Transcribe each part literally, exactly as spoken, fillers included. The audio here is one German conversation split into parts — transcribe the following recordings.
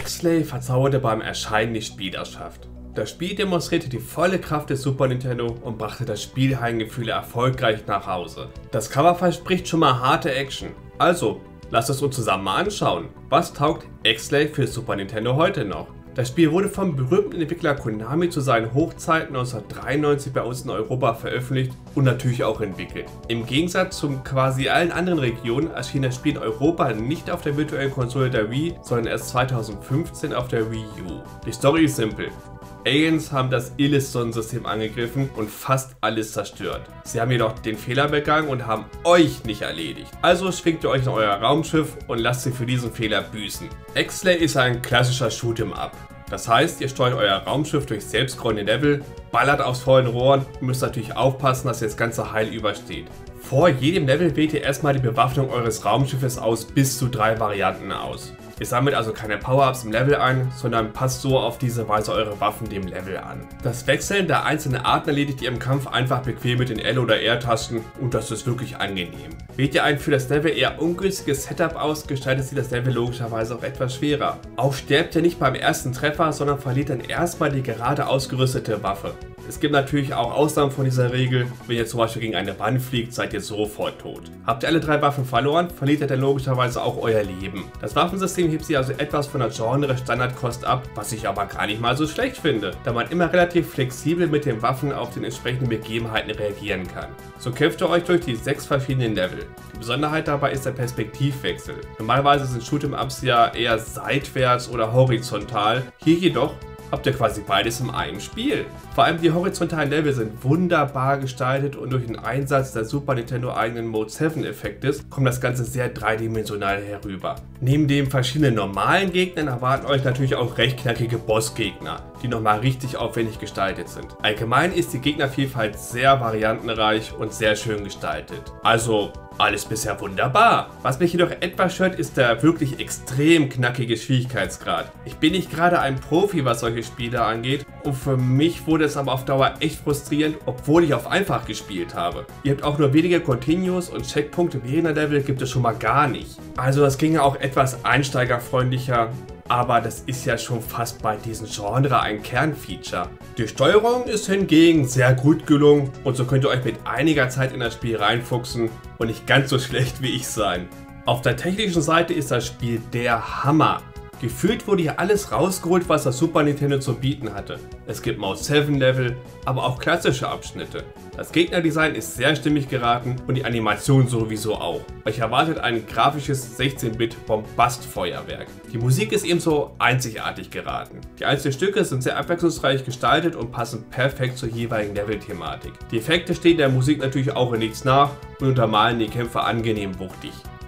Exley verzauberte beim Erscheinen die Spielerschaft. Das Spiel demonstrierte die volle Kraft des Super Nintendo und brachte das Spielheimgefühl erfolgreich nach Hause. Das Cover verspricht schon mal harte Action. Also, lasst es uns zusammen mal anschauen. Was taugt Exley für Super Nintendo heute noch? Das Spiel wurde vom berühmten Entwickler Konami zu seinen Hochzeiten neunzehnhundertdreiundneunzig bei uns in Europa veröffentlicht und natürlich auch entwickelt. Im Gegensatz zu quasi allen anderen Regionen erschien das Spiel in Europa nicht auf der virtuellen Konsole der Wii, sondern erst zweitausendfünfzehn auf der Wii U. Die Story ist simpel. Aliens haben das Illis-Sonnensystem angegriffen und fast alles zerstört. Sie haben jedoch den Fehler begangen und haben euch nicht erledigt. Also schwingt ihr euch in euer Raumschiff und lasst sie für diesen Fehler büßen. Exley ist ein klassischer Shoot'em-up. Das heißt, ihr steuert euer Raumschiff durch selbstscrollende Level, ballert aus vollen Rohren und müsst natürlich aufpassen, dass ihr das Ganze heil übersteht. Vor jedem Level wählt ihr erstmal die Bewaffnung eures Raumschiffes aus bis zu drei Varianten aus. Ihr sammelt also keine Power-Ups im Level ein, sondern passt so auf diese Weise eure Waffen dem Level an. Das Wechseln der einzelnen Arten erledigt ihr im Kampf einfach bequem mit den L- oder R-Tasten und das ist wirklich angenehm. Wählt ihr ein für das Level eher ungünstiges Setup aus, gestaltet sich das Level logischerweise auch etwas schwerer. Auch sterbt ihr nicht beim ersten Treffer, sondern verliert dann erstmal die gerade ausgerüstete Waffe. Es gibt natürlich auch Ausnahmen von dieser Regel. Wenn ihr zum Beispiel gegen eine Wand fliegt, seid ihr sofort tot. Habt ihr alle drei Waffen verloren, verliert ihr dann logischerweise auch euer Leben. Das Waffensystem hebt sie also etwas von der Genre-Standardkost ab, was ich aber gar nicht mal so schlecht finde, da man immer relativ flexibel mit den Waffen auf den entsprechenden Begebenheiten reagieren kann. So kämpft ihr euch durch die sechs verschiedenen Level. Die Besonderheit dabei ist der Perspektivwechsel. Normalerweise sind Shoot'em-Ups ja eher seitwärts oder horizontal, hier jedoch habt ihr quasi beides in einem Spiel. Vor allem die horizontalen Level sind wunderbar gestaltet und durch den Einsatz der Super Nintendo eigenen Mode sieben Effektes kommt das Ganze sehr dreidimensional herüber. Neben den verschiedenen normalen Gegnern erwarten euch natürlich auch recht knackige Bossgegner, die nochmal richtig aufwendig gestaltet sind. Allgemein ist die Gegnervielfalt sehr variantenreich und sehr schön gestaltet. Also alles bisher wunderbar. Was mich jedoch etwas stört, ist der wirklich extrem knackige Schwierigkeitsgrad. Ich bin nicht gerade ein Profi, was solche Spiele angeht, und für mich wurde es aber auf Dauer echt frustrierend, obwohl ich auf einfach gespielt habe. Ihr habt auch nur wenige Continues und Checkpunkte während der Level gibt es schon mal gar nicht. Also das ginge auch etwas einsteigerfreundlicher. Aber das ist ja schon fast bei diesem Genre ein Kernfeature. Die Steuerung ist hingegen sehr gut gelungen und so könnt ihr euch mit einiger Zeit in das Spiel reinfuchsen und nicht ganz so schlecht wie ich sein. Auf der technischen Seite ist das Spiel der Hammer. Gefühlt wurde hier alles rausgeholt, was das Super Nintendo zu bieten hatte. Es gibt Mode sieben Level, aber auch klassische Abschnitte. Das Gegnerdesign ist sehr stimmig geraten und die Animation sowieso auch. Euch erwartet ein grafisches sechzehn Bit Bombastfeuerwerk. Die Musik ist ebenso einzigartig geraten. Die einzelnen Stücke sind sehr abwechslungsreich gestaltet und passen perfekt zur jeweiligen Level-Thematik. Die Effekte stehen der Musik natürlich auch in nichts nach und untermalen die Kämpfe angenehm wuchtig.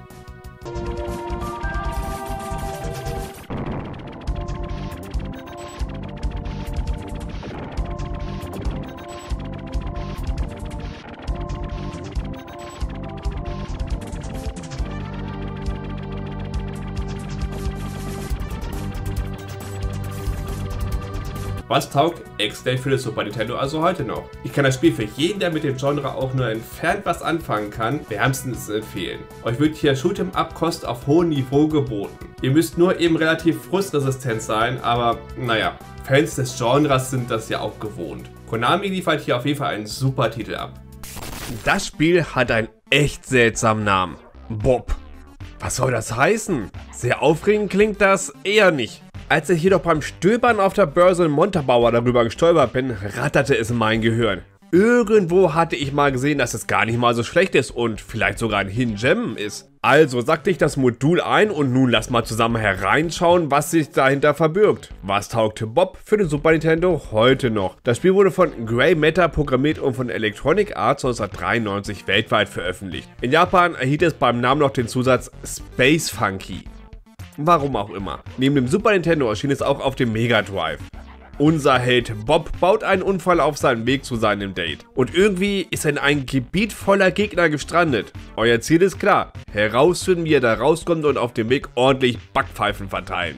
Was taugt Exley für das Super Nintendo also heute noch? Ich kann das Spiel für jeden, der mit dem Genre auch nur entfernt was anfangen kann, wärmstens empfehlen. Euch wird hier Shoot'em-up-Kost auf hohem Niveau geboten. Ihr müsst nur eben relativ frustresistent sein, aber naja, Fans des Genres sind das ja auch gewohnt. Konami liefert hier auf jeden Fall einen super Titel ab. Das Spiel hat einen echt seltsamen Namen. Bob. Was soll das heißen? Sehr aufregend klingt das eher nicht. Als ich jedoch beim Stöbern auf der Börse in Montabaur darüber gestolpert bin, ratterte es in mein Gehirn. Irgendwo hatte ich mal gesehen, dass es gar nicht mal so schlecht ist und vielleicht sogar ein Hidden Gem ist. Also sackte ich das Modul ein und nun lass mal zusammen hereinschauen, was sich dahinter verbirgt. Was taugte Bob für den Super Nintendo heute noch? Das Spiel wurde von Grey Matter programmiert und von Electronic Arts neunzehnhundertdreiundneunzig weltweit veröffentlicht. In Japan erhielt es beim Namen noch den Zusatz Space Funky. Warum auch immer. Neben dem Super Nintendo erschien es auch auf dem Mega Drive. Unser Held Bob baut einen Unfall auf seinem Weg zu seinem Date. Und irgendwie ist er in ein Gebiet voller Gegner gestrandet. Euer Ziel ist klar, herausfinden, wie er da rauskommt und auf dem Weg ordentlich Backpfeifen verteilen.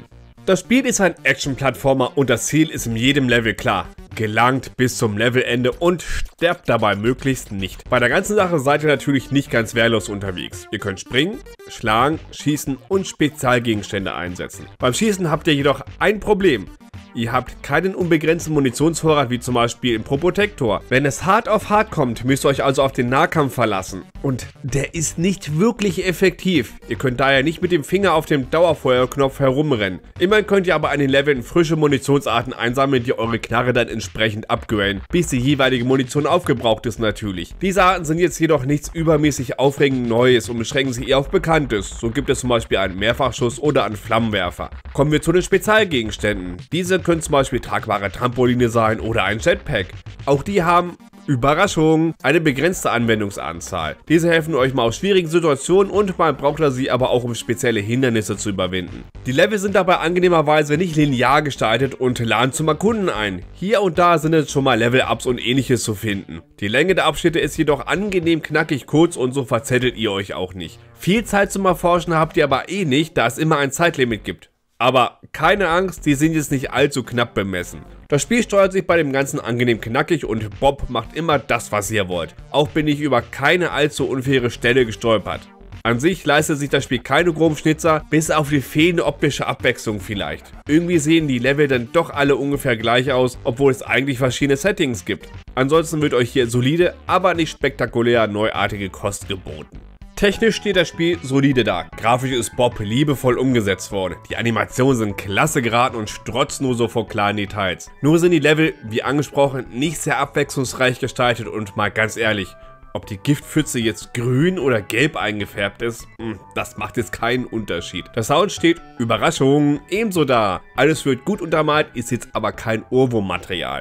Das Spiel ist ein Action-Plattformer und das Ziel ist in jedem Level klar. Gelangt bis zum Levelende und sterbt dabei möglichst nicht. Bei der ganzen Sache seid ihr natürlich nicht ganz wehrlos unterwegs. Ihr könnt springen, schlagen, schießen und Spezialgegenstände einsetzen. Beim Schießen habt ihr jedoch ein Problem. Ihr habt keinen unbegrenzten Munitionsvorrat wie zum Beispiel im Probotector. Wenn es hart auf hart kommt, müsst ihr euch also auf den Nahkampf verlassen. Und der ist nicht wirklich effektiv. Ihr könnt daher nicht mit dem Finger auf dem Dauerfeuerknopf herumrennen. Immerhin könnt ihr aber an den Leveln frische Munitionsarten einsammeln, die eure Knarre dann entsprechend upgraden, bis die jeweilige Munition aufgebraucht ist natürlich. Diese Arten sind jetzt jedoch nichts übermäßig aufregend Neues und beschränken sich eher auf Bekanntes. So gibt es zum Beispiel einen Mehrfachschuss oder einen Flammenwerfer. Kommen wir zu den Spezialgegenständen. Diese können zum Beispiel tragbare Trampoline sein oder ein Jetpack. Auch die haben, Überraschung, eine begrenzte Anwendungsanzahl. Diese helfen euch mal aus schwierigen Situationen und man braucht sie aber auch, um spezielle Hindernisse zu überwinden. Die Level sind dabei angenehmerweise nicht linear gestaltet und laden zum Erkunden ein. Hier und da sind jetzt schon mal Level-Ups und ähnliches zu finden. Die Länge der Abschnitte ist jedoch angenehm knackig kurz und so verzettelt ihr euch auch nicht. Viel Zeit zum Erforschen habt ihr aber eh nicht, da es immer ein Zeitlimit gibt. Aber keine Angst, die sind jetzt nicht allzu knapp bemessen. Das Spiel steuert sich bei dem Ganzen angenehm knackig und Bob macht immer das, was ihr wollt. Auch bin ich über keine allzu unfaire Stelle gestolpert. An sich leistet sich das Spiel keine groben Schnitzer, bis auf die fehlende optische Abwechslung vielleicht. Irgendwie sehen die Level dann doch alle ungefähr gleich aus, obwohl es eigentlich verschiedene Settings gibt. Ansonsten wird euch hier solide, aber nicht spektakulär neuartige Kost geboten. Technisch steht das Spiel solide da. Grafisch ist Bob liebevoll umgesetzt worden. Die Animationen sind klasse geraten und strotzen nur so vor kleinen Details. Nur sind die Level, wie angesprochen, nicht sehr abwechslungsreich gestaltet und mal ganz ehrlich, ob die Giftpfütze jetzt grün oder gelb eingefärbt ist, das macht jetzt keinen Unterschied. Der Sound steht, Überraschung, ebenso da. Alles wird gut untermalt, ist jetzt aber kein Ohrwurmmaterial.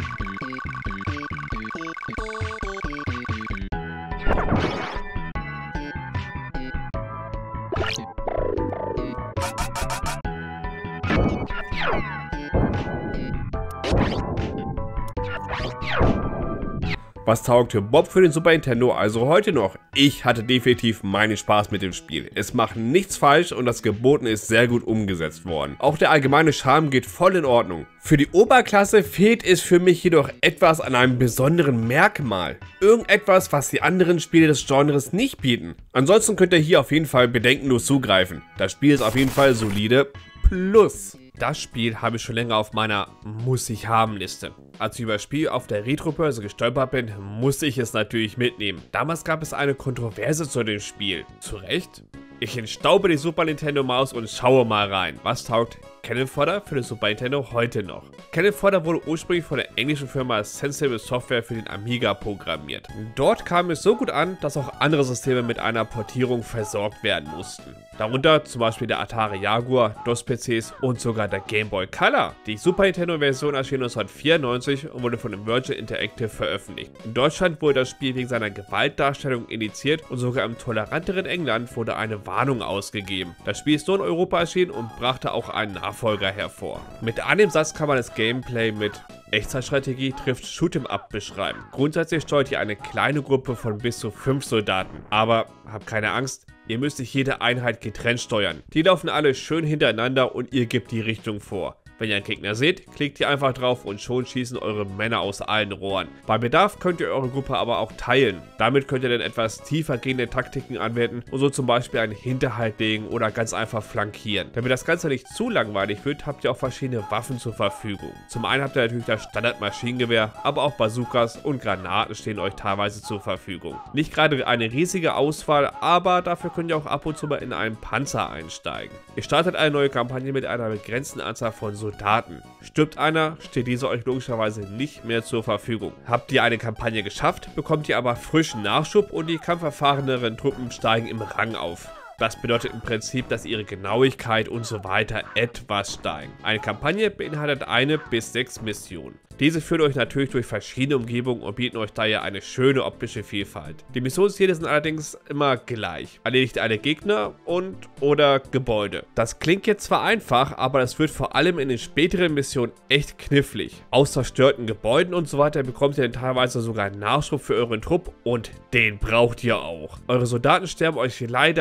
Was taugte Bob für den Super Nintendo also heute noch? Ich hatte definitiv meinen Spaß mit dem Spiel. Es macht nichts falsch und das Gebotene ist sehr gut umgesetzt worden. Auch der allgemeine Charme geht voll in Ordnung. Für die Oberklasse fehlt es für mich jedoch etwas an einem besonderen Merkmal. Irgendetwas, was die anderen Spiele des Genres nicht bieten. Ansonsten könnt ihr hier auf jeden Fall bedenkenlos zugreifen. Das Spiel ist auf jeden Fall solide plus. Das Spiel habe ich schon länger auf meiner Muss-ich-haben-Liste. Als ich über das Spiel auf der Retrobörse gestolpert bin, musste ich es natürlich mitnehmen. Damals gab es eine Kontroverse zu dem Spiel. Zu Recht? Ich entstaube die Super Nintendo Maus und schaue mal rein. Was taugt Cannon Fodder für den Super Nintendo heute noch? Cannon Fodder wurde ursprünglich von der englischen Firma Sensible Software für den Amiga programmiert. Dort kam es so gut an, dass auch andere Systeme mit einer Portierung versorgt werden mussten. Darunter zum Beispiel der Atari Jaguar, DOS-P Cs und sogar der Game Boy Color. Die Super Nintendo-Version erschien neunzehnhundertvierundneunzig und wurde von Virgin Interactive veröffentlicht. In Deutschland wurde das Spiel wegen seiner Gewaltdarstellung indiziert und sogar im toleranteren England wurde eine Warnung ausgegeben. Das Spiel ist nur in Europa erschienen und brachte auch einen Nachfolger hervor. Mit einem Satz kann man das Gameplay mit Echtzeitstrategie trifft Shoot'em Up beschreiben. Grundsätzlich steuert ihr eine kleine Gruppe von bis zu fünf Soldaten. Aber habt keine Angst, ihr müsst nicht jede Einheit getrennt steuern. Die laufen alle schön hintereinander und ihr gebt die Richtung vor. Wenn ihr einen Gegner seht, klickt ihr einfach drauf und schon schießen eure Männer aus allen Rohren. Bei Bedarf könnt ihr eure Gruppe aber auch teilen. Damit könnt ihr dann etwas tiefer gehende Taktiken anwenden und so zum Beispiel einen Hinterhalt legen oder ganz einfach flankieren. Damit das Ganze nicht zu langweilig wird, habt ihr auch verschiedene Waffen zur Verfügung. Zum einen habt ihr natürlich das Standard-Maschinengewehr, aber auch Bazookas und Granaten stehen euch teilweise zur Verfügung. Nicht gerade eine riesige Auswahl, aber dafür könnt ihr auch ab und zu mal in einen Panzer einsteigen. Ihr startet eine neue Kampagne mit einer begrenzten Anzahl von Soldaten. Stirbt einer, steht dieser euch logischerweise nicht mehr zur Verfügung. Habt ihr eine Kampagne geschafft, bekommt ihr aber frischen Nachschub und die kampferfahreneren Truppen steigen im Rang auf. Das bedeutet im Prinzip, dass ihre Genauigkeit und so weiter etwas steigen. Eine Kampagne beinhaltet eine bis sechs Missionen. Diese führen euch natürlich durch verschiedene Umgebungen und bieten euch daher eine schöne optische Vielfalt. Die Missionsziele sind allerdings immer gleich. Erledigt alle Gegner und oder Gebäude. Das klingt jetzt zwar einfach, aber das wird vor allem in den späteren Missionen echt knifflig. Aus zerstörten Gebäuden und so weiter bekommt ihr dann teilweise sogar einen Nachschub für euren Trupp und den braucht ihr auch. Eure Soldaten sterben euch leider schneller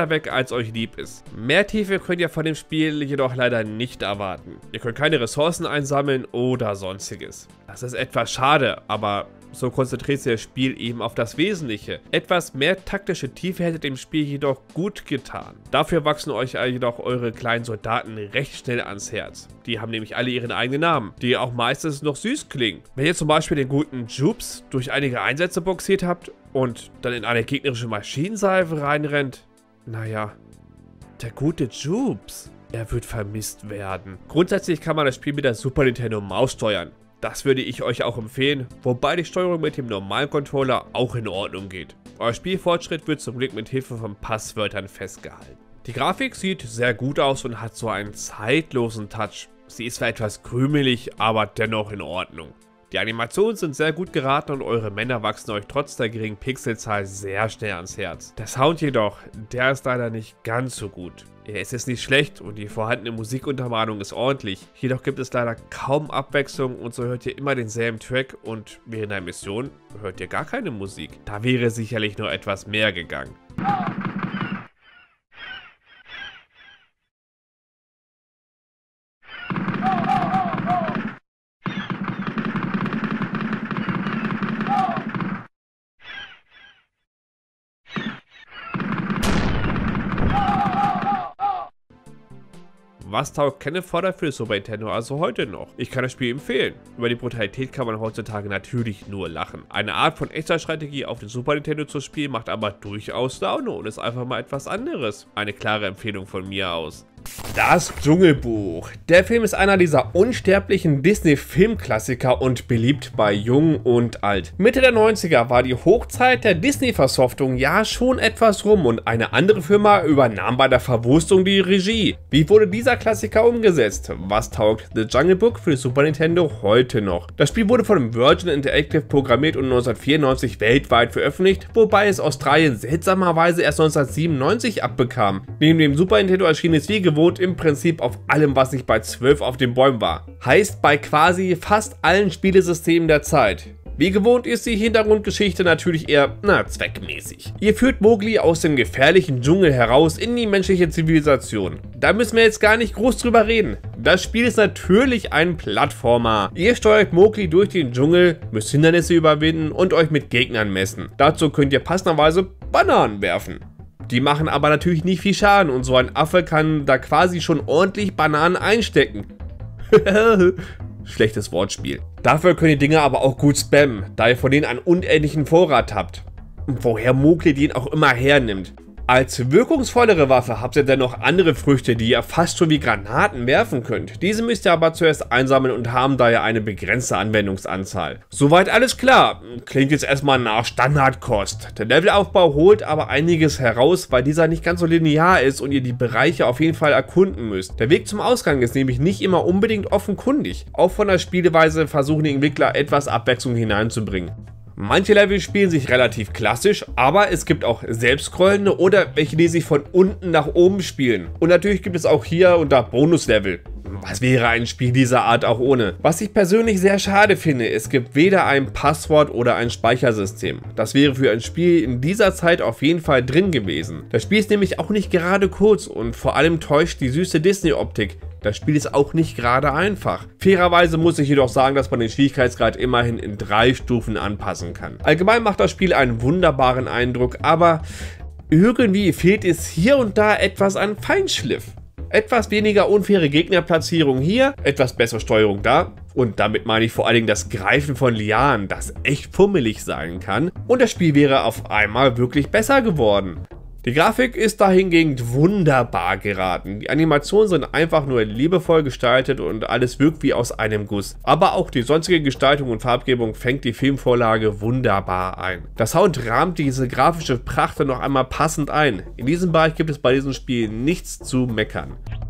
weiter weg, als euch lieb ist. Mehr Tiefe könnt ihr von dem Spiel jedoch leider nicht erwarten. Ihr könnt keine Ressourcen einsammeln oder sonstiges. Das ist etwas schade, aber so konzentriert sich das Spiel eben auf das Wesentliche. Etwas mehr taktische Tiefe hätte dem Spiel jedoch gut getan. Dafür wachsen euch jedoch eure kleinen Soldaten recht schnell ans Herz. Die haben nämlich alle ihren eigenen Namen, die auch meistens noch süß klingen. Wenn ihr zum Beispiel den guten Jupes durch einige Einsätze boxiert habt und dann in eine gegnerische Maschinensalve reinrennt, naja, der gute Jupes, er wird vermisst werden. Grundsätzlich kann man das Spiel mit der Super Nintendo Maus steuern. Das würde ich euch auch empfehlen, wobei die Steuerung mit dem normalen Controller auch in Ordnung geht. Euer Spielfortschritt wird zum Glück mit Hilfe von Passwörtern festgehalten. Die Grafik sieht sehr gut aus und hat so einen zeitlosen Touch. Sie ist zwar etwas krümelig, aber dennoch in Ordnung. Die Animationen sind sehr gut geraten und eure Männer wachsen euch trotz der geringen Pixelzahl sehr schnell ans Herz. Der Sound jedoch, der ist leider nicht ganz so gut. Es ist nicht schlecht und die vorhandene Musikuntermalung ist ordentlich, jedoch gibt es leider kaum Abwechslung und so hört ihr immer denselben Track und während der Mission hört ihr gar keine Musik. Da wäre sicherlich noch etwas mehr gegangen. Was taugt Kenneth Fodder für Super Nintendo also heute noch? Ich kann das Spiel empfehlen. Über die Brutalität kann man heutzutage natürlich nur lachen. Eine Art von Echtzeitstrategie auf dem Super Nintendo zu spielen macht aber durchaus Laune und ist einfach mal etwas anderes. Eine klare Empfehlung von mir aus. Das Dschungelbuch. Der Film ist einer dieser unsterblichen Disney-Filmklassiker und beliebt bei Jung und Alt. Mitte der neunziger war die Hochzeit der Disney-Versoftung ja schon etwas rum und eine andere Firma übernahm bei der Verwurstung die Regie. Wie wurde dieser Klassiker umgesetzt? Was taugt The Jungle Book für Super Nintendo heute noch? Das Spiel wurde von Virgin Interactive programmiert und neunzehnhundertvierundneunzig weltweit veröffentlicht, wobei es Australien seltsamerweise erst neunzehnhundertsiebenundneunzig abbekam. Neben dem Super Nintendo erschien es wie gewohnt im Prinzip auf allem, was nicht bei zwölf auf den Bäumen war. Heißt bei quasi fast allen Spielesystemen der Zeit. Wie gewohnt ist die Hintergrundgeschichte natürlich eher, na, zweckmäßig. Ihr führt Mowgli aus dem gefährlichen Dschungel heraus in die menschliche Zivilisation. Da müssen wir jetzt gar nicht groß drüber reden. Das Spiel ist natürlich ein Plattformer. Ihr steuert Mowgli durch den Dschungel, müsst Hindernisse überwinden und euch mit Gegnern messen. Dazu könnt ihr passenderweise Bananen werfen. Die machen aber natürlich nicht viel Schaden und so ein Affe kann da quasi schon ordentlich Bananen einstecken. Schlechtes Wortspiel. Dafür könnt ihr Dinge aber auch gut spammen, da ihr von denen einen unendlichen Vorrat habt. Woher Mowgli den auch immer hernimmt. Als wirkungsvollere Waffe habt ihr dennoch andere Früchte, die ihr fast schon wie Granaten werfen könnt. Diese müsst ihr aber zuerst einsammeln und haben daher eine begrenzte Anwendungsanzahl. Soweit alles klar. Klingt jetzt erstmal nach Standardkost. Der Levelaufbau holt aber einiges heraus, weil dieser nicht ganz so linear ist und ihr die Bereiche auf jeden Fall erkunden müsst. Der Weg zum Ausgang ist nämlich nicht immer unbedingt offenkundig. Auch von der Spielweise versuchen die Entwickler etwas Abwechslung hineinzubringen. Manche Level spielen sich relativ klassisch, aber es gibt auch selbstscrollende oder welche, die sich von unten nach oben spielen. Und natürlich gibt es auch hier und da Bonuslevel. Was wäre ein Spiel dieser Art auch ohne? Was ich persönlich sehr schade finde, es gibt weder ein Passwort oder ein Speichersystem. Das wäre für ein Spiel in dieser Zeit auf jeden Fall drin gewesen. Das Spiel ist nämlich auch nicht gerade kurz und vor allem täuscht die süße Disney-Optik. Das Spiel ist auch nicht gerade einfach. Fairerweise muss ich jedoch sagen, dass man den Schwierigkeitsgrad immerhin in drei Stufen anpassen kann. Allgemein macht das Spiel einen wunderbaren Eindruck, aber irgendwie fehlt es hier und da etwas an Feinschliff. Etwas weniger unfaire Gegnerplatzierung hier, etwas bessere Steuerung da. Und damit meine ich vor allen Dingen das Greifen von Lianen, das echt fummelig sein kann. Und das Spiel wäre auf einmal wirklich besser geworden. Die Grafik ist dahingegen wunderbar geraten. Die Animationen sind einfach nur liebevoll gestaltet und alles wirkt wie aus einem Guss. Aber auch die sonstige Gestaltung und Farbgebung fängt die Filmvorlage wunderbar ein. Der Sound rahmt diese grafische Pracht noch einmal passend ein. In diesem Bereich gibt es bei diesem Spiel nichts zu meckern.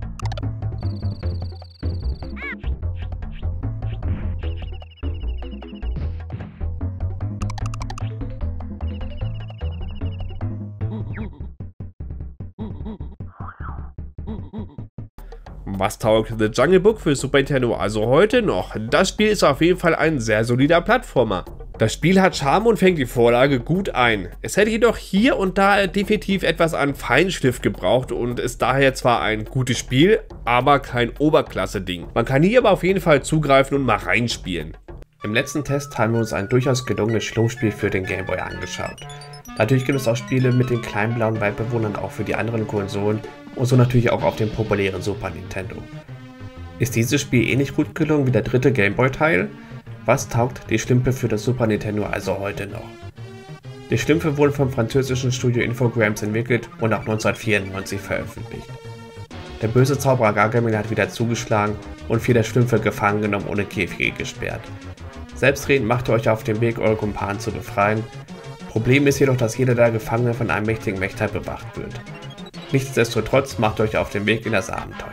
Was taugt The Jungle Book für Super Nintendo also heute noch? Das Spiel ist auf jeden Fall ein sehr solider Plattformer. Das Spiel hat Charme und fängt die Vorlage gut ein. Es hätte jedoch hier und da definitiv etwas an Feinschliff gebraucht und ist daher zwar ein gutes Spiel, aber kein Oberklasse-Ding. Man kann hier aber auf jeden Fall zugreifen und mal reinspielen. Im letzten Test haben wir uns ein durchaus gelungenes Schlumpfspiel für den Game Boy angeschaut. Natürlich gibt es auch Spiele mit den kleinen blauen Waldbewohnern auch für die anderen Konsolen und so natürlich auch auf dem populären Super Nintendo. Ist dieses Spiel ähnlich gut gelungen wie der dritte Game Boy Teil? Was taugt die Schlümpfe für das Super Nintendo also heute noch? Die Schlümpfe wurden vom französischen Studio Infogrames entwickelt und auch neunzehnhundertvierundneunzig veröffentlicht. Der böse Zauberer Gargamel hat wieder zugeschlagen und vier der Schlümpfe gefangen genommen und in Käfige gesperrt. Selbstredend macht ihr euch auf den Weg, eure Kumpanen zu befreien. Problem ist jedoch, dass jeder der Gefangenen von einem mächtigen Wächter bewacht wird. Nichtsdestotrotz macht ihr euch auf den Weg in das Abenteuer.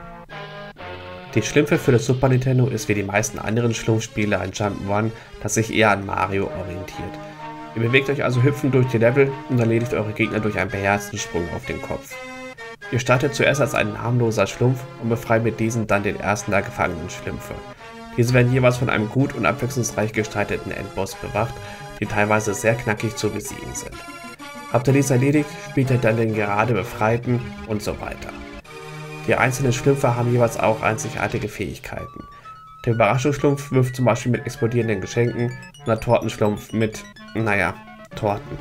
Die Schlümpfe für das Super Nintendo ist wie die meisten anderen Schlumpfspiele ein Jump'n'Run, das sich eher an Mario orientiert. Ihr bewegt euch also hüpfend durch die Level und erledigt eure Gegner durch einen beherzten Sprung auf den Kopf. Ihr startet zuerst als ein namenloser Schlumpf und befreit mit diesem dann den ersten der gefangenen Schlümpfe. Diese werden jeweils von einem gut und abwechslungsreich gestalteten Endboss bewacht, die teilweise sehr knackig zu besiegen sind. Habt ihr dies erledigt, spielt ihr dann den gerade Befreiten und so weiter. Die einzelnen Schlümpfe haben jeweils auch einzigartige Fähigkeiten. Der Überraschungsschlumpf wirft zum Beispiel mit explodierenden Geschenken und der Tortenschlumpf mit, naja, Torten.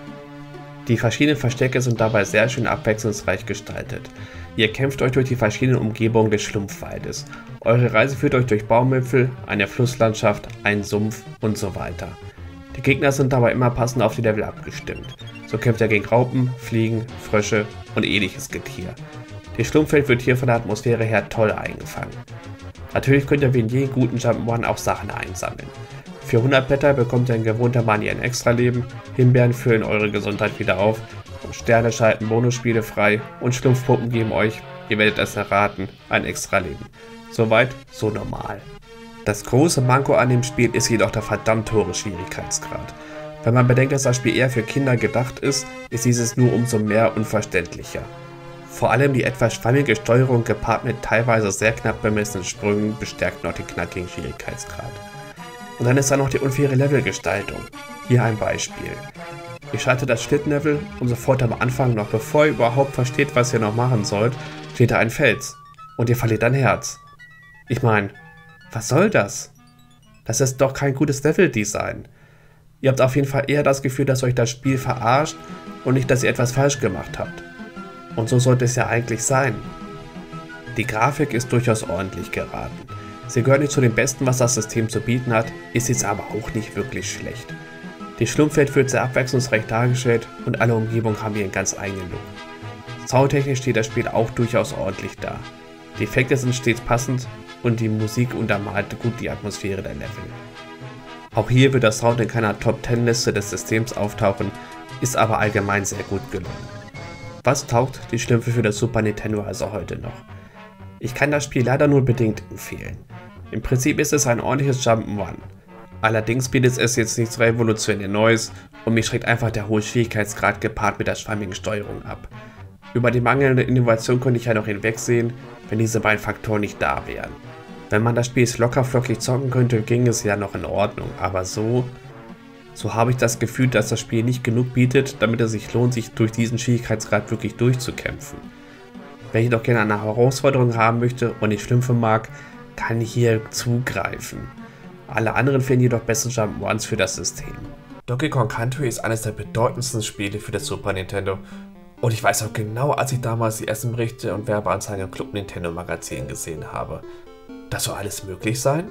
Die verschiedenen Verstecke sind dabei sehr schön abwechslungsreich gestaltet. Ihr kämpft euch durch die verschiedenen Umgebungen des Schlumpfwaldes. Eure Reise führt euch durch Baumwipfel, eine Flusslandschaft, einen Sumpf und so weiter. Die Gegner sind dabei immer passend auf die Level abgestimmt. So kämpft ihr gegen Raupen, Fliegen, Frösche und ähnliches Getier. Die Schlumpfwelt wird hier von der Atmosphäre her toll eingefangen. Natürlich könnt ihr wie in jedem guten Jump'n'Run auch Sachen einsammeln. Für hundert Blätter bekommt ihr in gewohnter Manier ein Extra-Leben, Himbeeren füllen eure Gesundheit wieder auf, und Sterne schalten Bonusspiele frei und Schlumpfpuppen geben euch, ihr werdet es erraten, ein Extra-Leben. Soweit, so normal. Das große Manko an dem Spiel ist jedoch der verdammt hohe Schwierigkeitsgrad. Wenn man bedenkt, dass das Spiel eher für Kinder gedacht ist, ist dieses nur umso mehr unverständlicher. Vor allem die etwas schwammige Steuerung gepaart mit teilweise sehr knapp bemessenen Sprüngen bestärkt noch den knackigen Schwierigkeitsgrad. Und dann ist da noch die unfaire Levelgestaltung. Hier ein Beispiel. Ihr schaltet das Schlittenlevel und sofort am Anfang, noch bevor ihr überhaupt versteht, was ihr noch machen sollt, steht da ein Fels und ihr verliert ein Herz. Ich meine, was soll das? Das ist doch kein gutes Leveldesign. Ihr habt auf jeden Fall eher das Gefühl, dass euch das Spiel verarscht und nicht, dass ihr etwas falsch gemacht habt. Und so sollte es ja eigentlich sein. Die Grafik ist durchaus ordentlich geraten. Sie gehört nicht zu den besten, was das System zu bieten hat, ist jetzt aber auch nicht wirklich schlecht. Die Schlumpfwelt wird sehr abwechslungsreich dargestellt und alle Umgebungen haben ihren ganz eigenen Look. Soundtechnisch steht das Spiel auch durchaus ordentlich da. Die Effekte sind stets passend und die Musik untermalt gut die Atmosphäre der Level. Auch hier wird das Sound in keiner Top zehn Liste des Systems auftauchen, ist aber allgemein sehr gut gelungen. Was taugt die Schlümpfe für das Super Nintendo also heute noch? Ich kann das Spiel leider nur bedingt empfehlen. Im Prinzip ist es ein ordentliches Jump'n'Run. Allerdings bietet es jetzt nichts revolutionär Neues und mich schreckt einfach der hohe Schwierigkeitsgrad gepaart mit der schwammigen Steuerung ab. Über die mangelnde Innovation könnte ich ja noch hinwegsehen, wenn diese beiden Faktoren nicht da wären. Wenn man das Spiel locker flockig zocken könnte, ging es ja noch in Ordnung, aber so... So habe ich das Gefühl, dass das Spiel nicht genug bietet, damit es sich lohnt, sich durch diesen Schwierigkeitsgrad wirklich durchzukämpfen. Wer jedoch gerne eine Herausforderung haben möchte und nicht Schlümpfe mag, kann hier zugreifen. Alle anderen finden jedoch bessere Jump'n'Runs für das System. Donkey Kong Country ist eines der bedeutendsten Spiele für das Super Nintendo und ich weiß auch genau, als ich damals die ersten Berichte und Werbeanzeigen im Club Nintendo Magazin gesehen habe. Das soll alles möglich sein?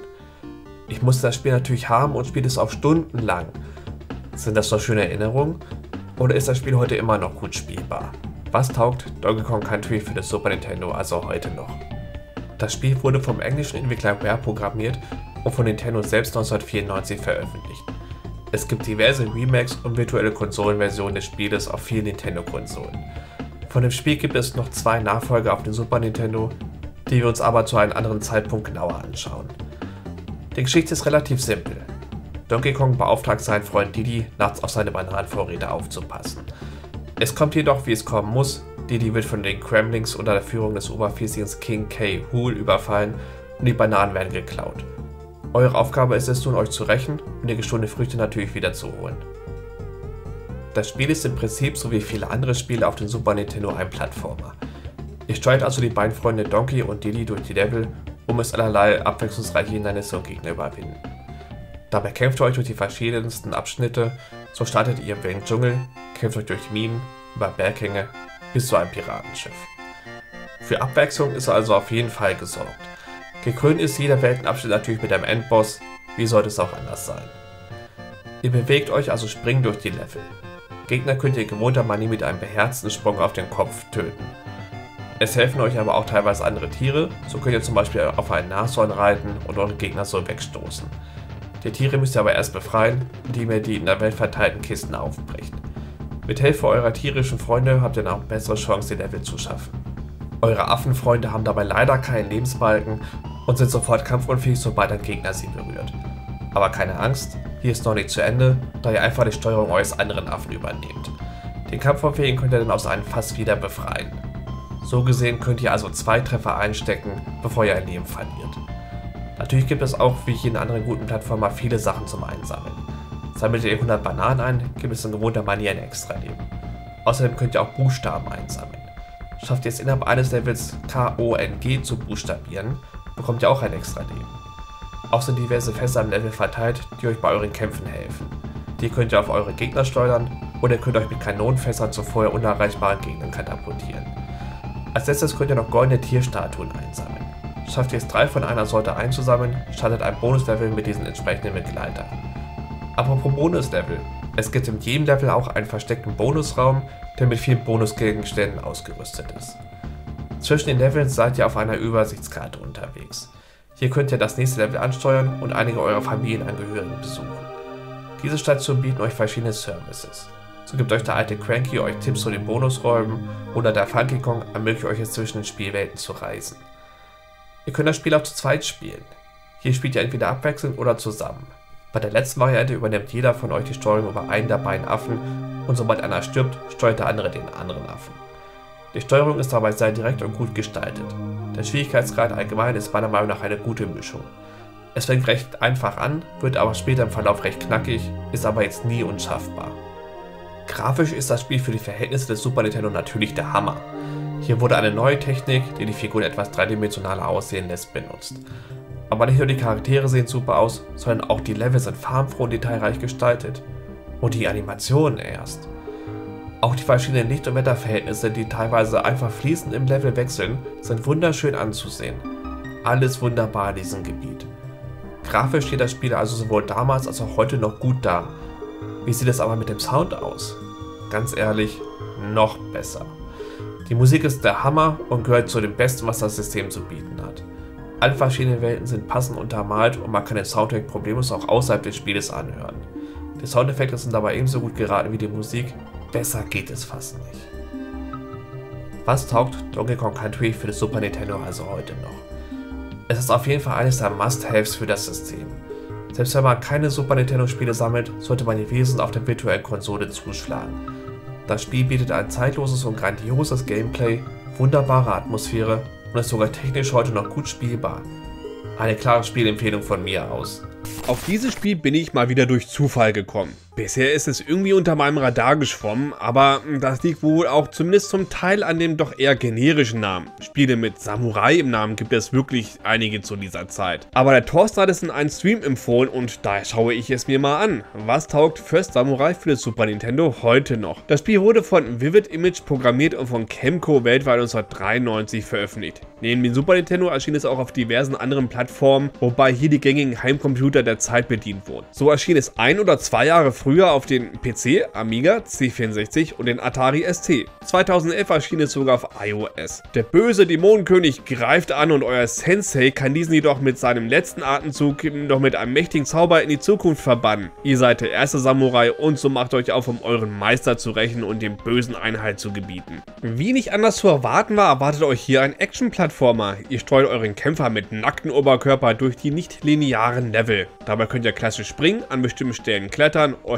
Ich musste das Spiel natürlich haben und spiele es auch stundenlang. Sind das doch schöne Erinnerungen? Oder ist das Spiel heute immer noch gut spielbar? Was taugt Donkey Kong Country für das Super Nintendo also heute noch? Das Spiel wurde vom englischen Entwickler Rare programmiert und von Nintendo selbst neunzehnhundertvierundneunzig veröffentlicht. Es gibt diverse Remakes und virtuelle Konsolenversionen des Spieles auf vielen Nintendo-Konsolen. Von dem Spiel gibt es noch zwei Nachfolger auf dem Super Nintendo, die wir uns aber zu einem anderen Zeitpunkt genauer anschauen. Die Geschichte ist relativ simpel. Donkey Kong beauftragt seinen Freund Diddy, nachts auf seine Bananenvorräte aufzupassen. Es kommt jedoch, wie es kommen muss. Diddy wird von den Kremlings unter der Führung des Oberfiziers King K. Rool überfallen und die Bananen werden geklaut. Eure Aufgabe ist es nun, euch zu rächen und die gestohlene Früchte natürlich wieder zu holen. Das Spiel ist im Prinzip, so wie viele andere Spiele auf dem Super Nintendo, ein Plattformer. Ihr steuert also die beiden Freunde Donkey und Diddy durch die Level, um es allerlei abwechslungsreiche Hindernisse und Gegner überwinden. Dabei kämpft ihr euch durch die verschiedensten Abschnitte, so startet ihr im wilden Dschungel, kämpft euch durch Minen, über Berghänge bis zu einem Piratenschiff. Für Abwechslung ist also auf jeden Fall gesorgt. Gekrönt ist jeder Weltenabschnitt natürlich mit einem Endboss, wie sollte es auch anders sein. Ihr bewegt euch also springend durch die Level. Gegner könnt ihr in gewohnter Manier mit einem beherzten Sprung auf den Kopf töten. Es helfen euch aber auch teilweise andere Tiere, so könnt ihr zum Beispiel auf einen Nashorn reiten und eure Gegner so wegstoßen. Die Tiere müsst ihr aber erst befreien, indem ihr die in der Welt verteilten Kisten aufbricht. Mit Hilfe eurer tierischen Freunde habt ihr dann auch bessere Chancen, die Level zu schaffen. Eure Affenfreunde haben dabei leider keinen Lebensbalken und sind sofort kampfunfähig, sobald ein Gegner sie berührt. Aber keine Angst, hier ist noch nicht zu Ende, da ihr einfach die Steuerung eures anderen Affen übernehmt. Den Kampfunfähigen könnt ihr dann aus einem Fass wieder befreien. So gesehen könnt ihr also zwei Treffer einstecken, bevor ihr ein Leben verliert. Natürlich gibt es auch, wie jeden anderen guten Plattformer, viele Sachen zum Einsammeln. Sammelt ihr hundert Bananen ein, gibt es in gewohnter Manier ein Extra-Leben. Außerdem könnt ihr auch Buchstaben einsammeln. Schafft ihr es innerhalb eines Levels K O N G zu buchstabieren, bekommt ihr auch ein Extra-Leben. Auch sind diverse Fässer im Level verteilt, die euch bei euren Kämpfen helfen. Die könnt ihr auf eure Gegner steuern oder ihr könnt euch mit Kanonenfässern zu vorher unerreichbaren Gegnern katapultieren. Als letztes könnt ihr noch goldene Tierstatuen einsammeln. Schafft ihr es drei von einer Sorte einzusammeln, startet ein Bonuslevel mit diesen entsprechenden Begleitern. Apropos Bonuslevel, es gibt in jedem Level auch einen versteckten Bonusraum, der mit vielen Bonusgegenständen ausgerüstet ist. Zwischen den Leveln seid ihr auf einer Übersichtskarte unterwegs. Hier könnt ihr das nächste Level ansteuern und einige eurer Familienangehörigen besuchen. Diese Stationen bieten euch verschiedene Services. So gibt euch der alte Cranky euch Tipps zu den Bonusräumen oder der Funky Kong ermöglicht euch es zwischen den Spielwelten zu reisen. Ihr könnt das Spiel auch zu zweit spielen. Hier spielt ihr entweder abwechselnd oder zusammen. Bei der letzten Variante übernimmt jeder von euch die Steuerung über einen der beiden Affen und sobald einer stirbt, steuert der andere den anderen Affen. Die Steuerung ist dabei sehr direkt und gut gestaltet. Der Schwierigkeitsgrad allgemein ist meiner Meinung nach eine gute Mischung. Es fängt recht einfach an, wird aber später im Verlauf recht knackig, ist aber jetzt nie unschaffbar. Grafisch ist das Spiel für die Verhältnisse des Super Nintendo natürlich der Hammer. Hier wurde eine neue Technik, die die Figuren etwas dreidimensionaler aussehen lässt, benutzt. Aber nicht nur die Charaktere sehen super aus, sondern auch die Level sind farbenfroh und detailreich gestaltet. Und die Animationen erst. Auch die verschiedenen Licht- und Wetterverhältnisse, die teilweise einfach fließend im Level wechseln, sind wunderschön anzusehen. Alles wunderbar in diesem Gebiet. Grafisch steht das Spiel also sowohl damals als auch heute noch gut da. Wie sieht es aber mit dem Sound aus? Ganz ehrlich, noch besser. Die Musik ist der Hammer und gehört zu dem Besten, was das System zu bieten hat. Alle verschiedenen Welten sind passend untermalt und man kann den Soundtrack problemlos auch außerhalb des Spieles anhören. Die Soundeffekte sind dabei ebenso gut geraten wie die Musik, besser geht es fast nicht. Was taugt Donkey Kong Country für das Super Nintendo also heute noch? Es ist auf jeden Fall eines der Must-Haves für das System. Selbst wenn man keine Super Nintendo Spiele sammelt, sollte man die Wesen auf der virtuellen Konsole zuschlagen. Das Spiel bietet ein zeitloses und grandioses Gameplay, wunderbare Atmosphäre und ist sogar technisch heute noch gut spielbar. Eine klare Spielempfehlung von mir aus. Auf dieses Spiel bin ich mal wieder durch Zufall gekommen. Bisher ist es irgendwie unter meinem Radar geschwommen, aber das liegt wohl auch zumindest zum Teil an dem doch eher generischen Namen. Spiele mit Samurai im Namen gibt es wirklich einige zu dieser Zeit. Aber der Thorsten hat es in einem Stream empfohlen und daher schaue ich es mir mal an. Was taugt First Samurai für das Super Nintendo heute noch? Das Spiel wurde von Vivid Image programmiert und von Kemco weltweit neunzehnhundertdreiundneunzig veröffentlicht. Neben dem Super Nintendo erschien es auch auf diversen anderen Plattformen, wobei hier die gängigen Heimcomputer der Zeit bedient wurden. So erschien es ein oder zwei Jahre früher auf den P C, Amiga, C vierundsechzig und den Atari S T. zweitausendelf erschien es sogar auf iOS. Der böse Dämonenkönig greift an und euer Sensei kann diesen jedoch mit seinem letzten Atemzug noch mit einem mächtigen Zauber in die Zukunft verbannen. Ihr seid der erste Samurai und so macht euch auf, um euren Meister zu rächen und dem Bösen Einhalt zu gebieten. Wie nicht anders zu erwarten war, erwartet euch hier ein Action-Plattformer. Ihr steuert euren Kämpfer mit nacktem Oberkörper durch die nicht linearen Level. Dabei könnt ihr klassisch springen, an bestimmten Stellen klettern, euch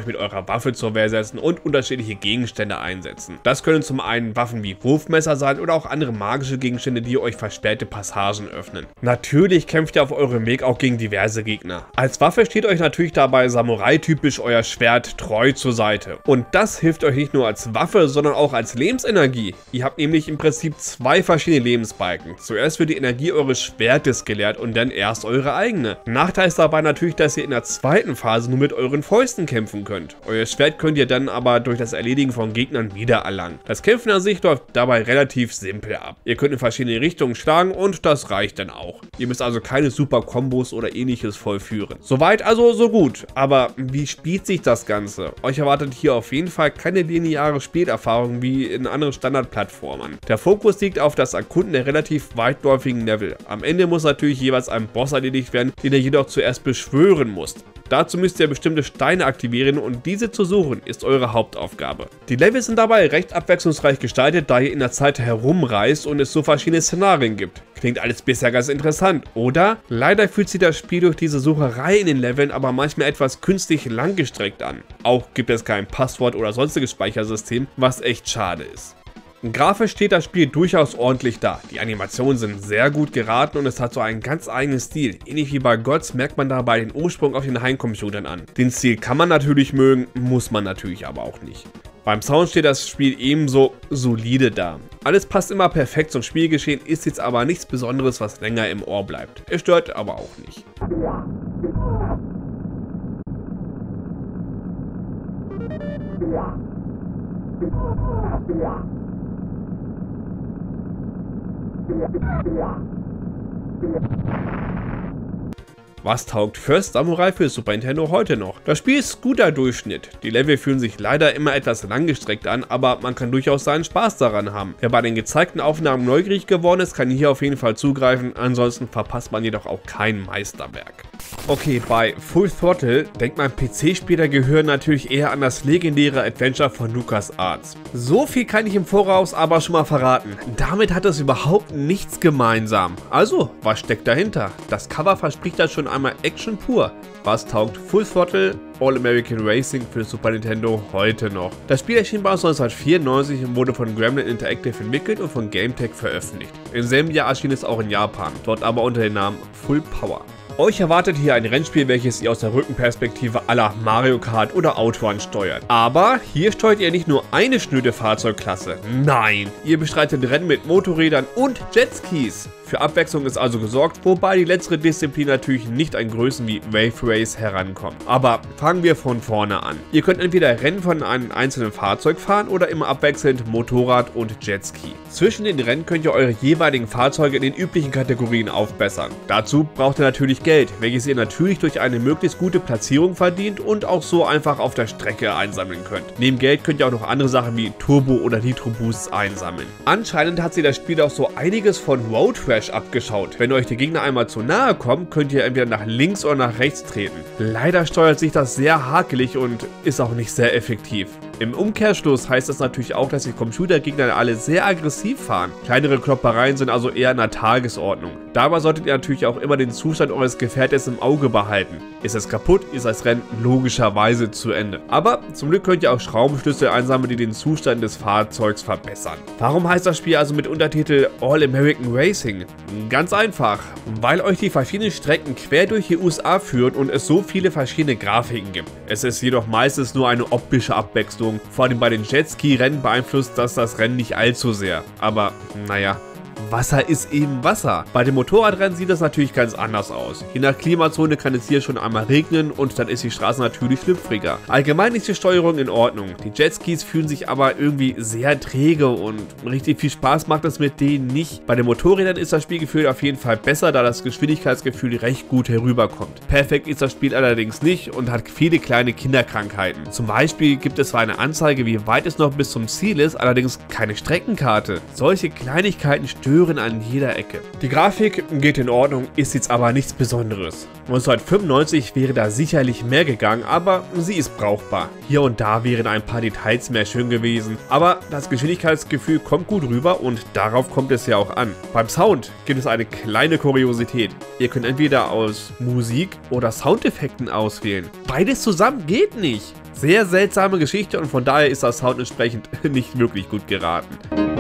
euch mit eurer Waffe zur Wehr setzen und unterschiedliche Gegenstände einsetzen. Das können zum einen Waffen wie Wurfmesser sein oder auch andere magische Gegenstände, die euch versperrte Passagen öffnen. Natürlich kämpft ihr auf eurem Weg auch gegen diverse Gegner. Als Waffe steht euch natürlich dabei Samurai-typisch euer Schwert treu zur Seite. Und das hilft euch nicht nur als Waffe, sondern auch als Lebensenergie. Ihr habt nämlich im Prinzip zwei verschiedene Lebensbalken. Zuerst wird die Energie eures Schwertes geleert und dann erst eure eigene. Nachteil ist dabei natürlich, dass ihr in der zweiten Phase nur mit euren Fäusten kämpfen könnt. Euer Schwert könnt ihr dann aber durch das Erledigen von Gegnern wiedererlangen. Das Kämpfen an sich läuft dabei relativ simpel ab. Ihr könnt in verschiedene Richtungen schlagen und das reicht dann auch. Ihr müsst also keine super Kombos oder ähnliches vollführen. Soweit also so gut, aber wie spielt sich das Ganze? Euch erwartet hier auf jeden Fall keine lineare Spielerfahrung wie in anderen Standardplattformern. Der Fokus liegt auf das Erkunden der relativ weitläufigen Level. Am Ende muss natürlich jeweils ein Boss erledigt werden, den ihr jedoch zuerst beschwören müsst. Dazu müsst ihr bestimmte Steine aktivieren und diese zu suchen ist eure Hauptaufgabe. Die Level sind dabei recht abwechslungsreich gestaltet, da ihr in der Zeit herumreist und es so verschiedene Szenarien gibt. Klingt alles bisher ganz interessant, oder? Leider fühlt sich das Spiel durch diese Sucherei in den Leveln aber manchmal etwas künstlich langgestreckt an. Auch gibt es kein Passwort oder sonstiges Speichersystem, was echt schade ist. Grafisch steht das Spiel durchaus ordentlich da. Die Animationen sind sehr gut geraten und es hat so einen ganz eigenen Stil. Ähnlich wie bei Gods merkt man dabei den Ursprung auf den Heimcomputern an. Den Stil kann man natürlich mögen, muss man natürlich aber auch nicht. Beim Sound steht das Spiel ebenso solide da. Alles passt immer perfekt zum Spielgeschehen, ist jetzt aber nichts Besonderes, was länger im Ohr bleibt. Es stört aber auch nicht. Was taugt First Samurai für Super Nintendo heute noch? Das Spiel ist guter Durchschnitt. Die Level fühlen sich leider immer etwas langgestreckt an, aber man kann durchaus seinen Spaß daran haben. Wer bei den gezeigten Aufnahmen neugierig geworden ist, kann hier auf jeden Fall zugreifen, ansonsten verpasst man jedoch auch kein Meisterwerk. Okay, bei Full Throttle denkt man, P C-Spieler gehören natürlich eher an das legendäre Adventure von LucasArts. So viel kann ich im Voraus aber schon mal verraten. Damit hat es überhaupt nichts gemeinsam. Also, was steckt dahinter? Das Cover verspricht das schon einmal Action pur. Was taugt Full Throttle All American Racing für Super Nintendo heute noch? Das Spiel erschien bereits neunzehnhundertvierundneunzig und wurde von Gremlin Interactive entwickelt und von GameTech veröffentlicht. Im selben Jahr erschien es auch in Japan, dort aber unter dem Namen Full Power. Euch erwartet hier ein Rennspiel, welches ihr aus der Rückenperspektive à la Mario Kart oder Outrun steuert. Aber hier steuert ihr nicht nur eine schnöde Fahrzeugklasse, nein, ihr bestreitet Rennen mit Motorrädern und Jetskis. Für Abwechslung ist also gesorgt, wobei die letztere Disziplin natürlich nicht an Größen wie Wave Race herankommt. Aber fangen wir von vorne an. Ihr könnt entweder Rennen von einem einzelnen Fahrzeug fahren oder immer abwechselnd Motorrad und Jetski. Zwischen den Rennen könnt ihr eure jeweiligen Fahrzeuge in den üblichen Kategorien aufbessern. Dazu braucht ihr natürlich Geld, welches ihr natürlich durch eine möglichst gute Platzierung verdient und auch so einfach auf der Strecke einsammeln könnt. Neben Geld könnt ihr auch noch andere Sachen wie Turbo oder Nitro Boosts einsammeln. Anscheinend hat sich das Spiel auch so einiges von Road Rash abgeschaut. Wenn euch die Gegner einmal zu nahe kommen, könnt ihr entweder nach links oder nach rechts treten. Leider steuert sich das sehr hakelig und ist auch nicht sehr effektiv. Im Umkehrschluss heißt das natürlich auch, dass die Computergegner alle sehr aggressiv fahren. Kleinere Kloppereien sind also eher in der Tagesordnung. Dabei solltet ihr natürlich auch immer den Zustand eures Gefährtes im Auge behalten. Ist es kaputt, ist das Rennen logischerweise zu Ende. Aber zum Glück könnt ihr auch Schraubenschlüssel einsammeln, die den Zustand des Fahrzeugs verbessern. Warum heißt das Spiel also mit Untertitel All American Racing? Ganz einfach, weil euch die verschiedenen Strecken quer durch die U S A führen und es so viele verschiedene Grafiken gibt. Es ist jedoch meistens nur eine optische Abwechslung. Vor allem bei den Jetski-Rennen beeinflusst das das Rennen nicht allzu sehr. Aber naja, Wasser ist eben Wasser. Bei den Motorradrennen sieht das natürlich ganz anders aus. Je nach Klimazone kann es hier schon einmal regnen und dann ist die Straße natürlich schlüpfriger. Allgemein ist die Steuerung in Ordnung. Die Jetskis fühlen sich aber irgendwie sehr träge und richtig viel Spaß macht es mit denen nicht. Bei den Motorrädern ist das Spielgefühl auf jeden Fall besser, da das Geschwindigkeitsgefühl recht gut herüberkommt. Perfekt ist das Spiel allerdings nicht und hat viele kleine Kinderkrankheiten. Zum Beispiel gibt es zwar eine Anzeige, wie weit es noch bis zum Ziel ist, allerdings keine Streckenkarte. Solche Kleinigkeiten stören an jeder Ecke. Die Grafik geht in Ordnung, ist jetzt aber nichts Besonderes. neunzehnhundertfünfundneunzig wäre da sicherlich mehr gegangen, aber sie ist brauchbar. Hier und da wären ein paar Details mehr schön gewesen, aber das Geschwindigkeitsgefühl kommt gut rüber und darauf kommt es ja auch an. Beim Sound gibt es eine kleine Kuriosität. Ihr könnt entweder aus Musik oder Soundeffekten auswählen. Beides zusammen geht nicht. Sehr seltsame Geschichte und von daher ist das Sound entsprechend nicht wirklich gut geraten.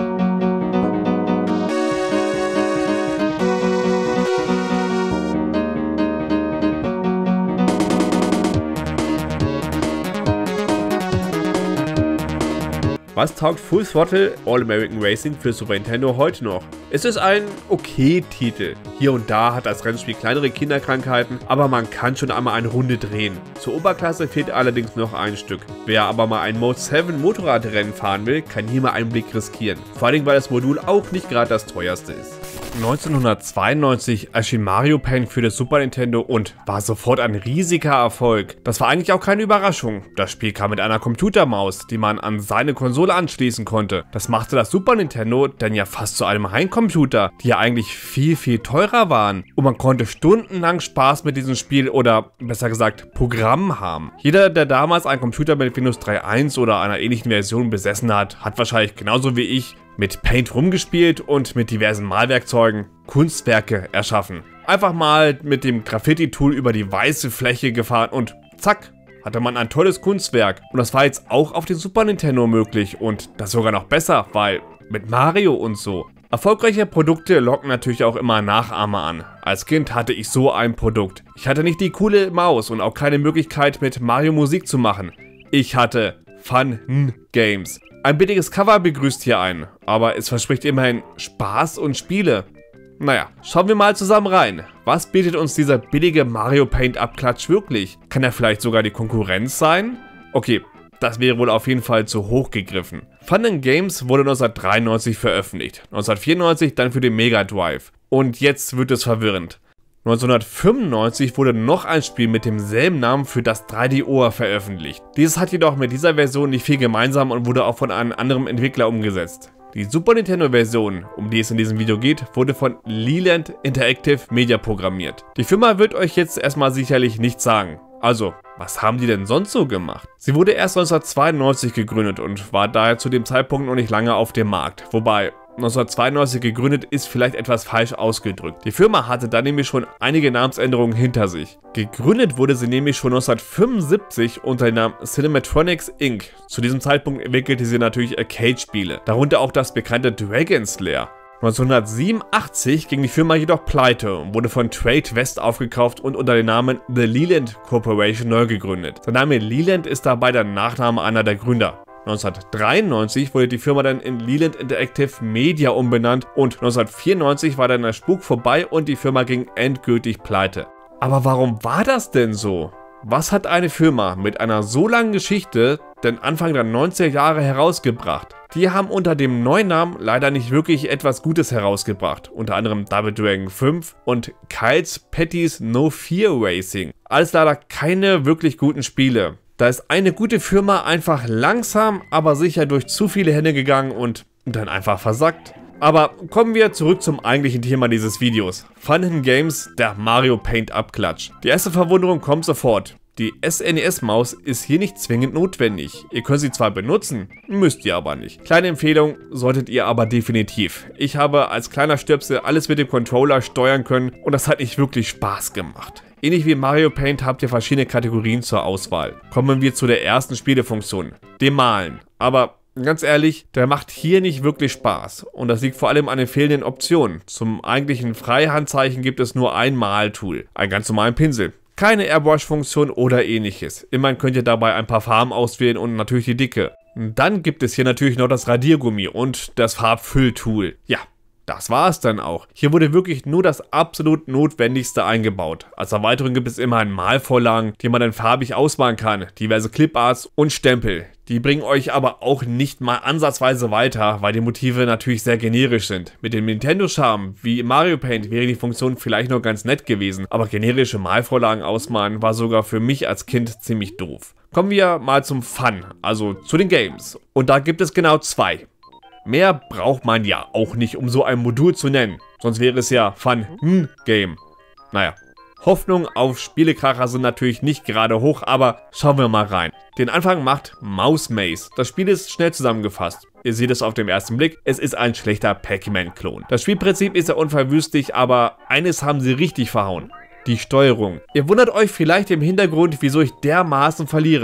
Was taugt Full Throttle All-American Racing für Super Nintendo heute noch? Es ist ein okay Titel. Hier und da hat das Rennspiel kleinere Kinderkrankheiten, aber man kann schon einmal eine Runde drehen. Zur Oberklasse fehlt allerdings noch ein Stück. Wer aber mal ein Mode sieben Motorradrennen fahren will, kann hier mal einen Blick riskieren. Vor allem, weil das Modul auch nicht gerade das teuerste ist. neunzehnhundertzweiundneunzig erschien Mario Paint für das Super Nintendo und war sofort ein riesiger Erfolg. Das war eigentlich auch keine Überraschung. Das Spiel kam mit einer Computermaus, die man an seine Konsole anschließen konnte. Das machte das Super Nintendo dann ja fast zu einem Heimcomputer, die ja eigentlich viel, viel teurer waren. Und man konnte stundenlang Spaß mit diesem Spiel oder besser gesagt Programm haben. Jeder, der damals einen Computer mit Windows drei Punkt eins oder einer ähnlichen Version besessen hat, hat wahrscheinlich genauso wie ich mit Paint rumgespielt und mit diversen Malwerkzeugen Kunstwerke erschaffen. Einfach mal mit dem Graffiti-Tool über die weiße Fläche gefahren und zack, hatte man ein tolles Kunstwerk. Und das war jetzt auch auf dem Super Nintendo möglich und das sogar noch besser, weil mit Mario und so. Erfolgreiche Produkte locken natürlich auch immer Nachahmer an. Als Kind hatte ich so ein Produkt. Ich hatte nicht die coole Maus und auch keine Möglichkeit mit Mario Musik zu machen. Ich hatte Fun Games. Ein billiges Cover begrüßt hier einen, aber es verspricht immerhin Spaß und Spiele. Naja, schauen wir mal zusammen rein. Was bietet uns dieser billige Mario Paint Abklatsch wirklich? Kann er vielleicht sogar die Konkurrenz sein? Okay, das wäre wohl auf jeden Fall zu hoch gegriffen. Fun Games wurde neunzehnhundertdreiundneunzig veröffentlicht, neunzehnhundertvierundneunzig dann für den Mega Drive. Und jetzt wird es verwirrend. neunzehnhundertfünfundneunzig wurde noch ein Spiel mit demselben Namen für das drei D O veröffentlicht. Dieses hat jedoch mit dieser Version nicht viel gemeinsam und wurde auch von einem anderen Entwickler umgesetzt. Die Super Nintendo Version, um die es in diesem Video geht, wurde von Leland Interactive Media programmiert. Die Firma wird euch jetzt erstmal sicherlich nichts sagen. Also, was haben die denn sonst so gemacht? Sie wurde erst neunzehnhundertzweiundneunzig gegründet und war daher zu dem Zeitpunkt noch nicht lange auf dem Markt. Wobei, neunzehnhundertzweiundneunzig gegründet ist vielleicht etwas falsch ausgedrückt. Die Firma hatte dann nämlich schon einige Namensänderungen hinter sich. Gegründet wurde sie nämlich schon neunzehnhundertfünfundsiebzig unter dem Namen Cinematronics Incorporated. Zu diesem Zeitpunkt entwickelte sie natürlich Arcade-Spiele, darunter auch das bekannte Dragon's Lair. neunzehnhundertsiebenundachtzig ging die Firma jedoch pleite und wurde von Trade West aufgekauft und unter dem Namen The Leland Corporation neu gegründet. Der Name Leland ist dabei der Nachname einer der Gründer. neunzehnhundertdreiundneunzig wurde die Firma dann in Leland Interactive Media umbenannt und neunzehnhundertvierundneunzig war dann der Spuk vorbei und die Firma ging endgültig pleite. Aber warum war das denn so? Was hat eine Firma mit einer so langen Geschichte denn Anfang der neunziger Jahre herausgebracht? Die haben unter dem neuen Namen leider nicht wirklich etwas Gutes herausgebracht, unter anderem Double Dragon fünf und Kyle's Petty's No Fear Racing. Alles leider keine wirklich guten Spiele. Da ist eine gute Firma einfach langsam, aber sicher durch zu viele Hände gegangen und dann einfach versackt. Aber kommen wir zurück zum eigentlichen Thema dieses Videos. Fun Games, der Mario Paint Abklatsch. Die erste Verwunderung kommt sofort. Die S N E S-Maus ist hier nicht zwingend notwendig. Ihr könnt sie zwar benutzen, müsst ihr aber nicht. Kleine Empfehlung, solltet ihr aber definitiv. Ich habe als kleiner Stöpsel alles mit dem Controller steuern können und das hat nicht wirklich Spaß gemacht. Ähnlich wie Mario Paint habt ihr verschiedene Kategorien zur Auswahl. Kommen wir zu der ersten Spielefunktion, dem Malen. Aber ganz ehrlich, der macht hier nicht wirklich Spaß und das liegt vor allem an den fehlenden Optionen. Zum eigentlichen Freihandzeichen gibt es nur ein Maltool, einen ganz normalen Pinsel. Keine Airbrush-Funktion oder ähnliches. Immerhin könnt ihr dabei ein paar Farben auswählen und natürlich die Dicke. Dann gibt es hier natürlich noch das Radiergummi und das Farbfülltool. Ja, das war es dann auch. Hier wurde wirklich nur das absolut Notwendigste eingebaut. Als Erweiterung gibt es immerhin Malvorlagen, die man dann farbig ausmalen kann, diverse Cliparts und Stempel. Die bringen euch aber auch nicht mal ansatzweise weiter, weil die Motive natürlich sehr generisch sind. Mit dem Nintendo-Charme wie Mario Paint wäre die Funktion vielleicht noch ganz nett gewesen, aber generische Malvorlagen ausmalen war sogar für mich als Kind ziemlich doof. Kommen wir mal zum Fun, also zu den Games. Und da gibt es genau zwei. Mehr braucht man ja auch nicht, um so ein Modul zu nennen. Sonst wäre es ja Fun Game. Naja, Hoffnung auf Spielekracher sind natürlich nicht gerade hoch, aber schauen wir mal rein. Den Anfang macht Mouse Maze. Das Spiel ist schnell zusammengefasst. Ihr seht es auf den ersten Blick, es ist ein schlechter Pac-Man-Klon. Das Spielprinzip ist ja unverwüstlich, aber eines haben sie richtig verhauen. Die Steuerung. Ihr wundert euch vielleicht im Hintergrund, wieso ich dermaßen verliere.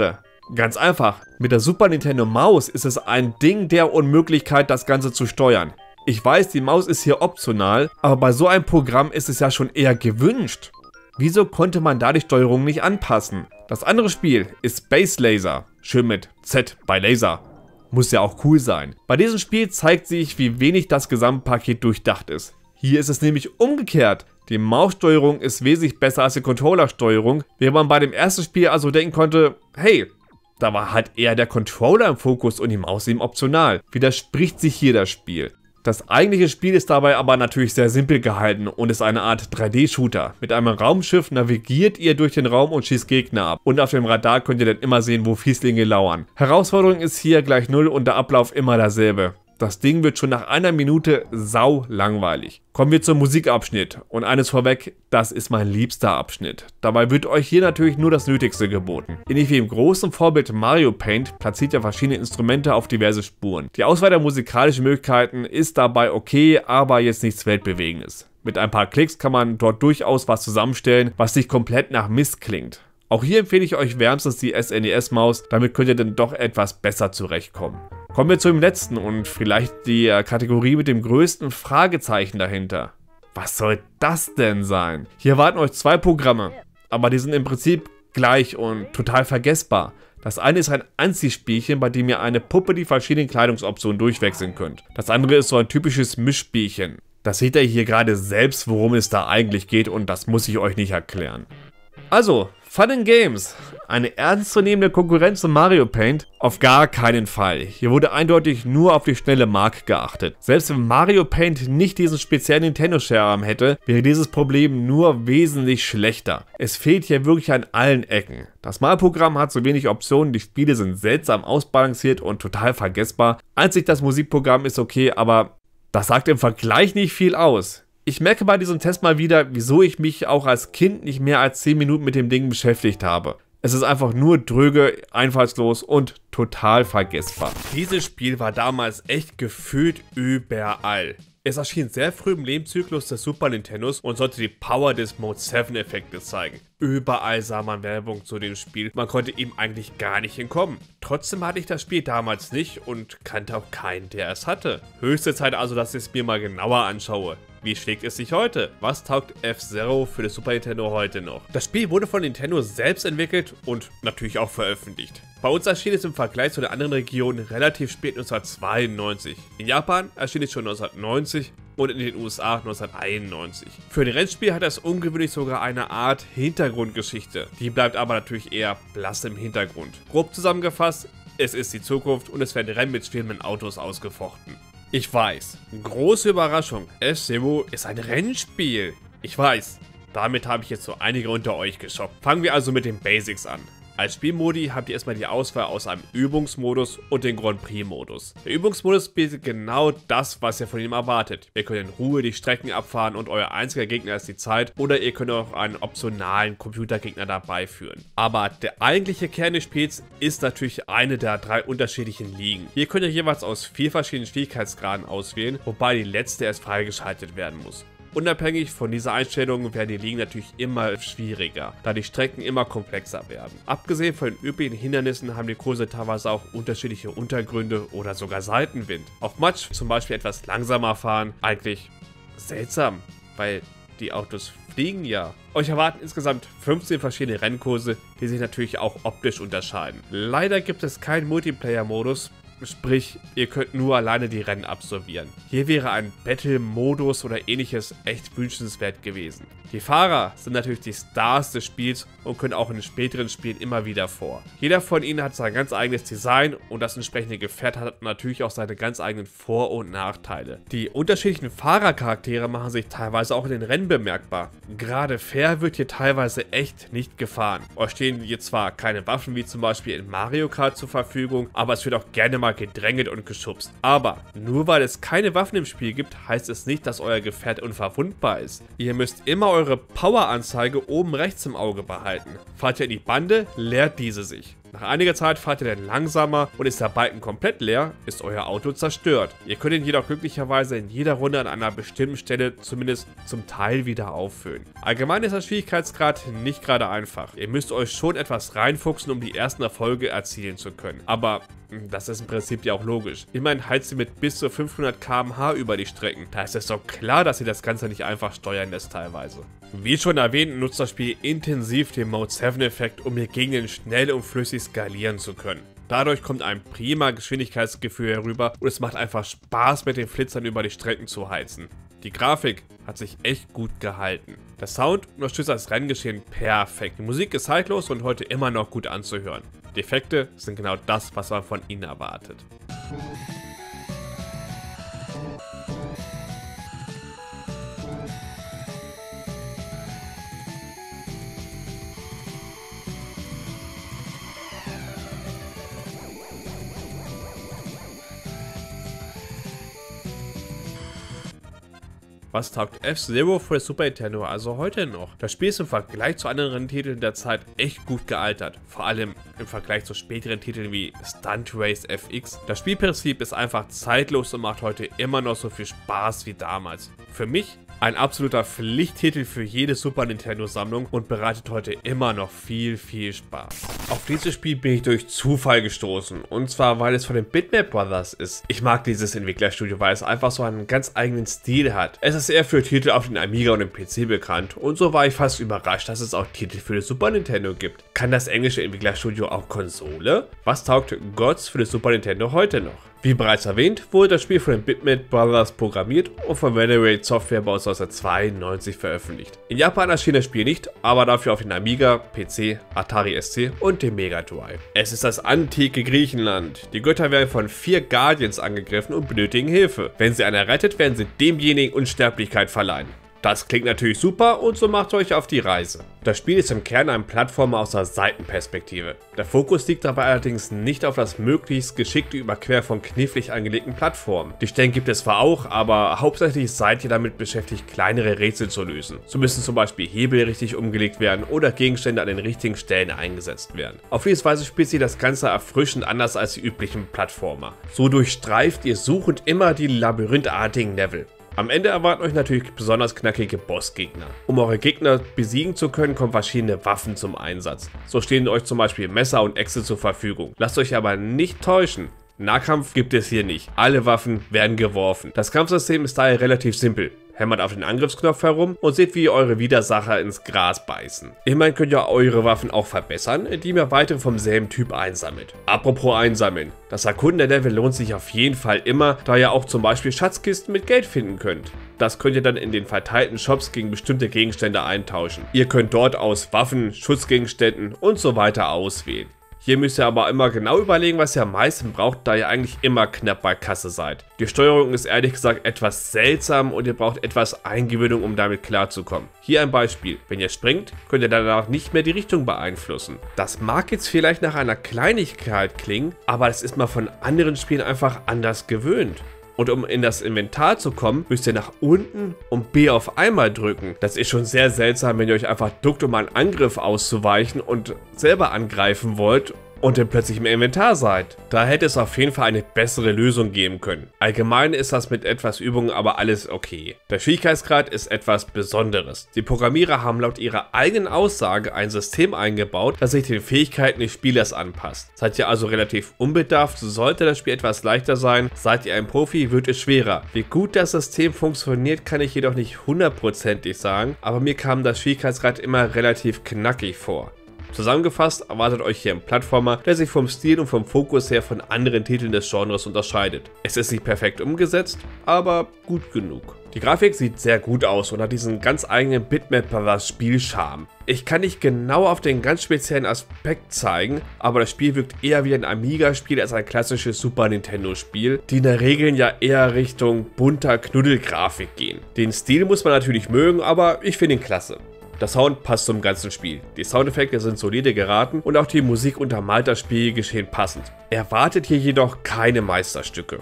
Ganz einfach, mit der Super Nintendo Maus ist es ein Ding der Unmöglichkeit, das Ganze zu steuern. Ich weiß, die Maus ist hier optional, aber bei so einem Programm ist es ja schon eher gewünscht. Wieso konnte man da die Steuerung nicht anpassen? Das andere Spiel ist Space Laser, schön mit Z bei Laser. Muss ja auch cool sein. Bei diesem Spiel zeigt sich, wie wenig das Gesamtpaket durchdacht ist. Hier ist es nämlich umgekehrt. Die Maussteuerung ist wesentlich besser als die Controllersteuerung, während man bei dem ersten Spiel also denken konnte, hey, da war halt eher der Controller im Fokus und die Maus eben optional. Widerspricht sich hier das Spiel. Das eigentliche Spiel ist dabei aber natürlich sehr simpel gehalten und ist eine Art drei D Shooter. Mit einem Raumschiff navigiert ihr durch den Raum und schießt Gegner ab. Und auf dem Radar könnt ihr dann immer sehen, wo Fieslinge lauern. Herausforderung ist hier gleich null und der Ablauf immer derselbe. Das Ding wird schon nach einer Minute sau langweilig. Kommen wir zum Musikabschnitt. Und eines vorweg, das ist mein liebster Abschnitt. Dabei wird euch hier natürlich nur das Nötigste geboten. Ähnlich wie im großen Vorbild Mario Paint platziert ihr verschiedene Instrumente auf diverse Spuren. Die Auswahl der musikalischen Möglichkeiten ist dabei okay, aber jetzt nichts Weltbewegendes. Mit ein paar Klicks kann man dort durchaus was zusammenstellen, was nicht komplett nach Mist klingt. Auch hier empfehle ich euch wärmstens die S N E S-Maus, damit könnt ihr dann doch etwas besser zurechtkommen. Kommen wir zum letzten und vielleicht die Kategorie mit dem größten Fragezeichen dahinter. Was soll das denn sein? Hier warten euch zwei Programme, aber die sind im Prinzip gleich und total vergessbar. Das eine ist ein Anziehspielchen, bei dem ihr eine Puppe die verschiedenen Kleidungsoptionen durchwechseln könnt. Das andere ist so ein typisches Mischspielchen. Das seht ihr hier gerade selbst, worum es da eigentlich geht und das muss ich euch nicht erklären. Also, Fun and Games. Eine ernstzunehmende Konkurrenz zum Mario Paint? Auf gar keinen Fall. Hier wurde eindeutig nur auf die schnelle Mark geachtet. Selbst wenn Mario Paint nicht diesen speziellen Nintendo-Share hätte, wäre dieses Problem nur wesentlich schlechter. Es fehlt hier wirklich an allen Ecken. Das Malprogramm hat so wenig Optionen, die Spiele sind seltsam ausbalanciert und total vergessbar. Einzig das Musikprogramm ist okay, aber das sagt im Vergleich nicht viel aus. Ich merke bei diesem Test mal wieder, wieso ich mich auch als Kind nicht mehr als zehn Minuten mit dem Ding beschäftigt habe. Es ist einfach nur dröge, einfallslos und total vergessbar. Dieses Spiel war damals echt gefühlt überall. Es erschien sehr früh im Lebenszyklus des Super Nintendos und sollte die Power des Mode sieben Effektes zeigen. Überall sah man Werbung zu dem Spiel, man konnte ihm eigentlich gar nicht entkommen. Trotzdem hatte ich das Spiel damals nicht und kannte auch keinen, der es hatte. Höchste Zeit also, dass ich es mir mal genauer anschaue. Wie schlägt es sich heute? Was taugt F-Zero für das Super Nintendo heute noch? Das Spiel wurde von Nintendo selbst entwickelt und natürlich auch veröffentlicht. Bei uns erschien es im Vergleich zu den anderen Regionen relativ spät neunzehnhundertzweiundneunzig. In Japan erschien es schon neunzehnhundertneunzig und in den U S A neunzehnhunderteinundneunzig. Für ein Rennspiel hat das ungewöhnlich sogar eine Art Hintergrundgeschichte. Die bleibt aber natürlich eher blass im Hintergrund. Grob zusammengefasst, es ist die Zukunft und es werden Rennen mit schwebenden Autos ausgefochten. Ich weiß, große Überraschung, F-Zero ist ein Rennspiel. Ich weiß, damit habe ich jetzt so einige unter euch geschockt. Fangen wir also mit den Basics an. Als Spielmodi habt ihr erstmal die Auswahl aus einem Übungsmodus und dem Grand Prix Modus. Der Übungsmodus bietet genau das, was ihr von ihm erwartet. Ihr könnt in Ruhe die Strecken abfahren und euer einziger Gegner ist die Zeit, oder ihr könnt auch einen optionalen Computergegner dabei führen. Aber der eigentliche Kern des Spiels ist natürlich eine der drei unterschiedlichen Ligen. Hier könnt ihr jeweils aus vier verschiedenen Schwierigkeitsgraden auswählen, wobei die letzte erst freigeschaltet werden muss. Unabhängig von dieser Einstellung werden die Ligen natürlich immer schwieriger, da die Strecken immer komplexer werden. Abgesehen von den üblichen Hindernissen haben die Kurse teilweise auch unterschiedliche Untergründe oder sogar Seitenwind. Auf Matsch zum Beispiel etwas langsamer fahren, eigentlich seltsam, weil die Autos fliegen ja. Euch erwarten insgesamt fünfzehn verschiedene Rennkurse, die sich natürlich auch optisch unterscheiden. Leider gibt es keinen Multiplayer-Modus. Sprich, ihr könnt nur alleine die Rennen absolvieren. Hier wäre ein Battle-Modus oder ähnliches echt wünschenswert gewesen. Die Fahrer sind natürlich die Stars des Spiels und können auch in den späteren Spielen immer wieder vor. Jeder von ihnen hat sein ganz eigenes Design und das entsprechende Gefährt hat natürlich auch seine ganz eigenen Vor- und Nachteile. Die unterschiedlichen Fahrercharaktere machen sich teilweise auch in den Rennen bemerkbar. Gerade fair wird hier teilweise echt nicht gefahren. Euch stehen hier zwar keine Waffen wie zum Beispiel in Mario Kart zur Verfügung, aber es wird auch gerne mal gedrängelt und geschubst. Aber nur weil es keine Waffen im Spiel gibt, heißt es nicht, dass euer Gefährt unverwundbar ist. Ihr müsst immer eure Power-Anzeige oben rechts im Auge behalten. Fahrt ihr in die Bande, leert diese sich. Nach einiger Zeit fahrt ihr dann langsamer und ist der Balken komplett leer, ist euer Auto zerstört. Ihr könnt ihn jedoch glücklicherweise in jeder Runde an einer bestimmten Stelle zumindest zum Teil wieder auffüllen. Allgemein ist der Schwierigkeitsgrad nicht gerade einfach. Ihr müsst euch schon etwas reinfuchsen, um die ersten Erfolge erzielen zu können. Aber das ist im Prinzip ja auch logisch. Immerhin heizt ihr mit bis zu fünfhundert Kilometer pro Stunde über die Strecken. Da ist es doch klar, dass ihr das Ganze nicht einfach steuern lässt teilweise. Wie schon erwähnt, nutzt das Spiel intensiv den Mode sieben Effekt, um die Gegenden schnell und flüssig skalieren zu können. Dadurch kommt ein prima Geschwindigkeitsgefühl herüber und es macht einfach Spaß, mit den Flitzern über die Strecken zu heizen. Die Grafik hat sich echt gut gehalten. Der Sound unterstützt das Renngeschehen perfekt. Die Musik ist zeitlos und heute immer noch gut anzuhören. Die Effekte sind genau das, was man von ihnen erwartet. Was taugt F-Zero für Super Nintendo also heute noch? Das Spiel ist im Vergleich zu anderen Titeln der Zeit echt gut gealtert, vor allem im Vergleich zu späteren Titeln wie Stunt Race F X. Das Spielprinzip ist einfach zeitlos und macht heute immer noch so viel Spaß wie damals. Für mich ein absoluter Pflichttitel für jede Super Nintendo Sammlung und bereitet heute immer noch viel, viel Spaß. Auf dieses Spiel bin ich durch Zufall gestoßen und zwar, weil es von den Bitmap Brothers ist. Ich mag dieses Entwicklerstudio, weil es einfach so einen ganz eigenen Stil hat. Es ist eher für Titel auf den Amiga und dem P C bekannt und so war ich fast überrascht, dass es auch Titel für das Super Nintendo gibt. Kann das englische Entwicklerstudio auch Konsole? Was taugt Gods für das Super Nintendo heute noch? Wie bereits erwähnt, wurde das Spiel von den Bitmap Brothers programmiert und von Venerate Software bei uns neunzehnhundertzweiundneunzig veröffentlicht. In Japan erschien das Spiel nicht, aber dafür auf den Amiga, P C, Atari S C und dem Mega Drive. Es ist das antike Griechenland. Die Götter werden von vier Guardians angegriffen und benötigen Hilfe. Wenn sie einer rettet, werden sie demjenigen Unsterblichkeit verleihen. Das klingt natürlich super und so macht euch auf die Reise. Das Spiel ist im Kern ein Plattformer aus der Seitenperspektive. Der Fokus liegt dabei allerdings nicht auf das möglichst geschickte Überqueren von knifflig angelegten Plattformen. Die Stellen gibt es zwar auch, aber hauptsächlich seid ihr damit beschäftigt, kleinere Rätsel zu lösen. So müssen zum Beispiel Hebel richtig umgelegt werden oder Gegenstände an den richtigen Stellen eingesetzt werden. Auf diese Weise spielt sich das Ganze erfrischend anders als die üblichen Plattformer. So durchstreift ihr suchend immer die labyrinthartigen Level. Am Ende erwarten euch natürlich besonders knackige Bossgegner. Um eure Gegner besiegen zu können, kommen verschiedene Waffen zum Einsatz. So stehen euch zum Beispiel Messer und Äxte zur Verfügung. Lasst euch aber nicht täuschen. Nahkampf gibt es hier nicht. Alle Waffen werden geworfen. Das Kampfsystem ist daher relativ simpel. Hämmert auf den Angriffsknopf herum und seht, wie eure Widersacher ins Gras beißen. Immerhin könnt ihr eure Waffen auch verbessern, indem ihr weitere vom selben Typ einsammelt. Apropos einsammeln. Das Erkunden der Level lohnt sich auf jeden Fall immer, da ihr auch zum Beispiel Schatzkisten mit Geld finden könnt. Das könnt ihr dann in den verteilten Shops gegen bestimmte Gegenstände eintauschen. Ihr könnt dort aus Waffen, Schutzgegenständen und so weiter auswählen. Hier müsst ihr aber immer genau überlegen, was ihr am meisten braucht, da ihr eigentlich immer knapp bei Kasse seid. Die Steuerung ist ehrlich gesagt etwas seltsam und ihr braucht etwas Eingewöhnung, um damit klarzukommen. Hier ein Beispiel. Wenn ihr springt, könnt ihr danach nicht mehr die Richtung beeinflussen. Das mag jetzt vielleicht nach einer Kleinigkeit klingen, aber das ist man von anderen Spielen einfach anders gewöhnt. Und um in das Inventar zu kommen, müsst ihr nach unten und B auf einmal drücken. Das ist schon sehr seltsam, wenn ihr euch einfach duckt, um einen Angriff auszuweichen und selber angreifen wollt und dann plötzlich im Inventar seid. Da hätte es auf jeden Fall eine bessere Lösung geben können. Allgemein ist das mit etwas Übung aber alles okay. Der Schwierigkeitsgrad ist etwas Besonderes. Die Programmierer haben laut ihrer eigenen Aussage ein System eingebaut, das sich den Fähigkeiten des Spielers anpasst. Seid ihr also relativ unbedarft, sollte das Spiel etwas leichter sein. Seid ihr ein Profi, wird es schwerer. Wie gut das System funktioniert, kann ich jedoch nicht hundertprozentig sagen, aber mir kam das Schwierigkeitsgrad immer relativ knackig vor. Zusammengefasst erwartet euch hier ein Plattformer, der sich vom Stil und vom Fokus her von anderen Titeln des Genres unterscheidet. Es ist nicht perfekt umgesetzt, aber gut genug. Die Grafik sieht sehr gut aus und hat diesen ganz eigenen Bitmap Brothers Spielcharme. Ich kann nicht genau auf den ganz speziellen Aspekt zeigen, aber das Spiel wirkt eher wie ein Amiga-Spiel als ein klassisches Super Nintendo-Spiel, die in der Regel ja eher Richtung bunter Knuddelgrafik gehen. Den Stil muss man natürlich mögen, aber ich finde ihn klasse. Der Sound passt zum ganzen Spiel. Die Soundeffekte sind solide geraten und auch die Musik untermalt das Spielgeschehen passend. Erwartet hier jedoch keine Meisterstücke.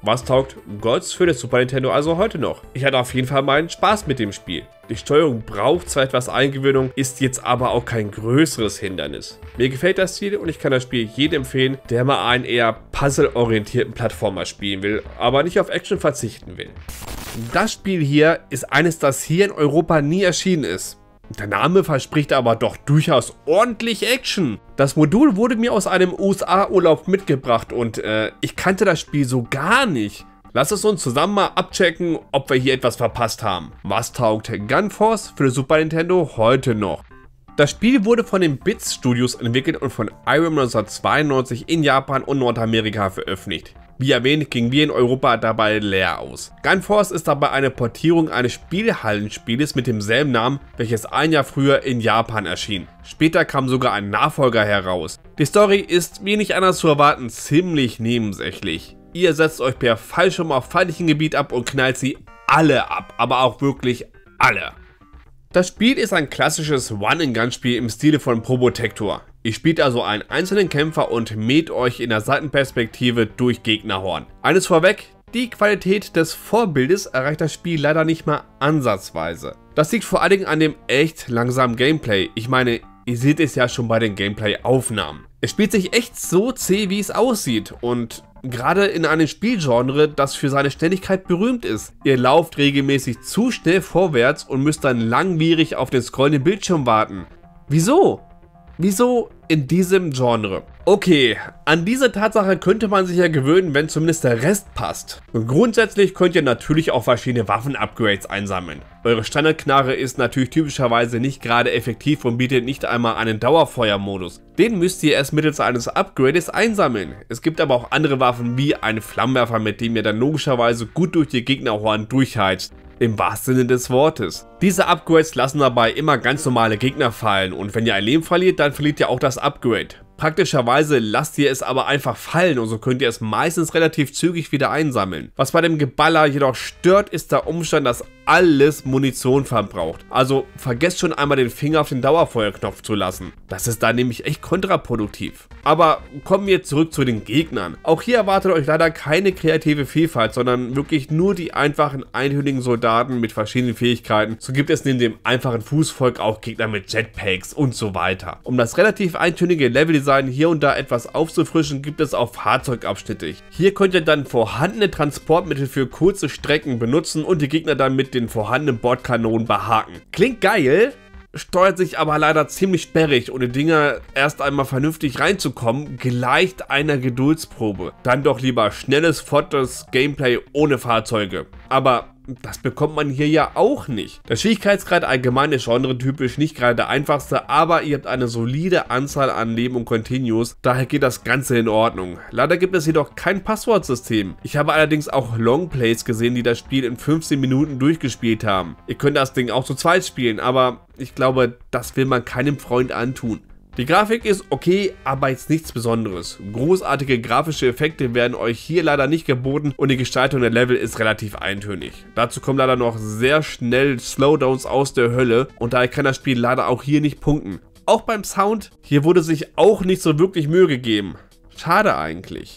Was taugt Gods für das Super Nintendo also heute noch? Ich hatte auf jeden Fall meinen Spaß mit dem Spiel. Die Steuerung braucht zwar etwas Eingewöhnung, ist jetzt aber auch kein größeres Hindernis. Mir gefällt das Stil und ich kann das Spiel jedem empfehlen, der mal einen eher puzzle-orientierten Plattformer spielen will, aber nicht auf Action verzichten will. Das Spiel hier ist eines, das hier in Europa nie erschienen ist. Der Name verspricht aber doch durchaus ordentlich Action. Das Modul wurde mir aus einem U S A-Urlaub mitgebracht und äh, ich kannte das Spiel so gar nicht. Lass es uns zusammen mal abchecken, ob wir hier etwas verpasst haben. Was taugt Gunforce für das Super Nintendo heute noch? Das Spiel wurde von den Bits Studios entwickelt und von Irem neunzehnhundertzweiundneunzig in Japan und Nordamerika veröffentlicht. Wie erwähnt, gingen wir in Europa dabei leer aus. Gunforce ist dabei eine Portierung eines Spielhallenspieles mit demselben Namen, welches ein Jahr früher in Japan erschien. Später kam sogar ein Nachfolger heraus. Die Story ist, wie nicht anders zu erwarten, ziemlich nebensächlich. Ihr setzt euch per Fallschirm auf feindlichem Gebiet ab und knallt sie alle ab, aber auch wirklich alle. Das Spiel ist ein klassisches One-and-Gun-Spiel im Stile von Probotector. Ihr spielt also einen einzelnen Kämpfer und mäht euch in der Seitenperspektive durch Gegnerhorn. Eines vorweg, die Qualität des Vorbildes erreicht das Spiel leider nicht mal ansatzweise. Das liegt vor allen Dingen an dem echt langsamen Gameplay. Ich meine, ihr seht es ja schon bei den Gameplay-Aufnahmen. Es spielt sich echt so zäh, wie es aussieht und gerade in einem Spielgenre, das für seine Schnelligkeit berühmt ist. Ihr lauft regelmäßig zu schnell vorwärts und müsst dann langwierig auf den scrollenden Bildschirm warten. Wieso? Wieso in diesem Genre? Okay, an diese Tatsache könnte man sich ja gewöhnen, wenn zumindest der Rest passt. Und grundsätzlich könnt ihr natürlich auch verschiedene Waffen-Upgrades einsammeln. Eure Standardknarre ist natürlich typischerweise nicht gerade effektiv und bietet nicht einmal einen Dauerfeuermodus. Den müsst ihr erst mittels eines Upgrades einsammeln. Es gibt aber auch andere Waffen wie einen Flammenwerfer, mit dem ihr dann logischerweise gut durch die Gegnerhorn durchheizt. Im wahrsten Sinne des Wortes. Diese Upgrades lassen dabei immer ganz normale Gegner fallen und wenn ihr ein Leben verliert, dann verliert ihr auch das Upgrade. Praktischerweise lasst ihr es aber einfach fallen und so könnt ihr es meistens relativ zügig wieder einsammeln. Was bei dem Geballer jedoch stört, ist der Umstand, dass alles Munition verbraucht. Also vergesst schon einmal den Finger auf den Dauerfeuerknopf zu lassen. Das ist da nämlich echt kontraproduktiv. Aber kommen wir zurück zu den Gegnern. Auch hier erwartet euch leider keine kreative Vielfalt, sondern wirklich nur die einfachen eintönigen Soldaten mit verschiedenen Fähigkeiten. So gibt es neben dem einfachen Fußvolk auch Gegner mit Jetpacks und so weiter. Um das relativ eintönige Leveldesign hier und da etwas aufzufrischen, gibt es auch Fahrzeugabschnitte. Hier könnt ihr dann vorhandene Transportmittel für kurze Strecken benutzen und die Gegner dann mit den vorhandenen Bordkanonen behaken. Klingt geil, steuert sich aber leider ziemlich sperrig und die Dinger erst einmal vernünftig reinzukommen, gleicht einer Geduldsprobe. Dann doch lieber schnelles, flottes Gameplay ohne Fahrzeuge. Aber das bekommt man hier ja auch nicht. Der Schwierigkeitsgrad allgemein ist genretypisch nicht gerade der einfachste, aber ihr habt eine solide Anzahl an Leben und Continues, daher geht das Ganze in Ordnung. Leider gibt es jedoch kein Passwortsystem. Ich habe allerdings auch Longplays gesehen, die das Spiel in fünfzehn Minuten durchgespielt haben. Ihr könnt das Ding auch zu zweit spielen, aber ich glaube, das will man keinem Freund antun. Die Grafik ist okay, aber jetzt nichts Besonderes. Großartige grafische Effekte werden euch hier leider nicht geboten und die Gestaltung der Level ist relativ eintönig. Dazu kommen leider noch sehr schnell Slowdowns aus der Hölle und daher kann das Spiel leider auch hier nicht punkten. Auch beim Sound, hier wurde sich auch nicht so wirklich Mühe gegeben. Schade eigentlich.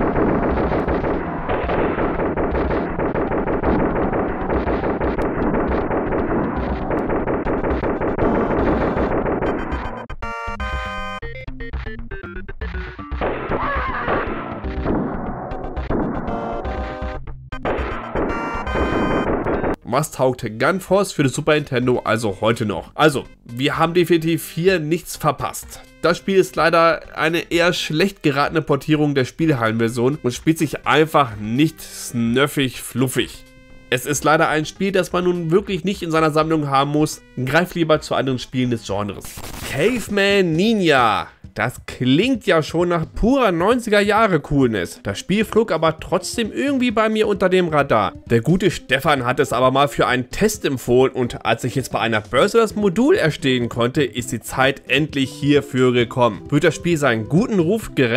Was taugt Gunforce für das Super Nintendo also heute noch? Also, wir haben definitiv hier nichts verpasst. Das Spiel ist leider eine eher schlecht geratene Portierung der Spielhallenversion und spielt sich einfach nicht snöffig fluffig. Es ist leider ein Spiel, das man nun wirklich nicht in seiner Sammlung haben muss. Greift lieber zu anderen Spielen des Genres. Caveman Ninja. Das klingt ja schon nach purer neunziger Jahre Coolness. Das Spiel flog aber trotzdem irgendwie bei mir unter dem Radar. Der gute Stefan hat es aber mal für einen Test empfohlen und als ich jetzt bei einer Börse das Modul erstehen konnte, ist die Zeit endlich hierfür gekommen. Wird das Spiel seinen guten Ruf gerecht?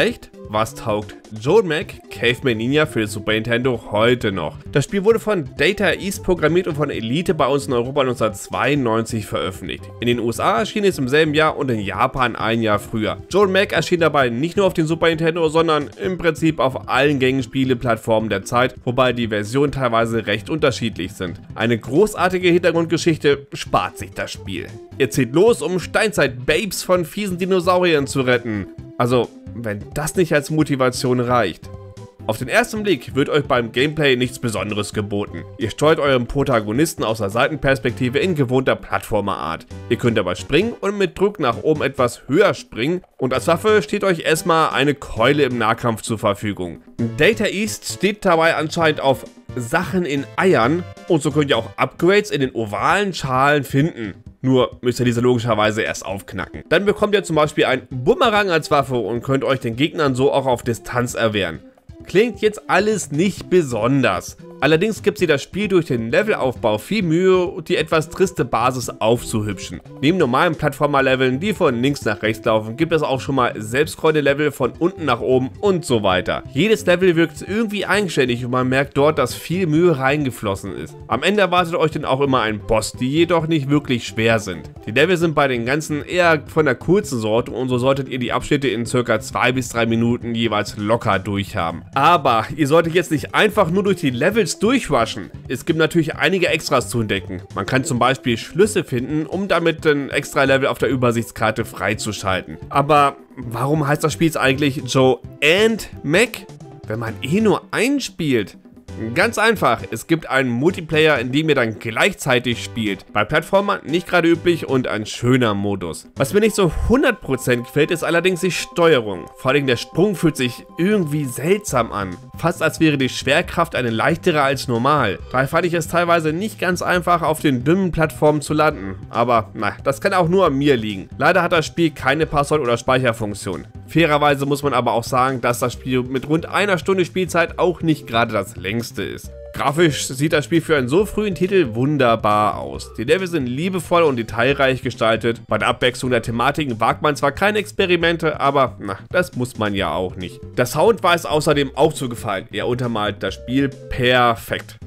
Was taugt Joe Mac Caveman Ninja für Super Nintendo heute noch? Das Spiel wurde von Data East programmiert und von Elite bei uns in Europa neunzehnhundertzweiundneunzig veröffentlicht. In den U S A erschien es im selben Jahr und in Japan ein Jahr früher. Joe Mac erschien dabei nicht nur auf den Super Nintendo, sondern im Prinzip auf allen gängigen Spieleplattformen der Zeit, wobei die Versionen teilweise recht unterschiedlich sind. Eine großartige Hintergrundgeschichte spart sich das Spiel. Ihr zieht los, um Steinzeit-Babes von fiesen Dinosauriern zu retten. Also, wenn das nicht als Motivation reicht. Auf den ersten Blick wird euch beim Gameplay nichts Besonderes geboten. Ihr steuert euren Protagonisten aus der Seitenperspektive in gewohnter Plattformerart. Ihr könnt aber springen und mit Druck nach oben etwas höher springen und als Waffe steht euch erstmal eine Keule im Nahkampf zur Verfügung. Data East steht dabei anscheinend auf Sachen in Eiern und so könnt ihr auch Upgrades in den ovalen Schalen finden. Nur müsst ihr diese logischerweise erst aufknacken. Dann bekommt ihr zum Beispiel einen Bumerang als Waffe und könnt euch den Gegnern so auch auf Distanz erwehren. Klingt jetzt alles nicht besonders. Allerdings gibt sie das Spiel durch den Levelaufbau viel Mühe, die etwas triste Basis aufzuhübschen. Neben normalen Plattformer-Leveln, die von links nach rechts laufen, gibt es auch schon mal Selbstscroll-Level von unten nach oben und so weiter. Jedes Level wirkt irgendwie eigenständig und man merkt dort, dass viel Mühe reingeflossen ist. Am Ende erwartet euch dann auch immer ein Boss, die jedoch nicht wirklich schwer sind. Die Level sind bei den ganzen eher von der kurzen Sorte und so solltet ihr die Abschnitte in circa zwei bis drei Minuten jeweils locker durchhaben. Aber ihr solltet jetzt nicht einfach nur durch die Level durchwaschen. Es gibt natürlich einige Extras zu entdecken. Man kann zum Beispiel Schlüssel finden, um damit ein extra Level auf der Übersichtskarte freizuschalten. Aber warum heißt das Spiel jetzt eigentlich Joe and Mac, wenn man eh nur einspielt? Ganz einfach, es gibt einen Multiplayer, in dem ihr dann gleichzeitig spielt. Bei Plattformern nicht gerade üblich und ein schöner Modus. Was mir nicht so hundert Prozent gefällt, ist allerdings die Steuerung. Vor allem der Sprung fühlt sich irgendwie seltsam an. Fast als wäre die Schwerkraft eine leichtere als normal. Daher fand ich es teilweise nicht ganz einfach, auf den dünnen Plattformen zu landen. Aber na, das kann auch nur an mir liegen. Leider hat das Spiel keine Passwort- oder Speicherfunktion. Fairerweise muss man aber auch sagen, dass das Spiel mit rund einer Stunde Spielzeit auch nicht gerade das längste ist. Grafisch sieht das Spiel für einen so frühen Titel wunderbar aus. Die Level sind liebevoll und detailreich gestaltet. Bei der Abwechslung der Thematiken wagt man zwar keine Experimente, aber na, das muss man ja auch nicht. Der Sound war es außerdem auch zu gefallen. Er untermalt das Spiel perfekt.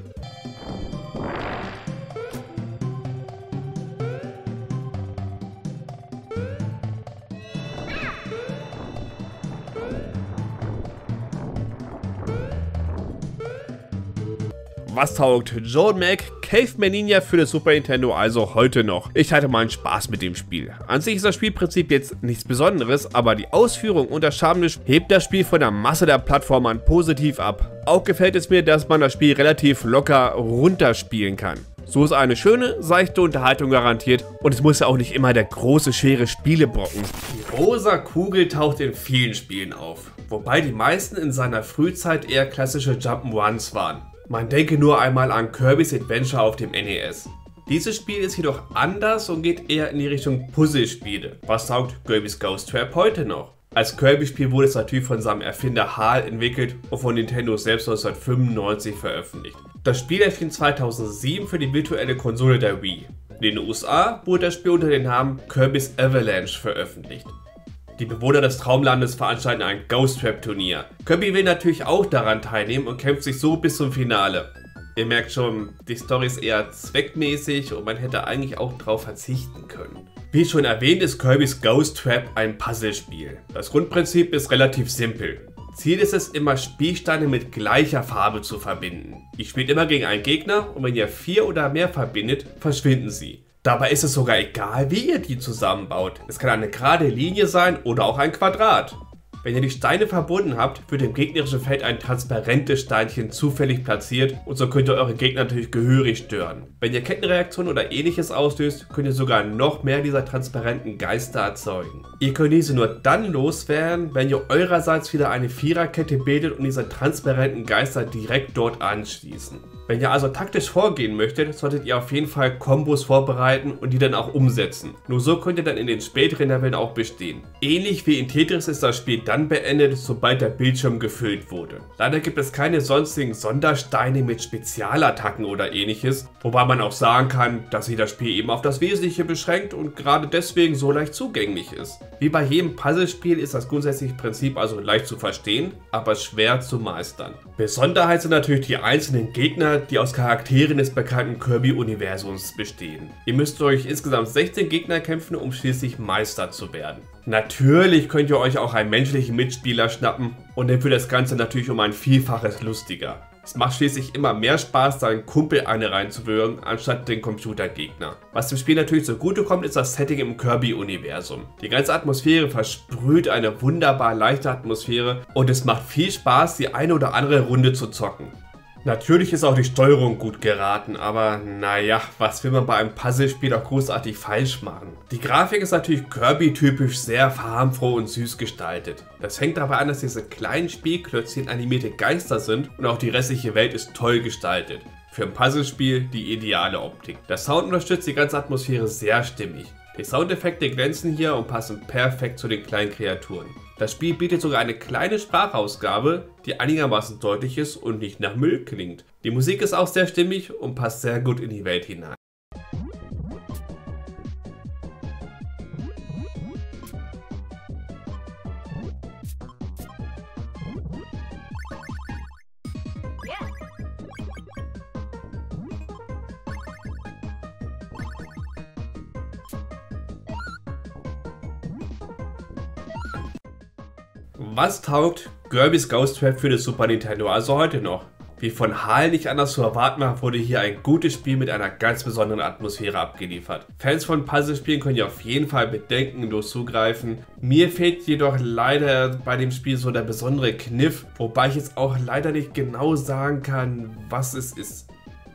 Was taugt Joe Mac Caveman Ninja für das Super Nintendo also heute noch? Ich hatte meinen Spaß mit dem Spiel. An sich ist das Spielprinzip jetzt nichts Besonderes, aber die Ausführung und das Schamnisch hebt das Spiel von der Masse der Plattformern positiv ab. Auch gefällt es mir, dass man das Spiel relativ locker runterspielen kann. So ist eine schöne, seichte Unterhaltung garantiert und es muss ja auch nicht immer der große, schwere Spielebrocken. Die rosa Kugel taucht in vielen Spielen auf, wobei die meisten in seiner Frühzeit eher klassische Jump'n'Runs waren. Man denke nur einmal an Kirby's Adventure auf dem N E S. Dieses Spiel ist jedoch anders und geht eher in die Richtung Puzzlespiele. Was taugt Kirby's Ghost Trap heute noch? Als Kirby-Spiel wurde es natürlich von seinem Erfinder HAL entwickelt und von Nintendo selbst neunzehnhundertfünfundneunzig veröffentlicht. Das Spiel erschien zweitausendsieben für die virtuelle Konsole der Wii. In den U S A wurde das Spiel unter dem Namen Kirby's Avalanche veröffentlicht. Die Bewohner des Traumlandes veranstalten ein Ghost Trap Turnier. Kirby will natürlich auch daran teilnehmen und kämpft sich so bis zum Finale. Ihr merkt schon, die Story ist eher zweckmäßig und man hätte eigentlich auch darauf verzichten können. Wie schon erwähnt, ist Kirby's Ghost Trap ein Puzzlespiel. Das Grundprinzip ist relativ simpel. Ziel ist es immer, Spielsteine mit gleicher Farbe zu verbinden. Ihr spielt immer gegen einen Gegner und wenn ihr vier oder mehr verbindet, verschwinden sie. Dabei ist es sogar egal, wie ihr die zusammenbaut. Es kann eine gerade Linie sein oder auch ein Quadrat. Wenn ihr die Steine verbunden habt, wird im gegnerischen Feld ein transparentes Steinchen zufällig platziert und so könnt ihr eure Gegner natürlich gehörig stören. Wenn ihr Kettenreaktionen oder ähnliches auslöst, könnt ihr sogar noch mehr dieser transparenten Geister erzeugen. Ihr könnt diese nur dann loswerden, wenn ihr eurerseits wieder eine Viererkette bildet und diese transparenten Geister direkt dort anschließen. Wenn ihr also taktisch vorgehen möchtet, solltet ihr auf jeden Fall Kombos vorbereiten und die dann auch umsetzen. Nur so könnt ihr dann in den späteren Leveln auch bestehen. Ähnlich wie in Tetris ist das Spiel dann beendet, sobald der Bildschirm gefüllt wurde. Leider gibt es keine sonstigen Sondersteine mit Spezialattacken oder ähnliches, wobei man auch sagen kann, dass sich das Spiel eben auf das Wesentliche beschränkt und gerade deswegen so leicht zugänglich ist. Wie bei jedem Puzzlespiel ist das grundsätzliche Prinzip also leicht zu verstehen, aber schwer zu meistern. Besonderheit sind natürlich die einzelnen Gegner, die aus Charakteren des bekannten Kirby-Universums bestehen. Ihr müsst durch insgesamt sechzehn Gegner kämpfen, um schließlich Meister zu werden. Natürlich könnt ihr euch auch einen menschlichen Mitspieler schnappen und dann wird das Ganze natürlich um ein Vielfaches lustiger. Es macht schließlich immer mehr Spaß, seinen Kumpel eine reinzuwürgen, anstatt den Computergegner. Was dem Spiel natürlich zugutekommt, ist das Setting im Kirby-Universum. Die ganze Atmosphäre versprüht eine wunderbar leichte Atmosphäre und es macht viel Spaß, die eine oder andere Runde zu zocken. Natürlich ist auch die Steuerung gut geraten, aber naja, was will man bei einem Puzzlespiel auch großartig falsch machen? Die Grafik ist natürlich Kirby-typisch sehr farbenfroh und süß gestaltet. Das fängt dabei an, dass diese kleinen Spielklötzchen animierte Geister sind und auch die restliche Welt ist toll gestaltet. Für ein Puzzlespiel die ideale Optik. Der Sound unterstützt die ganze Atmosphäre sehr stimmig. Die Soundeffekte glänzen hier und passen perfekt zu den kleinen Kreaturen. Das Spiel bietet sogar eine kleine Sprachausgabe, die einigermaßen deutlich ist und nicht nach Müll klingt. Die Musik ist auch sehr stimmig und passt sehr gut in die Welt hinein. Was taugt Kirby's Ghost Trap für das Super Nintendo also heute noch? Wie von HAL nicht anders zu erwarten war, wurde hier ein gutes Spiel mit einer ganz besonderen Atmosphäre abgeliefert. Fans von Puzzlespielen können hier auf jeden Fall bedenkenlos zugreifen. Mir fehlt jedoch leider bei dem Spiel so der besondere Kniff, wobei ich jetzt auch leider nicht genau sagen kann, was es ist.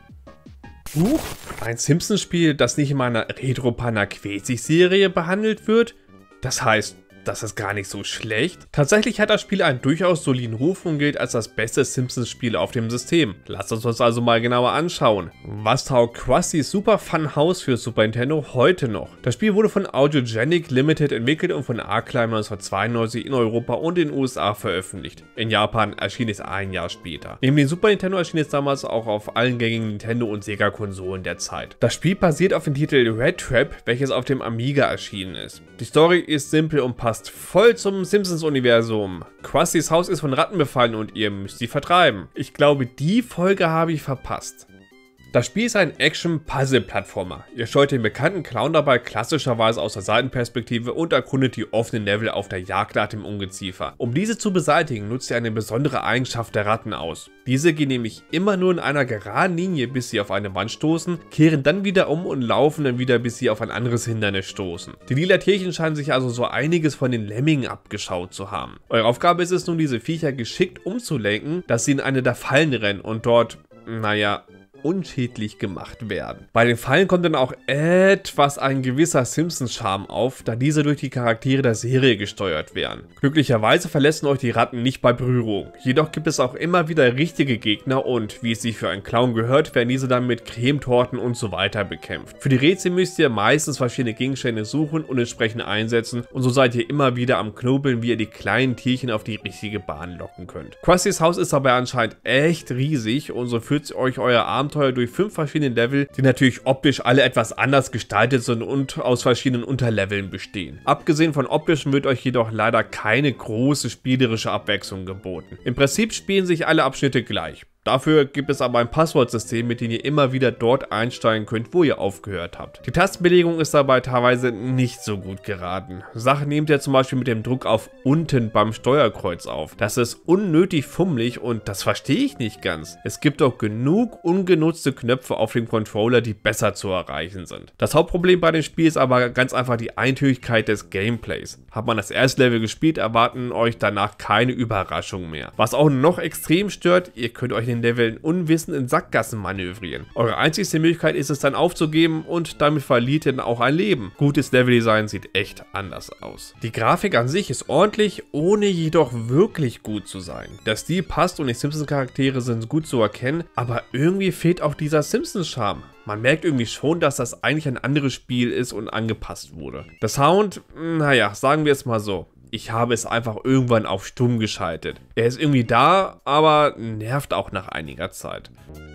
Huch, ein Simpsons-Spiel, das nicht in meiner Retro-Panaquesi-Serie behandelt wird? Das heißt, das ist gar nicht so schlecht. Tatsächlich hat das Spiel einen durchaus soliden Ruf und gilt als das beste Simpsons-Spiel auf dem System. Lasst uns das also mal genauer anschauen. Was taugt Krusty's Super Fun House für Super Nintendo heute noch? Das Spiel wurde von Audiogenic Limited entwickelt und von Arcline neunzehnhundertzweiundneunzig in Europa und in den U S A veröffentlicht. In Japan erschien es ein Jahr später. Neben dem Super Nintendo erschien es damals auch auf allen gängigen Nintendo- und Sega-Konsolen der Zeit. Das Spiel basiert auf dem Titel Red Trap, welches auf dem Amiga erschienen ist. Die Story ist simpel und passt voll zum Simpsons-Universum. Krustys Haus ist von Ratten befallen und ihr müsst sie vertreiben. Ich glaube, die Folge habe ich verpasst. Das Spiel ist ein Action-Puzzle-Plattformer. Ihr steuert den bekannten Clown dabei klassischerweise aus der Seitenperspektive und erkundet die offenen Level auf der Jagd nach dem Ungeziefer. Um diese zu beseitigen, nutzt ihr eine besondere Eigenschaft der Ratten aus. Diese gehen nämlich immer nur in einer geraden Linie, bis sie auf eine Wand stoßen, kehren dann wieder um und laufen dann wieder, bis sie auf ein anderes Hindernis stoßen. Die lila Tierchen scheinen sich also so einiges von den Lemmingen abgeschaut zu haben. Eure Aufgabe ist es nun, diese Viecher geschickt umzulenken, dass sie in eine der Fallen rennen und dort, naja, unschädlich gemacht werden. Bei den Fallen kommt dann auch etwas ein gewisser Simpsons-Charme auf, da diese durch die Charaktere der Serie gesteuert werden. Glücklicherweise verlassen euch die Ratten nicht bei Berührung. Jedoch gibt es auch immer wieder richtige Gegner und, wie es sich für einen Clown gehört, werden diese dann mit Cremetorten und so weiter bekämpft. Für die Rätsel müsst ihr meistens verschiedene Gegenstände suchen und entsprechend einsetzen und so seid ihr immer wieder am Knobeln, wie ihr die kleinen Tierchen auf die richtige Bahn locken könnt. Krustys Haus ist aber anscheinend echt riesig und so führt euch euer Abenteuer durch fünf verschiedene Level, die natürlich optisch alle etwas anders gestaltet sind und aus verschiedenen Unterleveln bestehen. Abgesehen von optischen wird euch jedoch leider keine große spielerische Abwechslung geboten. Im Prinzip spielen sich alle Abschnitte gleich. Dafür gibt es aber ein Passwortsystem, mit dem ihr immer wieder dort einsteigen könnt, wo ihr aufgehört habt. Die Tastenbelegung ist dabei teilweise nicht so gut geraten. Sachen nehmt ihr zum Beispiel mit dem Druck auf unten beim Steuerkreuz auf. Das ist unnötig fummelig und das verstehe ich nicht ganz. Es gibt auch genug ungenutzte Knöpfe auf dem Controller, die besser zu erreichen sind. Das Hauptproblem bei dem Spiel ist aber ganz einfach die Eintönigkeit des Gameplays. Hat man das erste Level gespielt, erwarten euch danach keine Überraschungen mehr. Was auch noch extrem stört, ihr könnt euch den Leveln unwissend in Sackgassen manövrieren. Eure einzigste Möglichkeit ist es dann aufzugeben und damit verliert ihr dann auch ein Leben. Gutes Leveldesign sieht echt anders aus. Die Grafik an sich ist ordentlich, ohne jedoch wirklich gut zu sein. Der Stil passt und die Simpsons-Charaktere sind gut zu erkennen, aber irgendwie fehlt auch dieser Simpsons-Charme. Man merkt irgendwie schon, dass das eigentlich ein anderes Spiel ist und angepasst wurde. Der Sound, naja, sagen wir es mal so. ich habe es einfach irgendwann auf stumm geschaltet. Er ist irgendwie da, aber nervt auch nach einiger Zeit.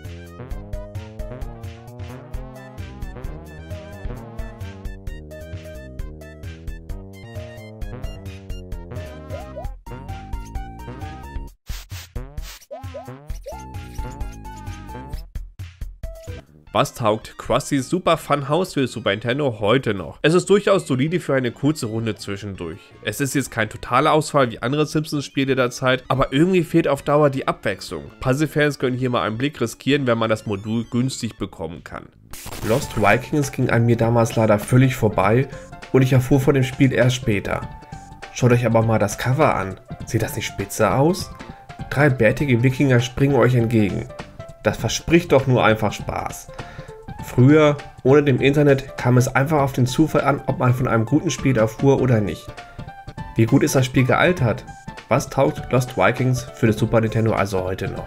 Was taugt Krusty's Super Fun House für Super Nintendo heute noch? Es ist durchaus solide für eine kurze Runde zwischendurch. Es ist jetzt kein totaler Ausfall wie andere Simpsons-Spiele der Zeit, aber irgendwie fehlt auf Dauer die Abwechslung. Puzzle-Fans können hier mal einen Blick riskieren, wenn man das Modul günstig bekommen kann. Lost Vikings ging an mir damals leider völlig vorbei und ich erfuhr von dem Spiel erst später. Schaut euch aber mal das Cover an. Sieht das nicht spitze aus? Drei bärtige Wikinger springen euch entgegen. Das verspricht doch nur einfach Spaß. Früher, ohne dem Internet, kam es einfach auf den Zufall an, ob man von einem guten Spiel erfuhr oder nicht. Wie gut ist das Spiel gealtert? Was taugt Lost Vikings für das Super Nintendo also heute noch?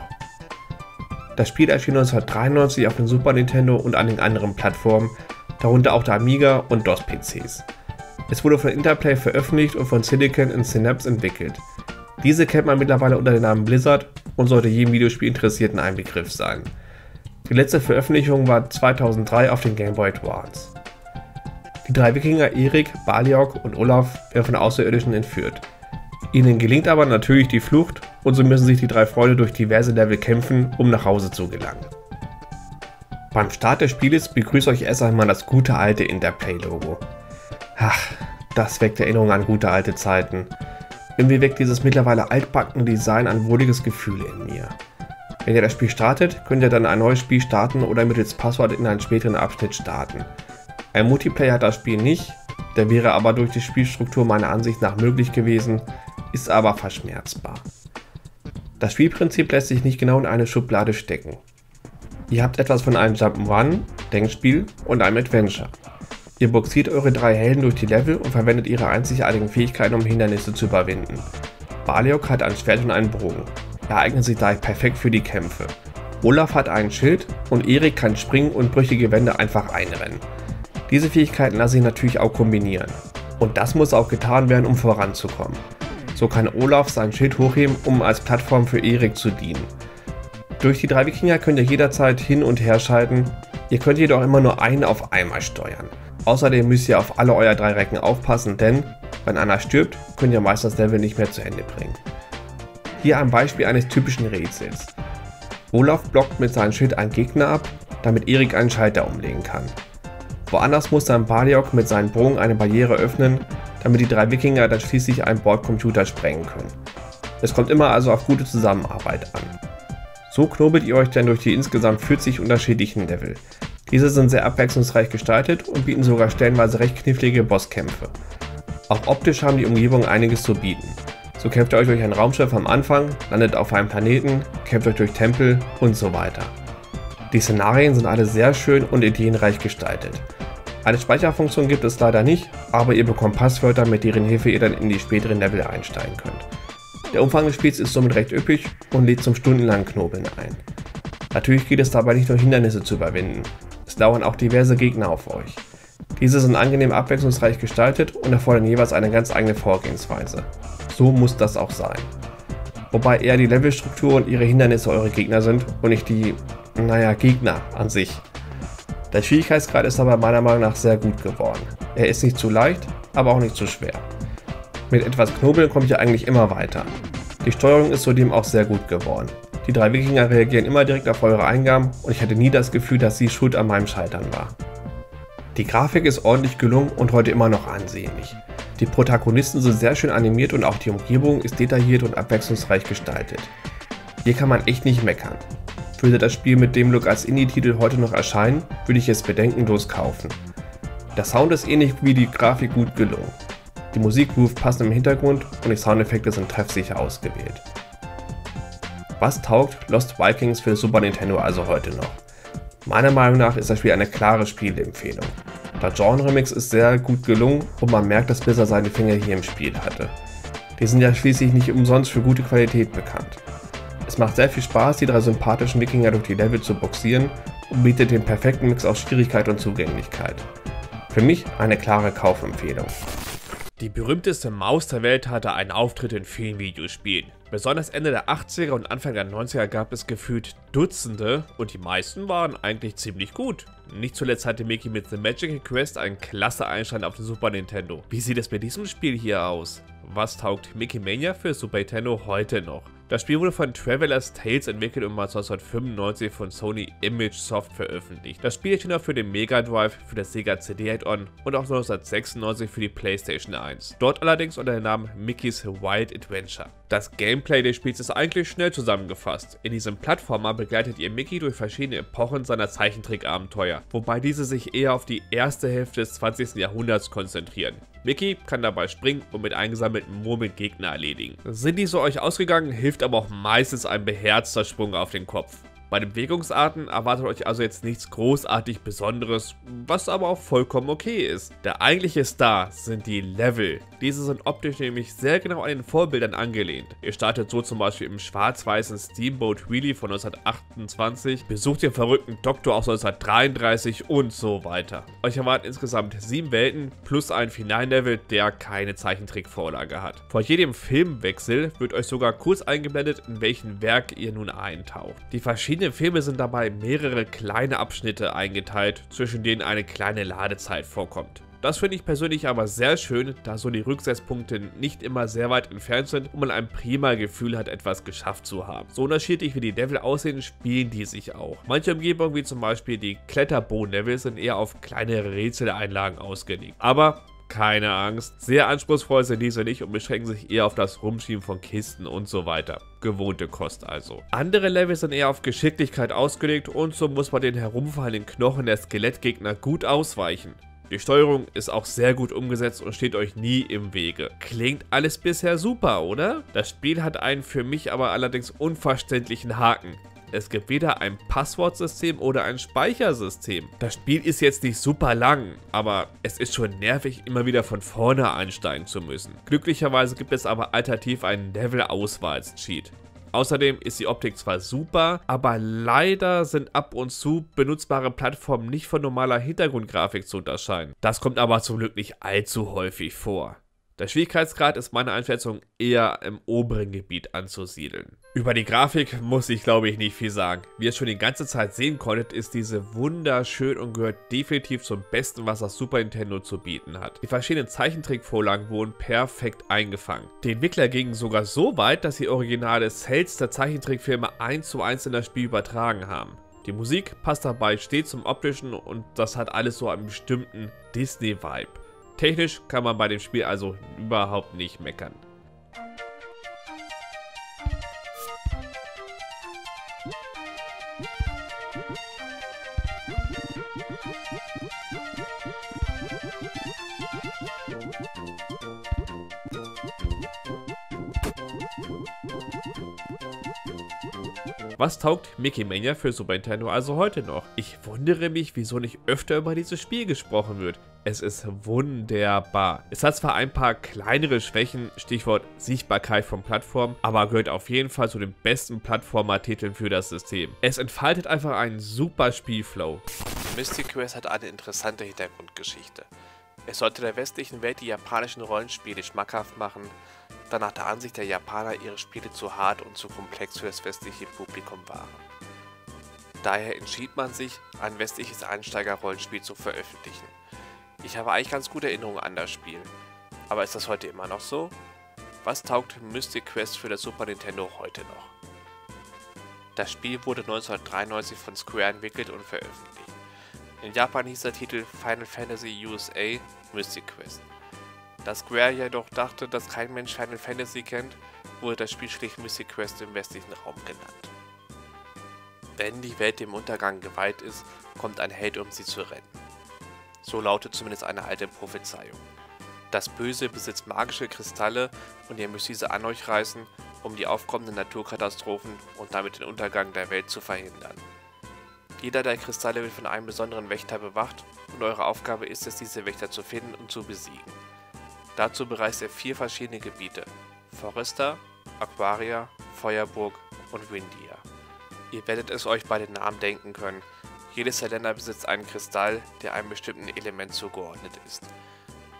Das Spiel erschien neunzehnhundertdreiundneunzig auf dem Super Nintendo und an den anderen Plattformen, darunter auch der Amiga und DOS-P Cs. Es wurde von Interplay veröffentlicht und von Silicon und Synapse entwickelt. Diese kennt man mittlerweile unter dem Namen Blizzard und sollte jedem Videospielinteressierten ein Begriff sein. Die letzte Veröffentlichung war zweitausenddrei auf den Game Boy Advance. Die drei Wikinger Erik, Baliok und Olaf werden von Außerirdischen entführt. Ihnen gelingt aber natürlich die Flucht und so müssen sich die drei Freunde durch diverse Level kämpfen, um nach Hause zu gelangen. Beim Start des Spieles begrüßt euch erst einmal das gute alte Interplay-Logo. Ach, das weckt Erinnerungen an gute alte Zeiten. Irgendwie weckt dieses mittlerweile altbackene Design ein wohliges Gefühl in mir. Wenn ihr das Spiel startet, könnt ihr dann ein neues Spiel starten oder mittels Passwort in einen späteren Abschnitt starten. Ein Multiplayer hat das Spiel nicht, der wäre aber durch die Spielstruktur meiner Ansicht nach möglich gewesen, ist aber verschmerzbar. Das Spielprinzip lässt sich nicht genau in eine Schublade stecken. Ihr habt etwas von einem Jump'n'Run, Denkspiel und einem Adventure. Ihr boxiert eure drei Helden durch die Level und verwendet ihre einzigartigen Fähigkeiten, um Hindernisse zu überwinden. Baliok hat ein Schwert und einen Bogen. Er eignet sich daher perfekt für die Kämpfe. Olaf hat einen Schild und Erik kann springen und brüchige Wände einfach einrennen. Diese Fähigkeiten lassen sich natürlich auch kombinieren. Und das muss auch getan werden, um voranzukommen. So kann Olaf sein Schild hochheben, um als Plattform für Erik zu dienen. Durch die drei Wikinger könnt ihr jederzeit hin und her schalten, ihr könnt jedoch immer nur einen auf einmal steuern. Außerdem müsst ihr auf alle eure drei Recken aufpassen, denn wenn einer stirbt, könnt ihr meist das Level nicht mehr zu Ende bringen. Hier ein Beispiel eines typischen Rätsels. Olaf blockt mit seinem Schild einen Gegner ab, damit Erik einen Schalter umlegen kann. Woanders muss dann Baliok mit seinem Bogen eine Barriere öffnen, damit die drei Wikinger dann schließlich einen Bordcomputer sprengen können. Es kommt immer also auf gute Zusammenarbeit an. So knobelt ihr euch dann durch die insgesamt vierzig unterschiedlichen Level. Diese sind sehr abwechslungsreich gestaltet und bieten sogar stellenweise recht knifflige Bosskämpfe. Auch optisch haben die Umgebungen einiges zu bieten. So kämpft ihr euch durch ein Raumschiff am Anfang, landet auf einem Planeten, kämpft euch durch Tempel und so weiter. Die Szenarien sind alle sehr schön und ideenreich gestaltet. Eine Speicherfunktion gibt es leider nicht, aber ihr bekommt Passwörter, mit deren Hilfe ihr dann in die späteren Level einsteigen könnt. Der Umfang des Spiels ist somit recht üppig und lädt zum stundenlangen Knobeln ein. Natürlich geht es dabei nicht nur Hindernisse zu überwinden. Es lauern auch diverse Gegner auf euch. Diese sind angenehm abwechslungsreich gestaltet und erfordern jeweils eine ganz eigene Vorgehensweise. So muss das auch sein. Wobei eher die Levelstruktur und ihre Hindernisse eure Gegner sind und nicht die, naja, Gegner an sich. Der Schwierigkeitsgrad ist aber meiner Meinung nach sehr gut geworden. Er ist nicht zu leicht, aber auch nicht zu schwer. Mit etwas Knobeln kommt ihr eigentlich immer weiter. Die Steuerung ist zudem auch sehr gut geworden. Die drei Wikinger reagieren immer direkt auf eure Eingaben und ich hatte nie das Gefühl, dass sie schuld an meinem Scheitern war. Die Grafik ist ordentlich gelungen und heute immer noch ansehnlich. Die Protagonisten sind sehr schön animiert und auch die Umgebung ist detailliert und abwechslungsreich gestaltet. Hier kann man echt nicht meckern. Würde das Spiel mit dem Look als Indie-Titel heute noch erscheinen, würde ich es bedenkenlos kaufen. Der Sound ist ähnlich wie die Grafik gut gelungen. Die Musikgroove passt im Hintergrund und die Soundeffekte sind treffsicher ausgewählt. Was taugt Lost Vikings für Super Nintendo also heute noch? Meiner Meinung nach ist das Spiel eine klare Spielempfehlung. Der Genre-Mix ist sehr gut gelungen und man merkt, dass Blizzard seine Finger hier im Spiel hatte. Die sind ja schließlich nicht umsonst für gute Qualität bekannt. Es macht sehr viel Spaß, die drei sympathischen Wikinger durch die Level zu boxieren und bietet den perfekten Mix aus Schwierigkeit und Zugänglichkeit. Für mich eine klare Kaufempfehlung. Die berühmteste Maus der Welt hatte einen Auftritt in vielen Videospielen. Besonders Ende der achtziger und Anfang der neunziger gab es gefühlt Dutzende und die meisten waren eigentlich ziemlich gut. Nicht zuletzt hatte Mickey mit The Magical Quest einen klasse Einstand auf dem Super Nintendo. Wie sieht es mit diesem Spiel hier aus? Was taugt Mickey Mania für Super Nintendo heute noch? Das Spiel wurde von Traveler's Tales entwickelt und war neunzehnhundertfünfundneunzig von Sony Image Soft veröffentlicht. Das Spiel erschien auch für den Mega Drive, für das Sega C D Add-on und auch neunzehnhundertsechsundneunzig für die PlayStation eins. Dort allerdings unter dem Namen Mickey's Wild Adventure. Das Gameplay des Spiels ist eigentlich schnell zusammengefasst. In diesem Plattformer begleitet ihr Mickey durch verschiedene Epochen seiner Zeichentrick-Abenteuer, wobei diese sich eher auf die erste Hälfte des zwanzigsten Jahrhunderts konzentrieren. Mickey kann dabei springen und mit eingesammelten Murmeln Gegner erledigen. Sind diese euch ausgegangen, hilft aber auch meistens ein beherzter Sprung auf den Kopf. Bei den Bewegungsarten erwartet euch also jetzt nichts großartig Besonderes, was aber auch vollkommen okay ist. Der eigentliche Star sind die Level. Diese sind optisch nämlich sehr genau an den Vorbildern angelehnt. Ihr startet so zum Beispiel im schwarz-weißen Steamboat Wheelie von neunzehnhundertachtundzwanzig, besucht den verrückten Doktor aus neunzehnhundertdreiunddreißig und so weiter. Euch erwarten insgesamt sieben Welten plus ein Finallevel, der keine Zeichentrickvorlage hat. Vor jedem Filmwechsel wird euch sogar kurz eingeblendet, in welchen Werk ihr nun eintaucht. Die verschiedenen Filme sind dabei mehrere kleine Abschnitte eingeteilt, zwischen denen eine kleine Ladezeit vorkommt. Das finde ich persönlich aber sehr schön, da so die Rücksetzpunkte nicht immer sehr weit entfernt sind und man ein prima Gefühl hat, etwas geschafft zu haben. So unterschiedlich wie die Level aussehen, spielen die sich auch. Manche Umgebungen, wie zum Beispiel die Kletterbohnen-Level, sind eher auf kleinere Rätseleinlagen ausgelegt. Aber keine Angst, sehr anspruchsvoll sind diese nicht und beschränken sich eher auf das Rumschieben von Kisten und so weiter. Gewohnte Kost also. Andere Level sind eher auf Geschicklichkeit ausgelegt und so muss man den herumfallenden Knochen der Skelettgegner gut ausweichen. Die Steuerung ist auch sehr gut umgesetzt und steht euch nie im Wege. Klingt alles bisher super, oder? Das Spiel hat einen für mich aber allerdings unverständlichen Haken. Es gibt weder ein Passwortsystem oder ein Speichersystem. Das Spiel ist jetzt nicht super lang, aber es ist schon nervig, immer wieder von vorne einsteigen zu müssen. Glücklicherweise gibt es aber alternativ einen Level-Auswahls-Cheat. Außerdem ist die Optik zwar super, aber leider sind ab und zu benutzbare Plattformen nicht von normaler Hintergrundgrafik zu unterscheiden. Das kommt aber zum Glück nicht allzu häufig vor. Der Schwierigkeitsgrad ist meiner Einschätzung eher im oberen Gebiet anzusiedeln. Über die Grafik muss ich glaube ich nicht viel sagen. Wie ihr es schon die ganze Zeit sehen konntet, ist diese wunderschön und gehört definitiv zum Besten, was das Super Nintendo zu bieten hat. Die verschiedenen Zeichentrickvorlagen wurden perfekt eingefangen. Die Entwickler gingen sogar so weit, dass sie originale Sales der Zeichentrickfilme eins zu eins in das Spiel übertragen haben. Die Musik passt dabei stets zum Optischen und das hat alles so einen bestimmten Disney-Vibe. Technisch kann man bei dem Spiel also überhaupt nicht meckern. Was taugt Mickey Mania für Super Nintendo also heute noch? Ich wundere mich, wieso nicht öfter über dieses Spiel gesprochen wird. Es ist wunderbar. Es hat zwar ein paar kleinere Schwächen, Stichwort Sichtbarkeit von Plattformen, aber gehört auf jeden Fall zu den besten Plattformer-Titeln für das System. Es entfaltet einfach einen super Spielflow. Mystic Quest hat eine interessante Hintergrundgeschichte. Es sollte der westlichen Welt die japanischen Rollenspiele schmackhaft machen, da nach der Ansicht der Japaner ihre Spiele zu hart und zu komplex für das westliche Publikum waren. Daher entschied man sich, ein westliches Einsteiger-Rollenspiel zu veröffentlichen. Ich habe eigentlich ganz gute Erinnerungen an das Spiel. Aber ist das heute immer noch so? Was taugt Mystic Quest für das Super Nintendo heute noch? Das Spiel wurde neunzehnhundertdreiundneunzig von Square entwickelt und veröffentlicht. In Japan hieß der Titel Final Fantasy U S A Mystic Quest. Da Square jedoch dachte, dass kein Mensch Final Fantasy kennt, wurde das Spiel schlicht Mystic Quest im westlichen Raum genannt. Wenn die Welt dem Untergang geweiht ist, kommt ein Held, um sie zu retten. So lautet zumindest eine alte Prophezeiung. Das Böse besitzt magische Kristalle und ihr müsst diese an euch reißen, um die aufkommenden Naturkatastrophen und damit den Untergang der Welt zu verhindern. Jeder der Kristalle wird von einem besonderen Wächter bewacht und eure Aufgabe ist es, diese Wächter zu finden und zu besiegen. Dazu bereist ihr vier verschiedene Gebiete: Foresta, Aquaria, Feuerburg und Windia. Ihr werdet es euch bei den Namen denken können. Jedes der Länder besitzt einen Kristall, der einem bestimmten Element zugeordnet ist.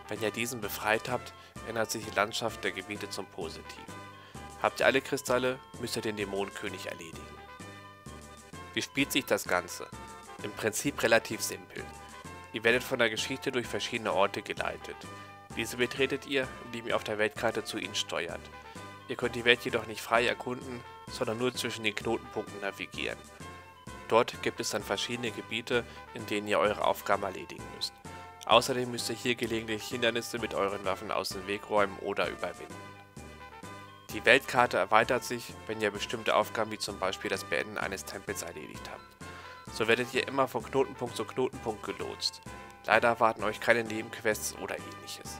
Wenn ihr diesen befreit habt, ändert sich die Landschaft der Gebiete zum Positiven. Habt ihr alle Kristalle, müsst ihr den Dämonenkönig erledigen. Wie spielt sich das Ganze? Im Prinzip relativ simpel. Ihr werdet von der Geschichte durch verschiedene Orte geleitet. Diese betretet ihr, indem ihr auf der Weltkarte zu ihnen steuert. Ihr könnt die Welt jedoch nicht frei erkunden, sondern nur zwischen den Knotenpunkten navigieren. Dort gibt es dann verschiedene Gebiete, in denen ihr eure Aufgaben erledigen müsst. Außerdem müsst ihr hier gelegentlich Hindernisse mit euren Waffen aus dem Weg räumen oder überwinden. Die Weltkarte erweitert sich, wenn ihr bestimmte Aufgaben wie zum Beispiel das Beenden eines Tempels erledigt habt. So werdet ihr immer von Knotenpunkt zu Knotenpunkt gelotst. Leider erwarten euch keine Nebenquests oder ähnliches.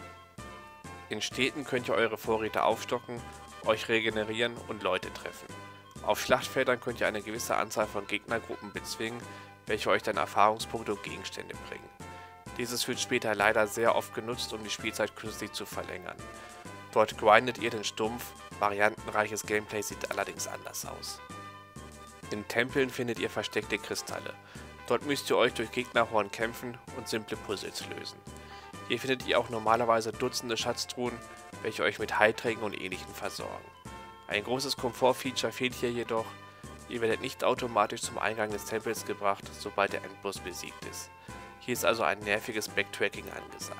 In Städten könnt ihr eure Vorräte aufstocken, euch regenerieren und Leute treffen. Auf Schlachtfeldern könnt ihr eine gewisse Anzahl von Gegnergruppen bezwingen, welche euch dann Erfahrungspunkte und Gegenstände bringen. Dieses wird später leider sehr oft genutzt, um die Spielzeit künstlich zu verlängern. Dort grindet ihr den Stumpf, variantenreiches Gameplay sieht allerdings anders aus. In Tempeln findet ihr versteckte Kristalle. Dort müsst ihr euch durch Gegnerhorden kämpfen und simple Puzzles lösen. Hier findet ihr auch normalerweise Dutzende Schatztruhen, welche euch mit Heiltränken und Ähnlichem versorgen. Ein großes Komfortfeature fehlt hier jedoch, ihr werdet nicht automatisch zum Eingang des Tempels gebracht, sobald der Endboss besiegt ist. Hier ist also ein nerviges Backtracking angesagt.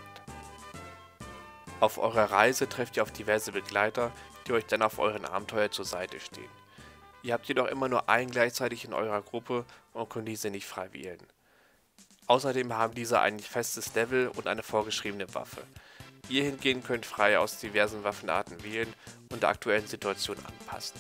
Auf eurer Reise trefft ihr auf diverse Begleiter, die euch dann auf euren Abenteuer zur Seite stehen. Ihr habt jedoch immer nur einen gleichzeitig in eurer Gruppe und könnt diese nicht frei wählen. Außerdem haben diese ein festes Level und eine vorgeschriebene Waffe. Ihr hingegen könnt frei aus diversen Waffenarten wählen und der aktuellen Situation anpassen.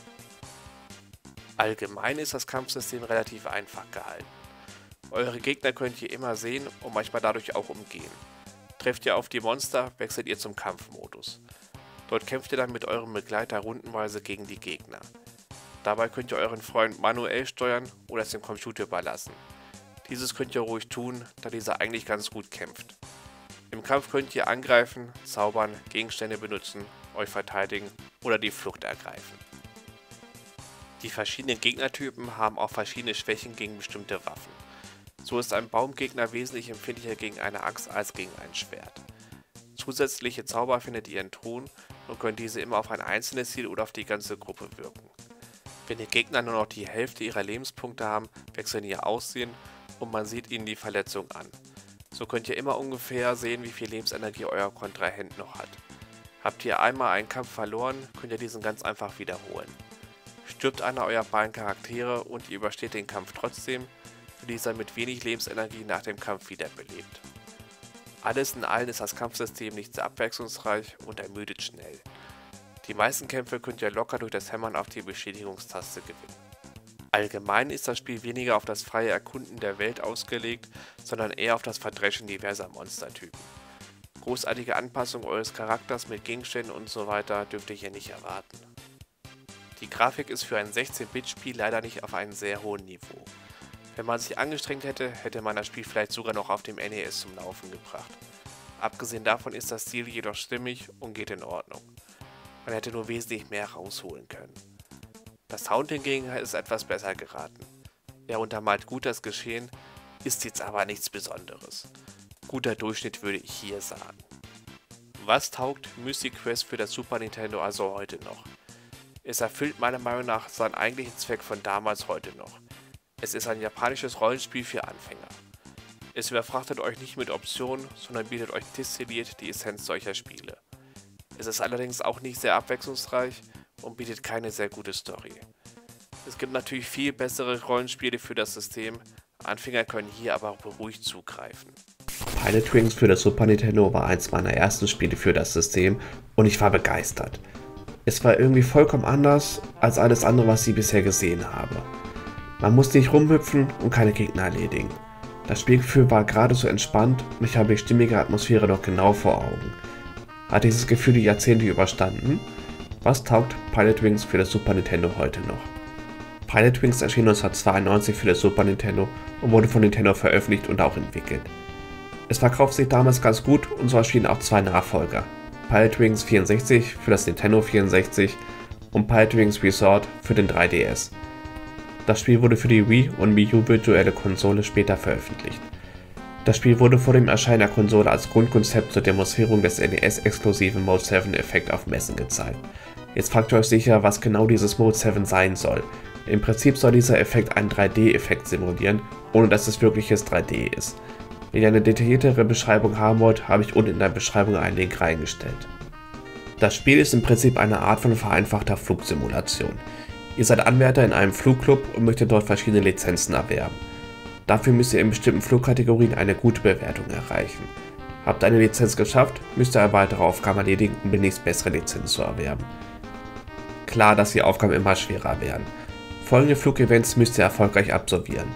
Allgemein ist das Kampfsystem relativ einfach gehalten. Eure Gegner könnt ihr immer sehen und manchmal dadurch auch umgehen. Trefft ihr auf die Monster, wechselt ihr zum Kampfmodus. Dort kämpft ihr dann mit eurem Begleiter rundenweise gegen die Gegner. Dabei könnt ihr euren Freund manuell steuern oder es dem Computer überlassen. Dieses könnt ihr ruhig tun, da dieser eigentlich ganz gut kämpft. Im Kampf könnt ihr angreifen, zaubern, Gegenstände benutzen, euch verteidigen oder die Flucht ergreifen. Die verschiedenen Gegnertypen haben auch verschiedene Schwächen gegen bestimmte Waffen. So ist ein Baumgegner wesentlich empfindlicher gegen eine Axt als gegen ein Schwert. Zusätzliche Zauber findet ihr in Truhen und könnt diese immer auf ein einzelnes Ziel oder auf die ganze Gruppe wirken. Wenn die Gegner nur noch die Hälfte ihrer Lebenspunkte haben, wechseln ihr Aussehen und man sieht ihnen die Verletzung an. So könnt ihr immer ungefähr sehen, wie viel Lebensenergie euer Kontrahent noch hat. Habt ihr einmal einen Kampf verloren, könnt ihr diesen ganz einfach wiederholen. Stirbt einer eurer beiden Charaktere und ihr übersteht den Kampf trotzdem, wird dieser mit wenig Lebensenergie nach dem Kampf wiederbelebt. Alles in allem ist das Kampfsystem nicht sehr abwechslungsreich und ermüdet schnell. Die meisten Kämpfe könnt ihr locker durch das Hämmern auf die Beschädigungstaste gewinnen. Allgemein ist das Spiel weniger auf das freie Erkunden der Welt ausgelegt, sondern eher auf das Verdreschen diverser Monstertypen. Großartige Anpassungen eures Charakters mit Gegenständen und so weiter dürft ihr hier nicht erwarten. Die Grafik ist für ein sechzehn Bit Spiel leider nicht auf einem sehr hohen Niveau. Wenn man sich angestrengt hätte, hätte man das Spiel vielleicht sogar noch auf dem N E S zum Laufen gebracht. Abgesehen davon ist das Ziel jedoch stimmig und geht in Ordnung. Man hätte nur wesentlich mehr rausholen können. Das Sound hingegen ist etwas besser geraten. Er untermalt gut das Geschehen, ist jetzt aber nichts Besonderes. Guter Durchschnitt würde ich hier sagen. Was taugt Mystic Quest für das Super Nintendo also heute noch? Es erfüllt meiner Meinung nach seinen eigentlichen Zweck von damals heute noch. Es ist ein japanisches Rollenspiel für Anfänger. Es überfrachtet euch nicht mit Optionen, sondern bietet euch destilliert die Essenz solcher Spiele. Es ist allerdings auch nicht sehr abwechslungsreich und bietet keine sehr gute Story. Es gibt natürlich viel bessere Rollenspiele für das System, Anfänger können hier aber auch beruhigt zugreifen. Pilotwings für das Super Nintendo war eins meiner ersten Spiele für das System und ich war begeistert. Es war irgendwie vollkommen anders als alles andere, was ich bisher gesehen habe. Man musste nicht rumhüpfen und keine Gegner erledigen. Das Spielgefühl war geradezu entspannt und ich habe die stimmige Atmosphäre noch genau vor Augen. Hat dieses Gefühl die Jahrzehnte überstanden? Was taugt Pilotwings für das Super Nintendo heute noch? Pilotwings erschien neunzehnhundertzweiundneunzig für das Super Nintendo und wurde von Nintendo veröffentlicht und auch entwickelt. Es verkaufte sich damals ganz gut und so erschienen auch zwei Nachfolger. Pilotwings vierundsechzig für das Nintendo vierundsechzig und Pilotwings Resort für den drei D S. Das Spiel wurde für die Wii und Wii U Virtuelle Konsole später veröffentlicht. Das Spiel wurde vor dem Erscheinen der Konsole als Grundkonzept zur Demonstrierung des N E S-exklusiven Mode sieben Effekt auf Messen gezeigt. Jetzt fragt ihr euch sicher, was genau dieses Mode sieben sein soll. Im Prinzip soll dieser Effekt einen drei D-Effekt simulieren, ohne dass es wirkliches drei D ist. Wenn ihr eine detailliertere Beschreibung haben wollt, habe ich unten in der Beschreibung einen Link reingestellt. Das Spiel ist im Prinzip eine Art von vereinfachter Flugsimulation. Ihr seid Anwärter in einem Flugclub und möchtet dort verschiedene Lizenzen erwerben. Dafür müsst ihr in bestimmten Flugkategorien eine gute Bewertung erreichen. Habt ihr eine Lizenz geschafft, müsst ihr weitere Aufgaben erledigen, um die nächstbessere Lizenz zu erwerben. Klar, dass die Aufgaben immer schwerer werden. Folgende Flugevents müsst ihr erfolgreich absolvieren.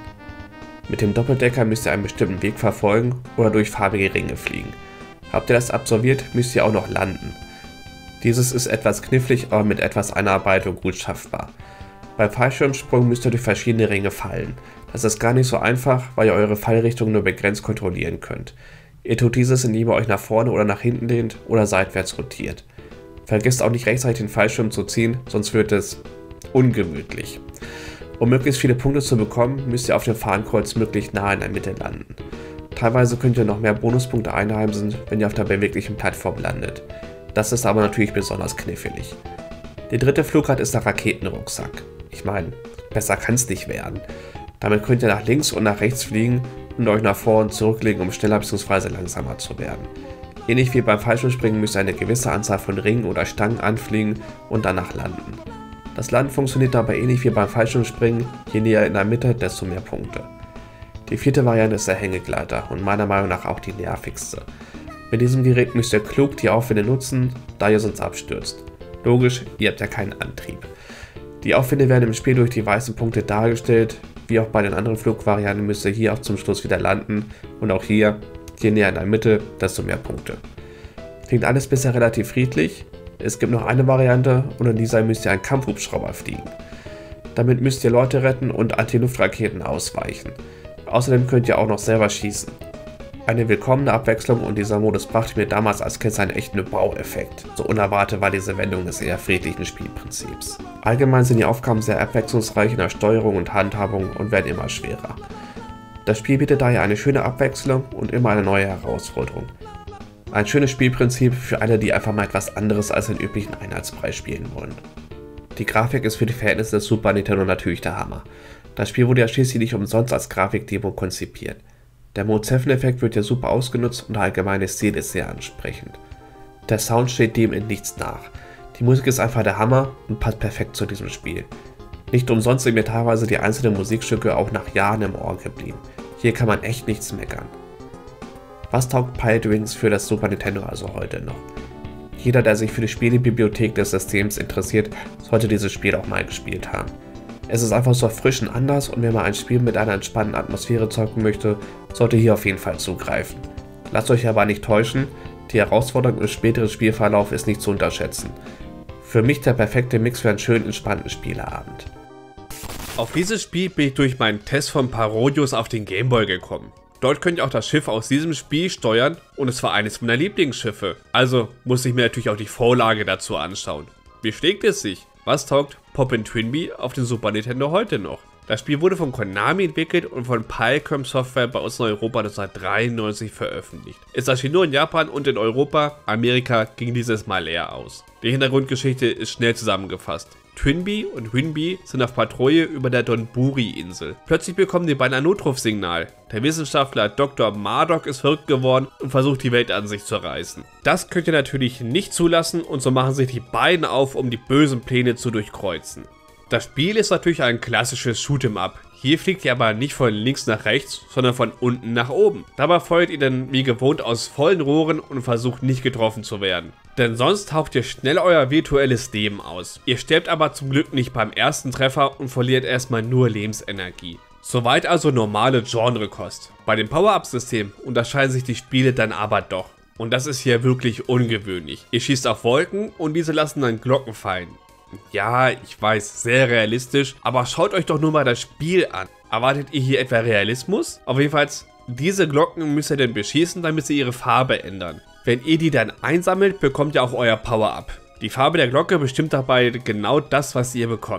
Mit dem Doppeldecker müsst ihr einen bestimmten Weg verfolgen oder durch farbige Ringe fliegen. Habt ihr das absolviert, müsst ihr auch noch landen. Dieses ist etwas knifflig, aber mit etwas Einarbeitung gut schaffbar. Beim Fallschirmsprung müsst ihr durch verschiedene Ringe fallen. Das ist gar nicht so einfach, weil ihr eure Fallrichtung nur begrenzt kontrollieren könnt. Ihr tut dieses, indem ihr euch nach vorne oder nach hinten lehnt oder seitwärts rotiert. Vergesst auch nicht rechtzeitig den Fallschirm zu ziehen, sonst wird es ungemütlich. Um möglichst viele Punkte zu bekommen, müsst ihr auf dem Fahnenkreuz möglichst nah in der Mitte landen. Teilweise könnt ihr noch mehr Bonuspunkte einheimsen, wenn ihr auf der beweglichen Plattform landet. Das ist aber natürlich besonders knifflig. Die dritte Flugart ist der Raketenrucksack. Ich meine, besser kann es nicht werden. Damit könnt ihr nach links und nach rechts fliegen und euch nach vor und zurücklegen, um schneller bzw. langsamer zu werden. Ähnlich wie beim Fallschirmspringen müsst ihr eine gewisse Anzahl von Ringen oder Stangen anfliegen und danach landen. Das Landen funktioniert dabei ähnlich wie beim Fallschirmspringen, je näher in der Mitte, desto mehr Punkte. Die vierte Variante ist der Hängegleiter und meiner Meinung nach auch die nervigste. Mit diesem Gerät müsst ihr klug die Aufwinde nutzen, da ihr sonst abstürzt. Logisch, ihr habt ja keinen Antrieb. Die Aufwinde werden im Spiel durch die weißen Punkte dargestellt, wie auch bei den anderen Flugvarianten müsst ihr hier auch zum Schluss wieder landen und auch hier, je näher in der Mitte, desto mehr Punkte. Klingt alles bisher relativ friedlich, es gibt noch eine Variante und in dieser müsst ihr einen Kampfhubschrauber fliegen. Damit müsst ihr Leute retten und Anti-Luftraketen ausweichen. Außerdem könnt ihr auch noch selber schießen. Eine willkommene Abwechslung und dieser Modus brachte mir damals als Kind einen echten Baueffekt. So unerwartet war diese Wendung des eher friedlichen Spielprinzips. Allgemein sind die Aufgaben sehr abwechslungsreich in der Steuerung und Handhabung und werden immer schwerer. Das Spiel bietet daher eine schöne Abwechslung und immer eine neue Herausforderung. Ein schönes Spielprinzip für alle, die einfach mal etwas anderes als den üblichen Einheitsbrei spielen wollen. Die Grafik ist für die Verhältnisse des Super Nintendo natürlich der Hammer. Das Spiel wurde ja schließlich nicht umsonst als Grafikdemo konzipiert. Der Mode sieben Effekt wird ja super ausgenutzt und der allgemeine Stil ist sehr ansprechend. Der Sound steht dem in nichts nach. Die Musik ist einfach der Hammer und passt perfekt zu diesem Spiel. Nicht umsonst sind mir teilweise die einzelnen Musikstücke auch nach Jahren im Ohr geblieben. Hier kann man echt nichts meckern. Was taugt Pilot Wings für das Super Nintendo also heute noch? Jeder, der sich für die Spielebibliothek des Systems interessiert, sollte dieses Spiel auch mal gespielt haben. Es ist einfach so erfrischend anders und wenn man ein Spiel mit einer entspannten Atmosphäre zocken möchte, sollte hier auf jeden Fall zugreifen. Lasst euch aber nicht täuschen, die Herausforderung im späteren Spielverlauf ist nicht zu unterschätzen. Für mich der perfekte Mix für einen schönen, entspannten Spieleabend. Auf dieses Spiel bin ich durch meinen Test von Parodius auf den Gameboy gekommen. Dort könnt ihr auch das Schiff aus diesem Spiel steuern und es war eines meiner Lieblingsschiffe. Also muss ich mir natürlich auch die Vorlage dazu anschauen. Wie schlägt es sich? Was taugt Poppin' Twinbee auf dem Super Nintendo heute noch? Das Spiel wurde von Konami entwickelt und von Pylcom Software bei uns in Europa neunzehnhundertdreiundneunzig veröffentlicht. Es erschien nur in Japan und in Europa, Amerika ging dieses Mal leer aus. Die Hintergrundgeschichte ist schnell zusammengefasst. Twinbee und Winbee sind auf Patrouille über der Donburi-Insel. Plötzlich bekommen die beiden ein Notrufsignal. Der Wissenschaftler Doktor Mardok ist verrückt geworden und versucht die Welt an sich zu reißen. Das könnt ihr natürlich nicht zulassen und so machen sich die beiden auf, um die bösen Pläne zu durchkreuzen. Das Spiel ist natürlich ein klassisches Shoot'em-up. Hier fliegt ihr aber nicht von links nach rechts, sondern von unten nach oben. Dabei feuert ihr dann wie gewohnt aus vollen Rohren und versucht nicht getroffen zu werden. Denn sonst taucht ihr schnell euer virtuelles Leben aus. Ihr sterbt aber zum Glück nicht beim ersten Treffer und verliert erstmal nur Lebensenergie. Soweit also normale Genrekost. Bei dem Power-Up-System unterscheiden sich die Spiele dann aber doch. Und das ist hier wirklich ungewöhnlich. Ihr schießt auf Wolken und diese lassen dann Glocken fallen. Ja, ich weiß, sehr realistisch, aber schaut euch doch nur mal das Spiel an. Erwartet ihr hier etwa Realismus? Auf jeden Fall, diese Glocken müsst ihr dann beschießen, damit sie ihre Farbe ändern. Wenn ihr die dann einsammelt, bekommt ihr auch euer Power-Up. Die Farbe der Glocke bestimmt dabei genau das, was ihr bekommt.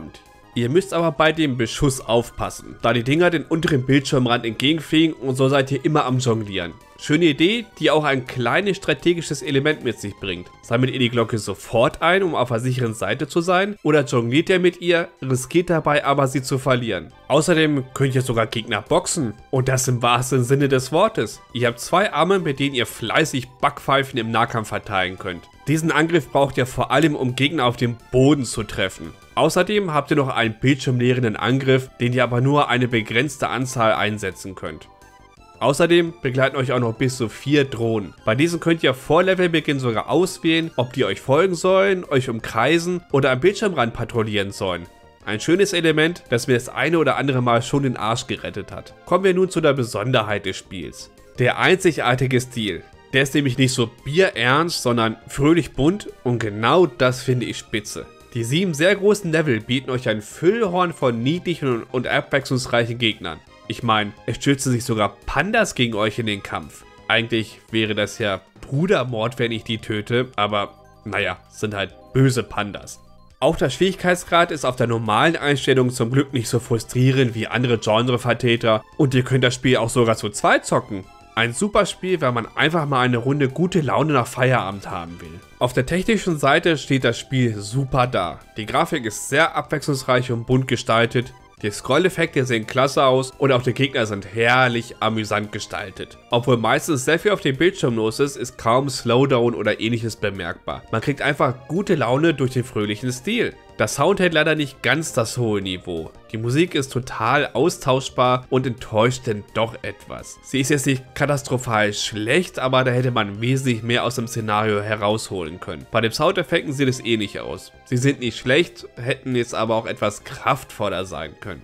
Ihr müsst aber bei dem Beschuss aufpassen, da die Dinger den unteren Bildschirmrand entgegenfliegen und so seid ihr immer am Jonglieren. Schöne Idee, die auch ein kleines strategisches Element mit sich bringt. Sammelt ihr die Glocke sofort ein, um auf der sicheren Seite zu sein, oder jongliert ihr mit ihr, riskiert dabei aber sie zu verlieren. Außerdem könnt ihr sogar Gegner boxen, und das im wahrsten Sinne des Wortes. Ihr habt zwei Arme, mit denen ihr fleißig Backpfeifen im Nahkampf verteilen könnt. Diesen Angriff braucht ihr vor allem, um Gegner auf dem Boden zu treffen. Außerdem habt ihr noch einen bildschirmleerenden Angriff, den ihr aber nur eine begrenzte Anzahl einsetzen könnt. Außerdem begleiten euch auch noch bis zu vier Drohnen. Bei diesen könnt ihr vor Levelbeginn sogar auswählen, ob die euch folgen sollen, euch umkreisen oder am Bildschirmrand patrouillieren sollen. Ein schönes Element, das mir das eine oder andere Mal schon den Arsch gerettet hat. Kommen wir nun zu der Besonderheit des Spiels. Der einzigartige Stil. Der ist nämlich nicht so bierernst, sondern fröhlich bunt und genau das finde ich spitze. Die sieben sehr großen Level bieten euch ein Füllhorn von niedlichen und abwechslungsreichen Gegnern. Ich meine, es stürzen sich sogar Pandas gegen euch in den Kampf. Eigentlich wäre das ja Brudermord, wenn ich die töte, aber naja, sind halt böse Pandas. Auch der Schwierigkeitsgrad ist auf der normalen Einstellung zum Glück nicht so frustrierend wie andere Genrevertreter und ihr könnt das Spiel auch sogar zu zweit zocken. Ein super Spiel, wenn man einfach mal eine Runde gute Laune nach Feierabend haben will. Auf der technischen Seite steht das Spiel super da. Die Grafik ist sehr abwechslungsreich und bunt gestaltet. Die Scroll-Effekte sehen klasse aus und auch die Gegner sind herrlich amüsant gestaltet. Obwohl meistens sehr viel auf dem Bildschirm los ist, ist kaum Slowdown oder ähnliches bemerkbar. Man kriegt einfach gute Laune durch den fröhlichen Stil. Der Sound hält leider nicht ganz das hohe Niveau. Die Musik ist total austauschbar und enttäuscht denn doch etwas. Sie ist jetzt nicht katastrophal schlecht, aber da hätte man wesentlich mehr aus dem Szenario herausholen können. Bei den Soundeffekten sieht es ähnlich aus. Sie sind nicht schlecht, hätten jetzt aber auch etwas kraftvoller sein können.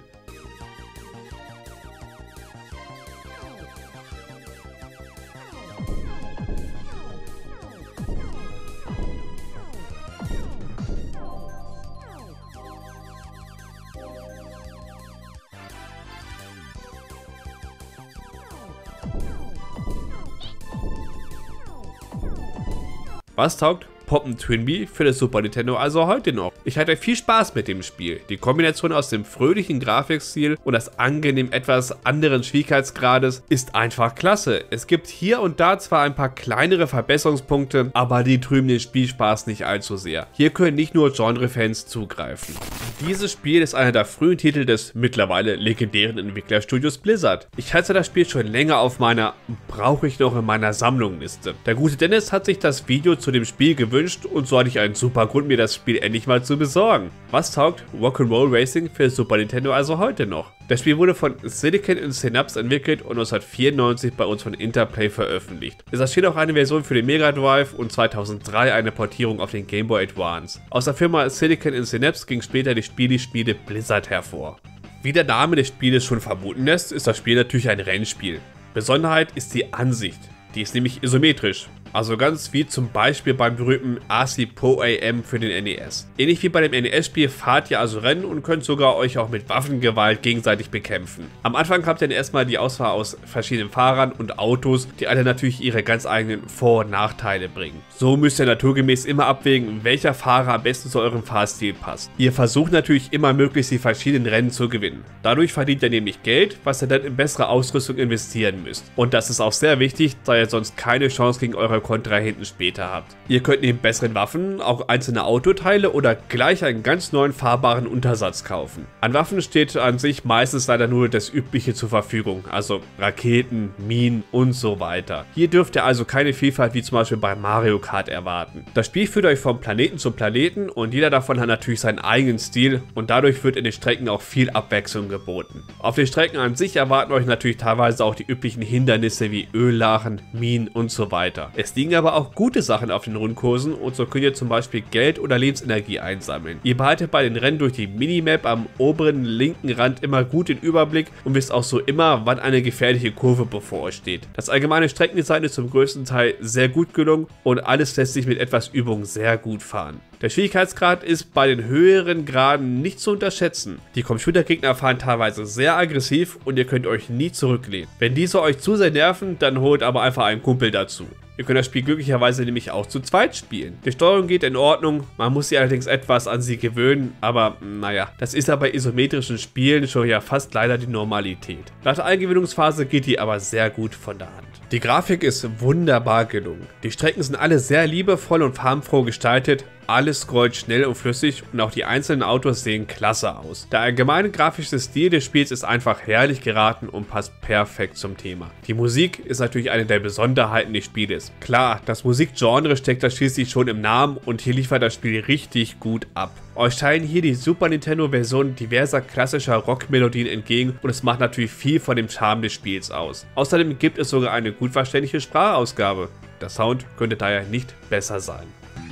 Was taugt Poppen Twinbee für das Super Nintendo also heute noch? Ich hatte viel Spaß mit dem Spiel. Die Kombination aus dem fröhlichen Grafikstil und das angenehm etwas anderen Schwierigkeitsgrades ist einfach klasse. Es gibt hier und da zwar ein paar kleinere Verbesserungspunkte, aber die trüben den Spielspaß nicht allzu sehr. Hier können nicht nur Genre-Fans zugreifen. Dieses Spiel ist einer der frühen Titel des mittlerweile legendären Entwicklerstudios Blizzard. Ich hatte das Spiel schon länger auf meiner brauche ich noch in meiner Sammlung Liste. Der gute Dennis hat sich das Video zu dem Spiel gewünscht und so hatte ich einen super Grund, mir das Spiel endlich mal zu besorgen. Was taugt Rock'n'Roll Racing für Super Nintendo also heute noch? Das Spiel wurde von Silicon und Synapse entwickelt und neunzehnhundertvierundneunzig bei uns von Interplay veröffentlicht. Es erschien auch eine Version für den Mega Drive und zweitausenddrei eine Portierung auf den Game Boy Advance. Aus der Firma Silicon und Synapse ging später die Spiele-Spiele Blizzard hervor. Wie der Name des Spieles schon vermuten lässt, ist das Spiel natürlich ein Rennspiel. Besonderheit ist die Ansicht. Die ist nämlich isometrisch. Also ganz wie zum Beispiel beim berühmten R C Pro A M für den N E S. Ähnlich wie bei dem N E S-Spiel fahrt ihr also Rennen und könnt sogar euch auch mit Waffengewalt gegenseitig bekämpfen. Am Anfang habt ihr dann erstmal die Auswahl aus verschiedenen Fahrern und Autos, die alle natürlich ihre ganz eigenen Vor- und Nachteile bringen. So müsst ihr naturgemäß immer abwägen, welcher Fahrer am besten zu eurem Fahrstil passt. Ihr versucht natürlich immer möglichst die verschiedenen Rennen zu gewinnen. Dadurch verdient ihr nämlich Geld, was ihr dann in bessere Ausrüstung investieren müsst. Und das ist auch sehr wichtig, da ihr sonst keine Chance gegen eure Kontrahenten später habt. Ihr könnt neben besseren Waffen auch einzelne Autoteile oder gleich einen ganz neuen fahrbaren Untersatz kaufen. An Waffen steht an sich meistens leider nur das Übliche zur Verfügung, also Raketen, Minen und so weiter. Hier dürft ihr also keine Vielfalt wie zum Beispiel bei Mario Kart erwarten. Das Spiel führt euch vom Planeten zu Planeten und jeder davon hat natürlich seinen eigenen Stil und dadurch wird in den Strecken auch viel Abwechslung geboten. Auf den Strecken an sich erwarten euch natürlich teilweise auch die üblichen Hindernisse wie Öllachen, Minen und so weiter. Es liegen aber auch gute Sachen auf den Rundkursen und so könnt ihr zum Beispiel Geld oder Lebensenergie einsammeln. Ihr behaltet bei den Rennen durch die Minimap am oberen linken Rand immer gut den Überblick und wisst auch so immer, wann eine gefährliche Kurve bevor euch steht. Das allgemeine Streckendesign ist zum größten Teil sehr gut gelungen und alles lässt sich mit etwas Übung sehr gut fahren. Der Schwierigkeitsgrad ist bei den höheren Graden nicht zu unterschätzen. Die Computergegner fahren teilweise sehr aggressiv und ihr könnt euch nie zurücklehnen. Wenn diese euch zu sehr nerven, dann holt aber einfach einen Kumpel dazu. Ihr könnt das Spiel glücklicherweise nämlich auch zu zweit spielen. Die Steuerung geht in Ordnung, man muss sich allerdings etwas an sie gewöhnen, aber naja, das ist ja bei isometrischen Spielen schon ja fast leider die Normalität. Nach der Eingewöhnungsphase geht die aber sehr gut von der Hand. Die Grafik ist wunderbar gelungen. Die Strecken sind alle sehr liebevoll und farbenfroh gestaltet, alles scrollt schnell und flüssig und auch die einzelnen Autos sehen klasse aus. Der allgemeine grafische Stil des Spiels ist einfach herrlich geraten und passt perfekt zum Thema. Die Musik ist natürlich eine der Besonderheiten des Spieles. Klar, das Musikgenre steckt da schließlich schon im Namen und hier liefert das Spiel richtig gut ab. Euch teilen hier die Super Nintendo Version diverser klassischer Rockmelodien entgegen und es macht natürlich viel von dem Charme des Spiels aus. Außerdem gibt es sogar eine gut verständliche Sprachausgabe. Der Sound könnte daher nicht besser sein.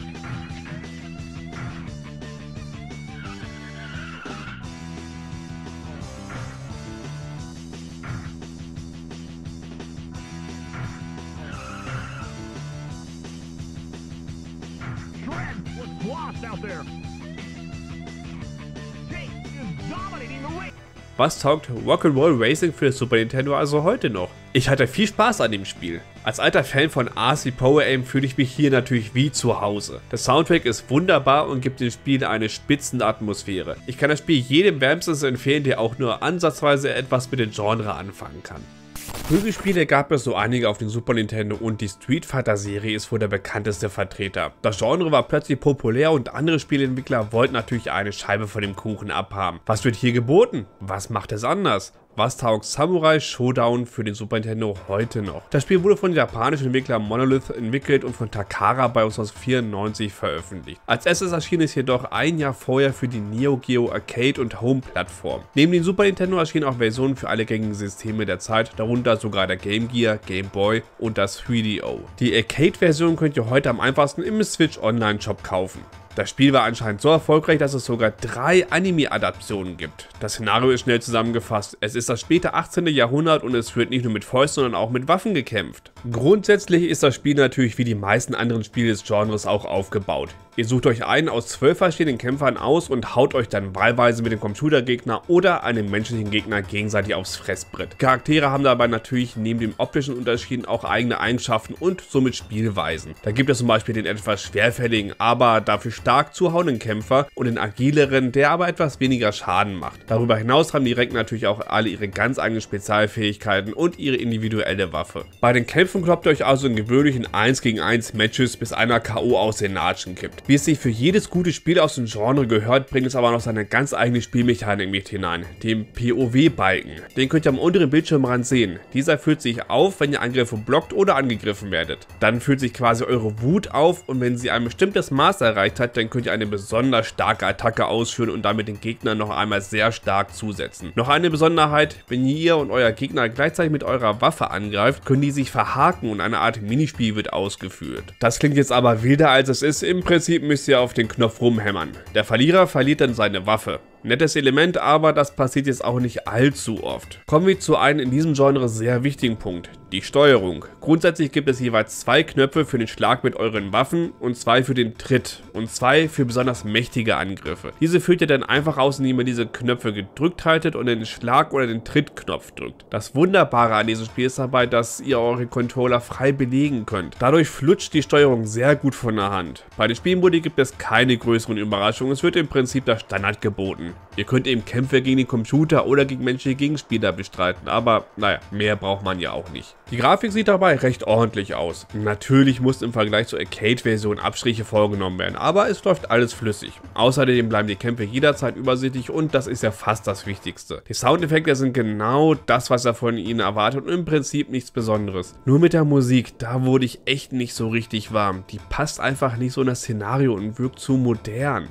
Was taugt Rock'n'Roll Racing für das Super Nintendo also heute noch? Ich hatte viel Spaß an dem Spiel. Als alter Fan von R C Power Aim fühle ich mich hier natürlich wie zu Hause. Der Soundtrack ist wunderbar und gibt dem Spiel eine Spitzenatmosphäre. Ich kann das Spiel jedem wärmstens empfehlen, der auch nur ansatzweise etwas mit dem Genre anfangen kann. Prügelspiele gab es so einige auf dem Super Nintendo und die Street Fighter Serie ist wohl der bekannteste Vertreter. Das Genre war plötzlich populär und andere Spieleentwickler wollten natürlich eine Scheibe von dem Kuchen abhaben. Was wird hier geboten? Was macht es anders? Was taugt Samurai Showdown für den Super Nintendo heute noch? Das Spiel wurde von dem japanischen Entwickler Monolith entwickelt und von Takara bei neunzehnhundertvierundneunzig veröffentlicht. Als erstes erschien es jedoch ein Jahr vorher für die Neo Geo Arcade und Home Plattform. Neben dem Super Nintendo erschienen auch Versionen für alle gängigen Systeme der Zeit, darunter sogar der Game Gear, Game Boy und das drei D O. Die Arcade-Version könnt ihr heute am einfachsten im Switch Online Shop kaufen. Das Spiel war anscheinend so erfolgreich, dass es sogar drei Anime-Adaptionen gibt. Das Szenario ist schnell zusammengefasst. Es ist das späte achtzehnte Jahrhundert und es wird nicht nur mit Fäusten, sondern auch mit Waffen gekämpft. Grundsätzlich ist das Spiel natürlich wie die meisten anderen Spiele des Genres auch aufgebaut. Ihr sucht euch einen aus zwölf verschiedenen Kämpfern aus und haut euch dann wahlweise mit dem Computergegner oder einem menschlichen Gegner gegenseitig aufs Fressbrett. Charaktere haben dabei natürlich neben dem optischen Unterschieden auch eigene Eigenschaften und somit Spielweisen. Da gibt es zum Beispiel den etwas schwerfälligen, aber dafür stark zuhauenden Kämpfer und den agileren, der aber etwas weniger Schaden macht. Darüber hinaus haben die Recken natürlich auch alle ihre ganz eigenen Spezialfähigkeiten und ihre individuelle Waffe. Bei den Kämpfen kloppt ihr euch also in gewöhnlichen eins gegen eins Matches, bis einer K O aus den Latschen kippt. Wie es sich für jedes gute Spiel aus dem Genre gehört, bringt es aber noch seine ganz eigene Spielmechanik mit hinein, dem P O V-Balken. Den könnt ihr am unteren Bildschirmrand sehen. Dieser führt sich auf, wenn ihr Angriffe blockt oder angegriffen werdet. Dann führt sich quasi eure Wut auf und wenn sie ein bestimmtes Maß erreicht hat, dann könnt ihr eine besonders starke Attacke ausführen und damit den Gegner noch einmal sehr stark zusetzen. Noch eine Besonderheit, wenn ihr und euer Gegner gleichzeitig mit eurer Waffe angreift, können die sich verhaken und eine Art Minispiel wird ausgeführt. Das klingt jetzt aber wilder als es ist, im Prinzip müsst ihr auf den Knopf rumhämmern. Der Verlierer verliert dann seine Waffe. Nettes Element, aber das passiert jetzt auch nicht allzu oft. Kommen wir zu einem in diesem Genre sehr wichtigen Punkt, die Steuerung. Grundsätzlich gibt es jeweils zwei Knöpfe für den Schlag mit euren Waffen und zwei für den Tritt und zwei für besonders mächtige Angriffe. Diese führt ihr dann einfach aus, indem ihr diese Knöpfe gedrückt haltet und den Schlag- oder den Trittknopf drückt. Das Wunderbare an diesem Spiel ist dabei, dass ihr eure Controller frei belegen könnt. Dadurch flutscht die Steuerung sehr gut von der Hand. Bei den Spielmodi gibt es keine größeren Überraschungen, es wird im Prinzip das Standard geboten. Ihr könnt eben Kämpfe gegen den Computer oder gegen menschliche Gegenspieler bestreiten, aber naja, mehr braucht man ja auch nicht. Die Grafik sieht dabei recht ordentlich aus. Natürlich muss im Vergleich zur Arcade-Version Abstriche vorgenommen werden, aber es läuft alles flüssig. Außerdem bleiben die Kämpfe jederzeit übersichtlich und das ist ja fast das Wichtigste. Die Soundeffekte sind genau das, was er von ihnen erwartet und im Prinzip nichts Besonderes. Nur mit der Musik, da wurde ich echt nicht so richtig warm. Die passt einfach nicht so in das Szenario und wirkt zu modern.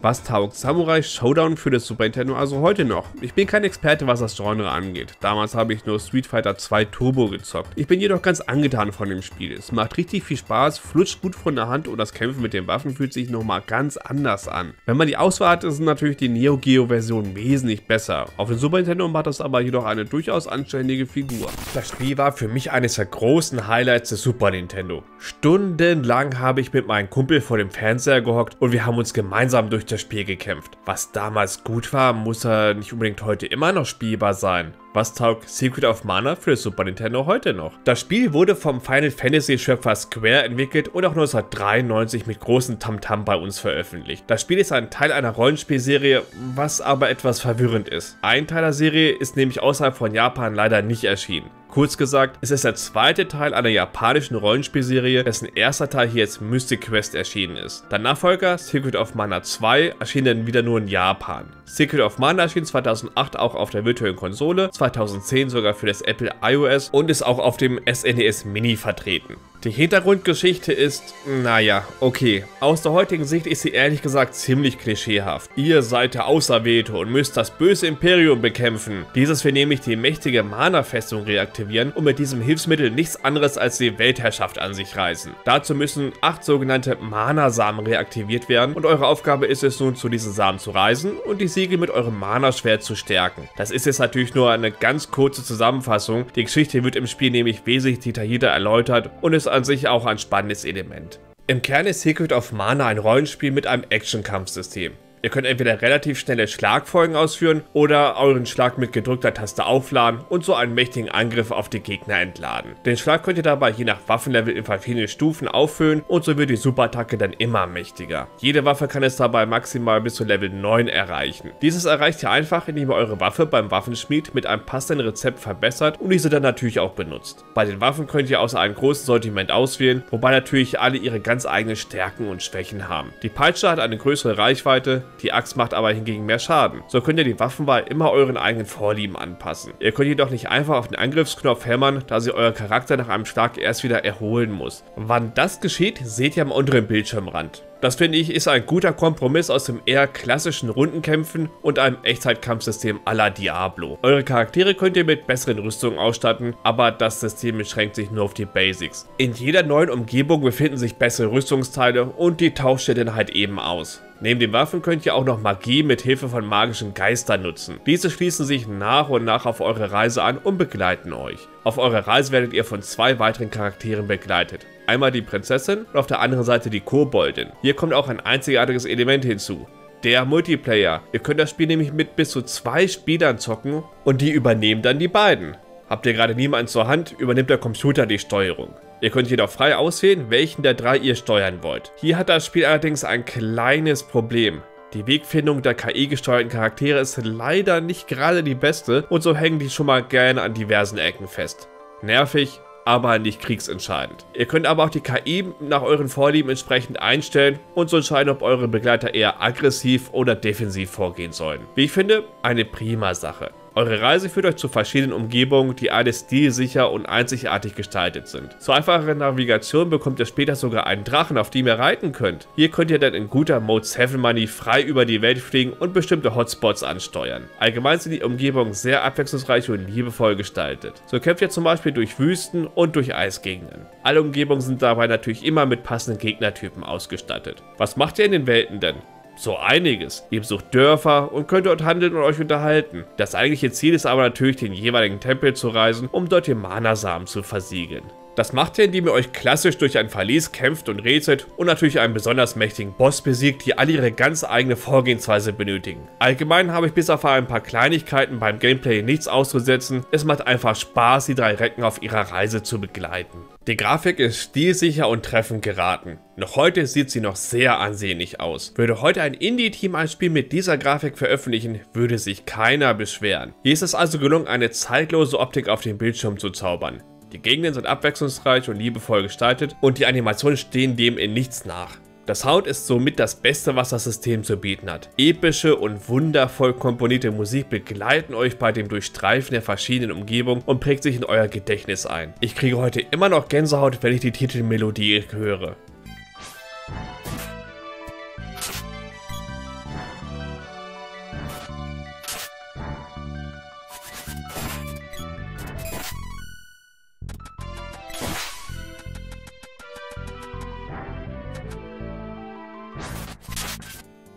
Was taugt Samurai Showdown für das Super Nintendo also heute noch? Ich bin kein Experte, was das Genre angeht. Damals habe ich nur Street Fighter zwei Turbo gezockt. Ich bin jedoch ganz angetan von dem Spiel. Es macht richtig viel Spaß, flutscht gut von der Hand und das Kämpfen mit den Waffen fühlt sich nochmal ganz anders an. Wenn man die Auswahl hat, ist natürlich die Neo Geo Version wesentlich besser. Auf dem Super Nintendo macht das aber jedoch eine durchaus anständige Figur. Das Spiel war für mich eines der großen Highlights des Super Nintendo. Stundenlang habe ich mit meinem Kumpel vor dem Fernseher gehockt und wir haben uns gemeinsam durch das Spiel gekämpft. Was damals gut war, muss ja nicht unbedingt heute immer noch spielbar sein. Was taugt Secret of Mana für das Super Nintendo heute noch? Das Spiel wurde vom Final Fantasy Schöpfer Square entwickelt und auch neunzehnhundertdreiundneunzig mit großem Tamtam bei uns veröffentlicht. Das Spiel ist ein Teil einer Rollenspielserie, was aber etwas verwirrend ist. Ein Teil der Serie ist nämlich außerhalb von Japan leider nicht erschienen. Kurz gesagt, es ist der zweite Teil einer japanischen Rollenspielserie, dessen erster Teil hier als Mystic Quest erschienen ist. Der Nachfolger, Secret of Mana zwei, erschien dann wieder nur in Japan. Secret of Mana erschien zweitausendacht auch auf der virtuellen Konsole, zweitausendzehn sogar für das Apple iOS und ist auch auf dem S N E S Mini vertreten. Die Hintergrundgeschichte ist, naja, okay. Aus der heutigen Sicht ist sie ehrlich gesagt ziemlich klischeehaft. Ihr seid der Auserwählte und müsst das böse Imperium bekämpfen. Dieses will nämlich die mächtige Mana-Festung reaktivieren und mit diesem Hilfsmittel nichts anderes als die Weltherrschaft an sich reißen. Dazu müssen acht sogenannte Mana-Samen reaktiviert werden und eure Aufgabe ist es nun, zu diesen Samen zu reisen und die Siegel mit eurem Mana-Schwert zu stärken. Das ist jetzt natürlich nur eine ganz kurze Zusammenfassung. Die Geschichte wird im Spiel nämlich wesentlich detaillierter erläutert und ist an sich auch ein spannendes Element. Im Kern ist Secret of Mana ein Rollenspiel mit einem Action-Kampfsystem. Ihr könnt entweder relativ schnelle Schlagfolgen ausführen oder euren Schlag mit gedrückter Taste aufladen und so einen mächtigen Angriff auf die Gegner entladen. Den Schlag könnt ihr dabei je nach Waffenlevel in verschiedenen Stufen auffüllen und so wird die Superattacke dann immer mächtiger. Jede Waffe kann es dabei maximal bis zu Level neun erreichen. Dieses erreicht ihr einfach, indem ihr eure Waffe beim Waffenschmied mit einem passenden Rezept verbessert und diese dann natürlich auch benutzt. Bei den Waffen könnt ihr außer einem großen Sortiment auswählen, wobei natürlich alle ihre ganz eigenen Stärken und Schwächen haben. Die Peitsche hat eine größere Reichweite, die Axt macht aber hingegen mehr Schaden. So könnt ihr die Waffenwahl immer euren eigenen Vorlieben anpassen. Ihr könnt jedoch nicht einfach auf den Angriffsknopf hämmern, da sie euer Charakter nach einem Schlag erst wieder erholen muss. Wann das geschieht, seht ihr am unteren Bildschirmrand. Das finde ich ist ein guter Kompromiss aus dem eher klassischen Rundenkämpfen und einem Echtzeitkampfsystem à la Diablo. Eure Charaktere könnt ihr mit besseren Rüstungen ausstatten, aber das System beschränkt sich nur auf die Basics. In jeder neuen Umgebung befinden sich bessere Rüstungsteile und die tauscht ihr dann halt eben aus. Neben den Waffen könnt ihr auch noch Magie mit Hilfe von magischen Geistern nutzen. Diese schließen sich nach und nach auf eure Reise an und begleiten euch. Auf eurer Reise werdet ihr von zwei weiteren Charakteren begleitet. Einmal die Prinzessin und auf der anderen Seite die Koboldin. Hier kommt auch ein einzigartiges Element hinzu: der Multiplayer. Ihr könnt das Spiel nämlich mit bis zu zwei Spielern zocken und die übernehmen dann die beiden. Habt ihr gerade niemanden zur Hand, übernimmt der Computer die Steuerung. Ihr könnt jedoch frei auswählen, welchen der drei ihr steuern wollt. Hier hat das Spiel allerdings ein kleines Problem. Die Wegfindung der K I-gesteuerten Charaktere ist leider nicht gerade die beste und so hängen die schon mal gerne an diversen Ecken fest. Nervig, aber nicht kriegsentscheidend. Ihr könnt aber auch die K I nach euren Vorlieben entsprechend einstellen und so entscheiden, ob eure Begleiter eher aggressiv oder defensiv vorgehen sollen. Wie ich finde, eine prima Sache. Eure Reise führt euch zu verschiedenen Umgebungen, die alle stilsicher und einzigartig gestaltet sind. Zur einfacheren Navigation bekommt ihr später sogar einen Drachen, auf dem ihr reiten könnt. Hier könnt ihr dann in guter Mode seven Money frei über die Welt fliegen und bestimmte Hotspots ansteuern. Allgemein sind die Umgebungen sehr abwechslungsreich und liebevoll gestaltet. So kämpft ihr zum Beispiel durch Wüsten und durch Eisgegenden. Alle Umgebungen sind dabei natürlich immer mit passenden Gegnertypen ausgestattet. Was macht ihr in den Welten denn? So einiges. Ihr besucht Dörfer und könnt dort handeln und euch unterhalten. Das eigentliche Ziel ist aber natürlich, den jeweiligen Tempel zu reisen, um dort den Mana-Samen zu versiegeln. Das macht ihr, indem ihr euch klassisch durch ein Verlies kämpft und rätselt und natürlich einen besonders mächtigen Boss besiegt, die alle ihre ganz eigene Vorgehensweise benötigen. Allgemein habe ich bis auf ein paar Kleinigkeiten beim Gameplay nichts auszusetzen. Es macht einfach Spaß, die drei Recken auf ihrer Reise zu begleiten. Die Grafik ist stilsicher und treffend geraten. Noch heute sieht sie noch sehr ansehnlich aus. Würde heute ein Indie-Team ein Spiel mit dieser Grafik veröffentlichen, würde sich keiner beschweren. Hier ist es also gelungen, eine zeitlose Optik auf den Bildschirm zu zaubern. Die Gegenden sind abwechslungsreich und liebevoll gestaltet und die Animationen stehen dem in nichts nach. Der Sound ist somit das Beste, was das System zu bieten hat. Epische und wundervoll komponierte Musik begleiten euch bei dem Durchstreifen der verschiedenen Umgebungen und prägt sich in euer Gedächtnis ein. Ich kriege heute immer noch Gänsehaut, wenn ich die Titelmelodie höre.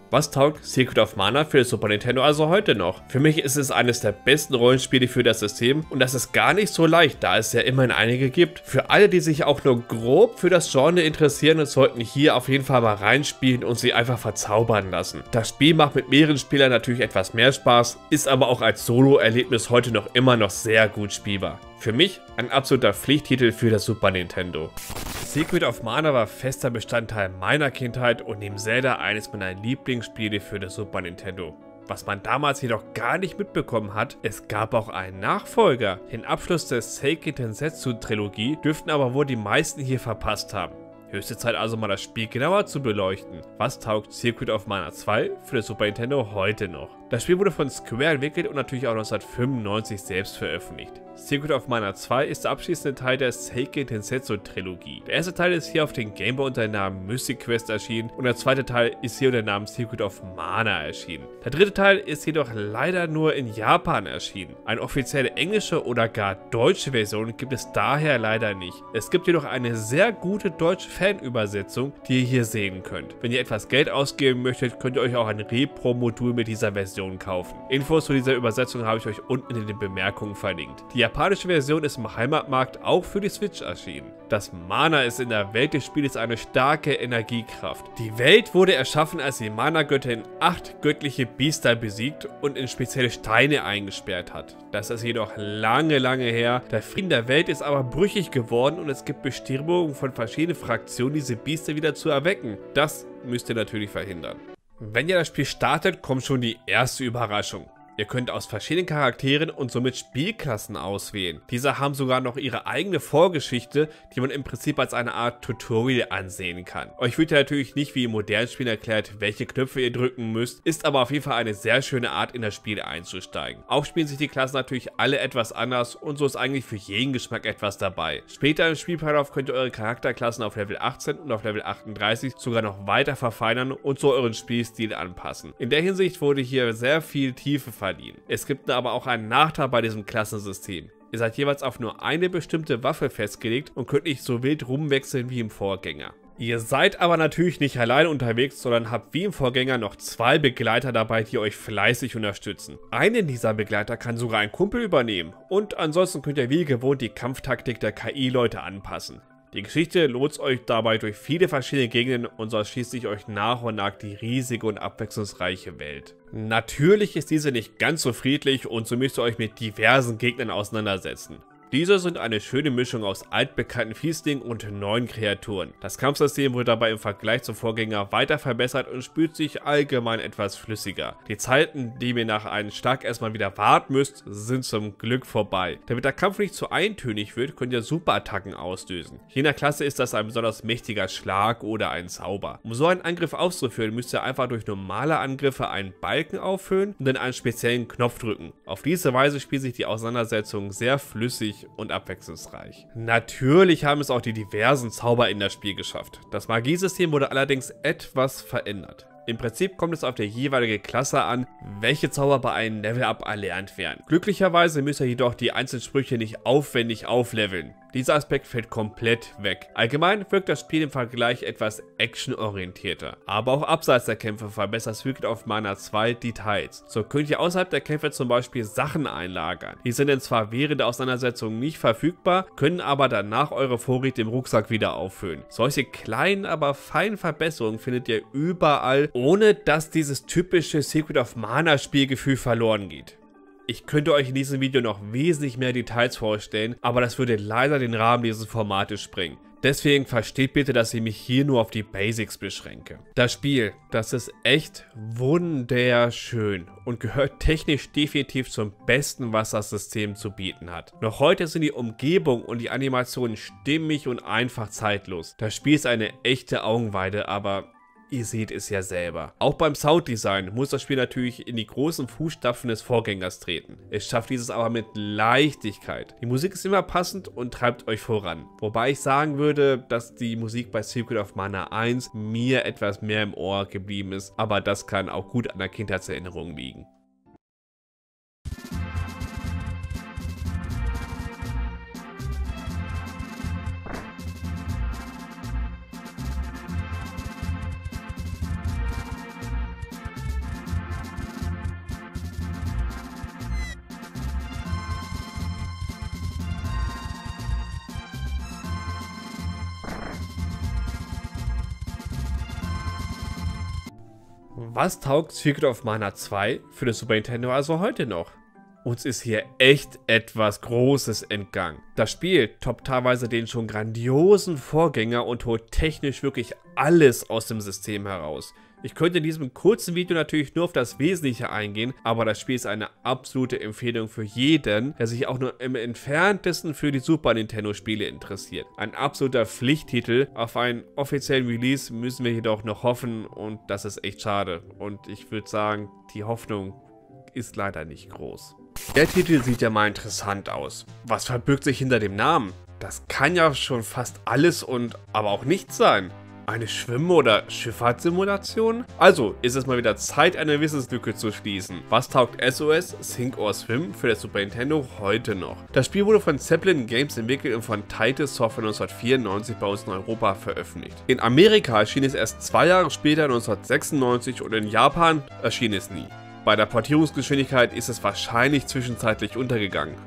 Was taugt Secret of Mana für das Super Nintendo also heute noch? Für mich ist es eines der besten Rollenspiele für das System und das ist gar nicht so leicht, da es ja immerhin einige gibt. Für alle, die sich auch nur grob für das Genre interessieren, sollten hier auf jeden Fall mal reinspielen und sie einfach verzaubern lassen. Das Spiel macht mit mehreren Spielern natürlich etwas mehr Spaß, ist aber auch als Solo-Erlebnis heute noch immer noch sehr gut spielbar. Für mich ein absoluter Pflichttitel für das Super Nintendo. Secret of Mana war fester Bestandteil meiner Kindheit und neben Zelda eines meiner Lieblingsspiele für das Super Nintendo. Was man damals jedoch gar nicht mitbekommen hat, es gab auch einen Nachfolger. Den Abschluss der Seiki Densetsu Trilogie dürften aber wohl die meisten hier verpasst haben. Höchste Zeit also mal das Spiel genauer zu beleuchten. Was taugt Secret of Mana zwei für das Super Nintendo heute noch? Das Spiel wurde von Square entwickelt und natürlich auch neunzehnhundertfünfundneunzig selbst veröffentlicht. Secret of Mana zwei ist der abschließende Teil der Seiki Densetsu Trilogie. Der erste Teil ist hier auf den Game Boy unter dem Namen Mystic Quest erschienen und der zweite Teil ist hier unter dem Namen Secret of Mana erschienen. Der dritte Teil ist jedoch leider nur in Japan erschienen. Eine offizielle englische oder gar deutsche Version gibt es daher leider nicht. Es gibt jedoch eine sehr gute deutsche Fanübersetzung, die ihr hier sehen könnt. Wenn ihr etwas Geld ausgeben möchtet, könnt ihr euch auch ein Repro-Modul mit dieser Version kaufen. Infos zu dieser Übersetzung habe ich euch unten in den Bemerkungen verlinkt. Die japanische Version ist im Heimatmarkt auch für die Switch erschienen. Das Mana ist in der Welt des Spiels eine starke Energiekraft. Die Welt wurde erschaffen, als die Mana-Göttin acht göttliche Biester besiegt und in spezielle Steine eingesperrt hat. Das ist jedoch lange, lange her. Der Frieden der Welt ist aber brüchig geworden und es gibt Bestrebungen von verschiedenen Fraktionen, diese Biester wieder zu erwecken. Das müsst ihr natürlich verhindern. Wenn ihr das Spiel startet, kommt schon die erste Überraschung. Ihr könnt aus verschiedenen Charakteren und somit Spielklassen auswählen. Diese haben sogar noch ihre eigene Vorgeschichte, die man im Prinzip als eine Art Tutorial ansehen kann. Euch wird ja natürlich nicht wie im modernen Spiel erklärt, welche Knöpfe ihr drücken müsst, ist aber auf jeden Fall eine sehr schöne Art, in das Spiel einzusteigen. Auch spielen sich die Klassen natürlich alle etwas anders und so ist eigentlich für jeden Geschmack etwas dabei. Später im Spielverlauf könnt ihr eure Charakterklassen auf Level achtzehn und auf Level achtunddreißig sogar noch weiter verfeinern und so euren Spielstil anpassen. In der Hinsicht wurde hier sehr viel Tiefe verliehen. Es gibt aber auch einen Nachteil bei diesem Klassensystem. Ihr seid jeweils auf nur eine bestimmte Waffe festgelegt und könnt nicht so wild rumwechseln wie im Vorgänger. Ihr seid aber natürlich nicht allein unterwegs, sondern habt wie im Vorgänger noch zwei Begleiter dabei, die euch fleißig unterstützen. Einen dieser Begleiter kann sogar ein Kumpel übernehmen und ansonsten könnt ihr wie gewohnt die Kampftaktik der K I-Leute anpassen. Die Geschichte lotst euch dabei durch viele verschiedene Gegenden und so erschließt sich euch nach und nach die riesige und abwechslungsreiche Welt. Natürlich ist diese nicht ganz so friedlich und so müsst ihr euch mit diversen Gegnern auseinandersetzen. Diese sind eine schöne Mischung aus altbekannten Fiesling und neuen Kreaturen. Das Kampfsystem wurde dabei im Vergleich zum Vorgänger weiter verbessert und spürt sich allgemein etwas flüssiger. Die Zeiten, die ihr nach einem Schlag erstmal wieder warten müsst, sind zum Glück vorbei. Damit der Kampf nicht zu eintönig wird, könnt ihr Superattacken auslösen. Je nach Klasse ist das ein besonders mächtiger Schlag oder ein Zauber. Um so einen Angriff auszuführen, müsst ihr einfach durch normale Angriffe einen Balken auffüllen und dann einen speziellen Knopf drücken. Auf diese Weise spielt sich die Auseinandersetzung sehr flüssig und abwechslungsreich. Natürlich haben es auch die diversen Zauber in das Spiel geschafft. Das Magiesystem wurde allerdings etwas verändert. Im Prinzip kommt es auf die jeweilige Klasse an, welche Zauber bei einem Level-Up erlernt werden. Glücklicherweise müsst ihr jedoch die einzelnen Sprüche nicht aufwendig aufleveln. Dieser Aspekt fällt komplett weg. Allgemein wirkt das Spiel im Vergleich etwas actionorientierter. Aber auch abseits der Kämpfe verbessert Secret of Mana zwei Details. So könnt ihr außerhalb der Kämpfe zum Beispiel Sachen einlagern. Die sind dann zwar während der Auseinandersetzung nicht verfügbar, können aber danach eure Vorräte im Rucksack wieder auffüllen. Solche kleinen, aber feinen Verbesserungen findet ihr überall, ohne dass dieses typische Secret of Mana Spielgefühl verloren geht. Ich könnte euch in diesem Video noch wesentlich mehr Details vorstellen, aber das würde leider den Rahmen dieses Formates sprengen. Deswegen versteht bitte, dass ich mich hier nur auf die Basics beschränke. Das Spiel, das ist echt wunderschön und gehört technisch definitiv zum Besten, was das System zu bieten hat. Noch heute sind die Umgebung und die Animationen stimmig und einfach zeitlos. Das Spiel ist eine echte Augenweide, aber ihr seht es ja selber. Auch beim Sounddesign muss das Spiel natürlich in die großen Fußstapfen des Vorgängers treten. Es schafft dieses aber mit Leichtigkeit. Die Musik ist immer passend und treibt euch voran. Wobei ich sagen würde, dass die Musik bei Secret of Mana eins mir etwas mehr im Ohr geblieben ist, aber das kann auch gut an der Kindheitserinnerung liegen. Was taugt Secret of Mana zwei für das Super Nintendo also heute noch? Uns ist hier echt etwas Großes entgangen. Das Spiel toppt teilweise den schon grandiosen Vorgänger und holt technisch wirklich alles aus dem System heraus. Ich könnte in diesem kurzen Video natürlich nur auf das Wesentliche eingehen, aber das Spiel ist eine absolute Empfehlung für jeden, der sich auch nur im entferntesten für die Super Nintendo Spiele interessiert. Ein absoluter Pflichttitel. Auf einen offiziellen Release müssen wir jedoch noch hoffen und das ist echt schade. Und ich würde sagen, die Hoffnung ist leider nicht groß. Der Titel sieht ja mal interessant aus. Was verbirgt sich hinter dem Namen? Das kann ja schon fast alles und aber auch nichts sein. Eine Schwimm- oder Schifffahrtssimulation? Also ist es mal wieder Zeit, eine Wissenslücke zu schließen. Was taugt S O S Sink or Swim für das Super Nintendo heute noch? Das Spiel wurde von Zeppelin Games entwickelt und von Titus Software neunzehnhundertvierundneunzig bei uns in Europa veröffentlicht. In Amerika erschien es erst zwei Jahre später, neunzehnhundertsechsundneunzig, und in Japan erschien es nie. Bei der Portierungsgeschwindigkeit ist es wahrscheinlich zwischenzeitlich untergegangen.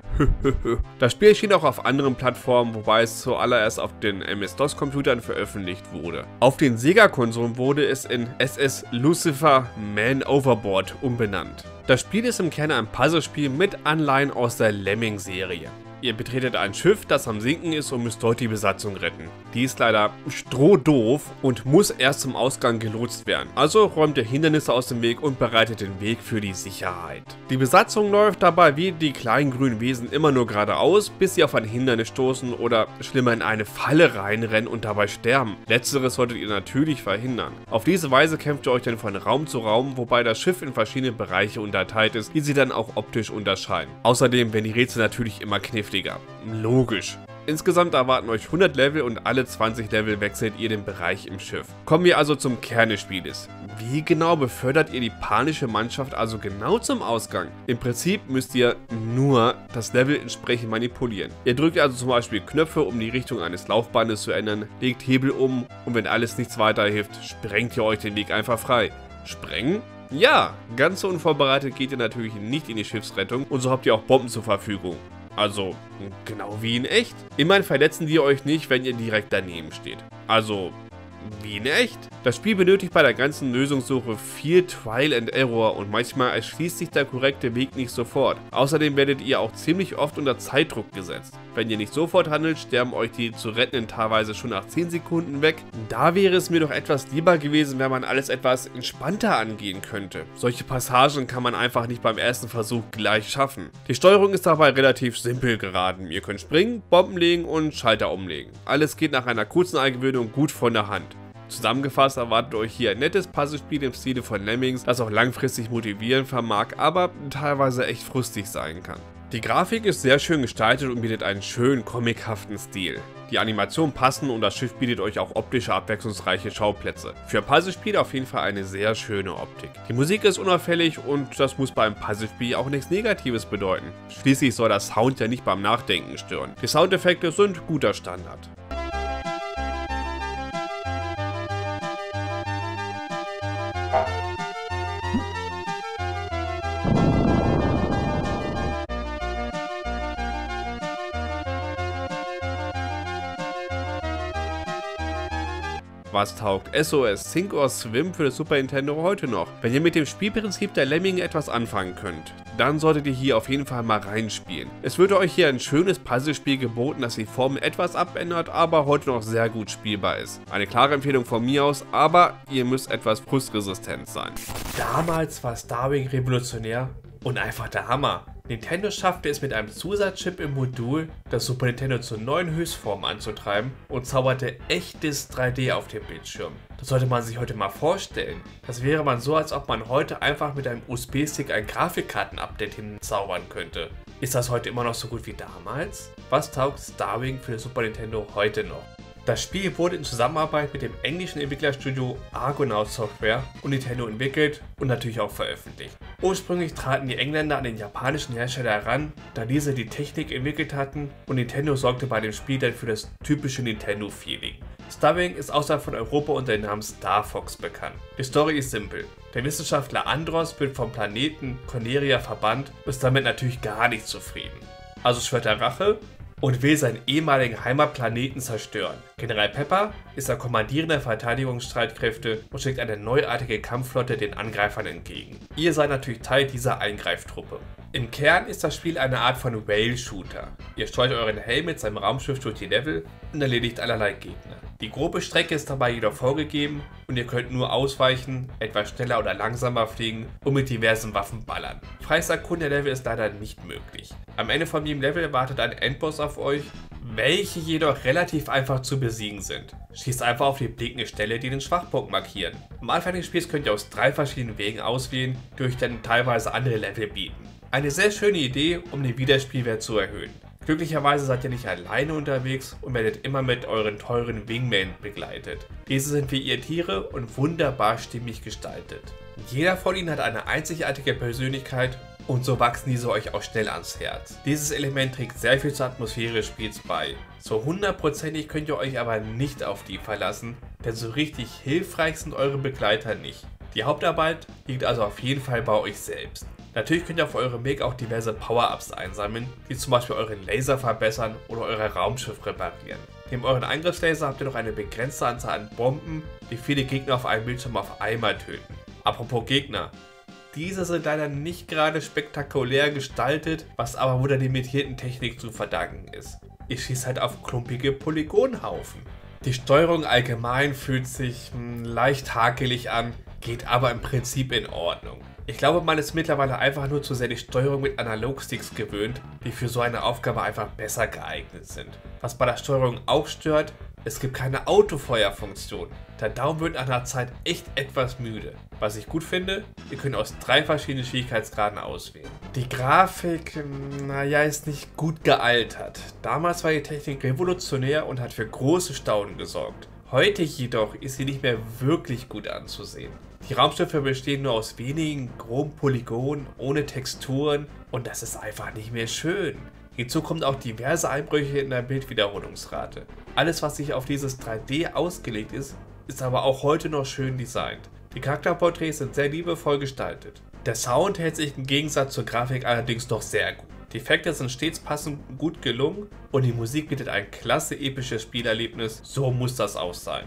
Das Spiel erschien auch auf anderen Plattformen, wobei es zuallererst auf den M S-DOS-Computern veröffentlicht wurde. Auf den Sega-Konsolen wurde es in S S Lucifer Man Overboard umbenannt. Das Spiel ist im Kern ein Puzzlespiel mit Anleihen aus der Lemming-Serie. Ihr betretet ein Schiff, das am Sinken ist, und müsst dort die Besatzung retten. Die ist leider strohdoof und muss erst zum Ausgang gelotst werden. Also räumt ihr Hindernisse aus dem Weg und bereitet den Weg für die Sicherheit. Die Besatzung läuft dabei wie die kleinen grünen Wesen immer nur geradeaus, bis sie auf ein Hindernis stoßen oder schlimmer in eine Falle reinrennen und dabei sterben. Letzteres solltet ihr natürlich verhindern. Auf diese Weise kämpft ihr euch dann von Raum zu Raum, wobei das Schiff in verschiedene Bereiche unterteilt ist, die sie dann auch optisch unterscheiden. Außerdem werden die Rätsel natürlich immer kniffliger. Logisch. Insgesamt erwarten euch hundert Level und alle zwanzig Level wechselt ihr den Bereich im Schiff. Kommen wir also zum Kern des Spieles. Wie genau befördert ihr die panische Mannschaft also genau zum Ausgang? Im Prinzip müsst ihr nur das Level entsprechend manipulieren. Ihr drückt also zum Beispiel Knöpfe, um die Richtung eines Laufbandes zu ändern, legt Hebel um und wenn alles nichts weiterhilft, sprengt ihr euch den Weg einfach frei. Sprengen? Ja, ganz so unvorbereitet geht ihr natürlich nicht in die Schiffsrettung und so habt ihr auch Bomben zur Verfügung. Also, genau wie in echt. Immerhin verletzen die euch nicht, wenn ihr direkt daneben steht. Also, wie in echt. Das Spiel benötigt bei der ganzen Lösungssuche viel Trial and Error und manchmal erschließt sich der korrekte Weg nicht sofort. Außerdem werdet ihr auch ziemlich oft unter Zeitdruck gesetzt. Wenn ihr nicht sofort handelt, sterben euch die zu rettenden teilweise schon nach zehn Sekunden weg. Da wäre es mir doch etwas lieber gewesen, wenn man alles etwas entspannter angehen könnte. Solche Passagen kann man einfach nicht beim ersten Versuch gleich schaffen. Die Steuerung ist dabei relativ simpel geraten. Ihr könnt springen, Bomben legen und Schalter umlegen. Alles geht nach einer kurzen Eingewöhnung gut von der Hand. Zusammengefasst erwartet euch hier ein nettes Puzzlespiel im Stile von Lemmings, das auch langfristig motivieren vermag, aber teilweise echt frustig sein kann. Die Grafik ist sehr schön gestaltet und bietet einen schönen comichaften Stil. Die Animationen passen und das Schiff bietet euch auch optische abwechslungsreiche Schauplätze. Für Puzzlespiel auf jeden Fall eine sehr schöne Optik. Die Musik ist unauffällig und das muss beim Puzzlespiel auch nichts Negatives bedeuten. Schließlich soll der Sound ja nicht beim Nachdenken stören. Die Soundeffekte sind guter Standard. Was taugt S O S Sink or Swim für das Super Nintendo heute noch? Wenn ihr mit dem Spielprinzip der Lemminge etwas anfangen könnt, dann solltet ihr hier auf jeden Fall mal reinspielen. Es wird euch hier ein schönes Puzzlespiel geboten, das die Form etwas abändert, aber heute noch sehr gut spielbar ist. Eine klare Empfehlung von mir aus, aber ihr müsst etwas frustresistent sein. Damals war Starwing revolutionär und einfach der Hammer. Nintendo schaffte es mit einem Zusatzchip im Modul, das Super Nintendo zur neuen Höchstform anzutreiben und zauberte echtes drei D auf dem Bildschirm. Das sollte man sich heute mal vorstellen. Das wäre man so, als ob man heute einfach mit einem U S B-Stick ein Grafikkarten-Update hinzaubern könnte. Ist das heute immer noch so gut wie damals? Was taugt Starwing für das Super Nintendo heute noch? Das Spiel wurde in Zusammenarbeit mit dem englischen Entwicklerstudio Argonaut Software und Nintendo entwickelt und natürlich auch veröffentlicht. Ursprünglich traten die Engländer an den japanischen Hersteller heran, da diese die Technik entwickelt hatten und Nintendo sorgte bei dem Spiel dann für das typische Nintendo-Feeling. Starwing ist außerhalb von Europa unter dem Namen Star Fox bekannt. Die Story ist simpel. Der Wissenschaftler Andros wird vom Planeten Corneria verbannt und ist damit natürlich gar nicht zufrieden. Also schwört er Rache und will seinen ehemaligen Heimatplaneten zerstören. General Pepper ist der Kommandierende der Verteidigungsstreitkräfte und schickt eine neuartige Kampfflotte den Angreifern entgegen. Ihr seid natürlich Teil dieser Eingreiftruppe. Im Kern ist das Spiel eine Art von Rail-Shooter. Ihr steuert euren Helm mit seinem Raumschiff durch die Level und erledigt allerlei Gegner. Die grobe Strecke ist dabei jedoch vorgegeben und ihr könnt nur ausweichen, etwas schneller oder langsamer fliegen und mit diversen Waffen ballern. Freies Erkunden der Level ist leider nicht möglich. Am Ende von jedem Level wartet ein Endboss auf euch, welche jedoch relativ einfach zu besiegen sind. Schießt einfach auf die blinkende Stelle, die den Schwachpunkt markieren. Am Anfang des Spiels könnt ihr aus drei verschiedenen Wegen auswählen, die euch dann teilweise andere Level bieten. Eine sehr schöne Idee, um den Wiederspielwert zu erhöhen. Glücklicherweise seid ihr nicht alleine unterwegs und werdet immer mit euren teuren Wingmen begleitet. Diese sind wie ihr Tiere und wunderbar stimmig gestaltet. Jeder von ihnen hat eine einzigartige Persönlichkeit und so wachsen diese euch auch schnell ans Herz. Dieses Element trägt sehr viel zur Atmosphäre des Spiels bei. So hundertprozentig könnt ihr euch aber nicht auf die verlassen, denn so richtig hilfreich sind eure Begleiter nicht. Die Hauptarbeit liegt also auf jeden Fall bei euch selbst. Natürlich könnt ihr auf eurem Weg auch diverse Power-Ups einsammeln, die zum Beispiel euren Laser verbessern oder euer Raumschiff reparieren. Neben euren Angriffslaser habt ihr noch eine begrenzte Anzahl an Bomben, die viele Gegner auf einem Bildschirm auf einmal töten. Apropos Gegner. Diese sind leider nicht gerade spektakulär gestaltet, was aber wohl der limitierten Technik zu verdanken ist. Ihr schießt halt auf klumpige Polygonhaufen. Die Steuerung allgemein fühlt sich mh, leicht hakelig an, geht aber im Prinzip in Ordnung. Ich glaube, man ist mittlerweile einfach nur zu sehr die Steuerung mit Analogsticks gewöhnt, die für so eine Aufgabe einfach besser geeignet sind. Was bei der Steuerung auch stört, es gibt keine Autofeuerfunktion. Der Daumen wird nach einer Zeit echt etwas müde. Was ich gut finde, ihr könnt aus drei verschiedenen Schwierigkeitsgraden auswählen. Die Grafik, naja, ist nicht gut gealtert. Damals war die Technik revolutionär und hat für große Staunen gesorgt. Heute jedoch ist sie nicht mehr wirklich gut anzusehen. Die Raumschiffe bestehen nur aus wenigen groben Polygonen ohne Texturen und das ist einfach nicht mehr schön. Hinzu kommen auch diverse Einbrüche in der Bildwiederholungsrate. Alles, was sich auf dieses drei D ausgelegt ist, ist aber auch heute noch schön designt. Die Charakterporträts sind sehr liebevoll gestaltet. Der Sound hält sich im Gegensatz zur Grafik allerdings noch sehr gut. Die Effekte sind stets passend gut gelungen und die Musik bietet ein klasse episches Spielerlebnis, so muss das auch sein.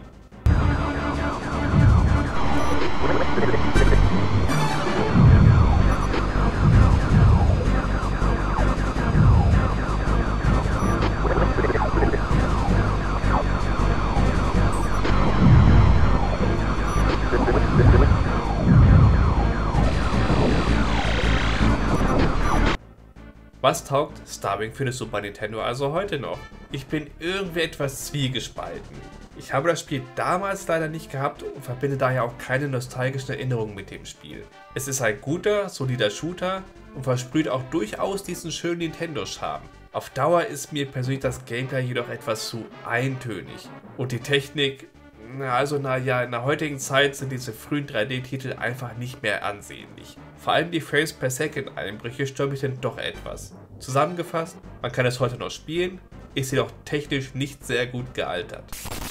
Was taugt Starwing für das Super Nintendo also heute noch? Ich bin irgendwie etwas zwiegespalten. Ich habe das Spiel damals leider nicht gehabt und verbinde daher auch keine nostalgischen Erinnerungen mit dem Spiel. Es ist ein guter, solider Shooter und versprüht auch durchaus diesen schönen Nintendo-Charme. Auf Dauer ist mir persönlich das Gameplay jedoch etwas zu eintönig. Und die Technik, na also naja, in der heutigen Zeit sind diese frühen drei D-Titel einfach nicht mehr ansehnlich. Vor allem die Frames per Second Einbrüche stören mich dann doch etwas. Zusammengefasst, man kann es heute noch spielen, ist jedoch technisch nicht sehr gut gealtert.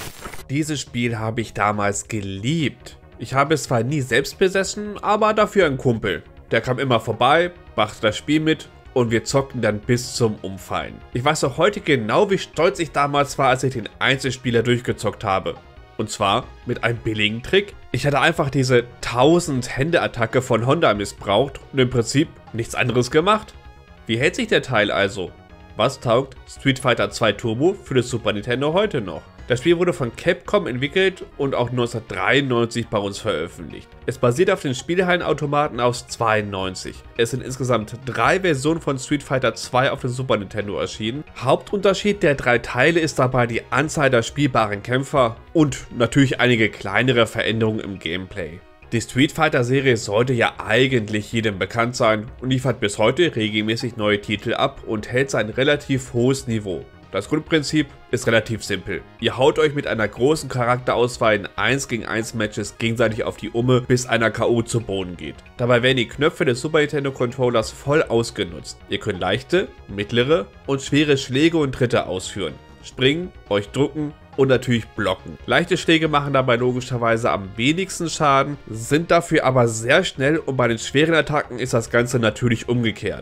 Dieses Spiel habe ich damals geliebt. Ich habe es zwar nie selbst besessen, aber dafür ein Kumpel. Der kam immer vorbei, brachte das Spiel mit und wir zockten dann bis zum Umfallen. Ich weiß auch heute genau, wie stolz ich damals war, als ich den Einzelspieler durchgezockt habe. Und zwar mit einem billigen Trick. Ich hatte einfach diese tausend-Hände-Attacke von Honda missbraucht und im Prinzip nichts anderes gemacht. Wie hält sich der Teil also? Was taugt Street Fighter zwei Turbo für das Super Nintendo heute noch? Das Spiel wurde von Capcom entwickelt und auch neunzehnhundertdreiundneunzig bei uns veröffentlicht. Es basiert auf den Spielhallenautomaten aus zweiundneunzig. Es sind insgesamt drei Versionen von Street Fighter zwei auf dem Super Nintendo erschienen. Hauptunterschied der drei Teile ist dabei die Anzahl der spielbaren Kämpfer und natürlich einige kleinere Veränderungen im Gameplay. Die Street Fighter Serie sollte ja eigentlich jedem bekannt sein und liefert bis heute regelmäßig neue Titel ab und hält sein relativ hohes Niveau. Das Grundprinzip ist relativ simpel. Ihr haut euch mit einer großen Charakterauswahl in eins gegen eins Matches gegenseitig auf die Umme, bis einer K O zu Boden geht. Dabei werden die Knöpfe des Super Nintendo Controllers voll ausgenutzt. Ihr könnt leichte, mittlere und schwere Schläge und Tritte ausführen. Springen, euch drücken und natürlich blocken. Leichte Schläge machen dabei logischerweise am wenigsten Schaden, sind dafür aber sehr schnell und bei den schweren Attacken ist das Ganze natürlich umgekehrt.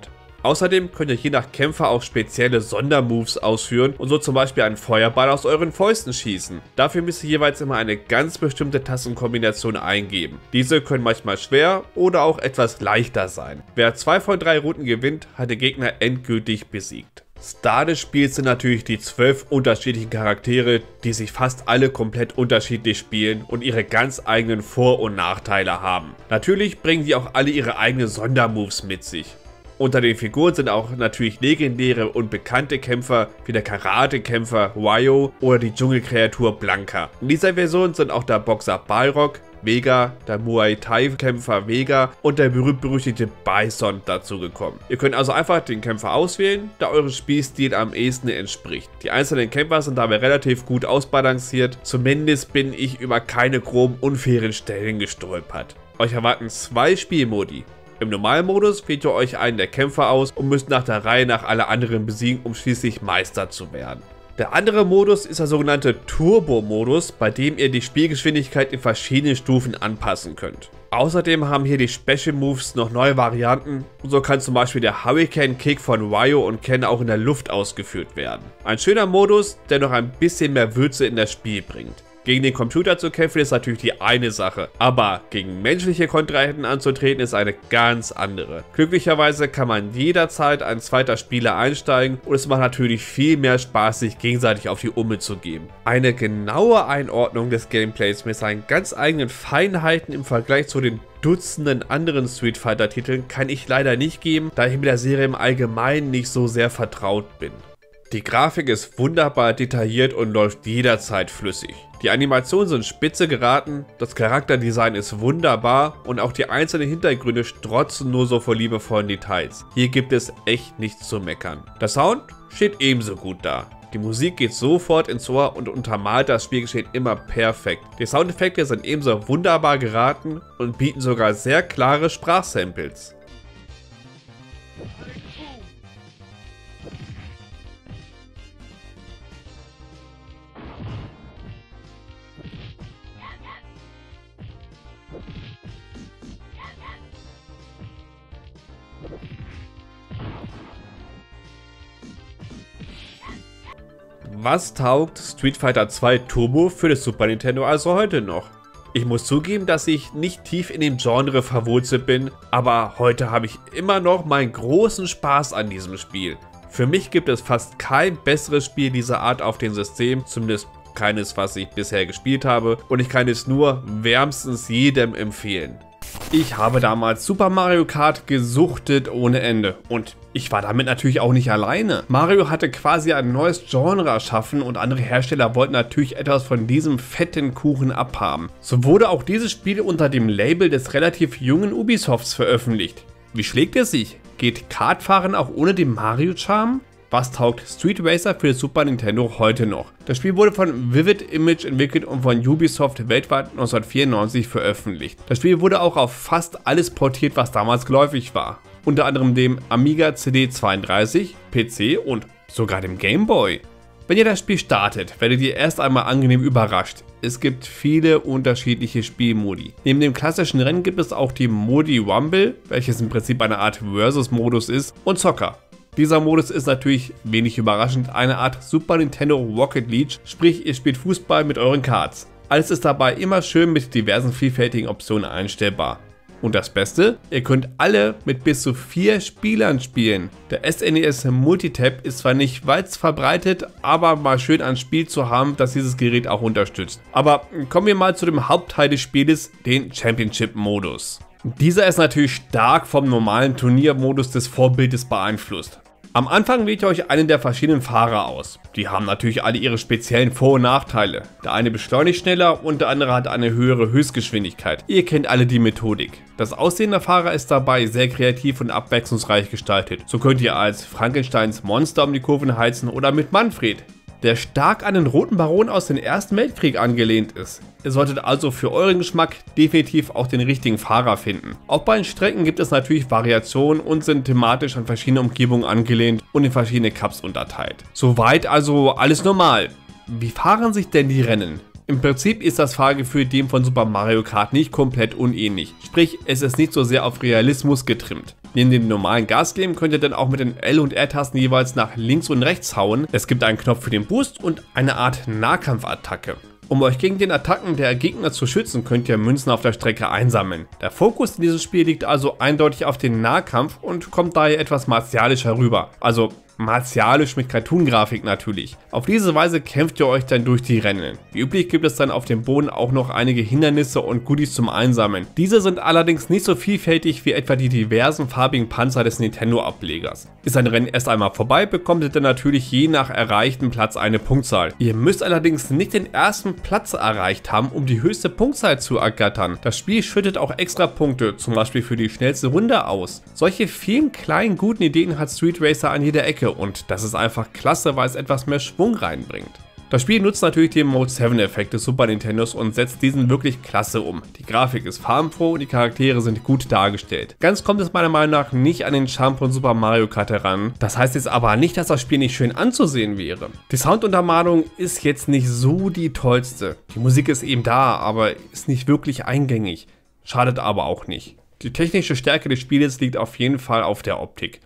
Außerdem könnt ihr je nach Kämpfer auch spezielle Sondermoves ausführen und so zum Beispiel einen Feuerball aus euren Fäusten schießen. Dafür müsst ihr jeweils immer eine ganz bestimmte Tastenkombination eingeben. Diese können manchmal schwer oder auch etwas leichter sein. Wer zwei von drei Runden gewinnt, hat den Gegner endgültig besiegt. Star des Spiels sind natürlich die zwölf unterschiedlichen Charaktere, die sich fast alle komplett unterschiedlich spielen und ihre ganz eigenen Vor- und Nachteile haben. Natürlich bringen die auch alle ihre eigenen Sondermoves mit sich. Unter den Figuren sind auch natürlich legendäre und bekannte Kämpfer wie der Karate-Kämpfer Ryo oder die Dschungelkreatur Blanka. In dieser Version sind auch der Boxer Balrog, Vega, der Muay Thai-Kämpfer Vega und der berühmt-berüchtigte Bison dazugekommen. Ihr könnt also einfach den Kämpfer auswählen, der eurem Spielstil am ehesten entspricht. Die einzelnen Kämpfer sind dabei relativ gut ausbalanciert, zumindest bin ich über keine groben unfairen Stellen gestolpert. Euch erwarten zwei Spielmodi. Im Normalmodus wählt ihr euch einen der Kämpfer aus und müsst nach der Reihe nach alle anderen besiegen, um schließlich Meister zu werden. Der andere Modus ist der sogenannte Turbo-Modus, bei dem ihr die Spielgeschwindigkeit in verschiedenen Stufen anpassen könnt. Außerdem haben hier die Special Moves noch neue Varianten, und so kann zum Beispiel der Hurricane Kick von Ryo und Ken auch in der Luft ausgeführt werden. Ein schöner Modus, der noch ein bisschen mehr Würze in das Spiel bringt. Gegen den Computer zu kämpfen ist natürlich die eine Sache, aber gegen menschliche Kontrahenten anzutreten ist eine ganz andere. Glücklicherweise kann man jederzeit als zweiter Spieler einsteigen und es macht natürlich viel mehr Spaß, sich gegenseitig auf die Umme zu geben. Eine genaue Einordnung des Gameplays mit seinen ganz eigenen Feinheiten im Vergleich zu den Dutzenden anderen Street Fighter Titeln kann ich leider nicht geben, da ich mit der Serie im Allgemeinen nicht so sehr vertraut bin. Die Grafik ist wunderbar detailliert und läuft jederzeit flüssig. Die Animationen sind spitze geraten, das Charakterdesign ist wunderbar und auch die einzelnen Hintergründe strotzen nur so vor liebevollen Details. Hier gibt es echt nichts zu meckern. Der Sound steht ebenso gut da. Die Musik geht sofort ins Ohr und untermalt das Spielgeschehen immer perfekt. Die Soundeffekte sind ebenso wunderbar geraten und bieten sogar sehr klare Sprachsamples. Was taugt Street Fighter zwei Turbo für das Super Nintendo also heute noch? Ich muss zugeben, dass ich nicht tief in dem Genre verwurzelt bin, aber heute habe ich immer noch meinen großen Spaß an diesem Spiel. Für mich gibt es fast kein besseres Spiel dieser Art auf dem System, zumindest keines, was ich bisher gespielt habe, und ich kann es nur wärmstens jedem empfehlen. Ich habe damals Super Mario Kart gesuchtet ohne Ende und ich war damit natürlich auch nicht alleine. Mario hatte quasi ein neues Genre erschaffen und andere Hersteller wollten natürlich etwas von diesem fetten Kuchen abhaben. So wurde auch dieses Spiel unter dem Label des relativ jungen Ubisofts veröffentlicht. Wie schlägt es sich? Geht Kartfahren auch ohne den Mario-Charme? Was taugt Street Racer für das Super Nintendo heute noch? Das Spiel wurde von Vivid Image entwickelt und von Ubisoft weltweit neunzehnhundertvierundneunzig veröffentlicht. Das Spiel wurde auch auf fast alles portiert, was damals geläufig war. Unter anderem dem Amiga C D zweiunddreißig, P C und sogar dem Game Boy. Wenn ihr das Spiel startet, werdet ihr erst einmal angenehm überrascht. Es gibt viele unterschiedliche Spielmodi. Neben dem klassischen Rennen gibt es auch die Modi Rumble, welches im Prinzip eine Art Versus-Modus ist, und Soccer. Dieser Modus ist natürlich, wenig überraschend, eine Art Super Nintendo Rocket League, sprich ihr spielt Fußball mit euren Karts. Alles ist dabei immer schön mit diversen vielfältigen Optionen einstellbar. Und das Beste, ihr könnt alle mit bis zu vier Spielern spielen. Der S N E S Multitap ist zwar nicht weit verbreitet, aber mal schön ein Spiel zu haben, das dieses Gerät auch unterstützt. Aber kommen wir mal zu dem Hauptteil des Spieles, den Championship-Modus. Dieser ist natürlich stark vom normalen Turniermodus des Vorbildes beeinflusst. Am Anfang wählt ihr euch einen der verschiedenen Fahrer aus. Die haben natürlich alle ihre speziellen Vor- und Nachteile. Der eine beschleunigt schneller und der andere hat eine höhere Höchstgeschwindigkeit. Ihr kennt alle die Methodik. Das Aussehen der Fahrer ist dabei sehr kreativ und abwechslungsreich gestaltet. So könnt ihr als Frankensteins Monster um die Kurven heizen oder mit Manfred, der stark an den Roten Baron aus dem Ersten Weltkrieg angelehnt ist. Ihr solltet also für euren Geschmack definitiv auch den richtigen Fahrer finden. Auch bei den Strecken gibt es natürlich Variationen und sind thematisch an verschiedene Umgebungen angelehnt und in verschiedene Cups unterteilt. Soweit also alles normal. Wie fahren sich denn die Rennen? Im Prinzip ist das Fahrgefühl dem von Super Mario Kart nicht komplett unähnlich, sprich es ist nicht so sehr auf Realismus getrimmt. Neben dem normalen Gas geben könnt ihr dann auch mit den L- und R-Tasten jeweils nach links und rechts hauen. Es gibt einen Knopf für den Boost und eine Art Nahkampfattacke. Um euch gegen den Attacken der Gegner zu schützen, könnt ihr Münzen auf der Strecke einsammeln. Der Fokus in diesem Spiel liegt also eindeutig auf den Nahkampf und kommt daher etwas martialischer rüber. Also martialisch mit Cartoon-Grafik natürlich. Auf diese Weise kämpft ihr euch dann durch die Rennen. Wie üblich gibt es dann auf dem Boden auch noch einige Hindernisse und Goodies zum Einsammeln. Diese sind allerdings nicht so vielfältig wie etwa die diversen farbigen Panzer des Nintendo-Ablegers. Ist ein Rennen erst einmal vorbei, bekommt ihr dann natürlich je nach erreichten Platz eine Punktzahl. Ihr müsst allerdings nicht den ersten Platz erreicht haben, um die höchste Punktzahl zu ergattern. Das Spiel schüttet auch extra Punkte, zum Beispiel für die schnellste Runde aus. Solche vielen kleinen guten Ideen hat Street Racer an jeder Ecke und das ist einfach klasse, weil es etwas mehr Schwung reinbringt. Das Spiel nutzt natürlich den Mode sieben Effekt des Super Nintendos und setzt diesen wirklich klasse um. Die Grafik ist farbenfroh und die Charaktere sind gut dargestellt. Ganz kommt es meiner Meinung nach nicht an den Charme von Super Mario Kart heran. Das heißt jetzt aber nicht, dass das Spiel nicht schön anzusehen wäre. Die Sounduntermalung ist jetzt nicht so die tollste. Die Musik ist eben da, aber ist nicht wirklich eingängig. Schadet aber auch nicht. Die technische Stärke des Spieles liegt auf jeden Fall auf der Optik.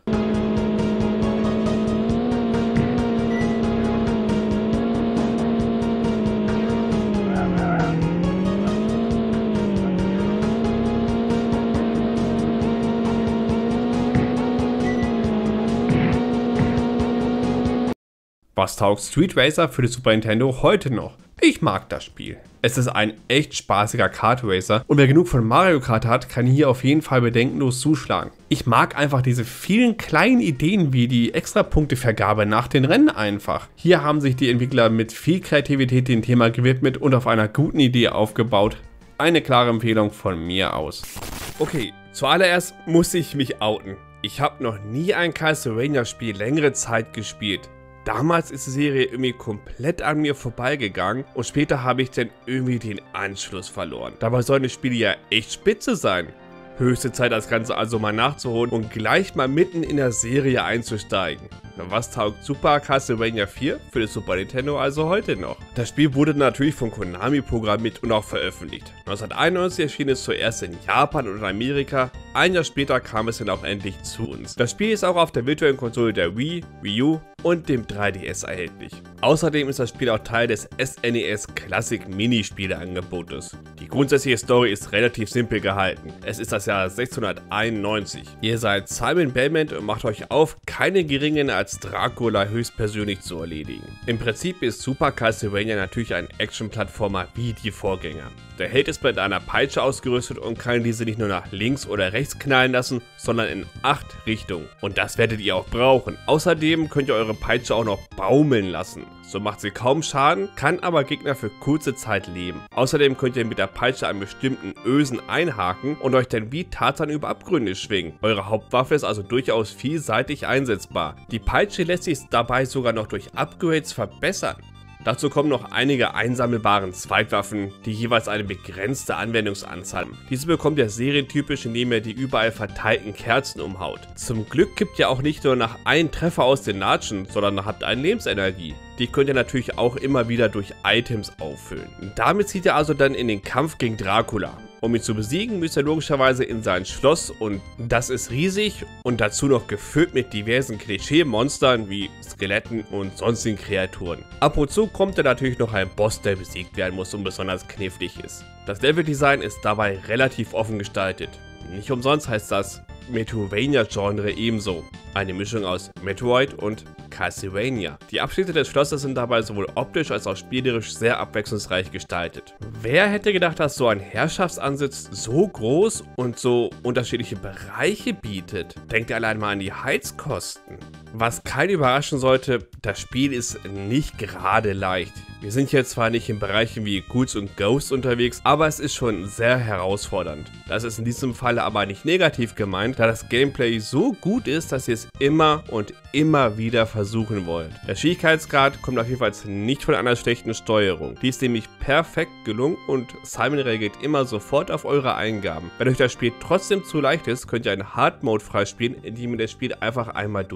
Was taugt Street Racer für die Super Nintendo heute noch? Ich mag das Spiel. Es ist ein echt spaßiger Kart Racer und wer genug von Mario Kart hat, kann hier auf jeden Fall bedenkenlos zuschlagen. Ich mag einfach diese vielen kleinen Ideen wie die Extrapunktevergabe nach den Rennen einfach. Hier haben sich die Entwickler mit viel Kreativität dem Thema gewidmet und auf einer guten Idee aufgebaut. Eine klare Empfehlung von mir aus. Okay, zuallererst muss ich mich outen. Ich habe noch nie ein Castlevania-Spiel längere Zeit gespielt. Damals ist die Serie irgendwie komplett an mir vorbeigegangen und später habe ich dann irgendwie den Anschluss verloren. Dabei sollen die Spiele ja echt spitze sein. Höchste Zeit, das Ganze also mal nachzuholen und gleich mal mitten in der Serie einzusteigen. Was taugt Super Castlevania vier für das Super Nintendo also heute noch? Das Spiel wurde natürlich von Konami programmiert und auch veröffentlicht. neunzehnhunderteinundneunzig erschien es zuerst in Japan und in Amerika, ein Jahr später kam es dann auch endlich zu uns. Das Spiel ist auch auf der virtuellen Konsole der Wii, Wii U und dem drei D S erhältlich. Außerdem ist das Spiel auch Teil des S N E S Classic Minispiele-Angebotes. Die grundsätzliche Story ist relativ simpel gehalten. Es ist das Jahr sechzehnhunderteinundneunzig. Ihr seid Simon Belmont und macht euch auf, keine geringeren als Dracula höchstpersönlich zu erledigen. Im Prinzip ist Super Castlevania natürlich ein Action-Plattformer wie die Vorgänger. Der Held ist mit einer Peitsche ausgerüstet und kann diese nicht nur nach links oder rechts knallen lassen, sondern in acht Richtungen. Und das werdet ihr auch brauchen. Außerdem könnt ihr eure Peitsche auch noch baumeln lassen. So macht sie kaum Schaden, kann aber Gegner für kurze Zeit leben. Außerdem könnt ihr mit der Peitsche an bestimmten Ösen einhaken und euch dann wie Tarzan über Abgründe schwingen. Eure Hauptwaffe ist also durchaus vielseitig einsetzbar. Die Peitsche lässt sich dabei sogar noch durch Upgrades verbessern. Dazu kommen noch einige einsammelbare Zweitwaffen, die jeweils eine begrenzte Anwendungsanzahl haben. Diese bekommt ihr serientypisch, indem ihr die überall verteilten Kerzen umhaut. Zum Glück kippt ihr auch nicht nur nach einem Treffer aus den Latschen, sondern habt eine Lebensenergie. Die könnt ihr natürlich auch immer wieder durch Items auffüllen. Damit zieht ihr also dann in den Kampf gegen Dracula. Um ihn zu besiegen, müsst ihr logischerweise in sein Schloss und das ist riesig und dazu noch gefüllt mit diversen Klischee-Monstern wie Skeletten und sonstigen Kreaturen. Ab und zu kommt da natürlich noch ein Boss, der besiegt werden muss und besonders knifflig ist. Das Leveldesign ist dabei relativ offen gestaltet. Nicht umsonst heißt das Metroidvania-Genre ebenso. Eine Mischung aus Metroid und Castlevania. Die Abschnitte des Schlosses sind dabei sowohl optisch als auch spielerisch sehr abwechslungsreich gestaltet. Wer hätte gedacht, dass so ein Herrschaftsansitz so groß und so unterschiedliche Bereiche bietet? Denkt allein mal an die Heizkosten. Was keinen überraschen sollte, das Spiel ist nicht gerade leicht. Wir sind hier zwar nicht in Bereichen wie Ghouls und Ghosts unterwegs, aber es ist schon sehr herausfordernd. Das ist in diesem Falle aber nicht negativ gemeint, da das Gameplay so gut ist, dass ihr es immer und immer wieder versuchen wollt. Der Schwierigkeitsgrad kommt auf jeden Fall nicht von einer schlechten Steuerung. Die ist nämlich perfekt gelungen und Simon reagiert immer sofort auf eure Eingaben. Wenn euch das Spiel trotzdem zu leicht ist, könnt ihr einen Hard Mode freispielen, indem ihr das Spiel einfach einmal durchspielt.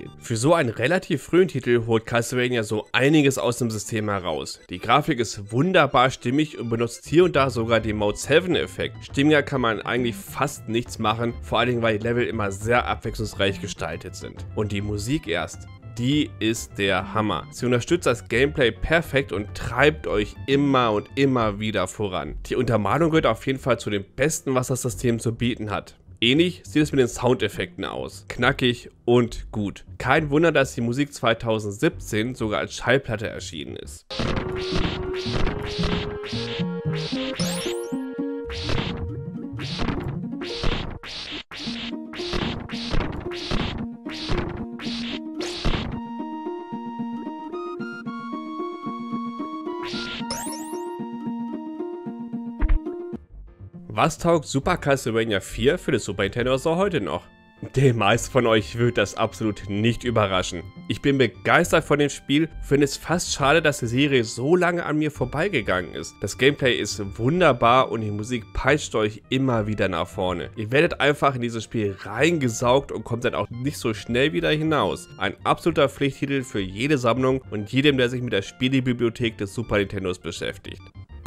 stehen. Für so einen relativ frühen Titel holt Castlevania so einiges aus dem System heraus. Die Grafik ist wunderbar stimmig und benutzt hier und da sogar den Mode sieben Effekt. Stimmiger kann man eigentlich fast nichts machen, vor allen Dingen weil die Level immer sehr abwechslungsreich gestaltet sind. Und die Musik erst. Die ist der Hammer. Sie unterstützt das Gameplay perfekt und treibt euch immer und immer wieder voran. Die Untermalung gehört auf jeden Fall zu dem Besten, was das System zu bieten hat. Ähnlich sieht es mit den Soundeffekten aus. Knackig und gut. Kein Wunder, dass die Musik zweitausendsiebzehn sogar als Schallplatte erschienen ist. Was taugt Super Castlevania vier für das Super Nintendo so heute noch? Den meisten von euch wird das absolut nicht überraschen. Ich bin begeistert von dem Spiel, finde es fast schade, dass die Serie so lange an mir vorbeigegangen ist. Das Gameplay ist wunderbar und die Musik peitscht euch immer wieder nach vorne. Ihr werdet einfach in dieses Spiel reingesaugt und kommt dann auch nicht so schnell wieder hinaus. Ein absoluter Pflichttitel für jede Sammlung und jedem, der sich mit der Spielebibliothek des Super Nintendos beschäftigt.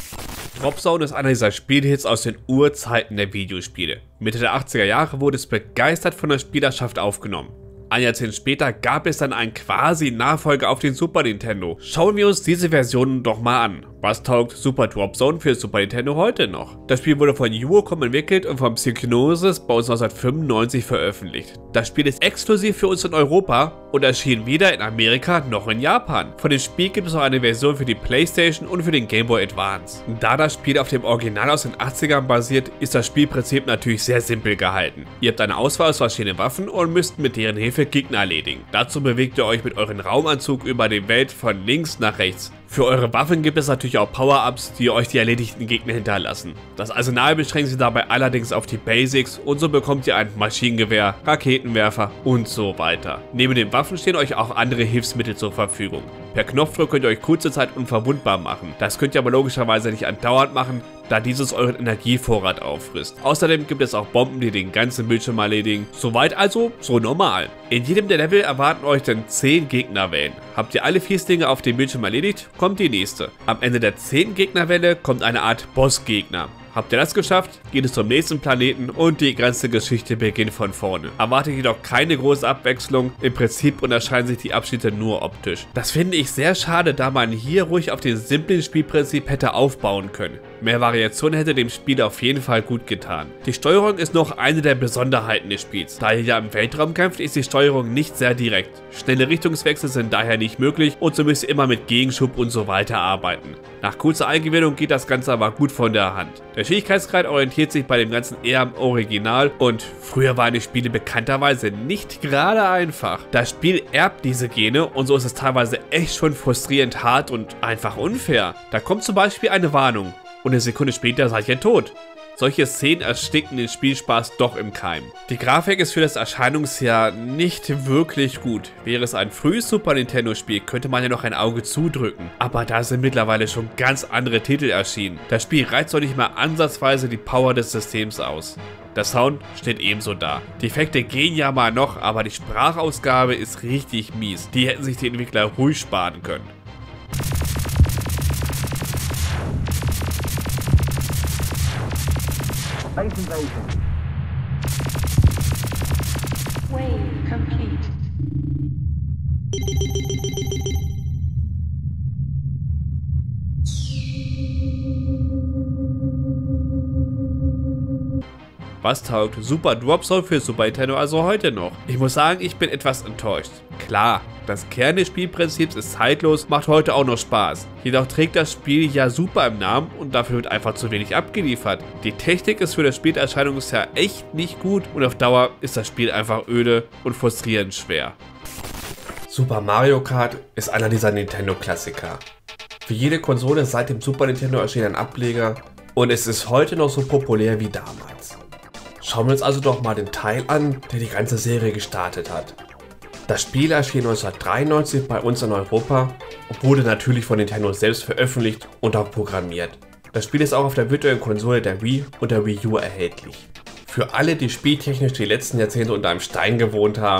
Dropzone ist einer dieser Spielhits aus den Urzeiten der Videospiele. Mitte der achtziger Jahre wurde es begeistert von der Spielerschaft aufgenommen. Ein Jahrzehnt später gab es dann einen quasi Nachfolger auf den Super Nintendo. Schauen wir uns diese Versionen doch mal an. Was taugt Super Dropzone für Super Nintendo heute noch? Das Spiel wurde von Uocom entwickelt und von Psygnosis bei uns neunzehnhundertfünfundneunzig veröffentlicht. Das Spiel ist exklusiv für uns in Europa und erschien weder in Amerika noch in Japan. Von dem Spiel gibt es auch eine Version für die PlayStation und für den Game Boy Advance. Da das Spiel auf dem Original aus den achtzigern basiert, ist das Spielprinzip natürlich sehr simpel gehalten. Ihr habt eine Auswahl aus verschiedenen Waffen und müsst mit deren Hilfe Gegner erledigen. Dazu bewegt ihr euch mit eurem Raumanzug über die Welt von links nach rechts. Für eure Waffen gibt es natürlich auch Power-Ups, die euch die erledigten Gegner hinterlassen. Das Arsenal beschränkt sich dabei allerdings auf die Basics und so bekommt ihr ein Maschinengewehr, Raketenwerfer und so weiter. Neben den Waffen stehen euch auch andere Hilfsmittel zur Verfügung. Per Knopfdruck könnt ihr euch kurze Zeit unverwundbar machen. Das könnt ihr aber logischerweise nicht andauernd machen, da dieses euren Energievorrat auffrisst. Außerdem gibt es auch Bomben, die den ganzen Bildschirm erledigen. Soweit also so normal. In jedem der Level erwarten euch dann zehn Gegnerwellen. Habt ihr alle Fieslinge auf dem Bildschirm erledigt, kommt die nächste. Am Ende der zehnten Gegnerwelle kommt eine Art Bossgegner. Habt ihr das geschafft, geht es zum nächsten Planeten und die ganze Geschichte beginnt von vorne. Erwartet jedoch keine große Abwechslung, im Prinzip unterscheiden sich die Abschnitte nur optisch. Das finde ich sehr schade, da man hier ruhig auf dem simplen Spielprinzip hätte aufbauen können. Mehr Variation hätte dem Spiel auf jeden Fall gut getan. Die Steuerung ist noch eine der Besonderheiten des Spiels. Da ihr ja im Weltraum kämpft, ist die Steuerung nicht sehr direkt. Schnelle Richtungswechsel sind daher nicht möglich und so müsst ihr immer mit Gegenschub und so weiter arbeiten. Nach kurzer Eingewöhnung geht das Ganze aber gut von der Hand. Der Schwierigkeitsgrad orientiert sich bei dem Ganzen eher am Original und früher waren die Spiele bekannterweise nicht gerade einfach. Das Spiel erbt diese Gene und so ist es teilweise echt schon frustrierend hart und einfach unfair. Da kommt zum Beispiel eine Warnung und eine Sekunde später seid ihr tot. Solche Szenen ersticken den Spielspaß doch im Keim. Die Grafik ist für das Erscheinungsjahr nicht wirklich gut. Wäre es ein frühes Super Nintendo Spiel, könnte man ja noch ein Auge zudrücken. Aber da sind mittlerweile schon ganz andere Titel erschienen. Das Spiel reizt doch nicht mal ansatzweise die Power des Systems aus. Der Sound steht ebenso da. Die Effekte gehen ja mal noch, aber die Sprachausgabe ist richtig mies. Die hätten sich die Entwickler ruhig sparen können. Base invasion. Wave complete. Was taugt Super Dropzone für Super Nintendo also heute noch? Ich muss sagen, ich bin etwas enttäuscht. Klar, das Kern des Spielprinzips ist zeitlos, macht heute auch noch Spaß. Jedoch trägt das Spiel ja Super im Namen und dafür wird einfach zu wenig abgeliefert. Die Technik ist für das Spielerscheinungsjahr echt nicht gut und auf Dauer ist das Spiel einfach öde und frustrierend schwer. Super Mario Kart ist einer dieser Nintendo-Klassiker. Für jede Konsole seit dem Super Nintendo erschien ein Ableger und es ist heute noch so populär wie damals. Schauen wir uns also doch mal den Teil an, der die ganze Serie gestartet hat. Das Spiel erschien neunzehnhundertdreiundneunzig bei uns in Europa und wurde natürlich von Nintendo selbst veröffentlicht und auch programmiert. Das Spiel ist auch auf der virtuellen Konsole der Wii und der Wii U erhältlich. Für alle, die spieltechnisch die letzten Jahrzehnte unter einem Stein gewohnt haben,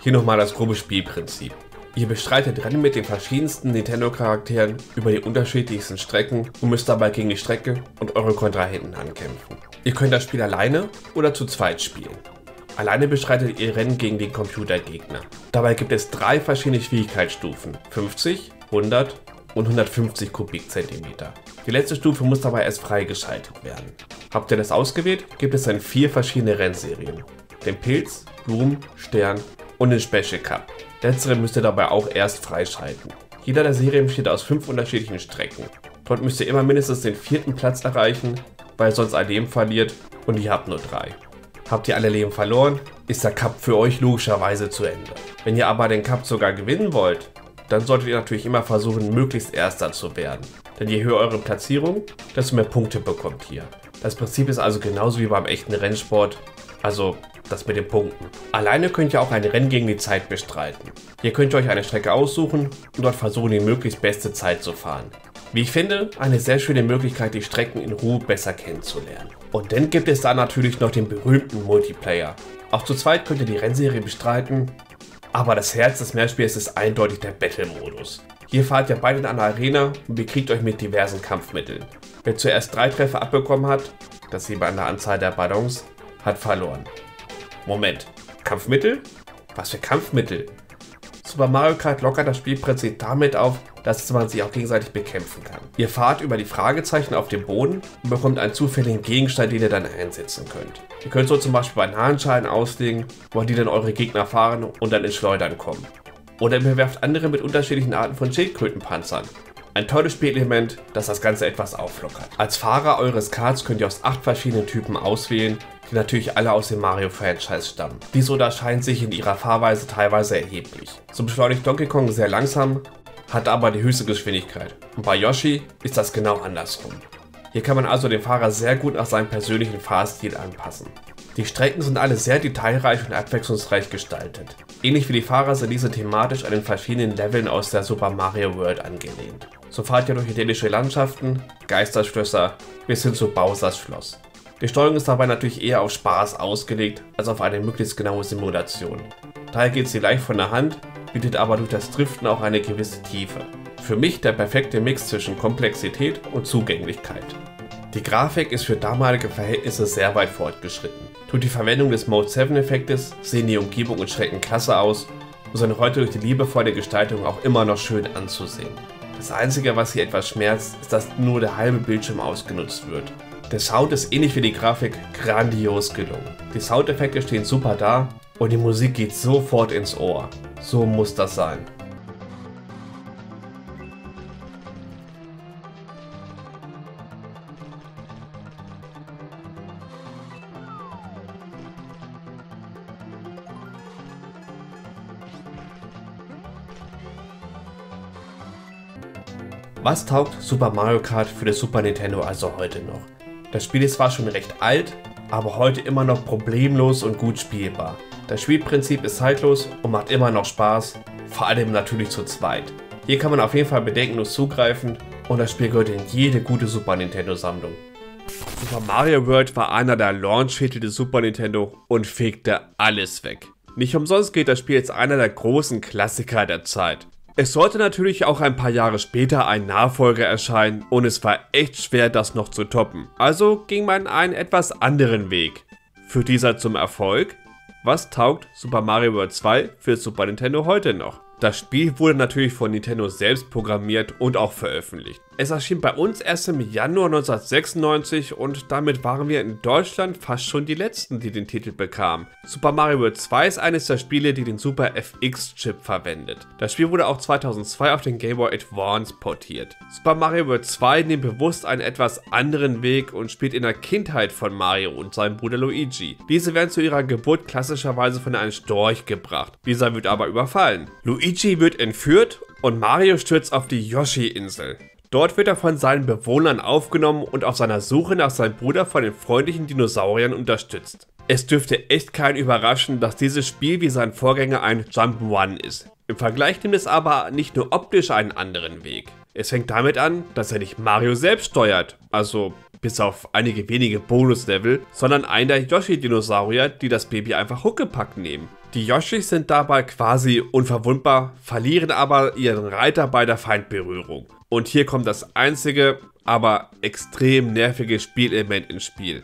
Hier nochmal das grobe Spielprinzip. Ihr bestreitet Rennen mit den verschiedensten Nintendo-Charakteren über die unterschiedlichsten Strecken und müsst dabei gegen die Strecke und eure Kontrahenten ankämpfen. Ihr könnt das Spiel alleine oder zu zweit spielen. Alleine bestreitet ihr Rennen gegen den Computergegner. Dabei gibt es drei verschiedene Schwierigkeitsstufen: fünfzig, hundert und hundertfünfzig Kubikzentimeter. Die letzte Stufe muss dabei erst freigeschaltet werden. Habt ihr das ausgewählt, gibt es dann vier verschiedene Rennserien: den Pilz, Ruhm, Stern und den Special Cup. Letztere müsst ihr dabei auch erst freischalten. Jeder der Serien besteht aus fünf unterschiedlichen Strecken. Dort müsst ihr immer mindestens den vierten Platz erreichen, weil ihr sonst ein Leben verliert und ihr habt nur drei. Habt ihr alle Leben verloren, ist der Cup für euch logischerweise zu Ende. Wenn ihr aber den Cup sogar gewinnen wollt, dann solltet ihr natürlich immer versuchen, möglichst Erster zu werden. Denn je höher eure Platzierung, desto mehr Punkte bekommt ihr. Das Prinzip ist also genauso wie beim echten Rennsport, also das mit den Punkten. Alleine könnt ihr auch ein Rennen gegen die Zeit bestreiten. Ihr könnt euch eine Strecke aussuchen und dort versuchen, die möglichst beste Zeit zu fahren. Wie ich finde, eine sehr schöne Möglichkeit, die Strecken in Ruhe besser kennenzulernen. Und dann gibt es da natürlich noch den berühmten Multiplayer. Auch zu zweit könnt ihr die Rennserie bestreiten, aber das Herz des Mehrspiels ist eindeutig der Battle-Modus. Hier fahrt ihr beide in einer Arena und bekriegt euch mit diversen Kampfmitteln. Wer zuerst drei Treffer abbekommen hat, das sieht man an der Anzahl der Ballons, hat verloren. Moment, Kampfmittel? Was für Kampfmittel? Super Mario Kart lockert das Spielprinzip damit auf, dass man sich auch gegenseitig bekämpfen kann. Ihr fahrt über die Fragezeichen auf dem Boden und bekommt einen zufälligen Gegenstand, den ihr dann einsetzen könnt. Ihr könnt so zum Beispiel Bananenschalen auslegen, wo die dann eure Gegner fahren und dann ins Schleudern kommen. Oder ihr bewerft andere mit unterschiedlichen Arten von Schildkrötenpanzern. Ein tolles Spielelement, das das Ganze etwas auflockert. Als Fahrer eures Karts könnt ihr aus acht verschiedenen Typen auswählen, die natürlich alle aus dem Mario-Franchise stammen. Diese unterscheiden sich in ihrer Fahrweise teilweise erheblich. So beschleunigt Donkey Kong sehr langsam, hat aber die höchste Geschwindigkeit. Und bei Yoshi ist das genau andersrum. Hier kann man also den Fahrer sehr gut nach seinem persönlichen Fahrstil anpassen. Die Strecken sind alle sehr detailreich und abwechslungsreich gestaltet. Ähnlich wie die Fahrer sind diese thematisch an den verschiedenen Leveln aus der Super Mario World angelehnt. So fahrt ihr durch idyllische Landschaften, Geisterschlösser bis hin zu Bowsers Schloss. Die Steuerung ist dabei natürlich eher auf Spaß ausgelegt, als auf eine möglichst genaue Simulation. Daher geht sie leicht von der Hand, bietet aber durch das Driften auch eine gewisse Tiefe. Für mich der perfekte Mix zwischen Komplexität und Zugänglichkeit. Die Grafik ist für damalige Verhältnisse sehr weit fortgeschritten. Durch die Verwendung des Mode sieben Effektes sehen die Umgebung und Strecken klasse aus und sind heute durch die liebevolle Gestaltung auch immer noch schön anzusehen. Das Einzige, was hier etwas schmerzt, ist, dass nur der halbe Bildschirm ausgenutzt wird. Der Sound ist ähnlich wie die Grafik grandios gelungen. Die Soundeffekte stehen super da und die Musik geht sofort ins Ohr. So muss das sein. Was taugt Super Mario Kart für das Super Nintendo also heute noch? Das Spiel ist zwar schon recht alt, aber heute immer noch problemlos und gut spielbar. Das Spielprinzip ist zeitlos und macht immer noch Spaß, vor allem natürlich zu zweit. Hier kann man auf jeden Fall bedenkenlos zugreifen und das Spiel gehört in jede gute Super Nintendo Sammlung. Super Mario World war einer der Launch-Titel des Super Nintendo und fegte alles weg. Nicht umsonst gilt das Spiel als einer der großen Klassiker der Zeit. Es sollte natürlich auch ein paar Jahre später ein Nachfolger erscheinen und es war echt schwer, das noch zu toppen. Also ging man einen etwas anderen Weg. Führt dieser zum Erfolg? Was taugt Super Mario World zwei für Super Nintendo heute noch? Das Spiel wurde natürlich von Nintendo selbst programmiert und auch veröffentlicht. Es erschien bei uns erst im Januar neunzehnhundertsechsundneunzig und damit waren wir in Deutschland fast schon die letzten, die den Titel bekamen. Super Mario World zwei ist eines der Spiele, die den Super F X-Chip verwendet. Das Spiel wurde auch zweitausendzwei auf den Game Boy Advance portiert. Super Mario World zwei nimmt bewusst einen etwas anderen Weg und spielt in der Kindheit von Mario und seinem Bruder Luigi. Diese werden zu ihrer Geburt klassischerweise von einem Storch gebracht. Dieser wird aber überfallen. Luigi wird entführt und Mario stürzt auf die Yoshi-Insel. Dort wird er von seinen Bewohnern aufgenommen und auf seiner Suche nach seinem Bruder von den freundlichen Dinosauriern unterstützt. Es dürfte echt keinen überraschen, dass dieses Spiel wie sein Vorgänger ein Jump'n'Run ist. Im Vergleich nimmt es aber nicht nur optisch einen anderen Weg. Es fängt damit an, dass er nicht Mario selbst steuert, also bis auf einige wenige Bonuslevel, sondern einen der Yoshi-Dinosaurier, die das Baby einfach huckepack nehmen. Die Yoshis sind dabei quasi unverwundbar, verlieren aber ihren Reiter bei der Feindberührung. Und hier kommt das einzige, aber extrem nervige Spielelement ins Spiel.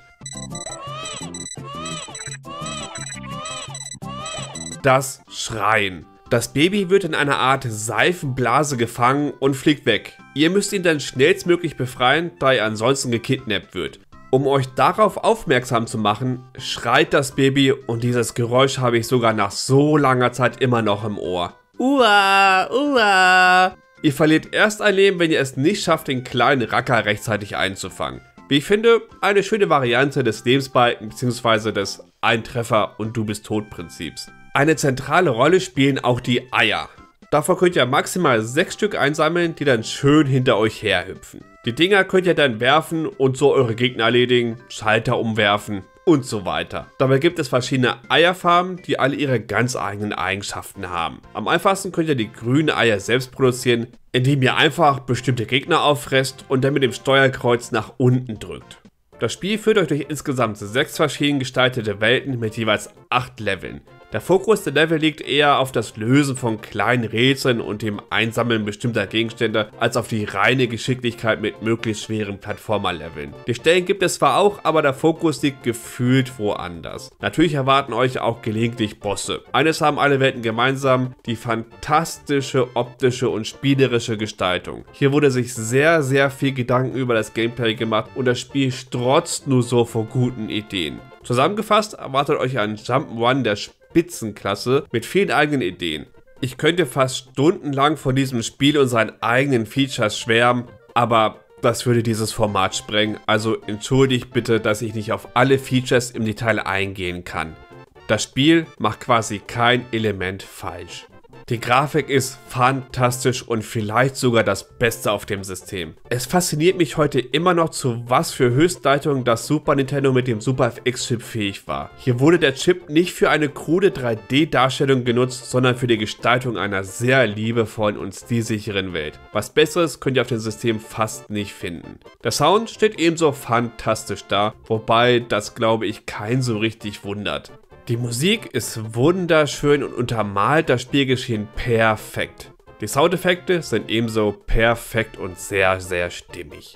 Das Schreien. Das Baby wird in einer Art Seifenblase gefangen und fliegt weg. Ihr müsst ihn dann schnellstmöglich befreien, da er ansonsten gekidnappt wird. Um euch darauf aufmerksam zu machen, schreit das Baby und dieses Geräusch habe ich sogar nach so langer Zeit immer noch im Ohr. Uah, uah. Ihr verliert erst ein Leben, wenn ihr es nicht schafft, den kleinen Racker rechtzeitig einzufangen. Wie ich finde, eine schöne Variante des Lebensbalken bzw. des Eintreffer und du bist tot Prinzips. Eine zentrale Rolle spielen auch die Eier. Davor könnt ihr maximal sechs Stück einsammeln, die dann schön hinter euch herhüpfen. Die Dinger könnt ihr dann werfen und so eure Gegner erledigen, Schalter umwerfen und so weiter. Dabei gibt es verschiedene Eierfarben, die alle ihre ganz eigenen Eigenschaften haben. Am einfachsten könnt ihr die grünen Eier selbst produzieren, indem ihr einfach bestimmte Gegner auffresst und dann mit dem Steuerkreuz nach unten drückt. Das Spiel führt euch durch insgesamt sechs verschieden gestaltete Welten mit jeweils acht Leveln. Der Fokus der Level liegt eher auf das Lösen von kleinen Rätseln und dem Einsammeln bestimmter Gegenstände, als auf die reine Geschicklichkeit mit möglichst schweren Plattformer-Leveln. Die Stellen gibt es zwar auch, aber der Fokus liegt gefühlt woanders. Natürlich erwarten euch auch gelegentlich Bosse. Eines haben alle Welten gemeinsam: die fantastische optische und spielerische Gestaltung. Hier wurde sich sehr, sehr viel Gedanken über das Gameplay gemacht und das Spiel strotzt nur so vor guten Ideen. Zusammengefasst erwartet euch ein Jump'n'Run der Spitzenklasse mit vielen eigenen Ideen. Ich könnte fast stundenlang von diesem Spiel und seinen eigenen Features schwärmen, aber das würde dieses Format sprengen, also entschuldigt bitte, dass ich nicht auf alle Features im Detail eingehen kann. Das Spiel macht quasi kein Element falsch. Die Grafik ist fantastisch und vielleicht sogar das Beste auf dem System. Es fasziniert mich heute immer noch, zu was für Höchstleistungen das Super Nintendo mit dem Super F X-Chip fähig war. Hier wurde der Chip nicht für eine krude drei D-Darstellung genutzt, sondern für die Gestaltung einer sehr liebevollen und stilsicheren Welt. Was Besseres könnt ihr auf dem System fast nicht finden. Der Sound steht ebenso fantastisch da, wobei das, glaube ich, keinen so richtig wundert. Die Musik ist wunderschön und untermalt das Spielgeschehen perfekt. Die Soundeffekte sind ebenso perfekt und sehr, sehr stimmig.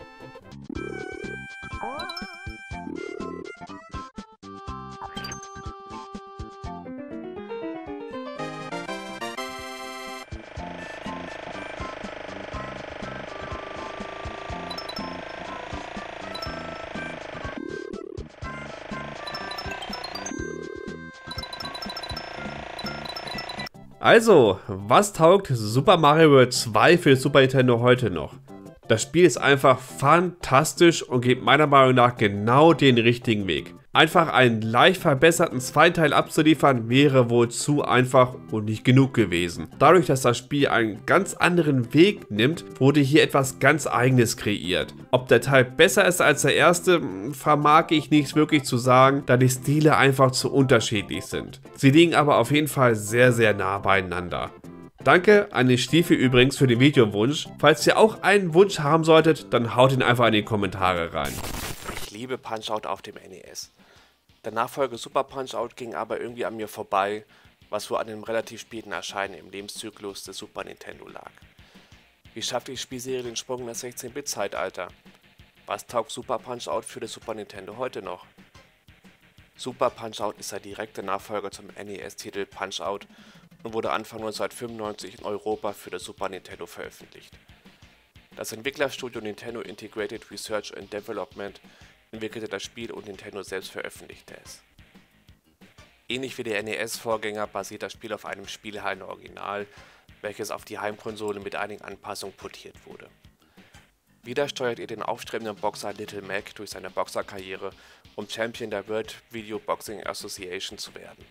Also, was taugt Super Mario World zwei für Super Nintendo heute noch? Das Spiel ist einfach fantastisch und geht meiner Meinung nach genau den richtigen Weg. Einfach einen leicht verbesserten zweiten Teil abzuliefern wäre wohl zu einfach und nicht genug gewesen. Dadurch, dass das Spiel einen ganz anderen Weg nimmt, wurde hier etwas ganz Eigenes kreiert. Ob der Teil besser ist als der erste, vermag ich nicht wirklich zu sagen, da die Stile einfach zu unterschiedlich sind. Sie liegen aber auf jeden Fall sehr, sehr nah beieinander. Danke an den Stiefel übrigens für den Videowunsch. Falls ihr auch einen Wunsch haben solltet, dann haut ihn einfach in die Kommentare rein. Ich liebe Punch-Out auf dem N E S. Der Nachfolger Super Punch-Out ging aber irgendwie an mir vorbei, was wohl an dem relativ späten Erscheinen im Lebenszyklus des Super Nintendo lag. Wie schafft die Spielserie den Sprung in das sechzehn-Bit-Zeitalter? Was taugt Super Punch-Out für das Super Nintendo heute noch? Super Punch-Out ist der direkte Nachfolger zum N E S-Titel Punch-Out und wurde Anfang neunzehnhundertfünfundneunzig in Europa für das Super Nintendo veröffentlicht. Das Entwicklerstudio Nintendo Integrated Research and Development entwickelte das Spiel und Nintendo selbst veröffentlichte es. Ähnlich wie der N E S-Vorgänger basiert das Spiel auf einem Spielhallen-Original, welches auf die Heimkonsole mit einigen Anpassungen portiert wurde. Wieder steuert ihr den aufstrebenden Boxer Little Mac durch seine Boxerkarriere, um Champion der World Video Boxing Association zu werden.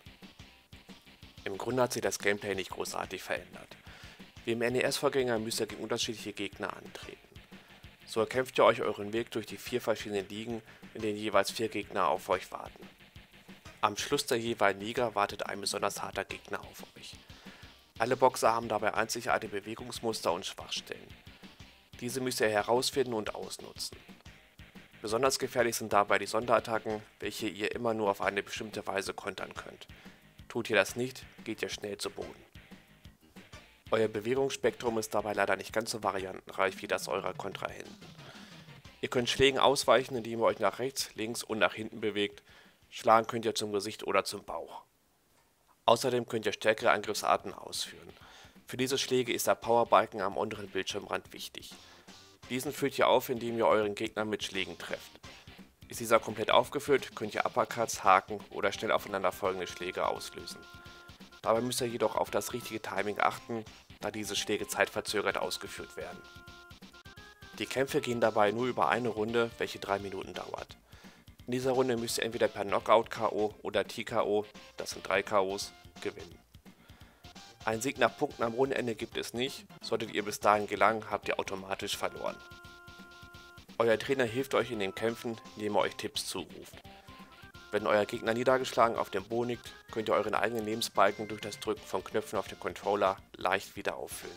Im Grunde hat sich das Gameplay nicht großartig verändert. Wie im N E S-Vorgänger müsst ihr gegen unterschiedliche Gegner antreten. So erkämpft ihr euch euren Weg durch die vier verschiedenen Ligen, in denen jeweils vier Gegner auf euch warten. Am Schluss der jeweiligen Liga wartet ein besonders harter Gegner auf euch. Alle Boxer haben dabei einzigartige Bewegungsmuster und Schwachstellen. Diese müsst ihr herausfinden und ausnutzen. Besonders gefährlich sind dabei die Sonderattacken, welche ihr immer nur auf eine bestimmte Weise kontern könnt. Tut ihr das nicht, geht ihr schnell zu Boden. Euer Bewegungsspektrum ist dabei leider nicht ganz so variantenreich wie das eurer Kontrahenten. Ihr könnt Schlägen ausweichen, indem ihr euch nach rechts, links und nach hinten bewegt. Schlagen könnt ihr zum Gesicht oder zum Bauch. Außerdem könnt ihr stärkere Angriffsarten ausführen. Für diese Schläge ist der Powerbalken am unteren Bildschirmrand wichtig. Diesen füllt ihr auf, indem ihr euren Gegner mit Schlägen trefft. Ist dieser komplett aufgefüllt, könnt ihr Uppercuts, Haken oder schnell aufeinanderfolgende Schläge auslösen. Dabei müsst ihr jedoch auf das richtige Timing achten, da diese Schläge zeitverzögert ausgeführt werden. Die Kämpfe gehen dabei nur über eine Runde, welche drei Minuten dauert. In dieser Runde müsst ihr entweder per Knockout-K O oder T K O, das sind drei K Os, gewinnen. Einen Sieg nach Punkten am Rundenende gibt es nicht, solltet ihr bis dahin gelangen, habt ihr automatisch verloren. Euer Trainer hilft euch in den Kämpfen, indem er euch Tipps zuruft. Wenn euer Gegner niedergeschlagen auf dem Boden liegt, könnt ihr euren eigenen Lebensbalken durch das Drücken von Knöpfen auf dem Controller leicht wieder auffüllen.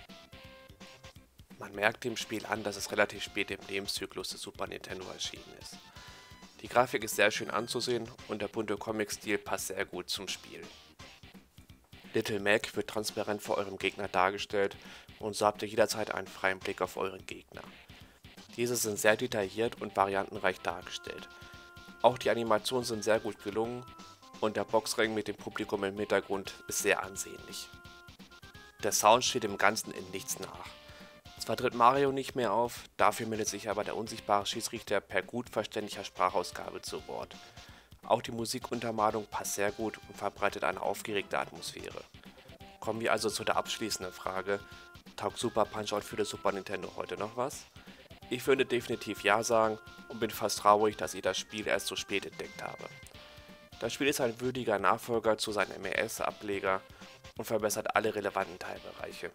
Man merkt dem Spiel an, dass es relativ spät im Lebenszyklus des Super Nintendo erschienen ist. Die Grafik ist sehr schön anzusehen und der bunte Comic-Stil passt sehr gut zum Spiel. Little Mac wird transparent vor eurem Gegner dargestellt und so habt ihr jederzeit einen freien Blick auf euren Gegner. Diese sind sehr detailliert und variantenreich dargestellt. Auch die Animationen sind sehr gut gelungen und der Boxring mit dem Publikum im Hintergrund ist sehr ansehnlich. Der Sound steht dem Ganzen in nichts nach. Zwar tritt Mario nicht mehr auf, dafür meldet sich aber der unsichtbare Schiedsrichter per gut verständlicher Sprachausgabe zu Wort. Auch die Musikuntermalung passt sehr gut und verbreitet eine aufgeregte Atmosphäre. Kommen wir also zu der abschließenden Frage: Taugt Super Punch-Out für das Super Nintendo heute noch was? Ich würde definitiv ja sagen und bin fast traurig, dass ich das Spiel erst so spät entdeckt habe. Das Spiel ist ein würdiger Nachfolger zu seinem M S-Ableger und verbessert alle relevanten Teilbereiche.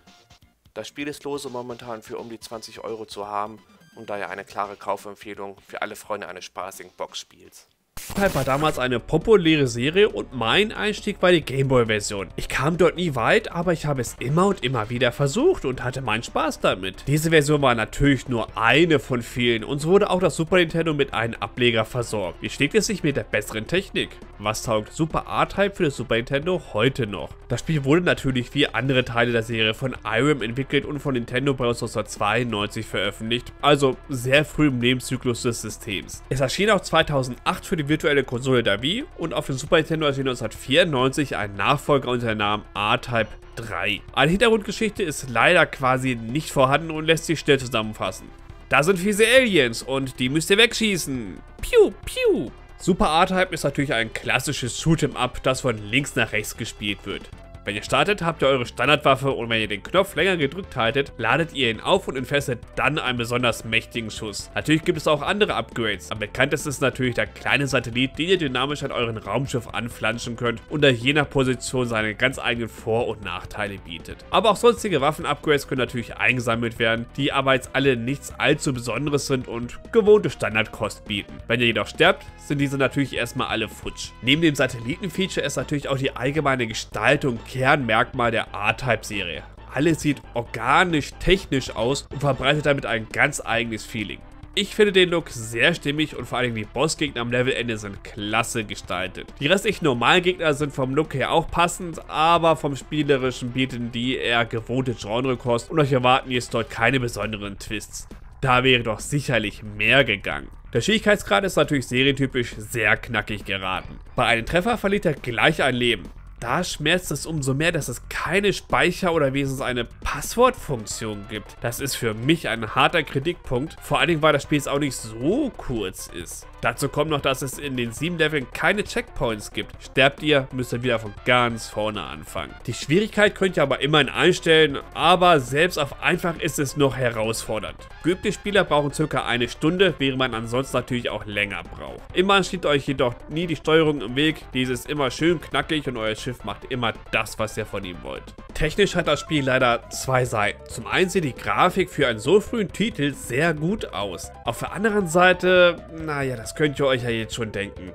Das Spiel ist lose momentan für um die zwanzig Euro zu haben und daher eine klare Kaufempfehlung für alle Freunde eines spaßigen Boxspiels. R-Type war damals eine populäre Serie und mein Einstieg war die Gameboy-Version. Ich kam dort nie weit, aber ich habe es immer und immer wieder versucht und hatte meinen Spaß damit. Diese Version war natürlich nur eine von vielen und so wurde auch das Super Nintendo mit einem Ableger versorgt. Wie schlägt es sich mit der besseren Technik? Was taugt Super R-Type für das Super Nintendo heute noch? Das Spiel wurde natürlich wie andere Teile der Serie von Irem entwickelt und von Nintendo bereits neunzehnhundertzweiundneunzig veröffentlicht, also sehr früh im Lebenszyklus des Systems. Es erschien auch zweitausendacht für die virtuelle Konsole der Wii und auf dem Super Nintendo erschien neunzehnhundertvierundneunzig ein Nachfolger unter dem Namen R-Type drei. Eine Hintergrundgeschichte ist leider quasi nicht vorhanden und lässt sich schnell zusammenfassen. Da sind fiese Aliens und die müsst ihr wegschießen. Piu, piu. Super R-Type ist natürlich ein klassisches Shoot'em-up, das von links nach rechts gespielt wird. Wenn ihr startet, habt ihr eure Standardwaffe und wenn ihr den Knopf länger gedrückt haltet, ladet ihr ihn auf und entfesselt dann einen besonders mächtigen Schuss. Natürlich gibt es auch andere Upgrades. Am bekanntesten ist natürlich der kleine Satellit, den ihr dynamisch an euren Raumschiff anflanschen könnt und der je nach Position seine ganz eigenen Vor- und Nachteile bietet. Aber auch sonstige Waffen-Upgrades können natürlich eingesammelt werden, die aber jetzt alle nichts allzu Besonderes sind und gewohnte Standardkost bieten. Wenn ihr jedoch sterbt, sind diese natürlich erstmal alle futsch. Neben dem Satelliten-Feature ist natürlich auch die allgemeine Gestaltung Kernmerkmal der R-Type-Serie. Alles sieht organisch technisch aus und verbreitet damit ein ganz eigenes Feeling. Ich finde den Look sehr stimmig und vor allem die Bossgegner am Levelende sind klasse gestaltet. Die restlichen normalen Gegner sind vom Look her auch passend, aber vom Spielerischen bieten die eher gewohnte Genrekost und euch erwarten jetzt dort keine besonderen Twists. Da wäre doch sicherlich mehr gegangen. Der Schwierigkeitsgrad ist natürlich serientypisch sehr knackig geraten. Bei einem Treffer verliert er gleich ein Leben. Da schmerzt es umso mehr, dass es keine Speicher- oder wenigstens eine Passwortfunktion gibt. Das ist für mich ein harter Kritikpunkt, vor allen Dingen, weil das Spiel jetzt auch nicht so kurz ist. Dazu kommt noch, dass es in den sieben Leveln keine Checkpoints gibt. Sterbt ihr, müsst ihr wieder von ganz vorne anfangen. Die Schwierigkeit könnt ihr aber immerhin einstellen, aber selbst auf einfach ist es noch herausfordernd. Geübte Spieler brauchen circa eine Stunde, während man ansonsten natürlich auch länger braucht. Immerhin steht euch jedoch nie die Steuerung im Weg, dieses immer schön knackig und euer Schiff macht immer das, was ihr von ihm wollt. Technisch hat das Spiel leider zwei Seiten. Zum einen sieht die Grafik für einen so frühen Titel sehr gut aus. Auf der anderen Seite, naja, das könnt ihr euch ja jetzt schon denken.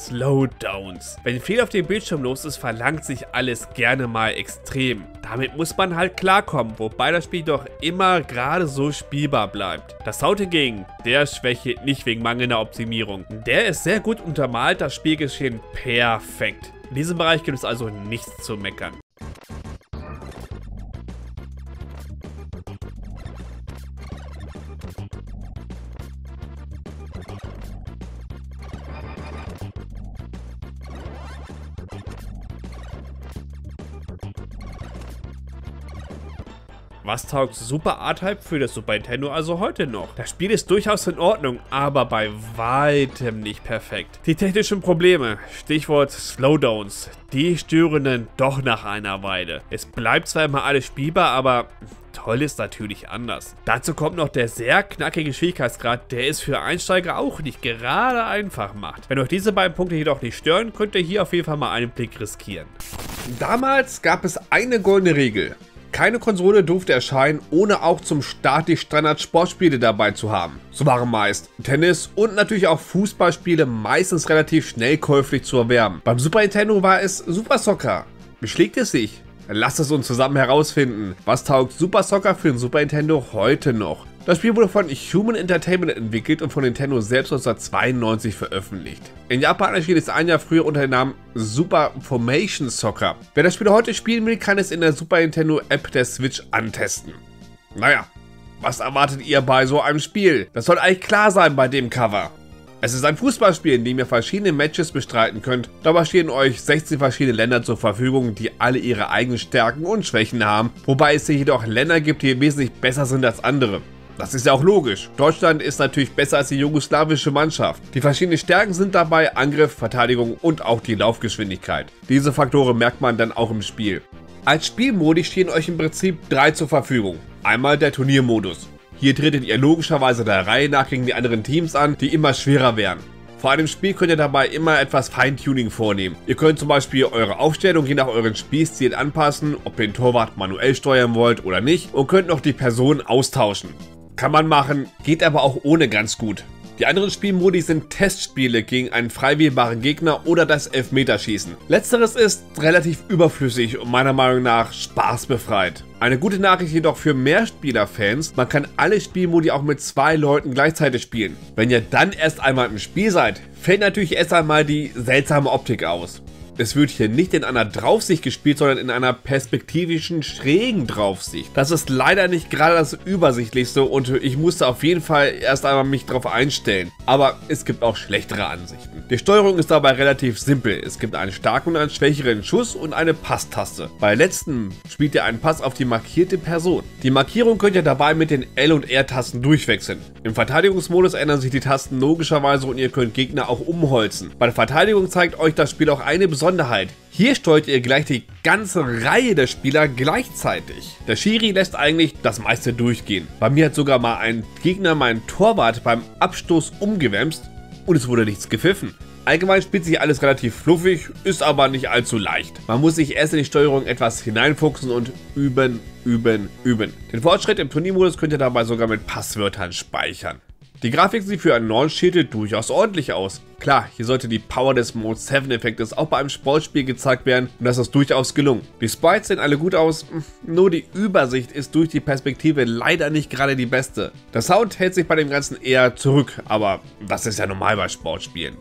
Slowdowns. Wenn viel auf dem Bildschirm los ist, verlangt sich alles gerne mal extrem. Damit muss man halt klarkommen, wobei das Spiel doch immer gerade so spielbar bleibt. Das Sound hingegen, der schwächelt nicht wegen mangelnder Optimierung. Der ist sehr gut untermalt, das Spielgeschehen perfekt. In diesem Bereich gibt es also nichts zu meckern. Was taugt Super R-Type für das Super Nintendo also heute noch? Das Spiel ist durchaus in Ordnung, aber bei weitem nicht perfekt. Die technischen Probleme, Stichwort Slowdowns, die stören dann doch nach einer Weile. Es bleibt zwar immer alles spielbar, aber toll ist natürlich anders. Dazu kommt noch der sehr knackige Schwierigkeitsgrad, der es für Einsteiger auch nicht gerade einfach macht. Wenn euch diese beiden Punkte jedoch nicht stören, könnt ihr hier auf jeden Fall mal einen Blick riskieren. Damals gab es eine goldene Regel. Keine Konsole durfte erscheinen, ohne auch zum Start die Standard-Sportspiele dabei zu haben. So waren meist Tennis und natürlich auch Fußballspiele meistens relativ schnell käuflich zu erwerben. Beim Super Nintendo war es Super Soccer. Wie schlägt es sich? Lasst es uns zusammen herausfinden. Was taugt Super Soccer für den Super Nintendo heute noch? Das Spiel wurde von Human Entertainment entwickelt und von Nintendo selbst neunzehnhundertzweiundneunzig veröffentlicht. In Japan erschien es ein Jahr früher unter dem Namen Super Formation Soccer. Wer das Spiel heute spielen will, kann es in der Super Nintendo App der Switch antesten. Naja, was erwartet ihr bei so einem Spiel? Das soll eigentlich klar sein bei dem Cover. Es ist ein Fußballspiel, in dem ihr verschiedene Matches bestreiten könnt. Dabei stehen euch sechzehn verschiedene Länder zur Verfügung, die alle ihre eigenen Stärken und Schwächen haben, wobei es hier jedoch Länder gibt, die wesentlich besser sind als andere. Das ist ja auch logisch. Deutschland ist natürlich besser als die jugoslawische Mannschaft. Die verschiedenen Stärken sind dabei Angriff, Verteidigung und auch die Laufgeschwindigkeit. Diese Faktoren merkt man dann auch im Spiel. Als Spielmodi stehen euch im Prinzip drei zur Verfügung. Einmal der Turniermodus. Hier tretet ihr logischerweise der Reihe nach gegen die anderen Teams an, die immer schwerer werden. Vor einem Spiel könnt ihr dabei immer etwas Feintuning vornehmen. Ihr könnt zum Beispiel eure Aufstellung je nach euren Spielstil anpassen, ob ihr den Torwart manuell steuern wollt oder nicht, und könnt noch die Person austauschen. Kann man machen, geht aber auch ohne ganz gut. Die anderen Spielmodi sind Testspiele gegen einen frei wählbaren Gegner oder das Elfmeterschießen. Letzteres ist relativ überflüssig und meiner Meinung nach spaßbefreit. Eine gute Nachricht jedoch für Mehrspieler-Fans: Man kann alle Spielmodi auch mit zwei Leuten gleichzeitig spielen. Wenn ihr dann erst einmal im Spiel seid, fällt natürlich erst einmal die seltsame Optik aus. Es wird hier nicht in einer Draufsicht gespielt, sondern in einer perspektivischen, schrägen Draufsicht. Das ist leider nicht gerade das Übersichtlichste und ich musste auf jeden Fall erst einmal mich darauf einstellen. Aber es gibt auch schlechtere Ansichten. Die Steuerung ist dabei relativ simpel. Es gibt einen starken und einen schwächeren Schuss und eine Passtaste. Bei letztem spielt ihr einen Pass auf die markierte Person. Die Markierung könnt ihr dabei mit den L- und R-Tasten durchwechseln. Im Verteidigungsmodus ändern sich die Tasten logischerweise und ihr könnt Gegner auch umholzen. Bei der Verteidigung zeigt euch das Spiel auch eine Besonderheit. Hier steuert ihr gleich die ganze Reihe der Spieler gleichzeitig. Der Schiri lässt eigentlich das meiste durchgehen. Bei mir hat sogar mal ein Gegner meinen Torwart beim Abstoß umgewämst und es wurde nichts gepfiffen. Allgemein spielt sich alles relativ fluffig, ist aber nicht allzu leicht. Man muss sich erst in die Steuerung etwas hineinfuchsen und üben, üben, üben. Den Fortschritt im Turniermodus könnt ihr dabei sogar mit Passwörtern speichern. Die Grafik sieht für einen Launch-Titel durchaus ordentlich aus. Klar, hier sollte die Power des Mode sieben Effektes auch bei einem Sportspiel gezeigt werden und das ist durchaus gelungen. Die Sprites sehen alle gut aus, nur die Übersicht ist durch die Perspektive leider nicht gerade die beste. Der Sound hält sich bei dem Ganzen eher zurück, aber das ist ja normal bei Sportspielen.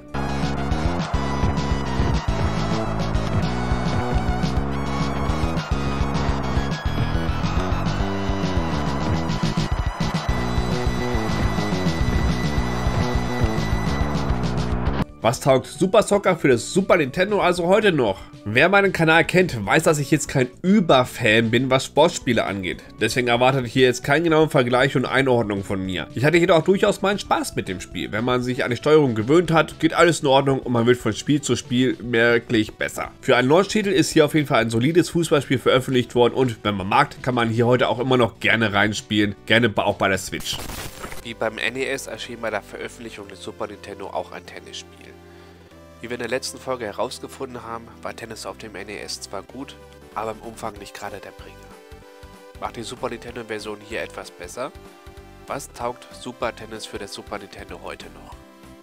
Was taugt Super Soccer für das Super Nintendo also heute noch? Wer meinen Kanal kennt, weiß, dass ich jetzt kein Überfan bin, was Sportspiele angeht. Deswegen erwartet hier jetzt keinen genauen Vergleich und Einordnung von mir. Ich hatte jedoch durchaus meinen Spaß mit dem Spiel. Wenn man sich an die Steuerung gewöhnt hat, geht alles in Ordnung und man wird von Spiel zu Spiel merklich besser. Für einen Launch-Titel ist hier auf jeden Fall ein solides Fußballspiel veröffentlicht worden und wenn man mag, kann man hier heute auch immer noch gerne reinspielen, gerne auch bei der Switch. Wie beim N E S erschien bei der Veröffentlichung des Super Nintendo auch ein Tennisspiel. Wie wir in der letzten Folge herausgefunden haben, war Tennis auf dem N E S zwar gut, aber im Umfang nicht gerade der Bringer. Macht die Super Nintendo-Version hier etwas besser? Was taugt Super Tennis für das Super Nintendo heute noch?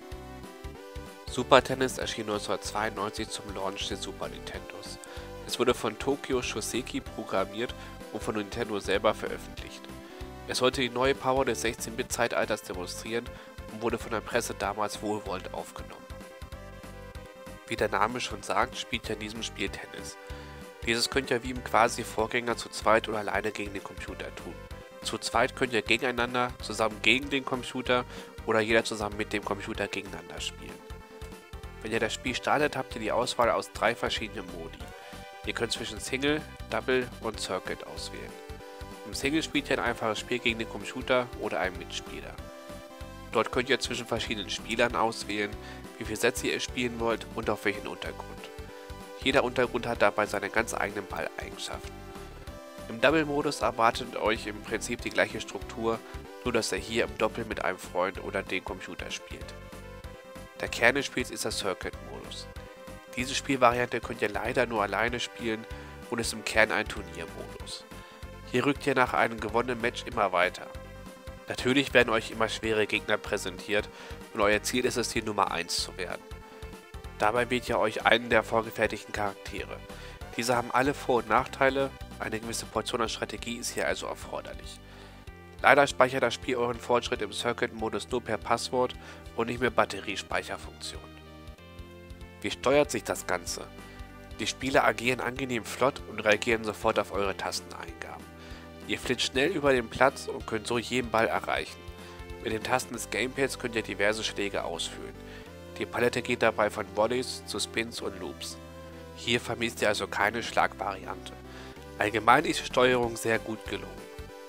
Super Tennis erschien neunzehnhundertzweiundneunzig zum Launch des Super Nintendos. Es wurde von Tokyo Shoseki programmiert und von Nintendo selber veröffentlicht. Es sollte die neue Power des sechzehn-Bit-Zeitalters demonstrieren und wurde von der Presse damals wohlwollend aufgenommen. Wie der Name schon sagt, spielt ihr in diesem Spiel Tennis. Dieses könnt ihr wie im quasi Vorgänger zu zweit oder alleine gegen den Computer tun. Zu zweit könnt ihr gegeneinander, zusammen gegen den Computer oder jeder zusammen mit dem Computer gegeneinander spielen. Wenn ihr das Spiel startet, habt ihr die Auswahl aus drei verschiedenen Modi. Ihr könnt zwischen Single, Double und Circuit auswählen. Im Single spielt ihr ein einfaches Spiel gegen den Computer oder einen Mitspieler. Dort könnt ihr zwischen verschiedenen Spielern auswählen, wie viele Sätze ihr spielen wollt und auf welchen Untergrund. Jeder Untergrund hat dabei seine ganz eigenen Balleigenschaften. Im Double-Modus erwartet euch im Prinzip die gleiche Struktur, nur dass ihr hier im Doppel mit einem Freund oder dem Computer spielt. Der Kern des Spiels ist der Circuit-Modus. Diese Spielvariante könnt ihr leider nur alleine spielen und ist im Kern ein Turniermodus. Hier rückt ihr nach einem gewonnenen Match immer weiter. Natürlich werden euch immer schwere Gegner präsentiert und euer Ziel ist es, hier Nummer eins zu werden. Dabei wählt ihr euch einen der vorgefertigten Charaktere. Diese haben alle Vor- und Nachteile, eine gewisse Portion an Strategie ist hier also erforderlich. Leider speichert das Spiel euren Fortschritt im Circuit-Modus nur per Passwort und nicht mit Batteriespeicherfunktion. Wie steuert sich das Ganze? Die Spieler agieren angenehm flott und reagieren sofort auf eure Tasteneingaben. Ihr flitzt schnell über den Platz und könnt so jeden Ball erreichen. Mit den Tasten des Gamepads könnt ihr diverse Schläge ausführen. Die Palette geht dabei von Volleys zu Spins und Loops. Hier vermisst ihr also keine Schlagvariante. Allgemein ist die Steuerung sehr gut gelungen.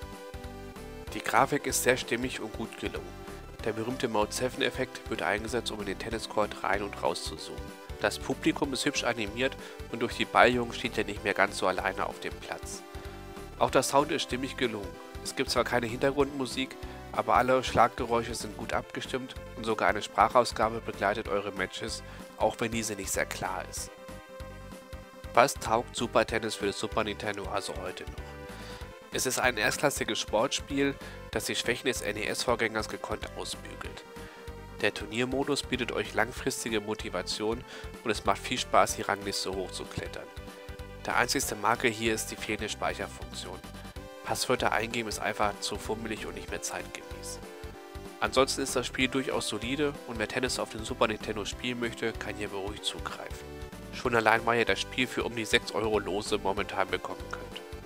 Die Grafik ist sehr stimmig und gut gelungen. Der berühmte Mode sieben Effekt wird eingesetzt, um in den Tenniscourt rein und raus zu zoomen. Das Publikum ist hübsch animiert und durch die Balljungen steht ihr nicht mehr ganz so alleine auf dem Platz. Auch der Sound ist stimmig gelungen. Es gibt zwar keine Hintergrundmusik, aber alle Schlaggeräusche sind gut abgestimmt und sogar eine Sprachausgabe begleitet eure Matches, auch wenn diese nicht sehr klar ist. Was taugt Super Tennis für das Super Nintendo also heute noch? Es ist ein erstklassiges Sportspiel, das die Schwächen des N E S-Vorgängers gekonnt ausbügelt. Der Turniermodus bietet euch langfristige Motivation und es macht viel Spaß, die Rangliste hochzuklettern. Der einzigste Makel hier ist die fehlende Speicherfunktion. Passwörter eingeben ist einfach zu fummelig und nicht mehr zeitgemäß. Ansonsten ist das Spiel durchaus solide und wer Tennis auf dem Super Nintendo spielen möchte, kann hier beruhigt zugreifen. Schon allein, weil ihr das Spiel für um die sechs Euro lose momentan bekommen könnt.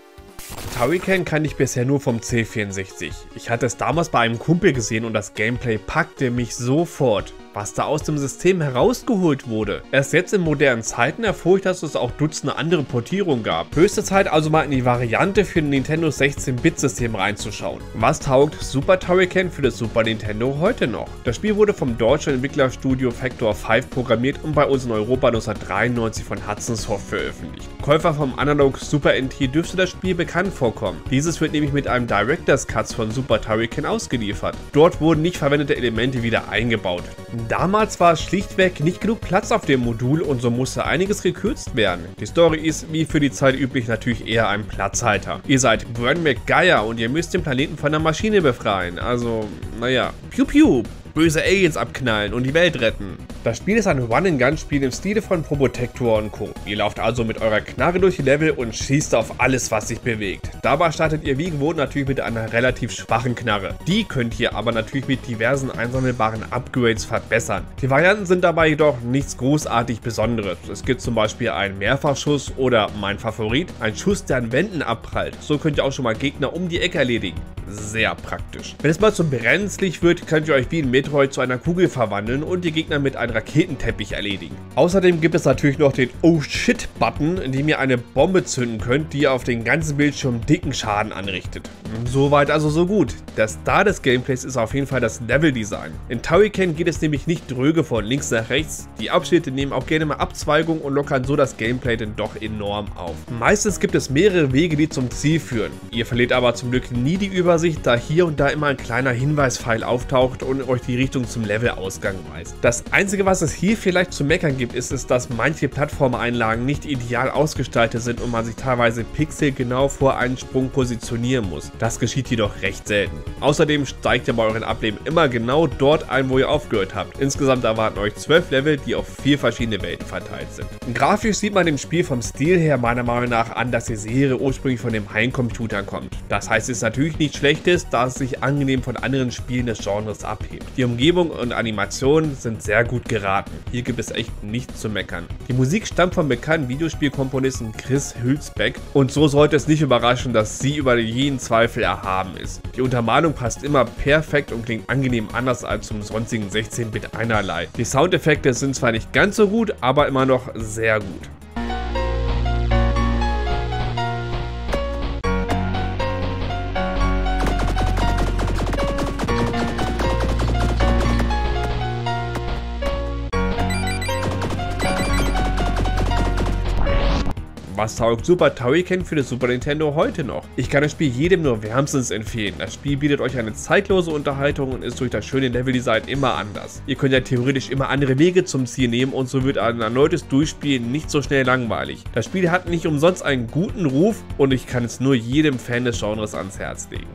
Turrican kann ich bisher nur vom C vierundsechzig. Ich hatte es damals bei einem Kumpel gesehen und das Gameplay packte mich sofort. Was da aus dem System herausgeholt wurde. Erst jetzt in modernen Zeiten erfuhr ich, dass es auch Dutzende andere Portierungen gab. Höchste Zeit also mal in die Variante für ein Nintendo sechzehn Bit System reinzuschauen. Was taugt Super Turrican für das Super Nintendo heute noch? Das Spiel wurde vom deutschen Entwicklerstudio Factor fünf programmiert und bei uns in Europa neunzehnhundertdreiundneunzig von Hudson Soft veröffentlicht. Käufer vom Analog Super N T dürfte das Spiel bekannt vorkommen. Dieses wird nämlich mit einem Director's Cut von Super Turrican ausgeliefert. Dort wurden nicht verwendete Elemente wieder eingebaut. Damals war es schlichtweg nicht genug Platz auf dem Modul und so musste einiges gekürzt werden. Die Story ist, wie für die Zeit üblich, natürlich eher ein Platzhalter. Ihr seid Bern McGuire und ihr müsst den Planeten von einer Maschine befreien. Also, naja, piu piu. Böse Aliens abknallen und die Welt retten. Das Spiel ist ein Run-and-Gun-Spiel im Stile von Probotector und Co. Ihr lauft also mit eurer Knarre durch die Level und schießt auf alles, was sich bewegt. Dabei startet ihr wie gewohnt natürlich mit einer relativ schwachen Knarre. Die könnt ihr aber natürlich mit diversen einsammelbaren Upgrades verbessern. Die Varianten sind dabei jedoch nichts großartig Besonderes. Es gibt zum Beispiel einen Mehrfachschuss oder, mein Favorit, einen Schuss, der an Wänden abprallt. So könnt ihr auch schon mal Gegner um die Ecke erledigen. Sehr praktisch. Wenn es mal zum brenzlig wird, könnt ihr euch wie in Metroid zu einer Kugel verwandeln und die Gegner mit einem Raketenteppich erledigen. Außerdem gibt es natürlich noch den Oh Shit Button, in dem ihr eine Bombe zünden könnt, die auf den ganzen Bildschirm dicken Schaden anrichtet. Soweit also so gut. Der Star des Gameplays ist auf jeden Fall das Leveldesign. In Turrican geht es nämlich nicht dröge von links nach rechts. Die Abschnitte nehmen auch gerne mal Abzweigungen und lockern so das Gameplay denn doch enorm auf. Meistens gibt es mehrere Wege, die zum Ziel führen. Ihr verliert aber zum Glück nie die Übersicht, da hier und da immer ein kleiner Hinweispfeil auftaucht und euch die Richtung zum Levelausgang weist. Das einzige, was es hier vielleicht zu meckern gibt, ist es, dass manche Plattformeinlagen nicht ideal ausgestaltet sind und man sich teilweise pixelgenau vor einen Sprung positionieren muss. Das geschieht jedoch recht selten. Außerdem steigt ihr bei euren Ableben immer genau dort ein, wo ihr aufgehört habt. Insgesamt erwarten euch zwölf Level, die auf vier verschiedene Welten verteilt sind. Grafisch sieht man dem Spiel vom Stil her meiner Meinung nach an, dass die Serie ursprünglich von dem Heimcomputer kommt. Das heißt, es ist natürlich nicht schlecht, schlecht ist, da es sich angenehm von anderen Spielen des Genres abhebt. Die Umgebung und Animationen sind sehr gut geraten. Hier gibt es echt nichts zu meckern. Die Musik stammt vom bekannten Videospielkomponisten Chris Hülsbeck und so sollte es nicht überraschen, dass sie über jeden Zweifel erhaben ist. Die Untermalung passt immer perfekt und klingt angenehm anders als zum sonstigen sechzehn Bit einerlei. Die Soundeffekte sind zwar nicht ganz so gut, aber immer noch sehr gut. Was taugt Super Turrican für das Super Nintendo heute noch? Ich kann das Spiel jedem nur wärmstens empfehlen. Das Spiel bietet euch eine zeitlose Unterhaltung und ist durch das schöne Leveldesign immer anders. Ihr könnt ja theoretisch immer andere Wege zum Ziel nehmen und so wird ein erneutes Durchspielen nicht so schnell langweilig. Das Spiel hat nicht umsonst einen guten Ruf und ich kann es nur jedem Fan des Genres ans Herz legen.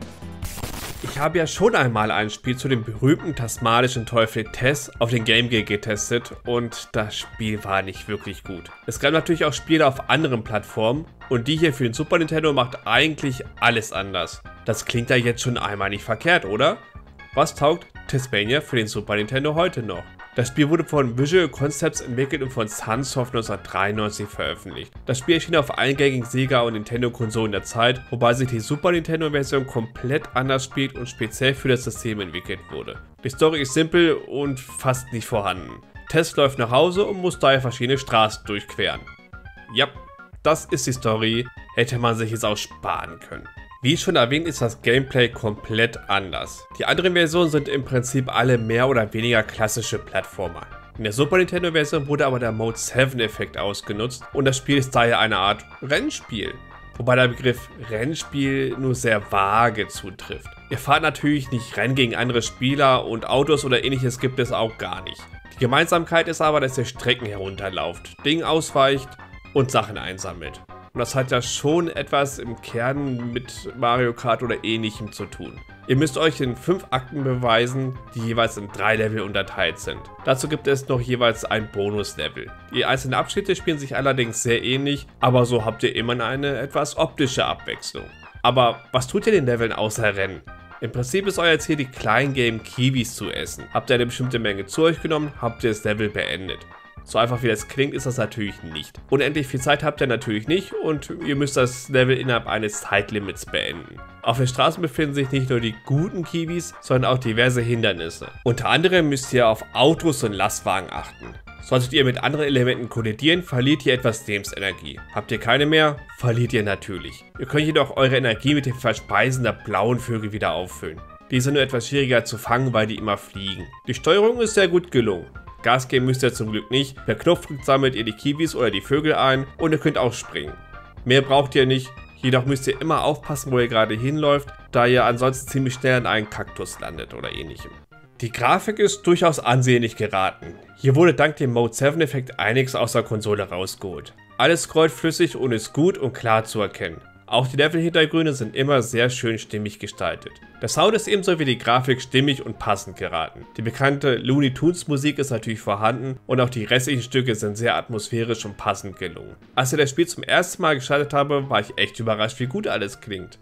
Ich habe ja schon einmal ein Spiel zu dem berühmten tasmanischen Teufel Tess auf den Game Gear getestet und das Spiel war nicht wirklich gut. Es gab natürlich auch Spiele auf anderen Plattformen und die hier für den Super Nintendo macht eigentlich alles anders. Das klingt ja jetzt schon einmal nicht verkehrt, oder? Was taugt Tessmania für den Super Nintendo heute noch? Das Spiel wurde von Visual Concepts entwickelt und von Sunsoft neunzehnhundertdreiundneunzig veröffentlicht. Das Spiel erschien auf allen gängigen Sega- und Nintendo-Konsolen der Zeit, wobei sich die Super Nintendo-Version komplett anders spielt und speziell für das System entwickelt wurde. Die Story ist simpel und fast nicht vorhanden. Tess läuft nach Hause und muss daher verschiedene Straßen durchqueren. Ja, das ist die Story, hätte man sich jetzt auch sparen können. Wie schon erwähnt, ist das Gameplay komplett anders. Die anderen Versionen sind im Prinzip alle mehr oder weniger klassische Plattformer. In der Super Nintendo Version wurde aber der Mode sieben Effekt ausgenutzt und das Spiel ist daher eine Art Rennspiel. Wobei der Begriff Rennspiel nur sehr vage zutrifft. Ihr fahrt natürlich nicht Rennen gegen andere Spieler und Autos oder ähnliches gibt es auch gar nicht. Die Gemeinsamkeit ist aber, dass ihr Strecken herunterlauft, Dinge ausweicht und Sachen einsammelt. Und das hat ja schon etwas im Kern mit Mario Kart oder ähnlichem zu tun. Ihr müsst euch in fünf Akten beweisen, die jeweils in drei Level unterteilt sind. Dazu gibt es noch jeweils ein Bonuslevel. Die einzelnen Abschnitte spielen sich allerdings sehr ähnlich, aber so habt ihr immer eine etwas optische Abwechslung. Aber was tut ihr den Leveln außer Rennen? Im Prinzip ist euer Ziel, die kleinen gelben Kiwis zu essen. Habt ihr eine bestimmte Menge zu euch genommen, habt ihr das Level beendet. So einfach wie das klingt, ist das natürlich nicht. Unendlich viel Zeit habt ihr natürlich nicht und ihr müsst das Level innerhalb eines Zeitlimits beenden. Auf den Straßen befinden sich nicht nur die guten Kiwis, sondern auch diverse Hindernisse. Unter anderem müsst ihr auf Autos und Lastwagen achten. Solltet ihr mit anderen Elementen kollidieren, verliert ihr etwas Lebensenergie. Habt ihr keine mehr, verliert ihr natürlich. Ihr könnt jedoch eure Energie mit dem Verspeisen der blauen Vögel wieder auffüllen. Die sind nur etwas schwieriger zu fangen, weil die immer fliegen. Die Steuerung ist sehr gut gelungen. Gas geben müsst ihr zum Glück nicht. Per Knopfdruck sammelt ihr die Kiwis oder die Vögel ein und ihr könnt auch springen. Mehr braucht ihr nicht, jedoch müsst ihr immer aufpassen, wo ihr gerade hinläuft, da ihr ansonsten ziemlich schnell an einen Kaktus landet oder ähnlichem. Die Grafik ist durchaus ansehnlich geraten. Hier wurde dank dem Mode sieben Effekt einiges aus der Konsole rausgeholt. Alles scrollt flüssig und ist gut und klar zu erkennen. Auch die Level-Hintergründe sind immer sehr schön stimmig gestaltet. Der Sound ist ebenso wie die Grafik stimmig und passend geraten. Die bekannte Looney Tunes Musik ist natürlich vorhanden und auch die restlichen Stücke sind sehr atmosphärisch und passend gelungen. Als ich das Spiel zum ersten Mal gestartet habe, war ich echt überrascht, wie gut alles klingt.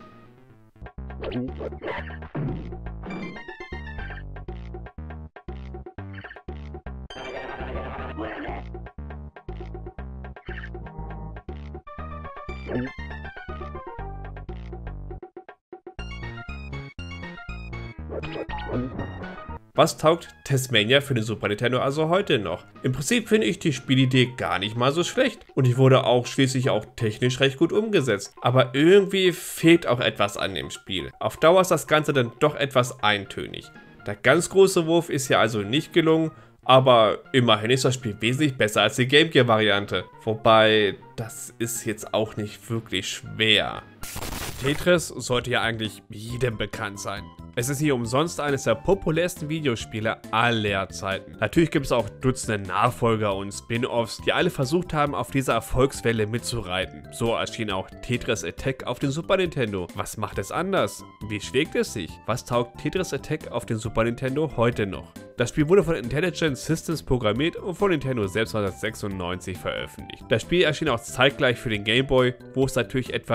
Was taugt Tessmania für den Super Nintendo also heute noch? Im Prinzip finde ich die Spielidee gar nicht mal so schlecht und die wurde auch schließlich auch technisch recht gut umgesetzt. Aber irgendwie fehlt auch etwas an dem Spiel. Auf Dauer ist das Ganze dann doch etwas eintönig. Der ganz große Wurf ist hier also nicht gelungen, aber immerhin ist das Spiel wesentlich besser als die Game Gear Variante. Wobei, das ist jetzt auch nicht wirklich schwer. Tetris sollte ja eigentlich jedem bekannt sein. Es ist hier umsonst eines der populärsten Videospiele aller Zeiten. Natürlich gibt es auch Dutzende Nachfolger und Spin-Offs, die alle versucht haben, auf dieser Erfolgswelle mitzureiten. So erschien auch Tetris Attack auf dem Super Nintendo. Was macht es anders? Wie schlägt es sich? Was taugt Tetris Attack auf dem Super Nintendo heute noch? Das Spiel wurde von Intelligent Systems programmiert und von Nintendo selbst neunzehnhundertsechsundneunzig veröffentlicht. Das Spiel erschien auch zeitgleich für den Game Boy, wo es natürlich etwas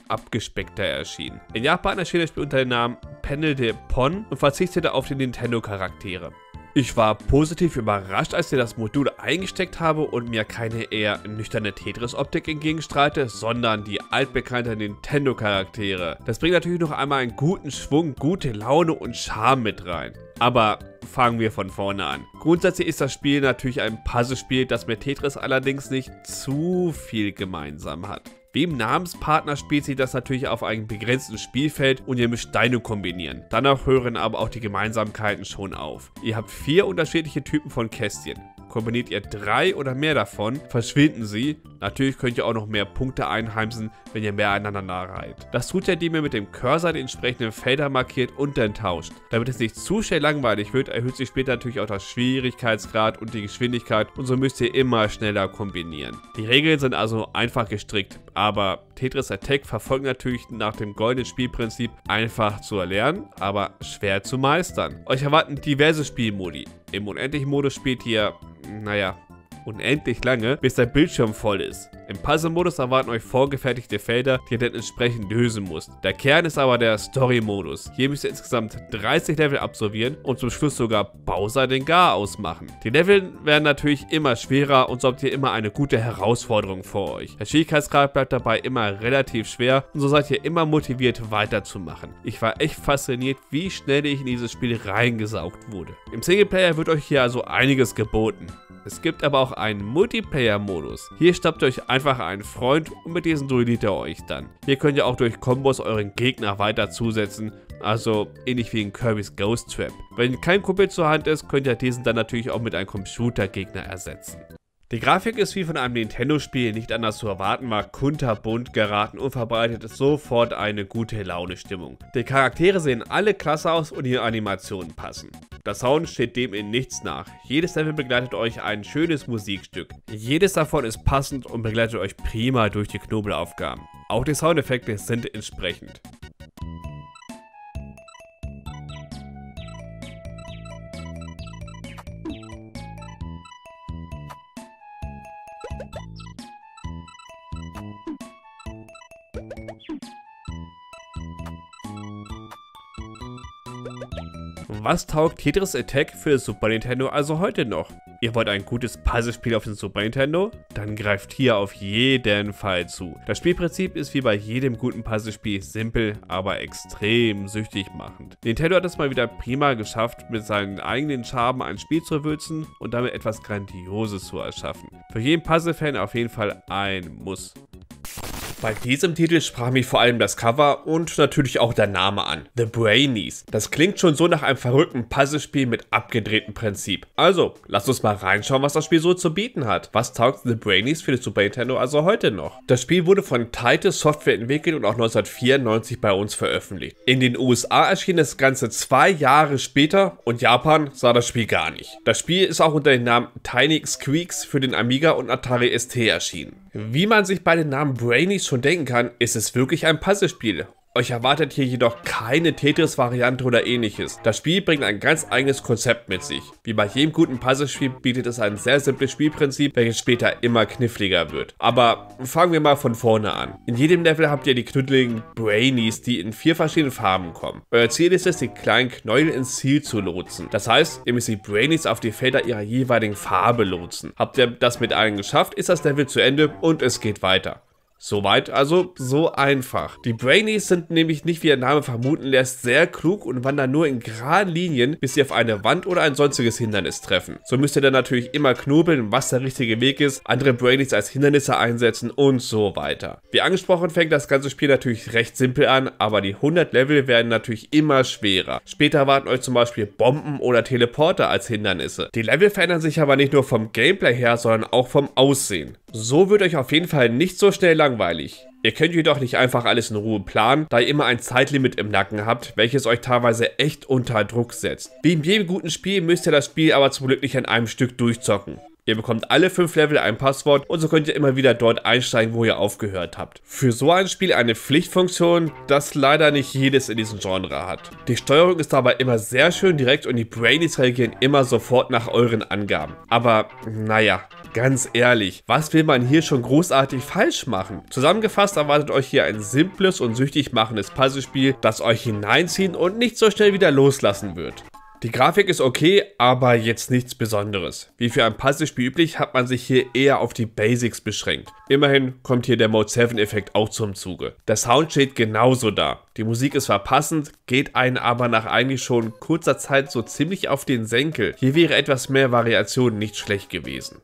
abgespeckter erschienen. In Japan erschien das Spiel unter dem Namen Panel de Pon und verzichtete auf die Nintendo-Charaktere. Ich war positiv überrascht, als ich das Modul eingesteckt habe und mir keine eher nüchterne Tetris-Optik entgegenstrahlte, sondern die altbekannte Nintendo-Charaktere. Das bringt natürlich noch einmal einen guten Schwung, gute Laune und Charme mit rein. Aber fangen wir von vorne an. Grundsätzlich ist das Spiel natürlich ein Puzzlespiel, das mit Tetris allerdings nicht zu viel gemeinsam hat. Wie im Namenspartner spielt sich das natürlich auf einem begrenzten Spielfeld und ihr müsst Steine kombinieren. Danach hören aber auch die Gemeinsamkeiten schon auf. Ihr habt vier unterschiedliche Typen von Kästchen. Kombiniert ihr drei oder mehr davon, verschwinden sie. Natürlich könnt ihr auch noch mehr Punkte einheimsen, wenn ihr mehr aneinander reiht. Das tut ihr, indem ihr mit dem Cursor die entsprechenden Felder markiert und dann tauscht. Damit es nicht zu schnell langweilig wird, erhöht sich später natürlich auch der Schwierigkeitsgrad und die Geschwindigkeit und so müsst ihr immer schneller kombinieren. Die Regeln sind also einfach gestrickt, aber Tetris Attack verfolgt natürlich nach dem goldenen Spielprinzip einfach zu erlernen, aber schwer zu meistern. Euch erwarten diverse Spielmodi. Im unendlichen Modus spielt ihr, naja, unendlich lange, bis der Bildschirm voll ist. Im Puzzle-Modus erwarten euch vorgefertigte Felder, die ihr dann entsprechend lösen müsst. Der Kern ist aber der Story-Modus. Hier müsst ihr insgesamt dreißig Level absolvieren und zum Schluss sogar Bowser den Gar ausmachen. Die Level werden natürlich immer schwerer und so habt ihr immer eine gute Herausforderung vor euch. Der Schwierigkeitsgrad bleibt dabei immer relativ schwer und so seid ihr immer motiviert weiterzumachen. Ich war echt fasziniert, wie schnell ich in dieses Spiel reingesaugt wurde. Im Singleplayer wird euch hier also einiges geboten. Es gibt aber auch einen Multiplayer-Modus. Hier schnappt ihr euch einfach einen Freund und mit diesem duelliert ihr euch dann. Hier könnt ihr auch durch Kombos euren Gegner weiter zusetzen, also ähnlich wie in Kirby's Ghost Trap. Wenn kein Kumpel zur Hand ist, könnt ihr diesen dann natürlich auch mit einem Computergegner ersetzen. Die Grafik ist wie von einem Nintendo-Spiel nicht anders zu erwarten, war kunterbunt geraten und verbreitet sofort eine gute Laune-Stimmung. Die Charaktere sehen alle klasse aus und ihre Animationen passen. Der Sound steht dem in nichts nach. Jedes Level begleitet euch ein schönes Musikstück. Jedes davon ist passend und begleitet euch prima durch die Knobelaufgaben. Auch die Soundeffekte sind entsprechend. Was taugt Tetris Attack für das Super Nintendo also heute noch? Ihr wollt ein gutes Puzzlespiel auf dem Super Nintendo? Dann greift hier auf jeden Fall zu. Das Spielprinzip ist wie bei jedem guten Puzzlespiel simpel, aber extrem süchtig machend. Nintendo hat es mal wieder prima geschafft, mit seinen eigenen Charme ein Spiel zu würzen und damit etwas Grandioses zu erschaffen. Für jeden Puzzle-Fan auf jeden Fall ein Muss. Bei diesem Titel sprach mich vor allem das Cover und natürlich auch der Name an. The Brainies. Das klingt schon so nach einem verrückten Puzzlespiel mit abgedrehtem Prinzip. Also, lasst uns mal reinschauen, was das Spiel so zu bieten hat. Was taugt The Brainies für das Super Nintendo also heute noch? Das Spiel wurde von Titus Software entwickelt und auch neunzehnhundertvierundneunzig bei uns veröffentlicht. In den U S A erschien das Ganze zwei Jahre später und Japan sah das Spiel gar nicht. Das Spiel ist auch unter dem Namen Tiny Squeaks für den Amiga und Atari S T erschienen. Wie man sich bei den Namen Brainies schon denken kann, ist es wirklich ein Puzzlespiel. Euch erwartet hier jedoch keine Tetris-Variante oder ähnliches. Das Spiel bringt ein ganz eigenes Konzept mit sich. Wie bei jedem guten Puzzlespiel bietet es ein sehr simples Spielprinzip, welches später immer kniffliger wird. Aber fangen wir mal von vorne an. In jedem Level habt ihr die knuddeligen Brainies, die in vier verschiedenen Farben kommen. Euer Ziel ist es, die kleinen Knäuel ins Ziel zu lotsen. Das heißt, ihr müsst die Brainies auf die Felder ihrer jeweiligen Farbe lotsen. Habt ihr das mit allen geschafft, ist das Level zu Ende und es geht weiter. Soweit also so einfach. Die Brainies sind nämlich nicht, wie der Name vermuten lässt, sehr klug und wandern nur in geraden Linien, bis sie auf eine Wand oder ein sonstiges Hindernis treffen. So müsst ihr dann natürlich immer knobeln, was der richtige Weg ist, andere Brainies als Hindernisse einsetzen und so weiter. Wie angesprochen fängt das ganze Spiel natürlich recht simpel an, aber die hundert Level werden natürlich immer schwerer. Später erwarten euch zum Beispiel Bomben oder Teleporter als Hindernisse. Die Level verändern sich aber nicht nur vom Gameplay her, sondern auch vom Aussehen. So wird euch auf jeden Fall nicht so schnell langweilig. Ihr könnt jedoch nicht einfach alles in Ruhe planen, da ihr immer ein Zeitlimit im Nacken habt, welches euch teilweise echt unter Druck setzt. Wie in jedem guten Spiel müsst ihr das Spiel aber zum Glück nicht an einem Stück durchzocken. Ihr bekommt alle fünf Level ein Passwort und so könnt ihr immer wieder dort einsteigen, wo ihr aufgehört habt. Für so ein Spiel eine Pflichtfunktion, das leider nicht jedes in diesem Genre hat. Die Steuerung ist dabei immer sehr schön direkt und die Brainies reagieren immer sofort nach euren Angaben. Aber naja, ganz ehrlich, was will man hier schon großartig falsch machen? Zusammengefasst erwartet euch hier ein simples und süchtig machendes Puzzlespiel, das euch hineinziehen und nicht so schnell wieder loslassen wird. Die Grafik ist okay, aber jetzt nichts Besonderes. Wie für ein Puzzlespiel üblich hat man sich hier eher auf die Basics beschränkt. Immerhin kommt hier der Mode sieben Effekt auch zum Zuge. Der Sound steht genauso da. Die Musik ist zwar passend, geht einen aber nach eigentlich schon kurzer Zeit so ziemlich auf den Senkel. Hier wäre etwas mehr Variation nicht schlecht gewesen.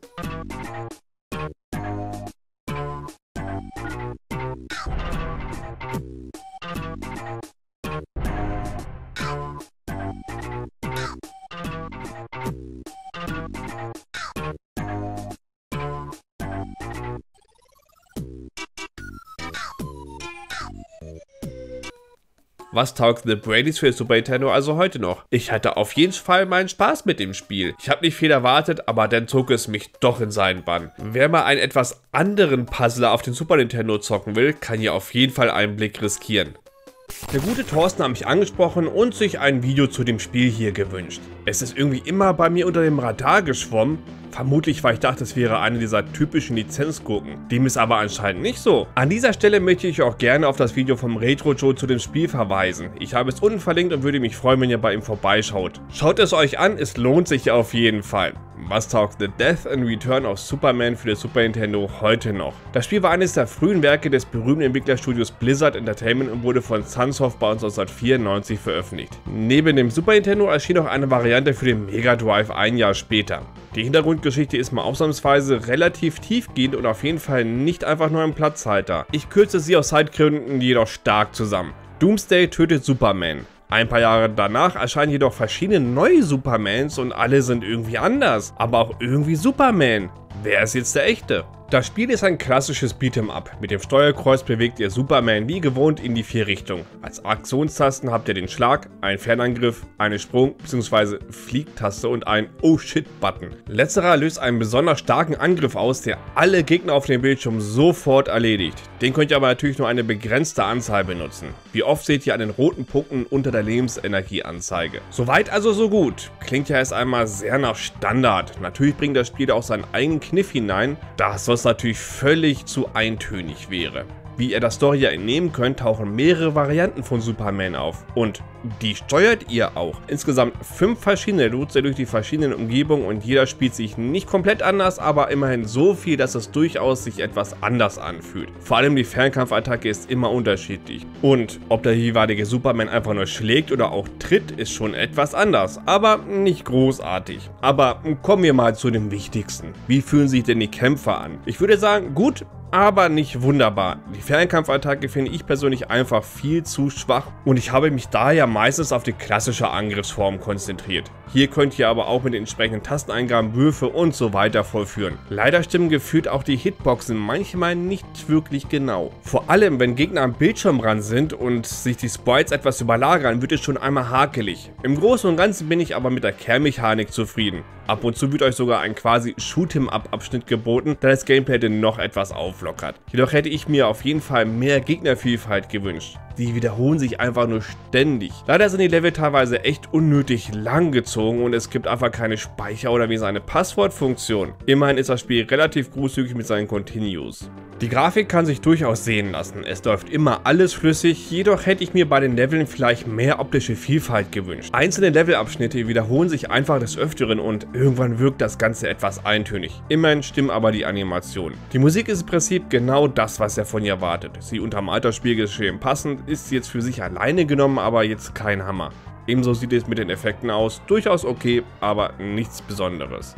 Was taugt The Brady's für Super Nintendo also heute noch? Ich hatte auf jeden Fall meinen Spaß mit dem Spiel. Ich habe nicht viel erwartet, aber dann zog es mich doch in seinen Bann. Wer mal einen etwas anderen Puzzler auf den Super Nintendo zocken will, kann hier auf jeden Fall einen Blick riskieren. Der gute Thorsten hat mich angesprochen und sich ein Video zu dem Spiel hier gewünscht. Es ist irgendwie immer bei mir unter dem Radar geschwommen. Vermutlich, weil ich dachte, es wäre eine dieser typischen Lizenzgurken. Dem ist aber anscheinend nicht so. An dieser Stelle möchte ich auch gerne auf das Video vom Retro Joe zu dem Spiel verweisen. Ich habe es unten verlinkt und würde mich freuen, wenn ihr bei ihm vorbeischaut. Schaut es euch an, es lohnt sich auf jeden Fall. Was taugt The Death and Return of Superman für das Super Nintendo heute noch? Das Spiel war eines der frühen Werke des berühmten Entwicklerstudios Blizzard Entertainment und wurde von Sunsoft bei uns neunzehnhundertvierundneunzig veröffentlicht. Neben dem Super Nintendo erschien auch eine Variante für den Mega Drive ein Jahr später. Die Hintergrundgeschichte ist mal ausnahmsweise relativ tiefgehend und auf jeden Fall nicht einfach nur ein Platzhalter. Ich kürze sie aus Zeitgründen jedoch stark zusammen. Doomsday tötet Superman. Ein paar Jahre danach erscheinen jedoch verschiedene neue Supermans und alle sind irgendwie anders, aber auch irgendwie Superman. Wer ist jetzt der echte? Das Spiel ist ein klassisches Beat'em-up. Mit dem Steuerkreuz bewegt ihr Superman wie gewohnt in die vier Richtungen. Als Aktionstasten habt ihr den Schlag, einen Fernangriff, eine Sprung- bzw. Fliegtaste und einen Oh-Shit-Button. Letzterer löst einen besonders starken Angriff aus, der alle Gegner auf dem Bildschirm sofort erledigt. Den könnt ihr aber natürlich nur eine begrenzte Anzahl benutzen. Wie oft seht ihr an den roten Punkten unter der Lebensenergieanzeige. Soweit also so gut. Klingt ja erst einmal sehr nach Standard. Natürlich bringt das Spiel auch seinen eigenen Kniff hinein, das was natürlich völlig zu eintönig wäre. Wie ihr der Story ja entnehmen könnt, tauchen mehrere Varianten von Superman auf. Und die steuert ihr auch. Insgesamt fünf verschiedene nutzt ihr durch die verschiedenen Umgebungen und jeder spielt sich nicht komplett anders, aber immerhin so viel, dass es durchaus sich etwas anders anfühlt. Vor allem die Fernkampfattacke ist immer unterschiedlich. Und ob der jeweilige Superman einfach nur schlägt oder auch tritt, ist schon etwas anders, aber nicht großartig. Aber kommen wir mal zu dem Wichtigsten. Wie fühlen sich denn die Kämpfer an? Ich würde sagen, gut, aber nicht wunderbar. Die Fernkampfattacke finde ich persönlich einfach viel zu schwach und ich habe mich daher meistens auf die klassische Angriffsform konzentriert. Hier könnt ihr aber auch mit den entsprechenden Tasteneingaben Würfe und so weiter vollführen. Leider stimmen gefühlt auch die Hitboxen manchmal nicht wirklich genau. Vor allem, wenn Gegner am Bildschirmrand sind und sich die Sprites etwas überlagern, wird es schon einmal hakelig. Im Großen und Ganzen bin ich aber mit der Kernmechanik zufrieden. Ab und zu wird euch sogar ein quasi Shoot'em-up-Abschnitt geboten, der das Gameplay denn noch etwas auflockert. Jedoch hätte ich mir auf jeden Fall mehr Gegnervielfalt gewünscht. Die wiederholen sich einfach nur ständig. Leider sind die Level teilweise echt unnötig lang gezogen und es gibt einfach keine Speicher- oder wie seine Passwortfunktion. Immerhin ist das Spiel relativ großzügig mit seinen Continues. Die Grafik kann sich durchaus sehen lassen, es läuft immer alles flüssig, jedoch hätte ich mir bei den Leveln vielleicht mehr optische Vielfalt gewünscht. Einzelne Levelabschnitte wiederholen sich einfach des Öfteren und irgendwann wirkt das Ganze etwas eintönig. Immerhin stimmen aber die Animationen. Die Musik ist im Prinzip genau das, was ihr von ihr erwartet. Sie untermalt das Spielgeschehen passend, ist jetzt für sich alleine genommen, aber jetzt kein Hammer. Ebenso sieht es mit den Effekten aus, durchaus okay, aber nichts Besonderes.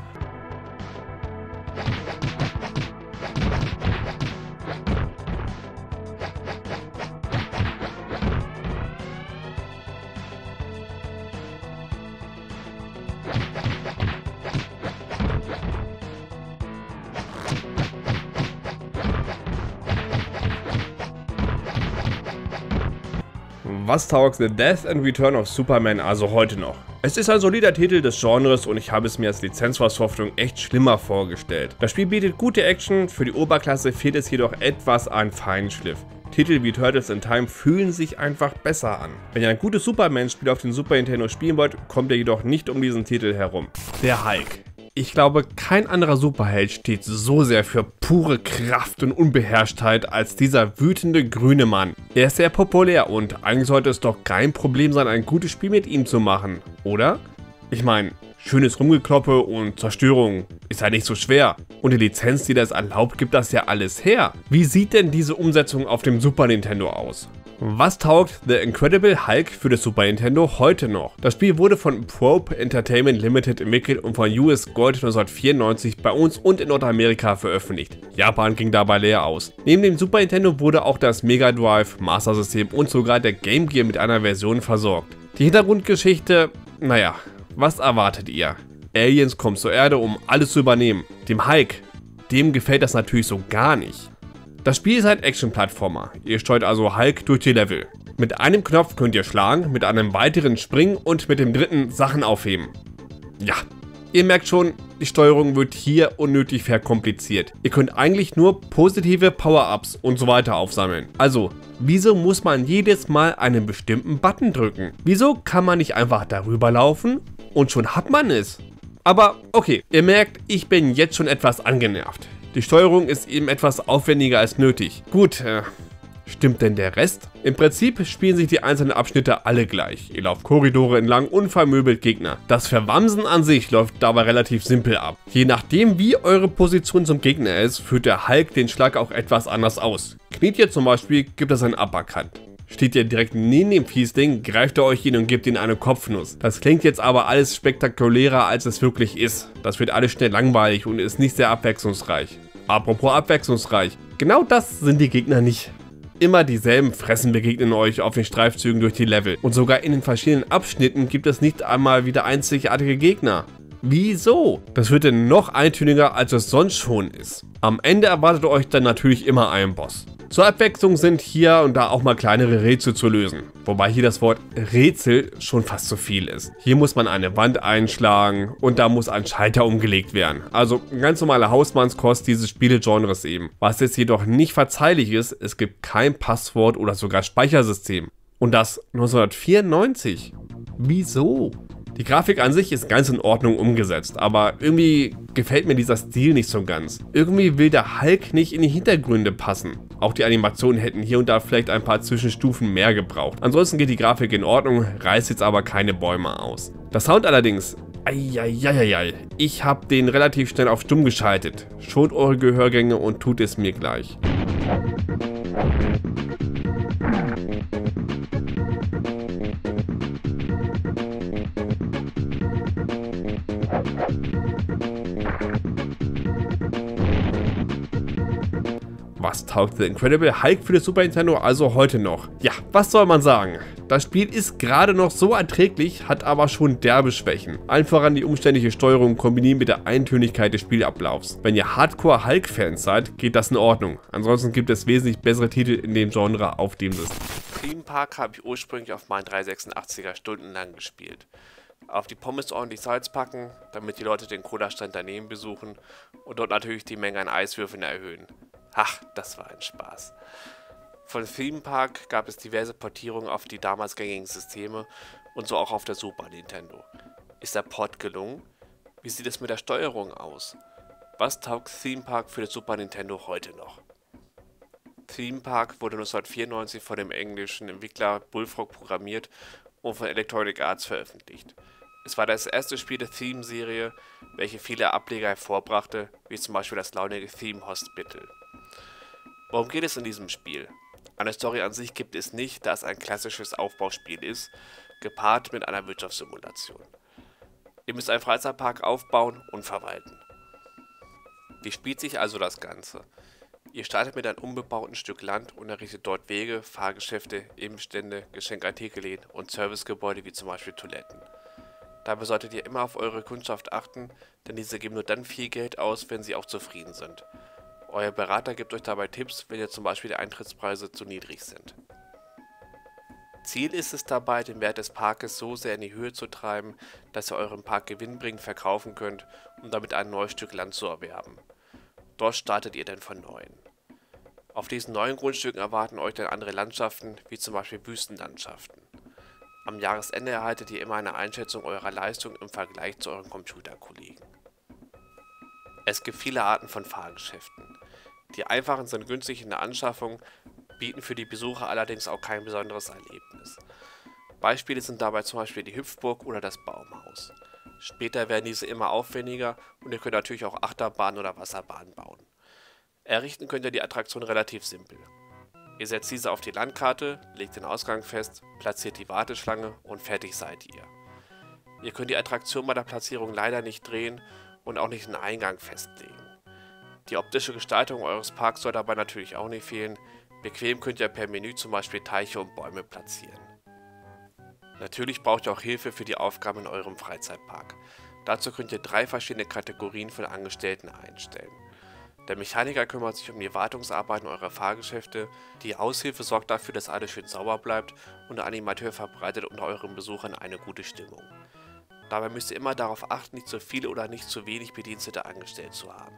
Was taugt The Death and Return of Superman also heute noch? Es ist ein solider Titel des Genres und ich habe es mir als Lizenzverschriftung echt schlimmer vorgestellt. Das Spiel bietet gute Action, für die Oberklasse fehlt es jedoch etwas an Feinschliff. Titel wie Turtles in Time fühlen sich einfach besser an. Wenn ihr ein gutes Superman-Spiel auf den Super Nintendo spielen wollt, kommt ihr jedoch nicht um diesen Titel herum. Der Hulk. Ich glaube, kein anderer Superheld steht so sehr für pure Kraft und Unbeherrschtheit als dieser wütende grüne Mann. Er ist sehr populär und eigentlich sollte es doch kein Problem sein, ein gutes Spiel mit ihm zu machen, oder? Ich meine, schönes Rumgekloppe und Zerstörung ist ja nicht so schwer. Und die Lizenz, die das erlaubt, gibt das ja alles her. Wie sieht denn diese Umsetzung auf dem Super Nintendo aus? Was taugt The Incredible Hulk für das Super Nintendo heute noch? Das Spiel wurde von Probe Entertainment Limited entwickelt und von U S Gold neunzehnhundertvierundneunzig bei uns und in Nordamerika veröffentlicht. Japan ging dabei leer aus. Neben dem Super Nintendo wurde auch das Mega Drive, Master System und sogar der Game Gear mit einer Version versorgt. Die Hintergrundgeschichte, naja, was erwartet ihr? Aliens kommen zur Erde, um alles zu übernehmen. Dem Hulk, dem gefällt das natürlich so gar nicht. Das Spiel ist ein Action-Plattformer. Ihr steuert also Hulk durch die Level. Mit einem Knopf könnt ihr schlagen, mit einem weiteren springen und mit dem dritten Sachen aufheben. Ja, ihr merkt schon, die Steuerung wird hier unnötig verkompliziert. Ihr könnt eigentlich nur positive Power-Ups und so weiter aufsammeln. Also, wieso muss man jedes Mal einen bestimmten Button drücken? Wieso kann man nicht einfach darüber laufen und schon hat man es? Aber okay, ihr merkt, ich bin jetzt schon etwas angenervt. Die Steuerung ist eben etwas aufwendiger als nötig. Gut, äh, stimmt denn der Rest? Im Prinzip spielen sich die einzelnen Abschnitte alle gleich. Ihr lauft Korridore entlang und vermöbelt Gegner. Das Verwamsen an sich läuft dabei relativ simpel ab. Je nachdem wie eure Position zum Gegner ist, führt der Hulk den Schlag auch etwas anders aus. Kniet ihr zum Beispiel, gibt es einen Uppercut. Steht ihr direkt neben dem Fiesding, greift er euch hin und gibt ihm eine Kopfnuss. Das klingt jetzt aber alles spektakulärer, als es wirklich ist. Das wird alles schnell langweilig und ist nicht sehr abwechslungsreich. Apropos abwechslungsreich, genau das sind die Gegner nicht. Immer dieselben Fressen begegnen euch auf den Streifzügen durch die Level. Und sogar in den verschiedenen Abschnitten gibt es nicht einmal wieder einzigartige Gegner. Wieso? Das wird denn noch eintöniger, als es sonst schon ist. Am Ende erwartet euch dann natürlich immer ein Boss. Zur Abwechslung sind hier und da auch mal kleinere Rätsel zu lösen. Wobei hier das Wort Rätsel schon fast zu viel ist. Hier muss man eine Wand einschlagen und da muss ein Schalter umgelegt werden. Also ein ganz normaler Hausmannskost dieses Spielegenres eben. Was jetzt jedoch nicht verzeihlich ist, es gibt kein Passwort oder sogar Speichersystem. Und das neunzehnhundertvierundneunzig. Wieso? Die Grafik an sich ist ganz in Ordnung umgesetzt, aber irgendwie gefällt mir dieser Stil nicht so ganz. Irgendwie will der Hulk nicht in die Hintergründe passen. Auch die Animationen hätten hier und da vielleicht ein paar Zwischenstufen mehr gebraucht. Ansonsten geht die Grafik in Ordnung, reißt jetzt aber keine Bäume aus. Der Sound allerdings, eieieiei, ich habe den relativ schnell auf stumm geschaltet. Schont eure Gehörgänge und tut es mir gleich. Was taugt The Incredible Hulk für das Super Nintendo also heute noch? Ja, was soll man sagen? Das Spiel ist gerade noch so erträglich, hat aber schon derbe Schwächen. Allen voran die umständliche Steuerung kombiniert mit der Eintönigkeit des Spielablaufs. Wenn ihr Hardcore-Hulk-Fans seid, geht das in Ordnung. Ansonsten gibt es wesentlich bessere Titel in dem Genre auf dem System. Theme Park habe ich ursprünglich auf meinen dreihundertsechsundachtziger stundenlang gespielt. Auf die Pommes ordentlich Salz packen, damit die Leute den Cola-Stand daneben besuchen und dort natürlich die Menge an Eiswürfeln erhöhen. Ach, das war ein Spaß. Von Theme Park gab es diverse Portierungen auf die damals gängigen Systeme und so auch auf der Super Nintendo. Ist der Port gelungen? Wie sieht es mit der Steuerung aus? Was taugt Theme Park für das Super Nintendo heute noch? Theme Park wurde neunzehnhundertvierundneunzig von dem englischen Entwickler Bullfrog programmiert und von Electronic Arts veröffentlicht. Es war das erste Spiel der Theme-Serie, welche viele Ableger hervorbrachte, wie zum Beispiel das launige Theme Hospital. Worum geht es in diesem Spiel? Eine Story an sich gibt es nicht, da es ein klassisches Aufbauspiel ist, gepaart mit einer Wirtschaftssimulation. Ihr müsst einen Freizeitpark aufbauen und verwalten. Wie spielt sich also das Ganze? Ihr startet mit einem unbebauten Stück Land und errichtet dort Wege, Fahrgeschäfte, Imbissstände, Geschenkartikelläden und Servicegebäude wie zum Beispiel Toiletten. Dabei solltet ihr immer auf eure Kundschaft achten, denn diese geben nur dann viel Geld aus, wenn sie auch zufrieden sind. Euer Berater gibt euch dabei Tipps, wenn ihr zum Beispiel die Eintrittspreise zu niedrig sind. Ziel ist es dabei, den Wert des Parkes so sehr in die Höhe zu treiben, dass ihr euren Park gewinnbringend verkaufen könnt, um damit ein neues Stück Land zu erwerben. Dort startet ihr dann von neuem. Auf diesen neuen Grundstücken erwarten euch dann andere Landschaften, wie zum Beispiel Wüstenlandschaften. Am Jahresende erhaltet ihr immer eine Einschätzung eurer Leistung im Vergleich zu euren Computerkollegen. Es gibt viele Arten von Fahrgeschäften. Die einfachen sind günstig in der Anschaffung, bieten für die Besucher allerdings auch kein besonderes Erlebnis. Beispiele sind dabei zum Beispiel die Hüpfburg oder das Baumhaus. Später werden diese immer aufwendiger und ihr könnt natürlich auch Achterbahnen oder Wasserbahnen bauen. Errichten könnt ihr die Attraktion relativ simpel. Ihr setzt diese auf die Landkarte, legt den Ausgang fest, platziert die Warteschlange und fertig seid ihr. Ihr könnt die Attraktion bei der Platzierung leider nicht drehen und auch nicht den Eingang festlegen. Die optische Gestaltung eures Parks soll dabei natürlich auch nicht fehlen. Bequem könnt ihr per Menü zum Beispiel Teiche und Bäume platzieren. Natürlich braucht ihr auch Hilfe für die Aufgaben in eurem Freizeitpark. Dazu könnt ihr drei verschiedene Kategorien von Angestellten einstellen. Der Mechaniker kümmert sich um die Wartungsarbeiten eurer Fahrgeschäfte, die Aushilfe sorgt dafür, dass alles schön sauber bleibt und der Animateur verbreitet unter euren Besuchern eine gute Stimmung. Dabei müsst ihr immer darauf achten, nicht zu viele oder nicht zu wenig Bedienstete angestellt zu haben.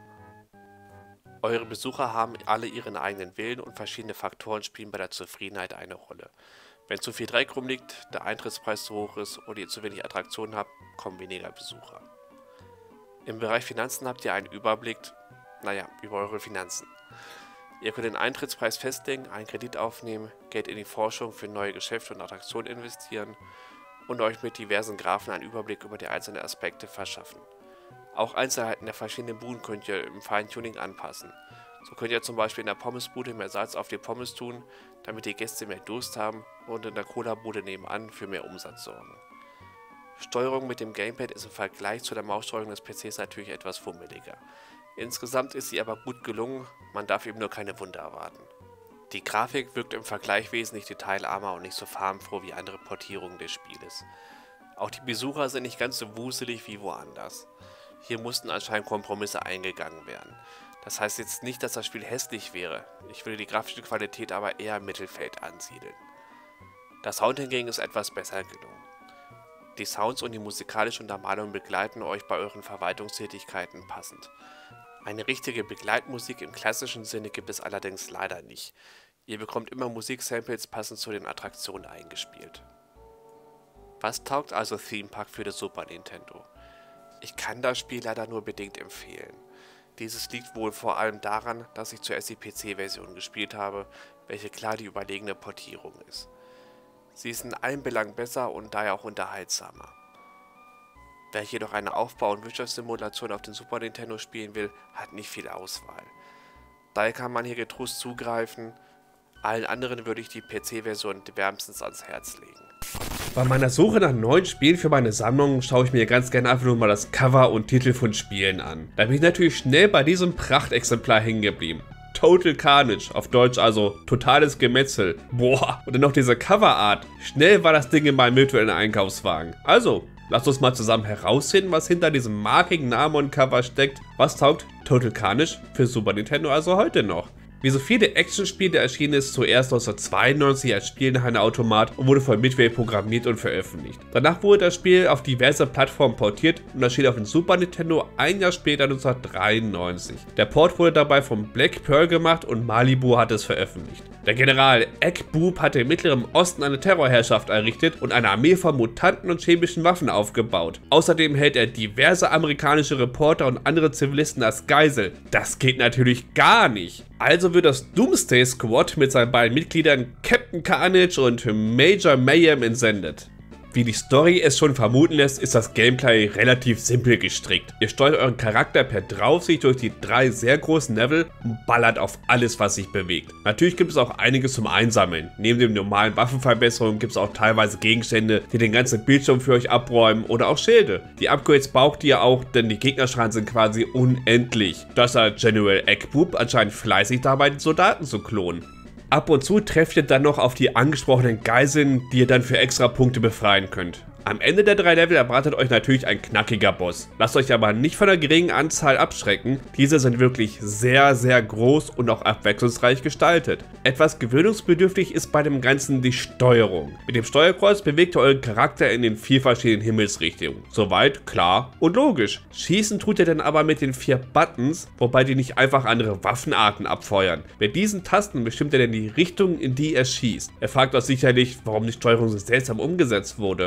Eure Besucher haben alle ihren eigenen Willen und verschiedene Faktoren spielen bei der Zufriedenheit eine Rolle. Wenn zu viel Dreck rumliegt, der Eintrittspreis zu hoch ist oder ihr zu wenig Attraktionen habt, kommen weniger Besucher. Im Bereich Finanzen habt ihr einen Überblick, naja, über eure Finanzen. Ihr könnt den Eintrittspreis festlegen, einen Kredit aufnehmen, Geld in die Forschung für neue Geschäfte und Attraktionen investieren und euch mit diversen Graphen einen Überblick über die einzelnen Aspekte verschaffen. Auch Einzelheiten der verschiedenen Buden könnt ihr im Feintuning anpassen. So könnt ihr zum Beispiel in der Pommesbude mehr Salz auf die Pommes tun, damit die Gäste mehr Durst haben und in der Cola-Bude nebenan für mehr Umsatz sorgen. Steuerung mit dem Gamepad ist im Vergleich zu der Maussteuerung des P Cs natürlich etwas fummeliger. Insgesamt ist sie aber gut gelungen, man darf eben nur keine Wunder erwarten. Die Grafik wirkt im Vergleich wesentlich detailarmer und nicht so farbenfroh wie andere Portierungen des Spieles. Auch die Besucher sind nicht ganz so wuselig wie woanders. Hier mussten anscheinend Kompromisse eingegangen werden. Das heißt jetzt nicht, dass das Spiel hässlich wäre, ich würde die grafische Qualität aber eher im Mittelfeld ansiedeln. Das Sound hingegen ist etwas besser gelungen. Die Sounds und die musikalische Untermalung begleiten euch bei euren Verwaltungstätigkeiten passend. Eine richtige Begleitmusik im klassischen Sinne gibt es allerdings leider nicht. Ihr bekommt immer Musiksamples passend zu den Attraktionen eingespielt. Was taugt also Theme Park für das Super Nintendo? Ich kann das Spiel leider nur bedingt empfehlen. Dieses liegt wohl vor allem daran, dass ich zuerst die P C-Version gespielt habe, welche klar die überlegene Portierung ist. Sie ist in allen Belangen besser und daher auch unterhaltsamer. Wer jedoch eine Aufbau- und Wirtschaftssimulation auf dem Super Nintendo spielen will, hat nicht viel Auswahl. Daher kann man hier getrost zugreifen, allen anderen würde ich die P C-Version wärmstens ans Herz legen. Bei meiner Suche nach neuen Spielen für meine Sammlung schaue ich mir ganz gerne einfach nur mal das Cover und Titel von Spielen an. Da bin ich natürlich schnell bei diesem Prachtexemplar hängen geblieben. Total Carnage, auf Deutsch also totales Gemetzel. Boah, und dann noch diese Coverart. Schnell war das Ding in meinem virtuellen Einkaufswagen. Also, lasst uns mal zusammen herausfinden, was hinter diesem markigen Namen und Cover steckt. Was taugt Total Carnage für Super Nintendo also heute noch? Wie so viele Actionspiele erschien es zuerst neunzehnhundertzweiundneunzig als Spiel nach einem Automat und wurde von Midway programmiert und veröffentlicht. Danach wurde das Spiel auf diverse Plattformen portiert und erschien auf dem Super Nintendo ein Jahr später neunzehnhundertdreiundneunzig. Der Port wurde dabei von Black Pearl gemacht und Malibu hat es veröffentlicht. Der General Egg Boob hatte im Mittleren Osten eine Terrorherrschaft errichtet und eine Armee von Mutanten und chemischen Waffen aufgebaut. Außerdem hält er diverse amerikanische Reporter und andere Zivilisten als Geisel. Das geht natürlich gar nicht. Also wird das Doomsday Squad mit seinen beiden Mitgliedern Captain Carnage und Major Mayhem entsendet. Wie die Story es schon vermuten lässt, ist das Gameplay relativ simpel gestrickt. Ihr steuert euren Charakter per Draufsicht durch die drei sehr großen Level und ballert auf alles, was sich bewegt. Natürlich gibt es auch einiges zum Einsammeln. Neben den normalen Waffenverbesserungen gibt es auch teilweise Gegenstände, die den ganzen Bildschirm für euch abräumen oder auch Schilde. Die Upgrades braucht ihr auch, denn die Gegnerschreien sind quasi unendlich. Das hat General Eggboop anscheinend fleißig dabei, die Soldaten zu klonen. Ab und zu trefft ihr dann noch auf die angesprochenen Geiseln, die ihr dann für extra Punkte befreien könnt. Am Ende der drei Level erwartet euch natürlich ein knackiger Boss. Lasst euch aber nicht von der geringen Anzahl abschrecken, diese sind wirklich sehr sehr groß und auch abwechslungsreich gestaltet. Etwas gewöhnungsbedürftig ist bei dem Ganzen die Steuerung. Mit dem Steuerkreuz bewegt ihr euren Charakter in den vier verschiedenen Himmelsrichtungen. Soweit klar und logisch. Schießen tut ihr dann aber mit den vier Buttons, wobei die nicht einfach andere Waffenarten abfeuern. Mit diesen Tasten bestimmt ihr dann die Richtung, in die er schießt. Ihr fragt euch sicherlich, warum die Steuerung so seltsam umgesetzt wurde. Ganz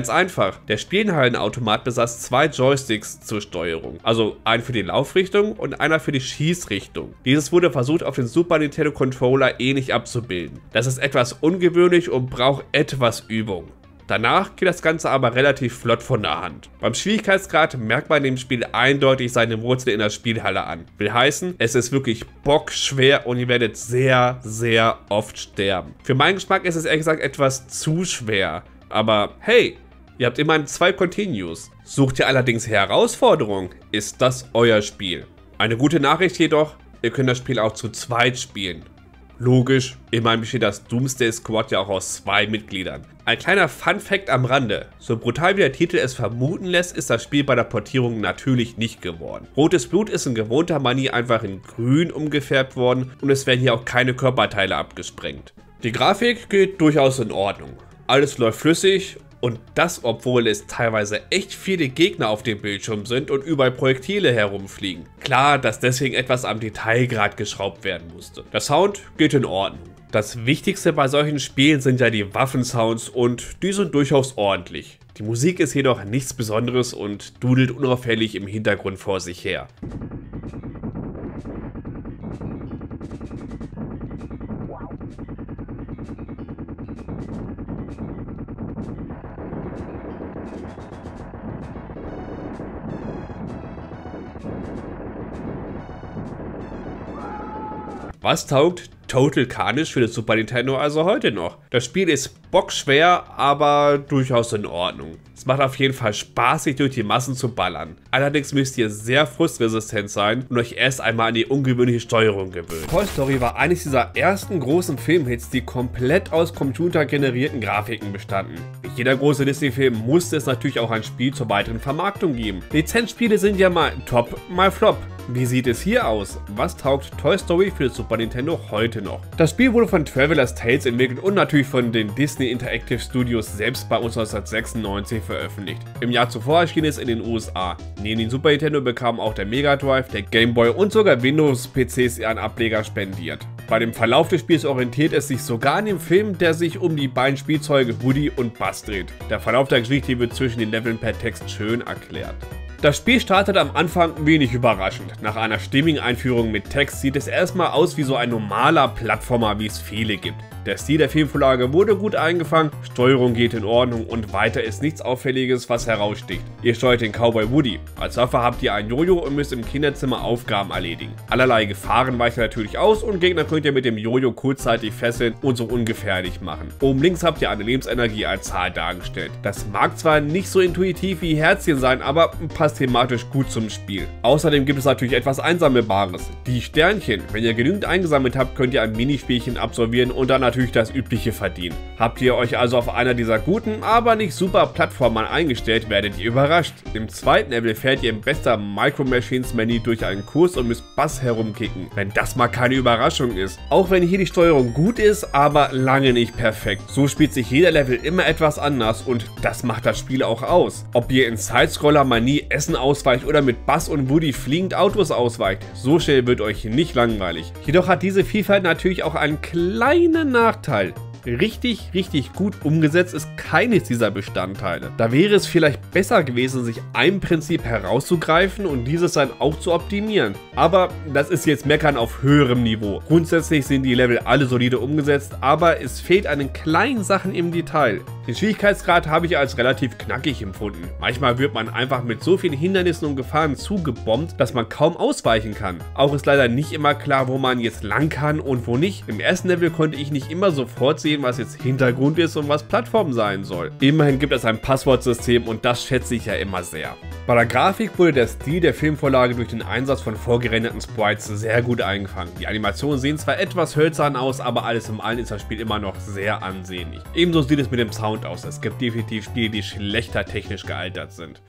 Ganz einfach, der Spielenhallenautomat besaß zwei Joysticks zur Steuerung, also einen für die Laufrichtung und einer für die Schießrichtung. Dieses wurde versucht auf den Super Nintendo Controller ähnlich abzubilden. Das ist etwas ungewöhnlich und braucht etwas Übung. Danach geht das Ganze aber relativ flott von der Hand. Beim Schwierigkeitsgrad merkt man dem Spiel eindeutig seine Wurzel in der Spielhalle an. Will heißen, es ist wirklich bockschwer und ihr werdet sehr, sehr oft sterben. Für meinen Geschmack ist es ehrlich gesagt etwas zu schwer. Aber hey, ihr habt immerhin zwei Continues. Sucht ihr allerdings Herausforderungen, ist das euer Spiel. Eine gute Nachricht jedoch, ihr könnt das Spiel auch zu zweit spielen. Logisch, immerhin besteht das Doomsday Squad ja auch aus zwei Mitgliedern. Ein kleiner Fun-Fact am Rande: So brutal wie der Titel es vermuten lässt, ist das Spiel bei der Portierung natürlich nicht geworden. Rotes Blut ist in gewohnter Manier einfach in grün umgefärbt worden und es werden hier auch keine Körperteile abgesprengt. Die Grafik geht durchaus in Ordnung. Alles läuft flüssig. Und das, obwohl es teilweise echt viele Gegner auf dem Bildschirm sind und überall Projektile herumfliegen. Klar, dass deswegen etwas am Detailgrad geschraubt werden musste. Der Sound geht in Ordnung. Das Wichtigste bei solchen Spielen sind ja die Waffensounds und die sind durchaus ordentlich. Die Musik ist jedoch nichts Besonderes und dudelt unauffällig im Hintergrund vor sich her. Was taugt Total Carnage für das Super Nintendo also heute noch? Das Spiel ist bockschwer, aber durchaus in Ordnung. Es macht auf jeden Fall Spaß, sich durch die Massen zu ballern. Allerdings müsst ihr sehr frustresistent sein und euch erst einmal an die ungewöhnliche Steuerung gewöhnen. Toy Story war eines dieser ersten großen Filmhits, die komplett aus computergenerierten Grafiken bestanden. Wie jeder große Disney-Film musste es natürlich auch ein Spiel zur weiteren Vermarktung geben. Lizenzspiele sind ja mal top, mal flop. Wie sieht es hier aus? Was taugt Toy Story für das Super Nintendo heute noch? Das Spiel wurde von Traveler's Tales entwickelt und natürlich von den Disney Interactive Studios selbst bei uns neunzehnhundertsechsundneunzig veröffentlicht. Im Jahr zuvor erschien es in den U S A. Neben dem Super Nintendo bekamen auch der Mega Drive, der Game Boy und sogar Windows-P Cs ihren Ableger spendiert. Bei dem Verlauf des Spiels orientiert es sich sogar an dem Film, der sich um die beiden Spielzeuge Woody und Buzz dreht. Der Verlauf der Geschichte wird zwischen den Leveln per Text schön erklärt. Das Spiel startet am Anfang wenig überraschend. Nach einer stimmigen Einführung mit Text sieht es erstmal aus wie so ein normaler Plattformer, wie es viele gibt. Der Stil der Filmvorlage wurde gut eingefangen, Steuerung geht in Ordnung und weiter ist nichts Auffälliges, was heraussticht. Ihr steuert den Cowboy Woody. Als Surfer habt ihr ein Jojo und müsst im Kinderzimmer Aufgaben erledigen. Allerlei Gefahren weichen natürlich aus und Gegner könnt ihr mit dem Jojo kurzzeitig fesseln und so ungefährlich machen. Oben links habt ihr eine Lebensenergie als Zahl dargestellt. Das mag zwar nicht so intuitiv wie Herzchen sein, aber passt thematisch gut zum Spiel. Außerdem gibt es natürlich etwas Einsammelbares. Die Sternchen. Wenn ihr genügend eingesammelt habt, könnt ihr ein Minispielchen absolvieren und dann natürlich das Übliche verdienen. Habt ihr euch also auf einer dieser guten, aber nicht super Plattformen eingestellt, werdet ihr überrascht. Im zweiten Level fährt ihr im bester Micro Machines Menü durch einen Kurs und müsst Bass herumkicken. Wenn das mal keine Überraschung ist. Auch wenn hier die Steuerung gut ist, aber lange nicht perfekt. So spielt sich jeder Level immer etwas anders und das macht das Spiel auch aus. Ob ihr in Sidescroller mal nie Essen ausweicht oder mit Buzz und Woody fliegend Autos ausweicht, so schnell wird euch nicht langweilig. Jedoch hat diese Vielfalt natürlich auch einen kleinen Nachteil. Richtig, richtig gut umgesetzt ist keines dieser Bestandteile. Da wäre es vielleicht besser gewesen, sich ein Prinzip herauszugreifen und dieses dann auch zu optimieren. Aber das ist jetzt Meckern auf höherem Niveau. Grundsätzlich sind die Level alle solide umgesetzt, aber es fehlt an den kleinen Sachen im Detail. Den Schwierigkeitsgrad habe ich als relativ knackig empfunden. Manchmal wird man einfach mit so vielen Hindernissen und Gefahren zugebombt, dass man kaum ausweichen kann. Auch ist leider nicht immer klar, wo man jetzt lang kann und wo nicht. Im ersten Level konnte ich nicht immer sofort sehen, was jetzt Hintergrund ist und was Plattform sein soll. Immerhin gibt es ein Passwortsystem und das schätze ich ja immer sehr. Bei der Grafik wurde der Stil der Filmvorlage durch den Einsatz von vorgerenderten Sprites sehr gut eingefangen. Die Animationen sehen zwar etwas hölzern aus, aber alles im Allen ist das Spiel immer noch sehr ansehnlich. Ebenso sieht es mit dem Sound aus. Es gibt definitiv Spiele, die schlechter technisch gealtert sind.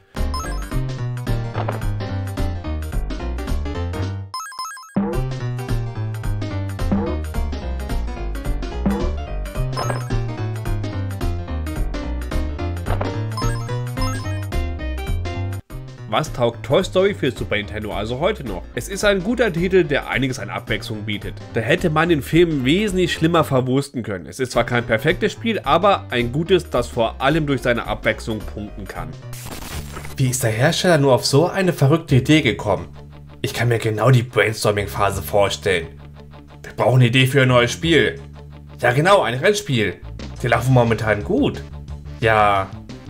Was taugt Toy Story für Super Nintendo also heute noch? Es ist ein guter Titel, der einiges an Abwechslung bietet. Da hätte man den Film wesentlich schlimmer verwursten können. Es ist zwar kein perfektes Spiel, aber ein gutes, das vor allem durch seine Abwechslung punkten kann. Wie ist der Hersteller nur auf so eine verrückte Idee gekommen? Ich kann mir genau die Brainstorming-Phase vorstellen. Wir brauchen eine Idee für ein neues Spiel. Ja genau, ein Rennspiel. Die laufen momentan gut. Ja,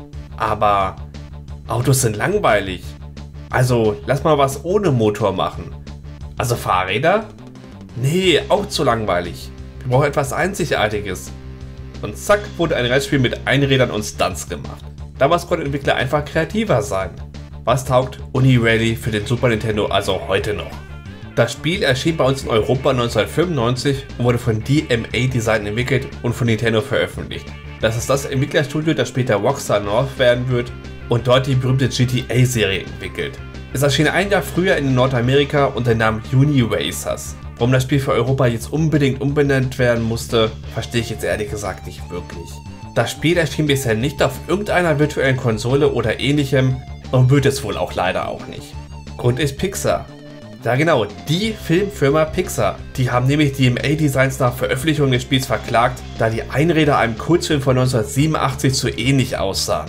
aber Autos sind langweilig. Also lass mal was ohne Motor machen. Also Fahrräder? Nee, auch zu langweilig. Wir brauchen etwas Einzigartiges. Und zack, wurde ein Rennspiel mit Einrädern und Stunts gemacht. Damals konnte der Entwickler einfach kreativer sein. Was taugt Uni-Rally für den Super Nintendo also heute noch? Das Spiel erschien bei uns in Europa neunzehnhundertfünfundneunzig und wurde von D M A Design entwickelt und von Nintendo veröffentlicht. Das ist das Entwicklerstudio, das später Rockstar North werden wird und dort die berühmte G T A-Serie entwickelt. Es erschien ein Jahr früher in Nordamerika unter dem Namen Uni-Racers. Warum das Spiel für Europa jetzt unbedingt umbenannt werden musste, verstehe ich jetzt ehrlich gesagt nicht wirklich. Das Spiel erschien bisher nicht auf irgendeiner virtuellen Konsole oder ähnlichem und wird es wohl auch leider auch nicht. Grund ist Pixar. Ja genau, die Filmfirma Pixar. Die haben nämlich D M A Designs nach Veröffentlichung des Spiels verklagt, da die Einräder einem Kurzfilm von neunzehnhundertsiebenundachtzig zu ähnlich aussahen.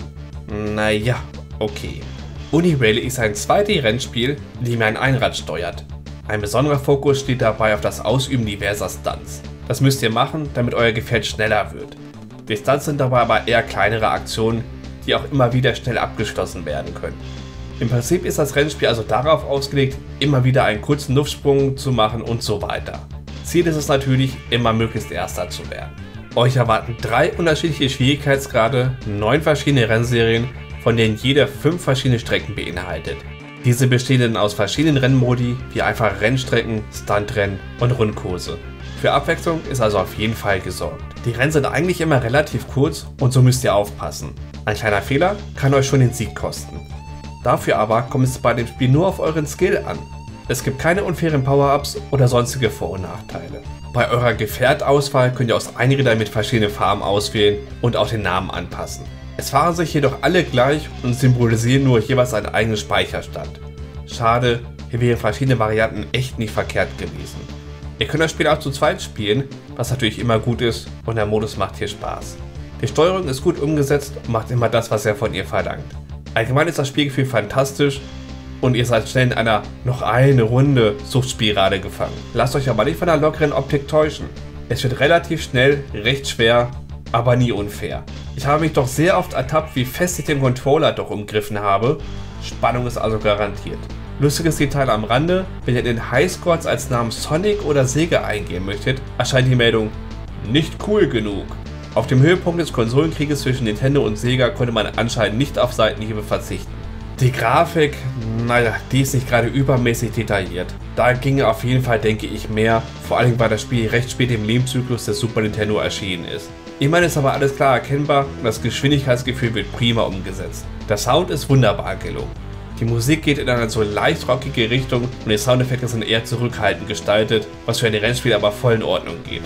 Naja, okay. Uni-Rally ist ein zwei D-Rennspiel, in dem ihr ein Einrad steuert. Ein besonderer Fokus steht dabei auf das Ausüben diverser Stunts. Das müsst ihr machen, damit euer Gefährt schneller wird. Die Stunts sind dabei aber eher kleinere Aktionen, die auch immer wieder schnell abgeschlossen werden können. Im Prinzip ist das Rennspiel also darauf ausgelegt, immer wieder einen kurzen Luftsprung zu machen und so weiter. Ziel ist es natürlich, immer möglichst Erster zu werden. Euch erwarten drei unterschiedliche Schwierigkeitsgrade, neun verschiedene Rennserien, von denen jede fünf verschiedene Strecken beinhaltet. Diese bestehen dann aus verschiedenen Rennmodi, wie einfache Rennstrecken, Stuntrennen und Rundkurse. Für Abwechslung ist also auf jeden Fall gesorgt. Die Rennen sind eigentlich immer relativ kurz und so müsst ihr aufpassen. Ein kleiner Fehler kann euch schon den Sieg kosten. Dafür aber kommt es bei dem Spiel nur auf euren Skill an. Es gibt keine unfairen Power-Ups oder sonstige Vor- und Nachteile. Bei eurer Gefährtauswahl könnt ihr aus Einrädern mit verschiedenen Farben auswählen und auch den Namen anpassen. Es fahren sich jedoch alle gleich und symbolisieren nur jeweils einen eigenen Speicherstand. Schade, hier wären verschiedene Varianten echt nicht verkehrt gewesen. Ihr könnt das Spiel auch zu zweit spielen, was natürlich immer gut ist und der Modus macht hier Spaß. Die Steuerung ist gut umgesetzt und macht immer das, was er von ihr verlangt. Allgemein ist das Spielgefühl fantastisch und ihr seid schnell in einer noch eine Runde Suchtspirale gefangen. Lasst euch aber nicht von der lockeren Optik täuschen. Es wird relativ schnell, recht schwer, aber nie unfair. Ich habe mich doch sehr oft ertappt, wie fest ich den Controller doch umgriffen habe. Spannung ist also garantiert. Lustiges Detail am Rande, wenn ihr in den Highscores als Namen Sonic oder Sega eingeben möchtet, erscheint die Meldung nicht cool genug. Auf dem Höhepunkt des Konsolenkrieges zwischen Nintendo und Sega konnte man anscheinend nicht auf Seitenhiebe verzichten. Die Grafik, naja, die ist nicht gerade übermäßig detailliert. Da ginge auf jeden Fall, denke ich, mehr, vor allem weil das Spiel recht spät im Lebenszyklus des Super Nintendo erschienen ist. Immerhin ist aber alles klar erkennbar und das Geschwindigkeitsgefühl wird prima umgesetzt. Der Sound ist wunderbar gelungen. Die Musik geht in eine so leicht rockige Richtung und die Soundeffekte sind eher zurückhaltend gestaltet, was für ein Rennspiel aber voll in Ordnung geht.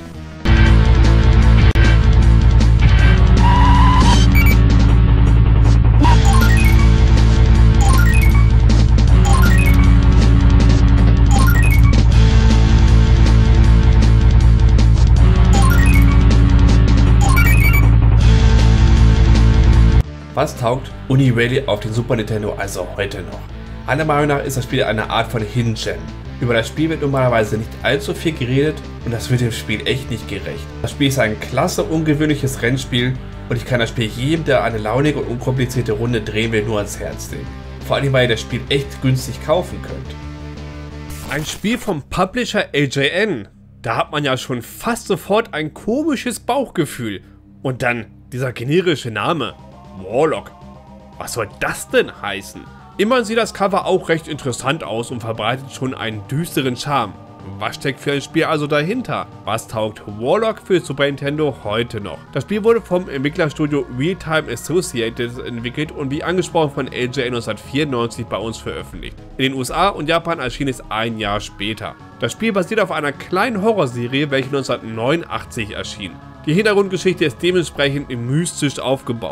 Was taugt Uni-Rally auf den Super Nintendo also heute noch? Meiner Meinung nach ist das Spiel eine Art von Hidden Gem. Über das Spiel wird normalerweise nicht allzu viel geredet und das wird dem Spiel echt nicht gerecht. Das Spiel ist ein klasse, ungewöhnliches Rennspiel und ich kann das Spiel jedem, der eine launige und unkomplizierte Runde drehen will, nur ans Herz legen. Vor allem, weil ihr das Spiel echt günstig kaufen könnt. Ein Spiel vom Publisher L J N. Da hat man ja schon fast sofort ein komisches Bauchgefühl. Und dann dieser generische Name. Warlock. Was soll das denn heißen? Immerhin sieht das Cover auch recht interessant aus und verbreitet schon einen düsteren Charme. Was steckt für ein Spiel also dahinter? Was taugt Warlock für Super Nintendo heute noch? Das Spiel wurde vom Entwicklerstudio Realtime Associated entwickelt und wie angesprochen von L J N neunzehnhundertvierundneunzig bei uns veröffentlicht. In den U S A und Japan erschien es ein Jahr später. Das Spiel basiert auf einer kleinen Horrorserie, welche neunzehnhundertneunundachtzig erschien. Die Hintergrundgeschichte ist dementsprechend mystisch aufgebaut.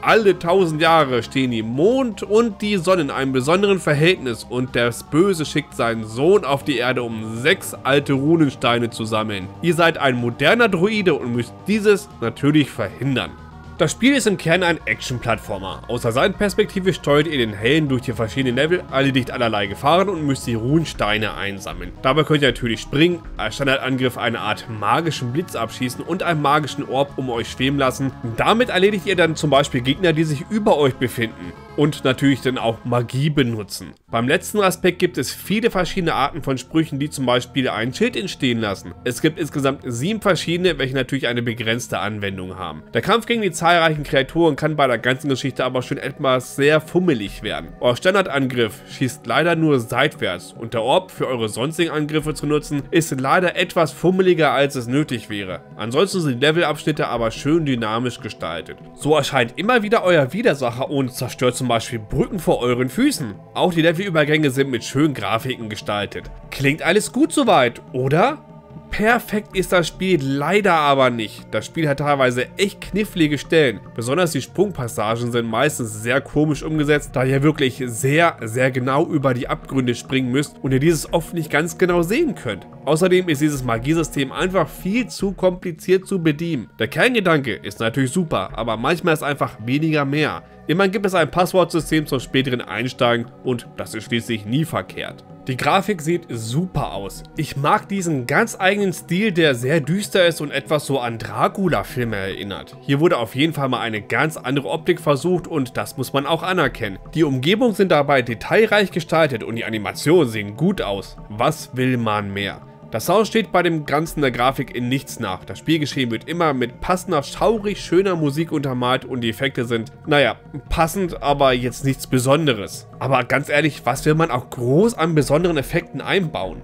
alle tausend Jahre stehen die Mond und die Sonne in einem besonderen Verhältnis und das Böse schickt seinen Sohn auf die Erde, um sechs alte Runensteine zu sammeln. Ihr seid ein moderner Droide und müsst dieses natürlich verhindern. Das Spiel ist im Kern ein Action-Plattformer. Aus der Seitenperspektive steuert ihr den Helden durch die verschiedenen Level, erledigt allerlei Gefahren und müsst die Runensteine einsammeln. Dabei könnt ihr natürlich springen, als Standardangriff eine Art magischen Blitz abschießen und einen magischen Orb um euch schweben lassen. Damit erledigt ihr dann zum Beispiel Gegner, die sich über euch befinden. Und natürlich dann auch Magie benutzen. Beim letzten Aspekt gibt es viele verschiedene Arten von Sprüchen, die zum Beispiel ein Schild entstehen lassen. Es gibt insgesamt sieben verschiedene, welche natürlich eine begrenzte Anwendung haben. Der Kampf gegen die zahlreichen Kreaturen kann bei der ganzen Geschichte aber schon etwas sehr fummelig werden. Euer Standardangriff schießt leider nur seitwärts und der Orb für eure sonstigen Angriffe zu nutzen ist leider etwas fummeliger als es nötig wäre. Ansonsten sind die Levelabschnitte aber schön dynamisch gestaltet. So erscheint immer wieder euer Widersacher und zerstört zum Beispiel Brücken vor euren Füßen. Auch die Levelübergänge sind mit schönen Grafiken gestaltet. Klingt alles gut soweit, oder? Perfekt ist das Spiel leider aber nicht. Das Spiel hat teilweise echt knifflige Stellen. Besonders die Sprungpassagen sind meistens sehr komisch umgesetzt, da ihr wirklich sehr, sehr genau über die Abgründe springen müsst und ihr dieses oft nicht ganz genau sehen könnt. Außerdem ist dieses Magiesystem einfach viel zu kompliziert zu bedienen. Der Kerngedanke ist natürlich super, aber manchmal ist einfach weniger mehr. Immerhin gibt es ein Passwortsystem zum späteren Einsteigen und das ist schließlich nie verkehrt. Die Grafik sieht super aus. Ich mag diesen ganz eigenen Stil, der sehr düster ist und etwas so an Dracula-Filme erinnert. Hier wurde auf jeden Fall mal eine ganz andere Optik versucht und das muss man auch anerkennen. Die Umgebungen sind dabei detailreich gestaltet und die Animationen sehen gut aus. Was will man mehr? Das Sound steht bei dem Ganzen der Grafik in nichts nach. Das Spielgeschehen wird immer mit passender, schaurig schöner Musik untermalt und die Effekte sind, naja, passend, aber jetzt nichts Besonderes. Aber ganz ehrlich, was will man auch groß an besonderen Effekten einbauen?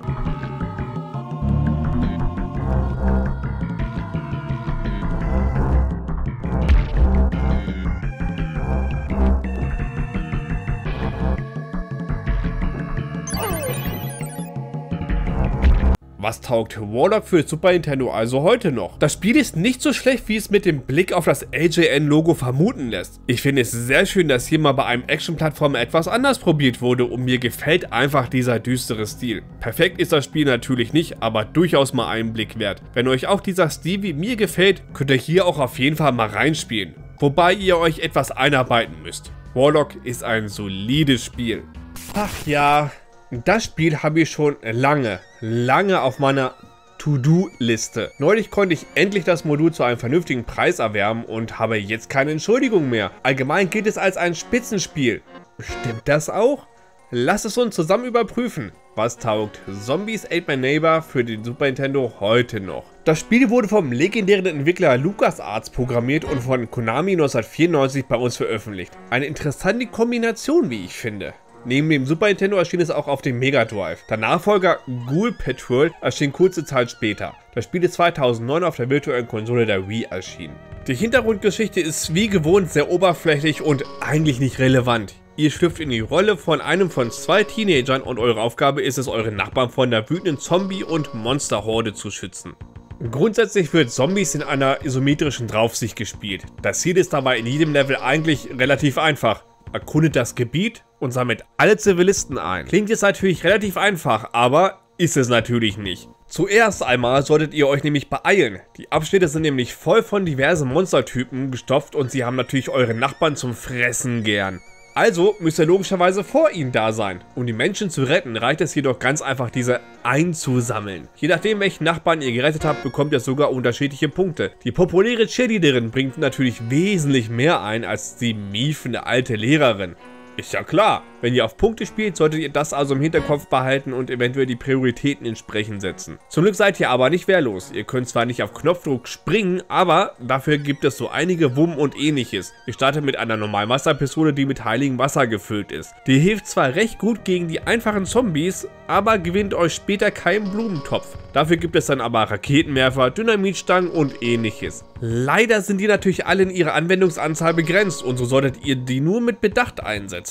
Was taugt Warlock für Super Nintendo also heute noch? Das Spiel ist nicht so schlecht, wie es mit dem Blick auf das L J N-Logo vermuten lässt. Ich finde es sehr schön, dass hier mal bei einem Action-Plattformer etwas anders probiert wurde und mir gefällt einfach dieser düstere Stil. Perfekt ist das Spiel natürlich nicht, aber durchaus mal einen Blick wert. Wenn euch auch dieser Stil wie mir gefällt, könnt ihr hier auch auf jeden Fall mal reinspielen. Wobei ihr euch etwas einarbeiten müsst. Warlock ist ein solides Spiel. Ach ja... Das Spiel habe ich schon lange, lange auf meiner To-Do-Liste. Neulich konnte ich endlich das Modul zu einem vernünftigen Preis erwerben und habe jetzt keine Entschuldigung mehr. Allgemein gilt es als ein Spitzenspiel. Stimmt das auch? Lasst es uns zusammen überprüfen. Was taugt Zombies Ate My Neighbor für den Super Nintendo heute noch? Das Spiel wurde vom legendären Entwickler LucasArts programmiert und von Konami neunzehnhundertvierundneunzig bei uns veröffentlicht. Eine interessante Kombination, wie ich finde. Neben dem Super Nintendo erschien es auch auf dem Mega Drive. Der Nachfolger Ghoul Patrol erschien kurze Zeit später. Das Spiel ist zweitausendneun auf der virtuellen Konsole der Wii erschienen. Die Hintergrundgeschichte ist wie gewohnt sehr oberflächlich und eigentlich nicht relevant. Ihr schlüpft in die Rolle von einem von zwei Teenagern und eure Aufgabe ist es, euren Nachbarn von der wütenden Zombie- und Monsterhorde zu schützen. Grundsätzlich wird Zombies in einer isometrischen Draufsicht gespielt. Das Ziel ist dabei in jedem Level eigentlich relativ einfach. Erkundet das Gebiet und sammelt alle Zivilisten ein. Klingt jetzt natürlich relativ einfach, aber ist es natürlich nicht. Zuerst einmal solltet ihr euch nämlich beeilen. Die Abschnitte sind nämlich voll von diversen Monstertypen gestopft und sie haben natürlich eure Nachbarn zum Fressen gern. Also müsst ihr logischerweise vor ihnen da sein. Um die Menschen zu retten, reicht es jedoch ganz einfach, diese einzusammeln. Je nachdem, welchen Nachbarn ihr gerettet habt, bekommt ihr sogar unterschiedliche Punkte. Die populäre Cheerleaderin bringt natürlich wesentlich mehr ein als die miefende alte Lehrerin. Ist ja klar. Wenn ihr auf Punkte spielt, solltet ihr das also im Hinterkopf behalten und eventuell die Prioritäten entsprechend setzen. Zum Glück seid ihr aber nicht wehrlos. Ihr könnt zwar nicht auf Knopfdruck springen, aber dafür gibt es so einige Wumm und ähnliches. Ihr startet mit einer normalen Wasserpistole, die mit heiligem Wasser gefüllt ist. Die hilft zwar recht gut gegen die einfachen Zombies, aber gewinnt euch später keinen Blumentopf. Dafür gibt es dann aber Raketenwerfer, Dynamitstangen und ähnliches. Leider sind die natürlich alle in ihrer Anwendungsanzahl begrenzt und so solltet ihr die nur mit Bedacht einsetzen.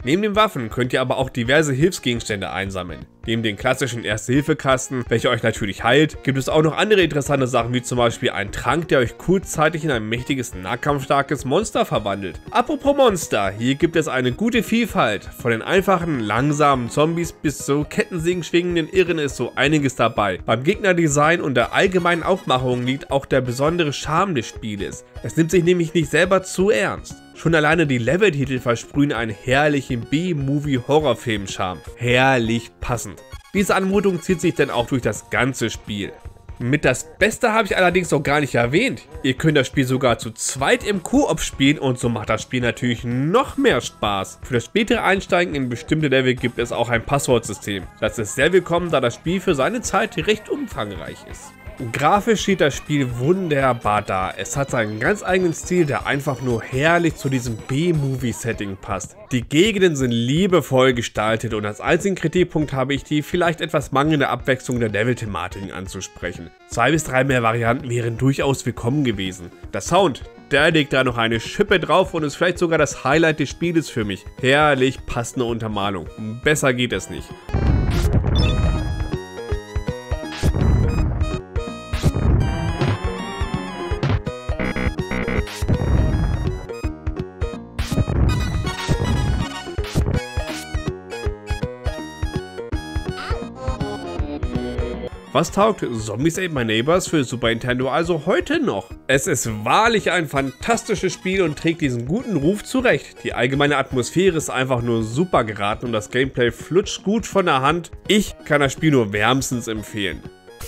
Neben den Waffen könnt ihr aber auch diverse Hilfsgegenstände einsammeln. Neben den klassischen Erste-Hilfe-Kasten, welcher euch natürlich heilt, gibt es auch noch andere interessante Sachen, wie zum Beispiel einen Trank, der euch kurzzeitig in ein mächtiges, nahkampfstarkes Monster verwandelt. Apropos Monster, hier gibt es eine gute Vielfalt. Von den einfachen, langsamen Zombies bis zu Kettensägen schwingenden Irren ist so einiges dabei. Beim Gegnerdesign und der allgemeinen Aufmachung liegt auch der besondere Charme des Spieles. Es nimmt sich nämlich nicht selber zu ernst. Schon alleine die Leveltitel versprühen einen herrlichen B-Movie-Horrorfilm-Charme. Herrlich passend. Diese Anmutung zieht sich dann auch durch das ganze Spiel. Mit das Beste habe ich allerdings noch gar nicht erwähnt. Ihr könnt das Spiel sogar zu zweit im Koop spielen und so macht das Spiel natürlich noch mehr Spaß. Für das spätere Einsteigen in bestimmte Level gibt es auch ein Passwortsystem. Das ist sehr willkommen, da das Spiel für seine Zeit recht umfangreich ist. Grafisch steht das Spiel wunderbar da. Es hat seinen ganz eigenen Stil, der einfach nur herrlich zu diesem B-Movie-Setting passt. Die Gegenden sind liebevoll gestaltet und als einzigen Kritikpunkt habe ich die vielleicht etwas mangelnde Abwechslung der Level-Thematiken anzusprechen. Zwei bis drei mehr Varianten wären durchaus willkommen gewesen. Der Sound, der legt da noch eine Schippe drauf und ist vielleicht sogar das Highlight des Spieles für mich. Herrlich passende Untermalung. Besser geht es nicht. Was taugt Zombies Ate My Neighbors für Super Nintendo also heute noch? Es ist wahrlich ein fantastisches Spiel und trägt diesen guten Ruf zurecht. Die allgemeine Atmosphäre ist einfach nur super geraten und das Gameplay flutscht gut von der Hand. Ich kann das Spiel nur wärmstens empfehlen.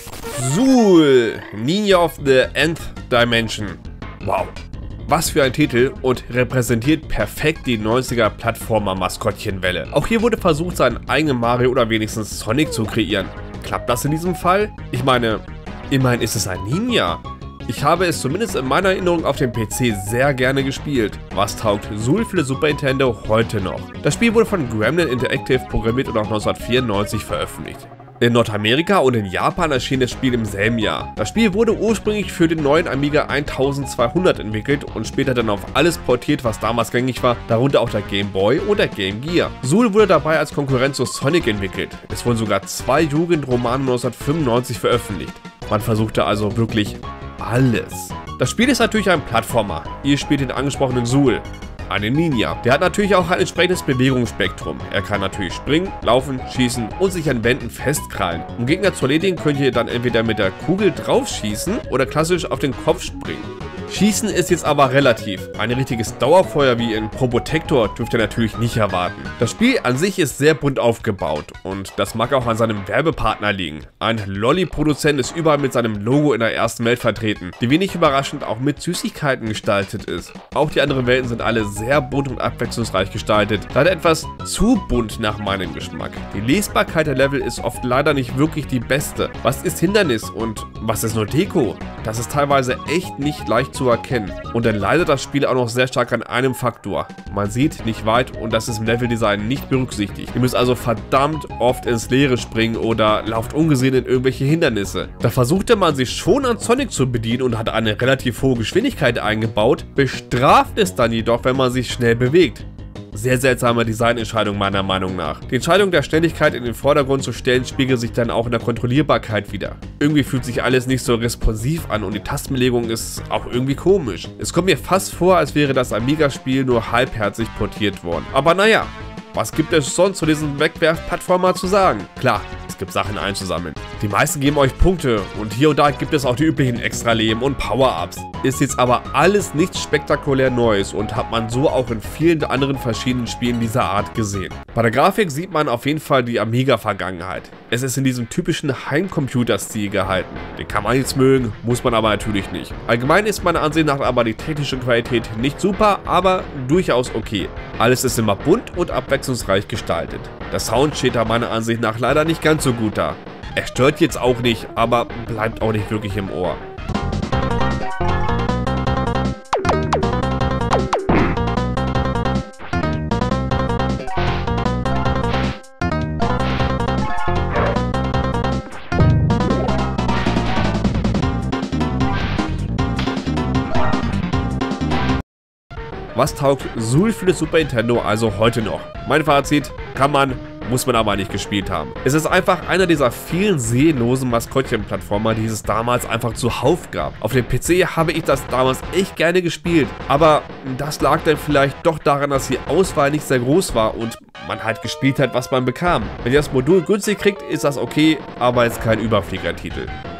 Zool, Ninja of the Nth Dimension. Wow. Was für ein Titel und repräsentiert perfekt die neunziger Plattformer-Maskottchenwelle. Auch hier wurde versucht, seinen eigenen Mario oder wenigstens Sonic zu kreieren. Klappt das in diesem Fall? Ich meine, immerhin ist es ein Ninja. Ich habe es zumindest in meiner Erinnerung auf dem P C sehr gerne gespielt. Was taugt Zool für die Super Nintendo heute noch? Das Spiel wurde von Gremlin Interactive programmiert und auch neunzehnhundertvierundneunzig veröffentlicht. In Nordamerika und in Japan erschien das Spiel im selben Jahr. Das Spiel wurde ursprünglich für den neuen Amiga eintausendzweihundert entwickelt und später dann auf alles portiert, was damals gängig war, darunter auch der Game Boy und der Game Gear. Zool wurde dabei als Konkurrenz zu Sonic entwickelt. Es wurden sogar zwei Jugendromane neunzehnhundertfünfundneunzig veröffentlicht. Man versuchte also wirklich alles. Das Spiel ist natürlich ein Plattformer. Ihr spielt den angesprochenen Zool, einen Ninja. Der hat natürlich auch ein entsprechendes Bewegungsspektrum. Er kann natürlich springen, laufen, schießen und sich an Wänden festkrallen. Um Gegner zu erledigen, könnt ihr dann entweder mit der Kugel drauf schießen oder klassisch auf den Kopf springen. Schießen ist jetzt aber relativ. Ein richtiges Dauerfeuer wie in Probotector dürft ihr natürlich nicht erwarten. Das Spiel an sich ist sehr bunt aufgebaut und das mag auch an seinem Werbepartner liegen. Ein Lolli-Produzent ist überall mit seinem Logo in der ersten Welt vertreten, die wenig überraschend auch mit Süßigkeiten gestaltet ist. Auch die anderen Welten sind alle sehr bunt und abwechslungsreich gestaltet, leider etwas zu bunt nach meinem Geschmack. Die Lesbarkeit der Level ist oft leider nicht wirklich die beste. Was ist Hindernis und was ist nur Deko? Das ist teilweise echt nicht leicht zu erkennen. Und dann leidet das Spiel auch noch sehr stark an einem Faktor. Man sieht nicht weit und das ist im Leveldesign nicht berücksichtigt. Ihr müsst also verdammt oft ins Leere springen oder lauft ungesehen in irgendwelche Hindernisse. Da versuchte man sich schon an Sonic zu bedienen und hat eine relativ hohe Geschwindigkeit eingebaut, bestraft es dann jedoch, wenn man sich schnell bewegt. Sehr seltsame Designentscheidung meiner Meinung nach. Die Entscheidung der Schnelligkeit in den Vordergrund zu stellen, spiegelt sich dann auch in der Kontrollierbarkeit wider. Irgendwie fühlt sich alles nicht so responsiv an und die Tastenbelegung ist auch irgendwie komisch. Es kommt mir fast vor, als wäre das Amiga-Spiel nur halbherzig portiert worden. Aber naja, was gibt es sonst zu diesem Wegwerf-Plattformer zu sagen? Klar, es gibt Sachen einzusammeln. Die meisten geben euch Punkte und hier und da gibt es auch die üblichen Extra-Leben und Power-Ups. Ist jetzt aber alles nichts spektakulär Neues und hat man so auch in vielen anderen verschiedenen Spielen dieser Art gesehen. Bei der Grafik sieht man auf jeden Fall die Amiga-Vergangenheit. Es ist in diesem typischen Heimcomputer-Stil gehalten. Den kann man jetzt mögen, muss man aber natürlich nicht. Allgemein ist meiner Ansicht nach aber die technische Qualität nicht super, aber durchaus okay. Alles ist immer bunt und abwechslungsreich gestaltet. Der Sound steht da meiner Ansicht nach leider nicht ganz so gut da. Er stört jetzt auch nicht, aber bleibt auch nicht wirklich im Ohr. Was taugt Zool für das Super Nintendo also heute noch? Mein Fazit, kann man, muss man aber nicht gespielt haben. Es ist einfach einer dieser vielen seelenlosen Maskottchen-Plattformer, die es damals einfach zuhauf gab. Auf dem P C habe ich das damals echt gerne gespielt, aber das lag dann vielleicht doch daran, dass die Auswahl nicht sehr groß war und man halt gespielt hat, was man bekam. Wenn ihr das Modul günstig kriegt, ist das okay, aber ist kein Überfliegertitel.